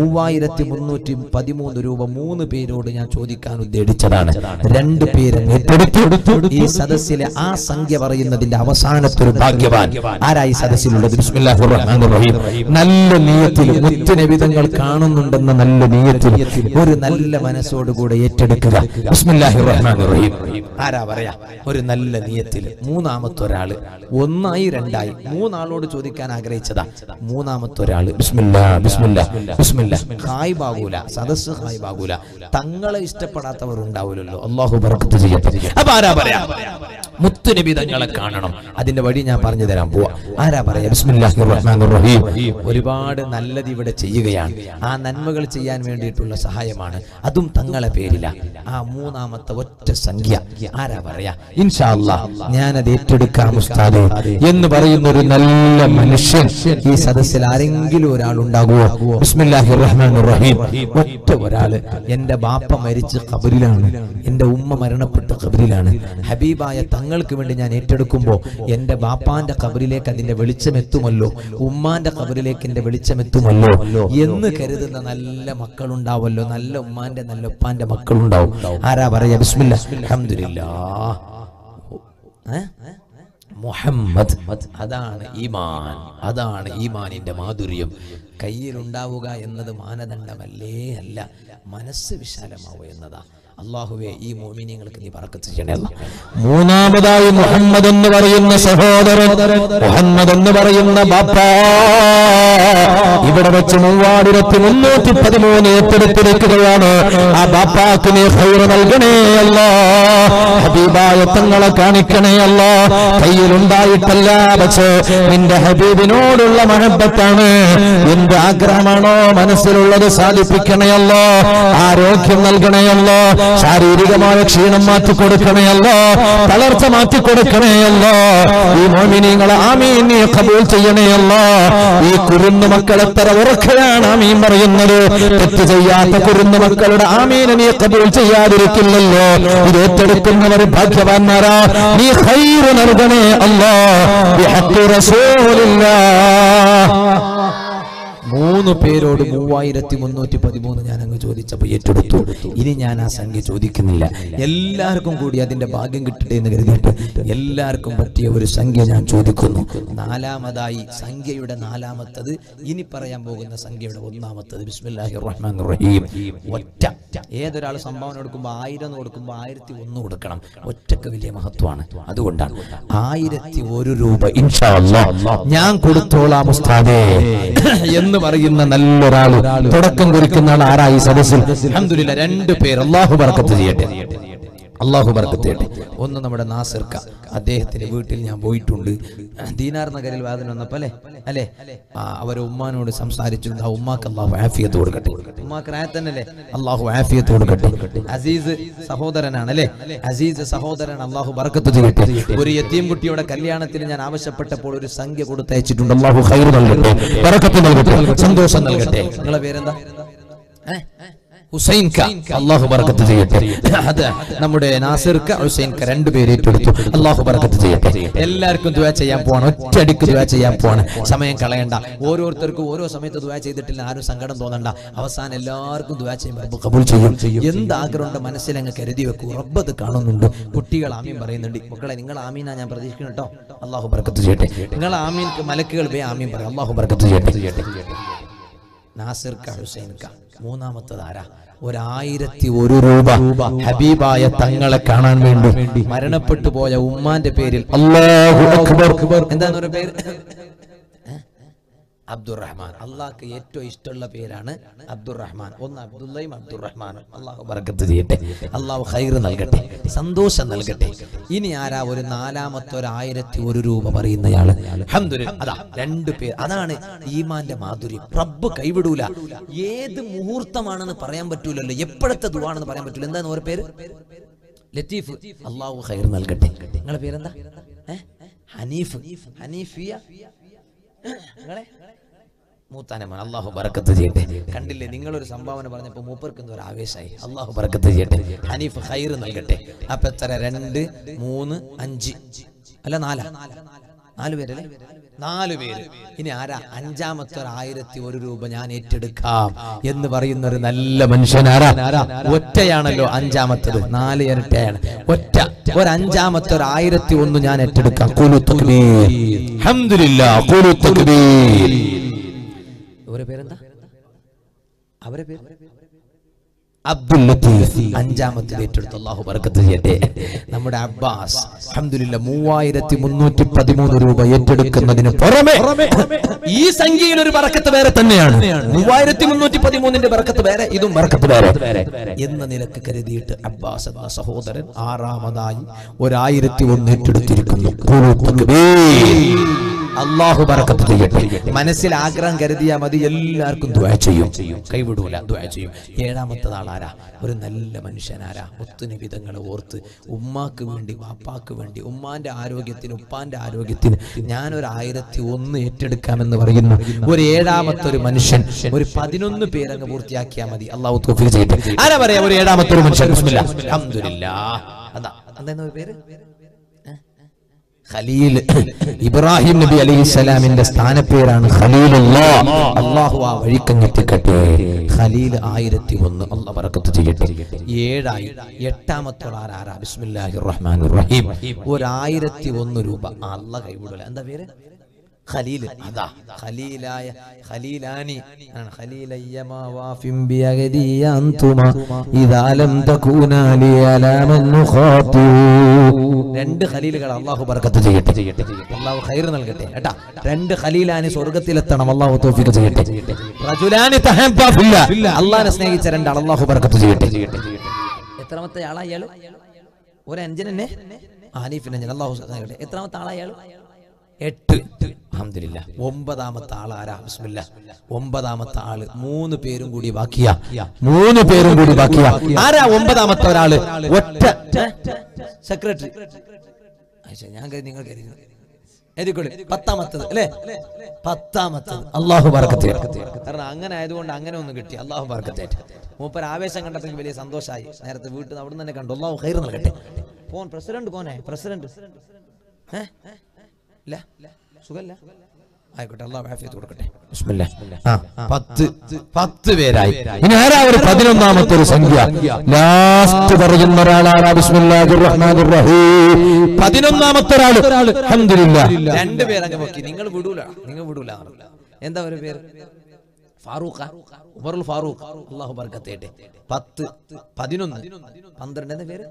Speaker 2: 3313 രൂപ 3 പേരോട് ഞാൻ ചോദിക്കാൻ ഉദ്ദേശിച്ചതാണ്. 2 പേര് ഏറ്റെടുത്തു. ഈ സദസ്സിലെ ആ സംഖ്യ പറയുന്നതിന്റെ അവസാനത്തെ ഒരു ഭാഗ്യവാൻ ആരായി സദസ്സിലുള്ളത്? ബിസ്മില്ലാഹിർ റഹ്മാനിർ റഹീം. നല്ല നിയത്തിൽ മുത്തുനബി തങ്ങൾ കാണുന്നുണ്ടെന്ന നല്ല നിയത്തിൽ ഒരു നല്ല മനസ്സോടുകൂടെ ഏറ്റെടുക്കുക. ബിസ്മില്ലാഹിർ റഹ്മാനിർ റഹീം. ആരാ പറയാ? ഒരു നല്ല നിയത്തിൽ മൂന്നാമത്തെ ഒരാള്. 1 ആയി 2 ആയി 3 ആളോട് ചോദിക്കാൻ ആഗ്രഹിച്ചതാ. മൂന്നാമത്തെ ഒരാള് ബിസ്മില്ലാ ബിസ്മില്ലാ ബിസ്മില്ലാ. ഹായിബാകൂല, സദസ്സ് ഹായിബാകൂല. തങ്ങളെ ഇഷ്ടപ്പെടാത്തവർ ഉണ്ടാവില്ലല്ലോ. അല്ലാഹു ബർക്കത്ത് ചെയ്യട്ടെ. അപ്പൊ ആരാ പറയാ? മുത്തുനബി തങ്ങളെ കാണണം. അതിന്റെ വഴി ഞാൻ പറഞ്ഞു തരാൻ പോവാ. ആരാ പറയാ? ബിസ്മില്ലാഹിർ റഹ്മാനിർ റഹീം. ഒരുപാട് നല്ലത് ഇവിടെ ചെയ്യുകയാണ്. ആ നന്മകൾ ചെയ്യാൻ വേണ്ടിയിട്ടുള്ള സഹായമാണ്. അതും തങ്ങളെ പേരില. ആ മൂന്നാമത്തെ ഒറ്റ സംഖ്യ ആരാ പറയാ? ഇൻഷാ അല്ലാഹ് ഞാനത് ഏറ്റെടുക്കാം ഉസ്താദേ എന്ന് പറയുന്ന ഒരു നല്ല മനുഷ്യൻ ഈ സദസ്സിൽ ആരെങ്കിലും ഒരാൾ ഉണ്ടാകുമോ? ബിസ്മില്ലാഹിർ റഹ്മാനിർ റഹീം. ഒറ്റ ഒരാള്. എന്റെ ബാപ്പ മരിച്ച് ഖബറിലാണ്, എന്റെ ഉമ്മ മരണപ്പെട്ട് ഖബറിലാണ്. ഹബീബായ തങ്ങൾക്ക് വേണ്ടി ഞാൻ ഏറ്റെടുക്കുമ്പോ എന്റെ ബാപ്പാന്റെ ഖബറിലേക്ക് അതിന്റെ വെളിച്ചം എത്തുമല്ലോ, ഉമ്മാന്റെ ഖബറിലേക്ക് എന്റെ വെളിച്ചം എത്തുമല്ലോ എന്ന് കരുതുന്ന നല്ല മക്കളുണ്ടാവല്ലോ. നല്ല ഉമ്മാന്റെ നല്ല ഉപ്പാന്റെ മക്കളുണ്ടാവും. ആരാ പറയാ? ബിസ്മില്ലാ. അൽഹംദുലില്ലാഹ്. മുഹമ്മദ്. അതാണ് ഈമാൻ. അതാണ് ഈമാനിന്റെ മാധുര്യം. കയ്യിലുണ്ടാവുക എന്നത് മാനദണ്ഡമല്ലേ അല്ല, മനസ്സ് വിശാലമാവുക എന്നതാ. അല്ലാഹുവേ ഈ മുഅ്മിനീങ്ങൾക്ക് നീ ബറക്കത്ത് ചെയ്യണേ. മൂന്നാമതായി മുഹമ്മദ് എന്ന് പറയുന്ന സഹോദരൻ, മുഹമ്മദ് എന്ന് പറയുന്ന ബാപ്പ ഇവിടെ വെച്ച് 3313 ഏറ്റെടുത്തിരിക്കുകയാണ്. ആ ബാപ്പാക്ക് നീ ഖൈർ നൽകണേ അല്ലാഹ്. ഹബീബായ തങ്ങളെ കാണിക്കണേ അല്ലാഹ്. കയ്യിലുണ്ടായിട്ടല്ല, പക്ഷേ നിന്റെ ഹബീബിനോടുള്ള മഹബ്ബത്താണ്. എന്ത് എന്ത് ആഗ്രഹമാണോ മനസ്സിലുള്ളത് സാധിപ്പിക്കണയല്ലോ. ആരോഗ്യം നൽകണയല്ലോ. ശാരീരികമായ ക്ഷീണം മാറ്റിക്കൊടുക്കണയല്ലോ. തളർച്ച മാറ്റിക്കൊടുക്കണയല്ലോ. ഈ മോമിനീങ്ങളെ ആമീൻ നീ ഖബൂൽ ചെയ്യണയല്ലോ. ഈ കുരുന്നു മക്കൾ എത്ര ഉറക്കെയാണ് ആമീൻ പറയുന്നത്. തെറ്റ് ചെയ്യാത്ത കുരുന്നു മക്കളുടെ ആമീൻ നീ ഖബൂൽ ചെയ്യാതിരിക്കില്ലല്ലോ. ഇത് ഏറ്റെടുക്കുന്നവർ ഭാഗ്യവാന്മാരാ. നീ ഖൈറ് നൽകണേ അല്ലാഹ് ബിഹഖി റസൂലില്ലാഹ്. 3 പേരോട് 3313 ഞാൻ അങ്ങ് ചോദിച്ചപ്പോൾ ഏറ്റെടുത്തു. ഇനി ഞാൻ ആ സംഖ്യ ചോദിക്കുന്നില്ല. എല്ലാവർക്കും കൂടി അതിന്റെ ഭാഗ്യം കിട്ടട്ടെ എന്ന് കരുതിയിട്ട് എല്ലാവർക്കും പറ്റിയ ഒരു സംഖ്യ ഞാൻ ചോദിക്കുന്നു. 4ാമതായി സംഖ്യയുടെ 4ാമത്തത് ഇനി പറയാൻ പോകുന്ന സംഖ്യയുടെ 1ാമത്തത് ബിസ്മില്ലാഹിർ റഹ്മാനിർ റഹീം. ഒറ്റ ഏതൊരാൾ സംഭാവന കൊടുക്കുമ്പോൾ 1000 കൊടുക്കുമ്പോൾ 1001 കൊടുക്കണം. ഒറ്റക്ക് വലിയ മഹത്വമാണ്. അതുകൊണ്ടാണ് 1001 രൂപ ഇൻഷാ അല്ലാഹ് ഞാൻ കൊടുത്തോളാം ഉസ്താദേ എന്ന് പറയുന്ന നല്ലൊരാൾ തുടക്കം കുറിക്കുന്ന ആൾ ആരായി സദസ്സിൽ? അൽഹംദുലില്ലാ 2 പേർ. അല്ലാഹു ബർക്കത്ത് ചെയ്യട്ടെ. അല്ലാഹു ബർക്കത്ത് ചെയ്യട്ടെ. ഒന്ന് നമ്മുടെ നാസിർക്ക, അദ്ദേഹത്തിന്റെ വീട്ടിൽ ഞാൻ പോയിട്ടുണ്ട്. ദീനാർ നഗരിൽ വാദന വന്നപ്പോൾ അല്ലേ അവരെ ഉമ്മാനോട് സംസാരിച്ചു. ആ ഉമ്മാക്ക് അല്ലാഹു ആഫിയത്ത് കൊടുക്കട്ടെ. ഉമ്മാക്ക് റായത്തന്നല്ലേ, അല്ലാഹു ആഫിയത്ത് കൊടുക്കട്ടെ. അസീസ് സഹോദരനാണ് അല്ലേ, അസീസ് സഹോദരൻ, അല്ലാഹു ബർക്കത്ത് ചെയ്യട്ടെ. ഒരു യതീം കുട്ടിയുടെ കല്യാണത്തിന് ഞാൻ ആവശ്യപ്പെട്ടപ്പോൾ ഒരു സംഖ്യ കൊടുത്തയച്ചിട്ടുണ്ട്. അല്ലാഹു ഖൈർ നൽകട്ടെ, ബർക്കത്ത് നൽകട്ടെ, സന്തോഷം നൽകട്ടെ. നിങ്ങളെ പേരെന്താ? ഹുസൈൻ ക, അല്ലാഹു ബർക്കത്ത് ചെയ്യട്ടെ. അത് നമ്മുടെ നാസിർ ക, ഹുസൈൻ ക 2 പേര് ഏറ്റെടുത്തു. അല്ലാഹു ബർക്കത്ത് ചെയ്യട്ടെ. എല്ലാവർക്കും ദുആ ചെയ്യാൻ പോവാണ്. ഒറ്റയടിക്ക് ദുആ ചെയ്യാൻ പോവാണ്. സമയം കളയണ്ട. ഓരോരുത്തർക്കും ഓരോ സമയത്ത് ദുആ ചെയ്തിട്ടില്ല ആരും സങ്കടം തോന്നണ്ട. അവസാനം എല്ലാവർക്കും ദുആ ചെയ്യുമ്പോൾ റബ്ബ് ഖബൂൽ ചെയ്യും. എന്ത് ആഗ്രഹമുണ്ട് മനസ്സിൽ അങ്ങ് കരുതി വെക്കൂ. റബ്ബ് അത് കാണുന്നുണ്ട്. കുട്ടികൾ ആമീൻ പറയുന്നുണ്ട്. മക്കളെ നിങ്ങൾ ആമീനാ ഞാൻ പ്രതീക്ഷിക്കുന്നു കേട്ടോ. അല്ലാഹു ബർക്കത്ത് ചെയ്യട്ടെ. നിങ്ങൾ ആമീൻക്ക് മലക്കുകൾ വേ ആമീൻ പറയും. അല്ലാഹു ബർക്കത്ത് ചെയ്യട്ടെ. നാസിർ ക, ഹുസൈൻ ക. 3ാമത്തത് ആരാ? 1001 രൂപ ഹബീബായ തങ്ങളെ കാണാൻ വേണ്ടി മരണപ്പെട്ടു പോയ ഉമ്മാന്റെ പേരിൽ. അല്ലാഹു അക്ബർ. എന്താണ് ഒരു പേര്? അബ്ദുറഹ്മാൻ. അള്ളാഹ്ക്ക് ഏറ്റവും ഇഷ്ടമുള്ള പേരാണ് അബ്ദുറഹ്മാൻ. ഒന്ന് അബ്ദുള്ളയും അബ്ദുറഹ്മാനും. അള്ളാഹു ബർക്കത്ത് ചെയ്യട്ടെ. അള്ളാഹു ഖൈർ നൽകട്ടെ, സന്തോഷം നൽകട്ടെ. ഇനി ആരാ? ഒരു 4ാമത്തെ 1001 രൂപ പറയുന്നയാള്? അൽഹംദുലില്ലാ അതാ 2 പേർ. അതാണ് ഈമാന്റെ മാധുര്യം. റബ്ബ് കൈവിടൂല. ഏത് മുഹൂർത്തമാണെന്ന് പറയാൻ പറ്റൂലല്ലോ, എപ്പോഴത്തെ ദുആണെന്ന് പറയാൻ പറ്റൂല. എന്താണ് ഒരു പേര്? ലത്തീഫ്. അള്ളാഹു ഖൈർ നൽകട്ടെ. നിങ്ങളെ പേരെന്താ? ഹനീഫ്, ഹനീഫിയ. നിങ്ങളെ മൂത്താനമാണ്. അല്ലാഹു ബർക്കത്ത് ചെയ്യട്ടെ. കണ്ടില്ലേ, നിങ്ങളൊരു സംഭാവന പറഞ്ഞപ്പോൾ മൂപ്പർക്ക് എന്തോ ഒരു ആവേശമായി. അല്ലാഹു ബർക്കത്ത് ചെയ്യട്ടെ. ഹനീഫ് ഖൈർ നൽകട്ടെ. അപ്പൊ എത്ര? 2, 3, 5 അല്ല 4 പേരല്ലേ? 4 പേര്. ഇനി ആരാ? 5ാമത്തെ 1001 രൂപ ഞാൻ ഏറ്റെടുക്കാം എന്ന് പറയുന്ന ഒരു നല്ല മനുഷ്യനാരാ? ഒറ്റയാണല്ലോ 5ാമത്തത്. 4 ഇരട്ടയാണ്. ഒറ്റ ഒരു 5ാമത്തെ 1001 ഞാൻ ഏറ്റെടുക്കാം. ഖുലു തക്ബീർ. അൽഹംദുലില്ലാ, ഖുലു തക്ബീർ. അവരെ പേരെന്താ? അവരെ പേര് അബ്ദുൽ ലത്തീഫ്. 5ാമത്തെ ഏറ്റെടുത്തു. അല്ലാഹു ബർക്കത്ത് ചെയ്യട്ടെ. നമ്മുടെ അബ്ബാസ് അൽഹംദുലില്ലാ 3313 രൂപ ഏറ്റെടുക്കുന്നതിന് പുറമെ ഈ സംഖ്യയിൽ ഒരു ബർക്കത്ത് വേറെ തന്നെയാണ്. 3313ന്റെ ബർക്കത്ത് വേറെ, ഇതും ബർക്കത്ത് വേറെ എന്ന നിലക്ക് കരുതിയിട്ട് അബ്ബാസ് എന്ന സഹോദരൻ 6ാമതായി 1001 ഏറ്റെടുത്തിരിക്കുന്നു. അല്ലാഹു ബർക്കത്ത് ചെയ്യട്ടെ. മനസ്സിൽ ആഗ്രഹം കരുതിയാൽ മതി, എല്ലാവർക്കും ദുആ ചെയ്യും, കൈവിടൂല, ദുആ ചെയ്യും. 7ാമത്തെ ആളാരാ? ഒരു നല്ല മനുഷ്യനാരാ? ഒത്തുനിബിതങ്ങളെ ഓർത്ത് ഉമ്മാക്ക് വേണ്ടി, വാപ്പാക്ക് വേണ്ടി, ഉമ്മാന്റെ ആരോഗ്യത്തിന്, ഉപ്പാന്റെ ആരോഗ്യത്തിന് ഞാനൊരു 1001 ഏറ്റെടുക്കാമെന്ന് പറയുന്നു ഒരു 7ാമത്തെ ഒരു മനുഷ്യൻ. ഒരു 11 പേരങ്ങ് പൂർത്തിയാക്കിയാൽ മതി. അല്ലാഹു തൗഫീഖ് ചെയ്യട്ടെ. ആരാ പറയാ ഒരു 7ാമത്തെ ഒരു മനുഷ്യൻ? ബിസ്മില്ലാഹ്. അൽഹംദുലില്ലാഹ്. അതാ എന്താ പേര്? ഖലീൽ. ഇബ്രാഹിം നബി അലൈഹിസ്സലാമിന്റെ സ്ഥാനപ്പേരാണ് ഖലീലുല്ലാഹ്. അല്ലാഹു ആ വഴിക്കങ്ങെത്തിക്കട്ടെ. ഖലീൽ 1001. അല്ലാഹു ബർക്കത്ത് ചെയ്യട്ടെ. 7ആയി. 8ാമത്തെ ആരാ? ബിസ്മില്ലാഹിർ റഹ്മാനിർ റഹീം. ഒരു 1001 രൂപ. അല്ലാഹു കൈവിടൂല. എന്താ പേര്? ഖലീൽ. അതാ ഖലീലായ ഖലീലാനി ഖലീലയ്യമാ വാഫിം ബിയഗദിയ അൻതുമാ ഇദാ ലം തകൂനാ ലി അലാമൻ നുഖാതു. 2 ഖലീലുകൾ. അല്ലാഹു ബർക്കത്ത് ചെയ്യട്ടെ. അല്ലാഹു ഖൈർ നൽകട്ടെ കേട്ടാ. 2 ഖലീലാനി സ്വർഗ്ഗത്തിലെത്തണം. അല്ലാഹു തൗഫീഖ് ചെയ്യട്ടെ. റജുലാനി തഹബ്ബ ഫില്ലാ. അല്ലാഹുവിനെ സ്നേഹിച്ച 2 ആൾ. അല്ലാഹു ബർക്കത്ത് ചെയ്യട്ടെ. എത്രാമത്തെ ആളാ ഇയാൾ? ഒരു 5 ഹനീഫിനെ. അല്ലാഹു നൽകട്ടെ. എത്രാമത്തെ ആളാ ഇയാൾ? 8. അൽഹംദുലില്ലാ. 9ാമത്തെ ആൾ ആരാ? ബിസ്മില്ലാ. 9ാമത്തെ ആള് 3 പേരും കൂടി ബാക്കിയാ. 3 പേരും കൂടി ബാക്കിയാ. ആരാ 9ാമത്തെ ഒരാള്? ഒറ്റ സെക്രട്ടറി. ഞാൻ നിങ്ങൾ എഴുതിക്കൊള്ളി. 10ാമത്തത് അല്ലേ? 10ാമത്തത്. അല്ലാഹു ബർക്കത്ത്. കാരണം അങ്ങനെ ആയതുകൊണ്ട് അങ്ങനെ ഒന്ന് കിട്ടി. അല്ലാഹു ബർക്കത്ത്. മൂപ്പർ ആവേശം കണ്ടപ്പോൾ വലിയ സന്തോഷമായി. നേരത്തെ വീട്ടിൽ നിന്ന് അവിടെ തന്നെ കണ്ടു. അല്ലാഹു ഖൈർ നൽകട്ടെ. കോൻ പ്രസിഡന്റ്? കോനെ പ്രസിഡന്റ്? ഇല്ല, സുഖല്ല. ആയിക്കോട്ടെ, അല്ലാഹു ആഫിയത്ത് കൊടുക്കട്ടെ. ബിസ്മില്ലാ. 10 പേരായി. ഇനി ആരാ ഒരു 11ാമത്തെ ഒരു സംഖ്യ? ലാസ്റ്റ് പറയുന്ന ഒരാളാണ്. ബിസ്മില്ലാഹിർ റഹ്മാനിർ റഹീം. 11ാമത്തെ ഒരാൾ. അൽഹംദുലില്ലാ. 2 പേരങ്ങ് നോക്കി. നിങ്ങൾ വിടൂല. എന്താ ഒരു പേര്? ഫാറൂഖ്. ഉമറുൽ ഫാറൂഖ്. അല്ലാഹു ബർക്കത്ത് ചെയ്യട്ടെ. 10, 11, 12 എന്താ പേര്?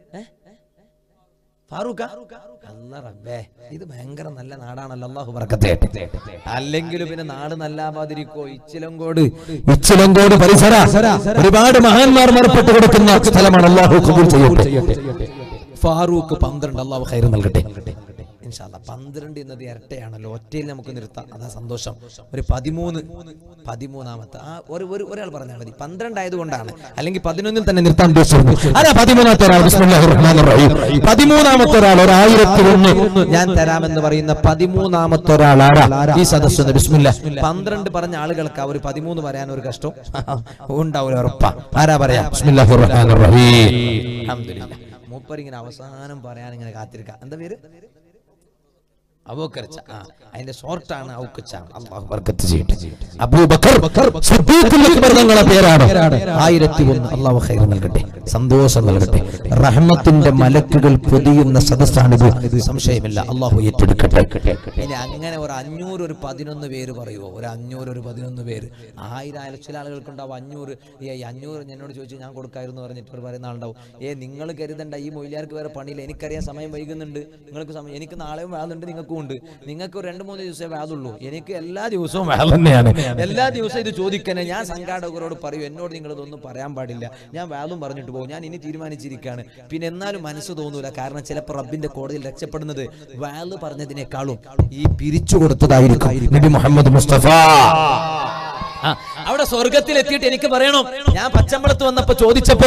Speaker 2: ഫാറൂഖ. അല്ലാ റബ്ബേ, ഇത് ഭയങ്കര നല്ല നാടാണല്ലോ. അല്ലാഹു ബർക്കത്ത് ചെയ്യട്ടെ. അല്ലെങ്കിൽ പിന്നെ നാട് നല്ലാവാതിരിക്കോ? ഇച്ചിലങ്കോട് പരിസര ഒരുപാട് മഹാന്മാർ മറപ്പെട്ടു കൊടുക്കുന്ന സ്ഥലമാണ്. അല്ലാഹു ഖബൂൽ ചെയ്യട്ടെ. ഫാറൂഖ് 12. അല്ലാഹു ഖൈർ നൽകട്ടെ. ഇൻഷാ അല്ലാഹ് 12 എന്നത് ഇരട്ടയാണല്ലോ. ഒറ്റയിൽ നമുക്ക് നിർത്താം. അതാ സന്തോഷം. ഒരു 13ാമത്തെ ഒരാൾ പറഞ്ഞാൽ മതി. 12 ആയതുകൊണ്ടാണ്. അല്ലെങ്കിൽ 11 തന്നെ നിർത്താൻ ഉദ്ദേശിക്കുന്നു. ആരാ 13ാമത്തെ ഒരാൾ? ബിസ്മില്ലാഹിർ റഹ്മാനിർ റഹീം. 13ാമത്തെ ഒരാൾ, ഒരു 1001 ഞാൻ തരാമെന്ന് പറയുന്ന 13ാമത്തെ ഒരാൾ ആരാ ഈ സദസ്സ്? ബിസ്മില്ലാ. 12 പറഞ്ഞ ആളുകൾക്ക് ഒരു 13 പറയാൻ ഒരു കഷ്ടം ഉണ്ടാവില്ല, ഉറപ്പാ. ആരാ പറയാ? ബിസ്മില്ലാഹിർ റഹ്മാനിർ റഹീം. അൽഹംദുലില്ലാ. മൂപ്പരിങ്ങനെ അവസാനം പറയാൻ ഇങ്ങനെ കാത്തിരിക്കാം. എന്താ പേര്? അബൂബക്കർ. അതിന്റെ ഷോർട്ടാണ് ഔക്കച്ച. അല്ലാഹു ബർക്കത്ത് ചെയ്യട്ടെ. അബൂബക്കർ സിദ്ദീഖുൽ അക്ബർ തങ്ങളുടെ പേരാണ്. 1001. അല്ലാഹു ഖൈർ നൽകട്ടെ, സന്തോഷം നൽകട്ടെ. റഹ്മത്തിന്റെ മലക്കുകൾ പൊതിയുന്ന സദസ്സാണിത്, സംശയമില്ല. അല്ലാഹു ഏറ്റെടുക്കട്ടെ. ഇനി അങ്ങനെ ഒരു 500 ഒരു 11 പേര് പറയുമോ? ഒരു 500 ഒരു 11 പേര്. 1000 ചില ആളുകൾക്കുണ്ടാവും 500. 500 എന്നോട് ചോദിച്ചു, ഞാൻ കൊടുക്കായിരുന്നു പറഞ്ഞിട്ട് ഒരു പറയുന്ന ആളുണ്ടാവും. നിങ്ങൾ കരുതണ്ട, ഈ മൊയ്ലിയാർക്ക് വേറെ പണിയില്ല. എനിക്കറിയാം സമയം വൈകുന്നുണ്ട്. നിങ്ങൾക്ക് സമയം, എനിക്ക് നാളെയും വേളുണ്ട്, നിങ്ങൾക്കും ഉണ്ട്. നിങ്ങൾക്ക് 2-3 ദിവസമേ വേളുള്ളൂ. എനിക്ക് എല്ലാ ദിവസവും വേള തന്നെയാണ്. എല്ലാ ദിവസവും ഇത് ചോദിക്കണേ. ഞാൻ സംഘാടകരോട് പറയും, എന്നോട് നിങ്ങളിതൊന്നും പറയാൻ പാടില്ല. ഞാൻ വേളും പറഞ്ഞിട്ട് പോകും. ഞാൻ ഇനി തീരുമാനിച്ചിരിക്കുകയാണ്. പിന്നെ എന്നാലും മനസ്സ് തോന്നൂല. കാരണം ചിലപ്പോൾ റബ്ബിന്റെ കോടതിയിൽ രക്ഷപ്പെടുന്നത് വേള് പറഞ്ഞതിനേക്കാളും ഈ പിരിച്ചു കൊടുത്തതായിരിക്കും. നബി മുഹമ്മദ് മുസ്തഫ അവിടെ സ്വർഗത്തിൽ എത്തിയിട്ട് എനിക്ക് പറയണം, ഞാൻ പച്ചമ്പളത്ത് വന്നപ്പോ ചോദിച്ചപ്പോ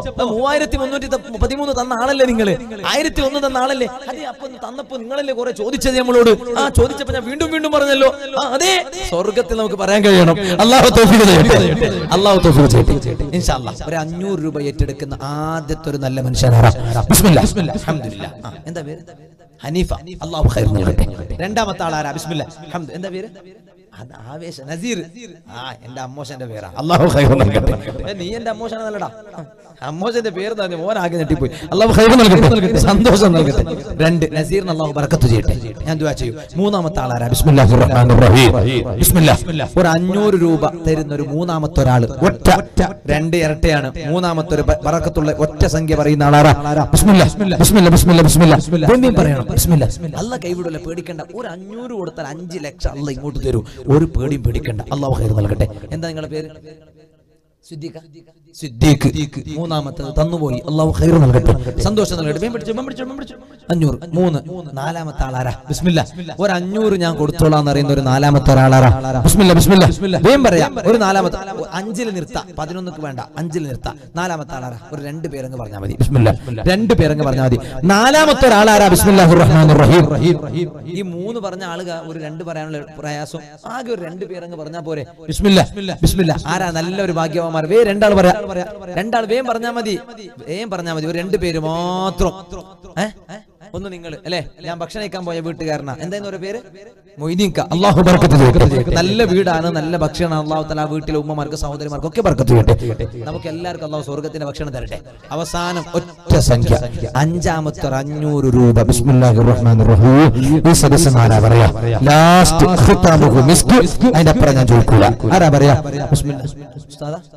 Speaker 2: 3313 തന്ന ആളല്ലേ നിങ്ങൾ? 1001 തന്ന ആളല്ലേ? അതെ, അപ്പൊ തന്നപ്പോ നിങ്ങളല്ലേ കുറെ ചോദിച്ചത് നമ്മളോട്? ചോദിച്ചപ്പോ ഞാൻ വീണ്ടും പറഞ്ഞല്ലോ. അതെ, സ്വർഗത്തിൽ നമുക്ക് പറയാൻ കഴിയണം. അല്ലാഹു തൗഫീഖ് ചെയ്യട്ടെ. അല്ലാഹു തൗഫീഖ് ചെയ്യട്ടെ. ഇൻഷാ അല്ലാഹ് ഒരു 500 രൂപ ഏറ്റെടുക്കുന്ന ആദ്യത്തെ ഒരു നല്ല മനുഷ്യനാണ്. ബിസ്മില്ലാ. അൽഹംദുലില്ലാ. എന്താ പേര്? ഹനീഫ. അല്ലാഹു ഖൈർ നൽകട്ടെ. 2ാമത്തെ ആൾ ആരാ? ബിസ്മില്ലാ. എന്താ പേര്? ആവേശ നസീർ. എന്റെ അമ്മോശന്റെ പേരാ. അല്ലാഹു ഖൈർ നൽകട്ടെ. നീ എന്റെ അമ്മോശനല്ലടാ, അമ്മോശന്റെ പേര് തന്നെ മോനാകെ ഞെട്ടിപ്പോയി. അല്ലാഹു ഖൈർ നൽകട്ടെ, സന്തോഷം നൽകട്ടെ. 2 നസീറിന് അല്ലാഹു ബർക്കത്ത് ചെയ്യട്ടെ. ഞാൻ ദുആ ചെയ്യും. 3ാമത്തെ ആളാരാ? ബിസ്മില്ലാഹിർ റഹ്മാനിർ റഹീം. ബിസ്മില്ലാ. ഒരു 500 രൂപ തരുന്ന ഒരു 3ാമത്തെ ഒരാൾ. ഒറ്റ 2 ഇരട്ടയാണ്. 3ാമത്തെ ഒരു ബറക്കത്തുള്ള ഒറ്റ സംഖ്യ പറയുന്ന ആളാരാ? ബിസ്മില്ലാ. ബിസ്മില്ലാ. ബിസ്മില്ലാ. ബിസ്മില്ലാ. പറയണം. ബിസ്മില്ലാ. അല്ലാഹ് കൈവിടില്ല, പേടിക്കണ്ട. ഒരു 500 കൊടുത്താൽ 5 ലക്ഷം അല്ലാഹ് ഇങ്ങോട്ട് തരും. ഒരു പേടിയും പേടിക്കണ്ട. അല്ലാഹു ഖൈർ നൽകട്ടെ. എന്താ നിങ്ങളുടെ പേര്? സിദ്ദീഖ്. 3ാമത്തെ തന്നുപോയി. അല്ലാഹു ഖൈർ നൽകട്ടെ, സന്തോഷം നൽകട്ടെ. 500. 3. 4ാമത്തെ ആളാരാ? ബിസ്മില്ലാ. ഒരു 500 ഞാൻ കൊടുത്തോളാന്ന് പറയുന്ന ഒരു 4ാമത്തെ ഒരാളാരാ? ബിസ്മില്ലാ. ബിസ്മില്ലാ. വേം പറയാം. ഒരു 4ാമത്തെ 5ൽ നിർത്താം. 11ക്ക് വേണ്ട, 5ൽ നിർത്താം. 4ാമത്തെ ആളാരാ? ഒരു 2 പേരങ്ങ് പറഞ്ഞാൽ മതി. ബിസ്മില്ലാ. 2 പേരങ്ങ് പറഞ്ഞാൽ മതി. 4ാമത്തെ ഒരാളാരാ? ബിസ്മില്ലാഹിർ റഹ്മാനിർ റഹീം. ഈ 3 പറഞ്ഞ ആളുക ഒരു 2 പറയാനുള്ള പ്രയാസം. ആകെ ഒരു 2 പേരങ്ങ് പറഞ്ഞാൽ പോരെ? ബിസ്മില്ലാ. ബിസ്മില്ലാ. ആരാ നല്ലൊരു ഭാഗ്യവാന്മാർ? വേ 2 ആൾ പറയാം. 2 ആൾ വേം പറഞ്ഞാൽ മതി. ഒരു 2 പേര് മാത്രം. ഒന്ന് നിങ്ങൾ അല്ലേ? ഞാൻ ഭക്ഷണം കഴിക്കാൻ പോയ വീട്ടുകാരനാ. എന്തായിരുന്നു ഒരു പേര്? മൊയ്തീൻക. അല്ലാഹു ബർക്കത്ത് ചെയ്യട്ടെ. നല്ല വീടാണ്, നല്ല ഭക്ഷണമാണ്. അല്ലാഹു തആല വീട്ടിലെ ഉമ്മമാർക്ക് സഹോദരിമാർക്ക് ഒക്കെ ബർക്കത്ത് ചെയ്യട്ടെ. നമുക്ക് എല്ലാവർക്കും അല്ലാഹു സ്വർഗ്ഗത്തിന്റെ ഭക്ഷണം തരട്ടെ. അവസാനം ഒറ്റ സംഖ്യ 5ാമത്തെ 500 രൂപ. ബിസ്മില്ലാഹിർ റഹ്മാനിർ റഹീം. ഈ സദസ്സ് ആരാ പറയാ? ലാസ്റ്റ് ഖിതാമുഹു മിസ്ക്. അതിന്റെ അപ്പുറം ഞാൻ ചോദിക്കൂല. ആരാ പറയാ? ബിസ്മില്ലാ. ഉസ്താദാ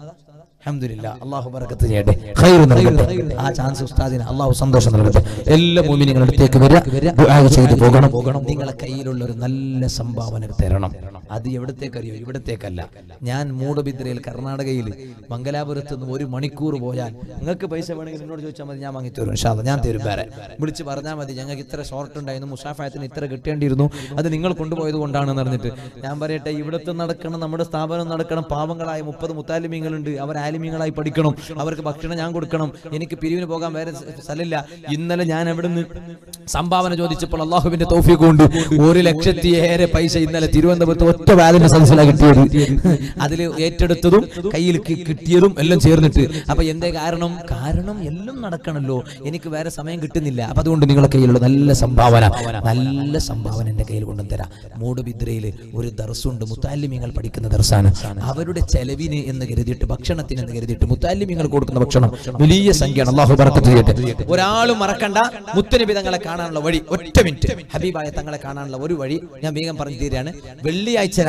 Speaker 2: അൽഹംദുലില്ലാഹ് അല്ലാഹു ബറകത്ത് ചെയ്യട്ടെ, ഖൈർ നൽകട്ടെ. ആ ചാൻസ് ഉസ്താദിന് അല്ലാഹു സന്തോഷം നൽകട്ടെ. എല്ലാ മുഅ്മിനീങ്ങളുടെ അടുത്തേക്ക് വരിക, ദുആ ചെയ്തു പോകണം. നിങ്ങളെ കയ്യിലുള്ള ഒരു നല്ല സംഭാവന തരണം. അത് എവിടത്തേക്കറിയോ? ഇവിടത്തേക്കല്ല. ഞാൻ മൂടബിദ്രയിൽ കർണാടകയിൽ മംഗലാപുരത്ത് നിന്ന് 1 മണിക്കൂർ പോയാൽ നിങ്ങൾക്ക് പൈസ വേണമെങ്കിൽ എന്നോട് ചോദിച്ചാൽ മതി, ഞാൻ വാങ്ങിത്തരും. ഇൻഷാ അല്ലാഹ് ഞാൻ തരും. വേറെ വിളിച്ച് പറഞ്ഞാൽ മതി, ഞങ്ങൾക്ക് ഇത്ര ഷോർട്ട് ഉണ്ടായിരുന്നു, മുസാഫായത്തിന് ഇത്ര കിട്ടേണ്ടിയിരുന്നു, അത് നിങ്ങൾ കൊണ്ടുപോയത് കൊണ്ടാണെന്ന് പറഞ്ഞിട്ട്. ഞാൻ പറയട്ടെ, ഇവിടുത്തെ നടക്കണം, നമ്മുടെ സ്ഥാപനം നടക്കണം. പാവങ്ങളായ 30 മുത്താലിമീങ്ങളുണ്ട്, അവർ ആലിമീങ്ങളായി പഠിക്കണം, അവർക്ക് ഭക്ഷണം ഞാൻ കൊടുക്കണം. എനിക്ക് പിരിവിന് പോകാൻ വേറെ സ്ഥലമില്ല. ഇന്നലെ ഞാൻ അവിടുന്ന് സംഭാവന ചോദിച്ചപ്പോൾ അള്ളാഹുവിന്റെ തൗഫീഖ് കൊണ്ട് 1 ലക്ഷത്തിലേറെ പൈസ ഇന്നലെ തിരുവനന്തപുരത്ത് ഒറ്റ വാലിന്റെ സദസ്സിലാണ് കിട്ടിയത്. അതിൽ ഏറ്റെടുത്തതും കയ്യിൽ കിട്ടിയതും എല്ലാം ചേർന്നിട്ട്. അപ്പൊ എന്തേ കാരണം? കാരണം എല്ലാം നടക്കണല്ലോ, എനിക്ക് വേറെ സമയം കിട്ടുന്നില്ല. അപ്പൊ അതുകൊണ്ട് നിങ്ങളുടെ കയ്യിലുള്ള നല്ല സംഭാവന എന്റെ കയ്യിൽ കൊണ്ടും തരാം. മൂടുബിദ്രയിൽ ഒരു ദർസുണ്ട്, മുത്താലിമീങ്ങൾ പഠിക്കുന്ന ദർസാണ്. അവരുടെ ചെലവിന് എന്ന് കരുതിയിട്ട്, ഭക്ഷണത്തിന് എന്ന് കരുതിയിട്ട് മുത്താലിമീങ്ങൾ കൊടുക്കുന്ന ഭക്ഷണം വലിയ സംഖ്യയാണ്. അല്ലാഹു ബറക്കത്ത് ചെയ്യട്ടെ. ഒരാളും മറക്കണ്ട, മുത്തനബി തങ്ങളെ കാണാനുള്ള വഴി. ഒറ്റ മിനിറ്റ്, ഹബീബായ തങ്ങളെ കാണാനുള്ള ഒരു വഴി ഞാൻ വേഗം പറഞ്ഞു തീരാണ്. വെള്ളിയാഴ്ച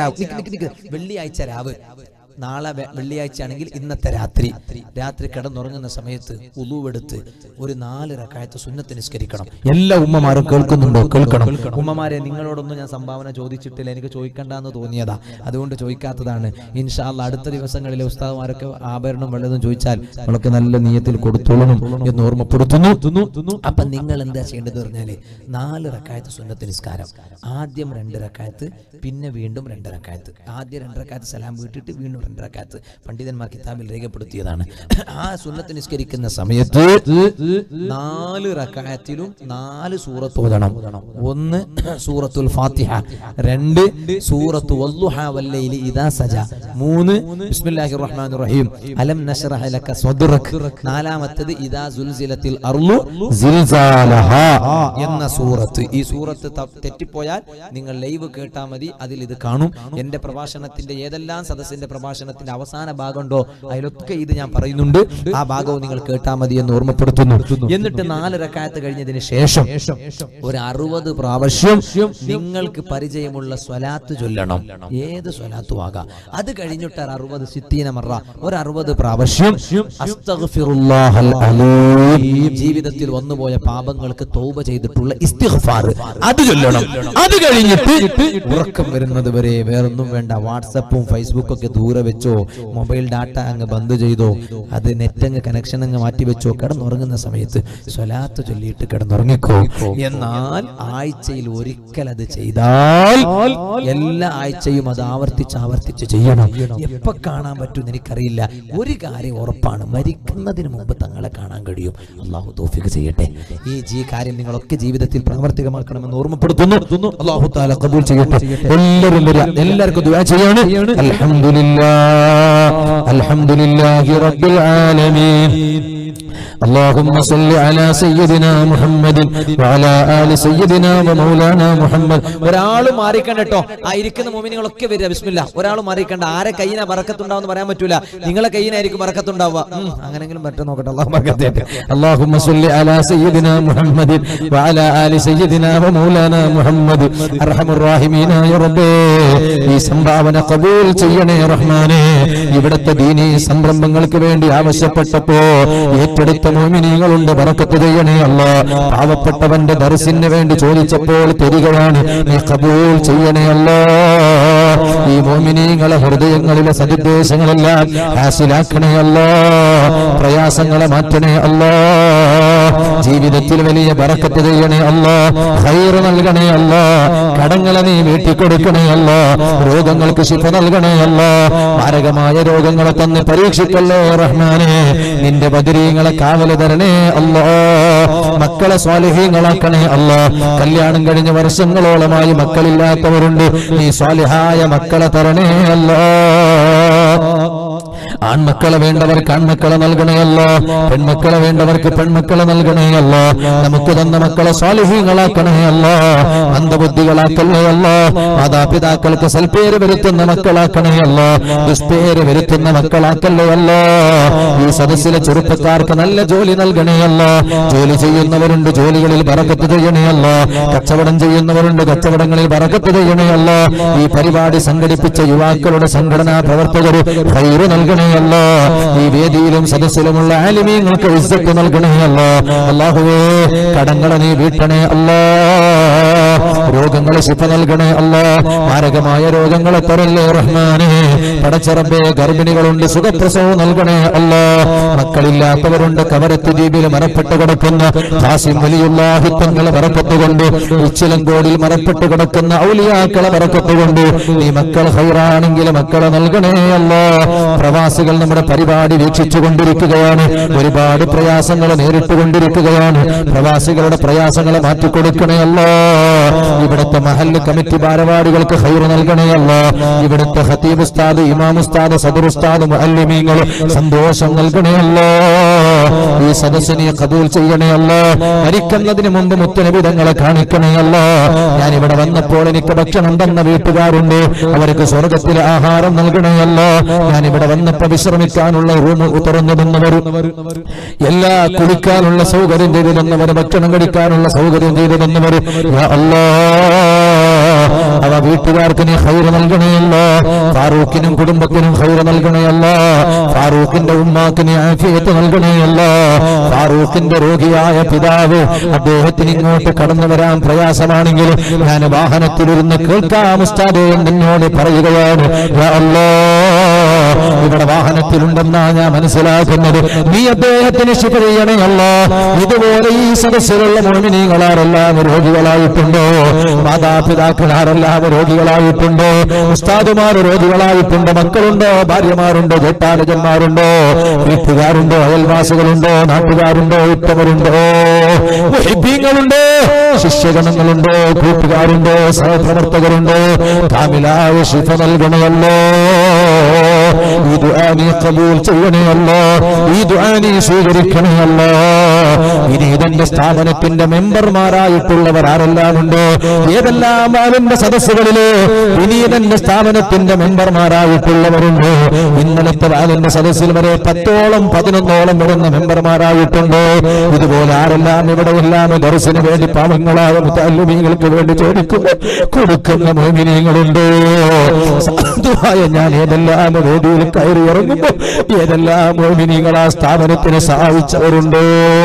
Speaker 2: രാവ് നാളെ വെള്ളിയാഴ്ച ആണെങ്കിൽ ഇന്നത്തെ രാത്രി കിടന്നുറങ്ങുന്ന സമയത്ത് ഉളൂവെടുത്ത് ഒരു 4 റക്അത്ത് സുന്നത്ത് നിസ്കരിക്കണം. എല്ലാ ഉമ്മമാരും കേൾക്കുന്നുണ്ടോ? കേൾക്കണം. ഉമ്മമാരെ, നിങ്ങളോടൊന്നും ഞാൻ സംഭാവന ചോദിച്ചിട്ടില്ല, എനിക്ക് ചോദിക്കണ്ടെന്ന് തോന്നിയതാ, അതുകൊണ്ട് ചോദിക്കാത്തതാണ്. ഇൻഷാ അല്ലാഹ് അടുത്ത ദിവസങ്ങളിലെ ഉസ്താദുമാരൊക്കെ ആഭരണം വല്ലതും ചോദിച്ചാൽ നമ്മളൊക്കെ നല്ല നിയത്തിൽ കൊടുത്തോളണം എന്ന് ഓർമ്മപ്പെടുത്തുന്നു. അപ്പൊ നിങ്ങൾ എന്താ ചെയ്യേണ്ടത് പറഞ്ഞാല് 4 റക്അത്ത് സുന്നത്ത് നിസ്കാരം. ആദ്യം 2 റക്അത്ത്, പിന്നെ വീണ്ടും 2 റക്അത്ത്. ആദ്യം 2 റക്അത്ത് സലാം വീട്ടിട്ട് വീണ്ടും 2 റക്അത്ത്. പണ്ഡിതന്മാർ കിതാബിൽ രേഖപ്പെടുത്തിയതാണ്. ആ സുന്നത്ത് നിസ്കരിക്കുന്ന സമയത്ത് 4 റക്അത്തിലും 4 സൂറത്ത് ഓതണം. 1 സൂറത്തുൽ ഫാത്തിഹ, 2 സൂറത്തു വദ്ദുഹാ വല്ലൈലി ഇദാ സജ, 3 ബിസ്മില്ലാഹിർ റഹ്മാനിർ റഹീം അലം നശ്റഹ ലക സദ്റക്, 4മത്തേത് ഇദാ സുൽസിലത്തിൽ അർളു സിൽസാലഹാ എന്ന സൂറത്ത്. ഈ സൂറത്ത് തെറ്റിപ്പോയാൽ നിങ്ങൾ ലൈവ് കേട്ടാൽ മതി, അതിൽ ഇത് കാണും. എന്റെ പ്രഭാഷണത്തിന്റെ ഏതെല്ലാം സദസ്സിന്റെ പ്രഭാഷണത്തിന്റെ അവസാന ഭാഗമുണ്ടോ അതിലൊക്കെ ഇത് ഞാൻ പറയുന്നുണ്ട്. ആ ഭാഗവും നിങ്ങൾ കേട്ടാൽ മതി എന്ന് ഓർമ്മപ്പെടുത്തുന്നു. എന്നിട്ട് 4 റക്അത്ത് കഴിഞ്ഞതിന് ശേഷം ഒരു 60 പ്രാവശ്യം നിങ്ങൾക്ക് പരിചയമുള്ള സ്വലാത്ത് ചൊല്ലണം. ഏത് സ്വലാത്തും ആകാം. അത് കഴിഞ്ഞിട്ട് 60 സിത്തീന മറ, ഒരു 60 പ്രാവശ്യം അസ്തഗ്ഫിറുല്ലാഹൽ അലീം, ജീവിതത്തിൽ വന്നുപോയ പാപങ്ങൾക്ക് തൗബ ചെയ്തിട്ടുള്ള ഇസ്തിഗ്ഫാർ, അത് ചൊല്ലണം. അത് കഴിഞ്ഞിട്ട് ഉറക്കം വരുന്നത് വരെ വേറൊന്നും വേണ്ട. വാട്സപ്പും ഫേസ്ബുക്കും ഒക്കെ ദൂരെ വെച്ചോ, മൊബൈൽ ഡാറ്റ അങ്ങ് ബന്ദ് ചെയ്തോ, അത് നെറ്റ് അങ്ങ് കണക്ഷൻ അങ്ങ് മാറ്റി വെച്ചോ. കിടന്നുറങ്ങുന്ന സമയത്ത് സ്വലാത്ത് ചൊല്ലിയിട്ട് കിടന്നുറങ്ങിക്കോ. എന്നാൽ ആഴ്ചയിൽ ഒരിക്കൽ അത് ചെയ്താൽ എല്ലാ ആഴ്ചയും അത് ആവർത്തിച്ച് ചെയ്യണം. എപ്പോ കാണാൻ പറ്റുമെന്ന് എനിക്കറിയില്ല. ഒരു കാര്യം ഉറപ്പാണ്, മരിക്കുന്നതിന് മുമ്പ് തങ്ങളെ കാണാൻ കഴിയും. അല്ലാഹു തൗഫീഖ് ചെയ്യട്ടെ. ഈ കാര്യം നിങ്ങളൊക്കെ ജീവിതത്തിൽ പ്രാവർത്തികമാക്കണമെന്ന് ഓർമ്മപ്പെടുത്തുന്നു. അല്ലാഹു തആല ഖബൂൽ ചെയ്യട്ടെ. എല്ലാവർക്കും ദുആ ചെയ്യാണ്. അൽഹംദുലില്ലാഹി റബ്ബിൽ ആലമീൻ. اللهم صل على سيدنا محمد وعلى آل سيدنا ومولانا محمد. ഒരാൾ മാറിക്കണ്ട കേട്ടോ. ആ ഇരിക്കുന്ന മുഅ്മിനീങ്ങളൊക്കെ വരിക. ബിസ്മില്ലാ. ഒരാൾ മാറിക്കണ്ട. ആരെ കയ്യിനാ ബറക്കത്തുണ്ടാവുമെന്ന് പറയാൻ പറ്റൂല. നിങ്ങളെ കയ്യിനായിരിക്കും ബറക്കത്തുണ്ടാവുക. അങ്ങനെങ്കിലും പറ്റും നോക്കട്ടെ. അല്ലാഹു ബറക്കത്ത് ചെയ്യട്ടെ. اللهم صل على سيدنا محمد وعلى آل سيدنا ومولانا محمد. അർഹമുർ റഹീമീനായ റബ്ബേ, ഈ സംഭാവന ഖബൂൽ ചെയ്യണേ റഹ്മാനേ. ഇവിടുത്തെ ദീനീ സംരംഭങ്ങൾക്ക് വേണ്ടി ആവശ്യപ്പെട്ടപ്പോ ഏറ്റെടുത്ത മുഅ്മിനീങ്ങളുണ്ട്, ബറക്കത്ത് ചെയ്യണേ അല്ലാഹ്. പാവപ്പെട്ടവന്റെ ദർസിന് വേണ്ടി ചോദിച്ചപ്പോൾ തരികയാണ്, നീ ഖബൂൽ ചെയ്യണേ അല്ലാഹ്. ഈ മുഅ്മിനീങ്ങളെ ഹൃദയങ്ങളിലെ സദുദ്ദേശങ്ങളെല്ലാം ഹാസിലാക്കണേ അല്ലാഹ്. പ്രയാസങ്ങളെ മാറ്റണേ അല്ലാഹ്. ജീവിതത്തിൽ വലിയ ബറക്കത്ത് ചെയ്യണേ അല്ലാഹ്. ഖൈർ നൽകണേ അല്ലാഹ്. കടങ്ങളെ നീ വീട്ടിക്കൊടുക്കണേ അല്ലാഹ്. രോഗങ്ങൾക്ക് ശിഫ നൽകണേ അല്ലാഹ്. മാരകമായ രോഗങ്ങളെ തന്നെ പരീക്ഷിക്കല്ലേ റഹ്മാനേ. നിന്റെ ബദരീങ്ങളെ കാവല് തരണേ അല്ലാഹ്. മക്കളെ സ്വാലിഹീങ്ങളാക്കണേ അല്ലാഹ്. കല്യാണം കഴിഞ്ഞ വർഷങ്ങളോളമായി മക്കളില്ലാത്തവരുണ്ട്, നീ സ്വാലിഹായ മക്കളെ തരണേ അല്ലാഹ്. ആൺമക്കളെ വേണ്ടവർക്ക് ആൺമക്കളെ നൽകണേ അല്ലാഹ്. പെൺമക്കളെ വേണ്ടവർക്ക് പെൺമക്കളെ നൽകണേ അല്ലാഹ്. നമുക്ക് തന്ന മക്കളെ സ്വാലിഹീങ്ങളാക്കണേ അല്ലാഹ്. മന്ദബുദ്ധികളാക്കല്ലേ അല്ലാഹ്. മാതാപിതാക്കൾക്ക് സൽപ്പേര് വരുത്തുന്ന മക്കളാക്കണേ അല്ലാഹ്. ദുഷ്പേര് വരുത്തുന്ന മക്കളാക്കല്ലേ അല്ലാഹ്. ഈ സദസ്സിലെ ചെറുപ്പക്കാർക്ക് നല്ല ജോലി നൽകണേ അല്ലാഹ്. ജോലി ചെയ്യുന്നവരുണ്ട്, ജോലികളിൽ ബറക്കത്ത് ചെയ്യണേ അല്ലാഹ്. കച്ചവടം ചെയ്യുന്നവരുണ്ട്, കച്ചവടങ്ങളിൽ ബറക്കത്ത് ചെയ്യണേ അല്ലാഹ്. ഈ പരിപാടി സംഘടിപ്പിച്ച യുവാക്കളുടെ സംഘടനാ പ്രവർത്തകർ ഖൈർ നൽകണേ അല്ലാ. ഈ വേദിയിലും സദസ്സിലുമുള്ള ആലിമീങ്ങൾക്ക് ഇസ്സത്ത് നൽകണേ അല്ലാ. അല്ലാഹുവേ കടങ്ങളെ നീ വീട്ടണേ അല്ലാ. രോഗങ്ങളെ ശിഫ നൽകണേ അല്ലാ. മാരകമായ രോഗങ്ങളെ തരല്ലേ റഹ്മാനേ. പടച്ചറബേ ഗർഭിണികളുണ്ട്, സുഖപ്രസവം നൽകണേ അല്ലാ. മക്കളില്ലാത്തവരുണ്ട്, കവരത്ത് ദ്വീപിൽ മറപ്പെട്ട് കിടക്കുന്ന ഖാസിം വലിയുള്ളാഹി തങ്ങളെ മറക്കത്തുകൊണ്ട്, ഉച്ചിലങ്കോടിൽ മറപ്പെട്ട് കിടക്കുന്ന ഔലിയാക്കളെ മറക്കത്തുകൊണ്ട് നീ മക്കൾ ഹൈറാണെങ്കിൽ മക്കളെ നൽകണേ അല്ലാ. പ്രവാസികൾ നമ്മുടെ പരിപാടി വീക്ഷിച്ചു കൊണ്ടിരിക്കുകയാണ്, ഒരുപാട് പ്രയാസങ്ങൾ നേരിട്ടുകൊണ്ടിരിക്കുകയാണ്. പ്രവാസികളുടെ പ്രയാസങ്ങളെ മാറ്റിക്കൊടുക്കണേ അല്ലാ. ഇവിടുത്തെ മഹല്ല് കമ്മിറ്റി ഭാരവാഹികൾക്ക് ഖൈർ നൽകണേ അല്ലാ. ഇവിടുത്തെ ഖതീബ് ഉസ്താദ്, ഇമാം ഉസ്താദ്, സദർ ഉസ്താദ്, മുഅല്ലിമീങ്ങൾ സന്തോഷം നൽകണേ അല്ലാ. ഈ സദസ്സിനെ ഖബൂൽ ചെയ്യണേ അല്ലാ. മരിക്കുന്നതിന് മുമ്പ് മുത്തുനബി തങ്ങളെ കാണിക്കണേ അല്ലാ. ഞാൻ ഇവിടെ വന്നപ്പോൾ എനിക്ക് ഭക്ഷണം തന്ന വീട്ടുകാരുണ്ട്, അവർക്ക് സ്വർഗത്തിലെ ആഹാരം നൽകണേ അല്ലാ. ഞാൻ ഇവിടെ വന്നപ്പോൾ വിശ്രമിക്കാനുള്ള റൂം തുറന്നു തന്നവരും എല്ലാ കുളിക്കാനുള്ള സൗകര്യം ചെയ്തു തന്നവർ, ഭക്ഷണം കഴിക്കാനുള്ള സൗകര്യം ചെയ്തു തന്നവർ യാ അല്ലാ, അവ വീട്ടുകാർക്ക് നീ ഖൈർ നൽകണേ അല്ലാ. ഫാറൂഖിനും കുടുംബത്തിനും ഖൈർ നൽകണേ അല്ലാ. ഫാറൂഖിന്റെ ഉമ്മാക്ക് നീ ആഫിയത്ത് നൽകണേ അല്ലാ. ഫാറൂഖിന്റെ രോഗിയായ പിതാവ്, അദ്ദേഹത്തിന് ഇങ്ങോട്ട് കടന്നു വരാൻ പ്രയാസമാണെങ്കിൽ ഞാൻ വാഹനത്തിലിരുന്ന് കേൾക്കാം ഉസ്താദേ എന്നോട് പറയുകയാണ്. യാ അല്ലാ, ഇവിടെ വാഹനത്തിലുണ്ടെന്നാ ഞാൻ മനസ്സിലാക്കുന്നത്. നീ അദ്ദേഹത്തിന് ശിഫ ചെയ്യണേ അല്ലാ. ഇതുപോലെ ഈ സദസ്സിലുള്ള മുഅ്മിനീങ്ങളാരെല്ലാം രോഗികളായിട്ടുണ്ടോ? മാതാപിതാക്കളാരെല്ലാം രോഗികളായിട്ടുണ്ടോ? ഉസ്താദുമാർ രോഗികളായിട്ടുണ്ടോ? മക്കളുണ്ടോ? ഭാര്യമാരുണ്ടോ? ജേഷ്ഠാനുജന്മാരുണ്ടോ? വീട്ടുകാരുണ്ടോ? അയൽവാസികളുണ്ടോ? നാട്ടുകാരുണ്ടോ? ഉത്തമരുണ്ടോ? മുഹിബ്ബീങ്ങളുണ്ടോ? ശിഷ്യഗണങ്ങളുണ്ടോ? കൂട്ടുകാരുണ്ടോ? സഹപ്രവർത്തകരുണ്ടോ? കാമിലായ ശിഫ നൽകണമല്ലോ. ഈ ദുആ നീ ഖബൂൽ ചെയ്യണേ അല്ലാ. ഈ ദുആ നീ സ്വീകരിക്കണേ അല്ലാ. ഇനി ഇതെന്റെ സ്ഥാപനത്തിന്റെ മെമ്പർമാരായിട്ടുള്ളവർ ആരെല്ലാം ഉണ്ടോ? ഏതെല്ലാം ആലിന്റെ സദസ്സുകളില് ഇനി ഇതെന്റെ സ്ഥാപനത്തിന്റെ മെമ്പർമാരായിട്ടുള്ളവരുണ്ടോ? ഇന്നലത്തെ ആലിന്റെ സദസ്സിൽ വരെ 10ഓളം 11ഓളം വരുന്ന മെമ്പർമാരായിട്ടുണ്ടോ? ഇതുപോലെ ആരെല്ലാം ഇവിടെ എല്ലാം ദർസിന് വേണ്ടി പാവങ്ങളായ മുതഅല്ലിമീങ്ങൾക്ക് വേണ്ടി ചോദിക്കുന്നു കൊടുക്കുന്ന മുഅ്മിനീങ്ങളുണ്ടോ? സാധുവായ ഞാൻ ഏതെല്ലാം വേദിയിൽ കയറി ഇറങ്ങുമ്പോ ഏതെല്ലാം മുഅ്മിനീങ്ങൾ ആ സ്ഥാപനത്തിന് സഹായിച്ചവരുണ്ടോ?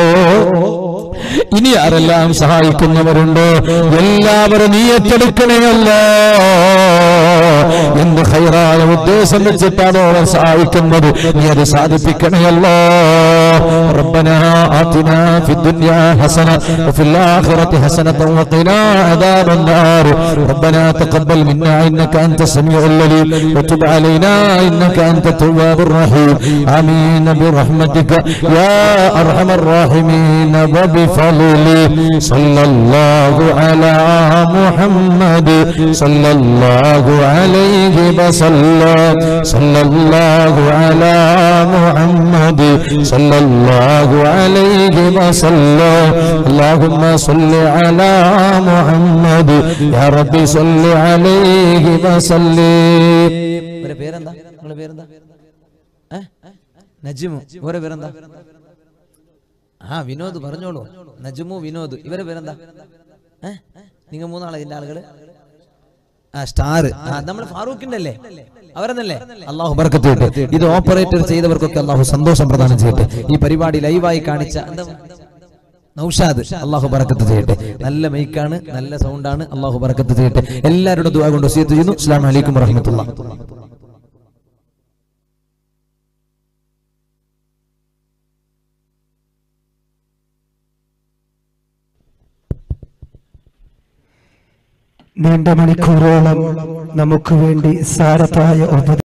Speaker 2: ഇനി ആരെല്ലാം സഹായിക്കുന്നവരുണ്ടോ? എല്ലാവരും നീ ഏറ്റെടുക്കണേ അല്ലാ. എന്ത് ഖൈറായ ഉദ്ദേശം വെച്ചിട്ടാണോ അവർ സഹായിക്കുന്നത്, നീ അത് സാധിപ്പിക്കണേ അല്ലാ. ربنا آتنا في الدنيا حسنة وفي الآخرة حسنة وقنا عذاب النار. ربنا تقبل منا إنك أنت السميع العليم وتب علينا إنك أنت التواب الرحيم. آمين برحمتك يا أرحم الراحمين وبفضله. صلى الله على محمد صلى الله عليه وسلم. صلى الله على محمد صلى الله عليه وسلم. اللهم صل على محمد يا ربي صل عليه وسلم.
Speaker 3: ഇവരെ പേരെന്താ? നിങ്ങളുടെ പേരെന്താ? നജ്മു. ഇവരെ പേരെന്താ? വിനോദ് പറഞ്ഞോളൂ. നജ്മു, വിനോദ്. ഇവരെ പേരെന്താ? നിങ്ങൾ മൂന്നാളെ ഇതിന്റെ ആളുകള്. സ്റ്റാർ നമ്മൾ ഫാറൂഖിന്റെ അല്ലേ? അവരെന്നല്ലേ? അള്ളാഹു ബർക്കത്ത് ചെയ്യട്ടെ. ഇത് ഓപ്പറേറ്റർ ചെയ്തവർക്കൊക്കെ അള്ളാഹു സന്തോഷം പ്രദാനം ചെയ്യട്ടെ. ഈ പരിപാടി ലൈവായി കാണിച്ച നൗഷാദ്, അള്ളാഹു ബർക്കത്ത് ചെയ്യട്ടെ. നല്ല മൈക്കാണ്, നല്ല സൗണ്ടാണ്. അള്ളാഹു ബർക്കത്ത് ചെയ്യട്ടെ. എല്ലാവരുടെ ദുആ കൊണ്ട് വസിയത്ത് ചെയ്യുന്നു. അസ്സലാമു അലൈക്കും വറഹ്മത്തുള്ളാഹി.
Speaker 4: നീണ്ട മണിക്കൂറോളം നമുക്ക് വേണ്ടി സാരത്തായ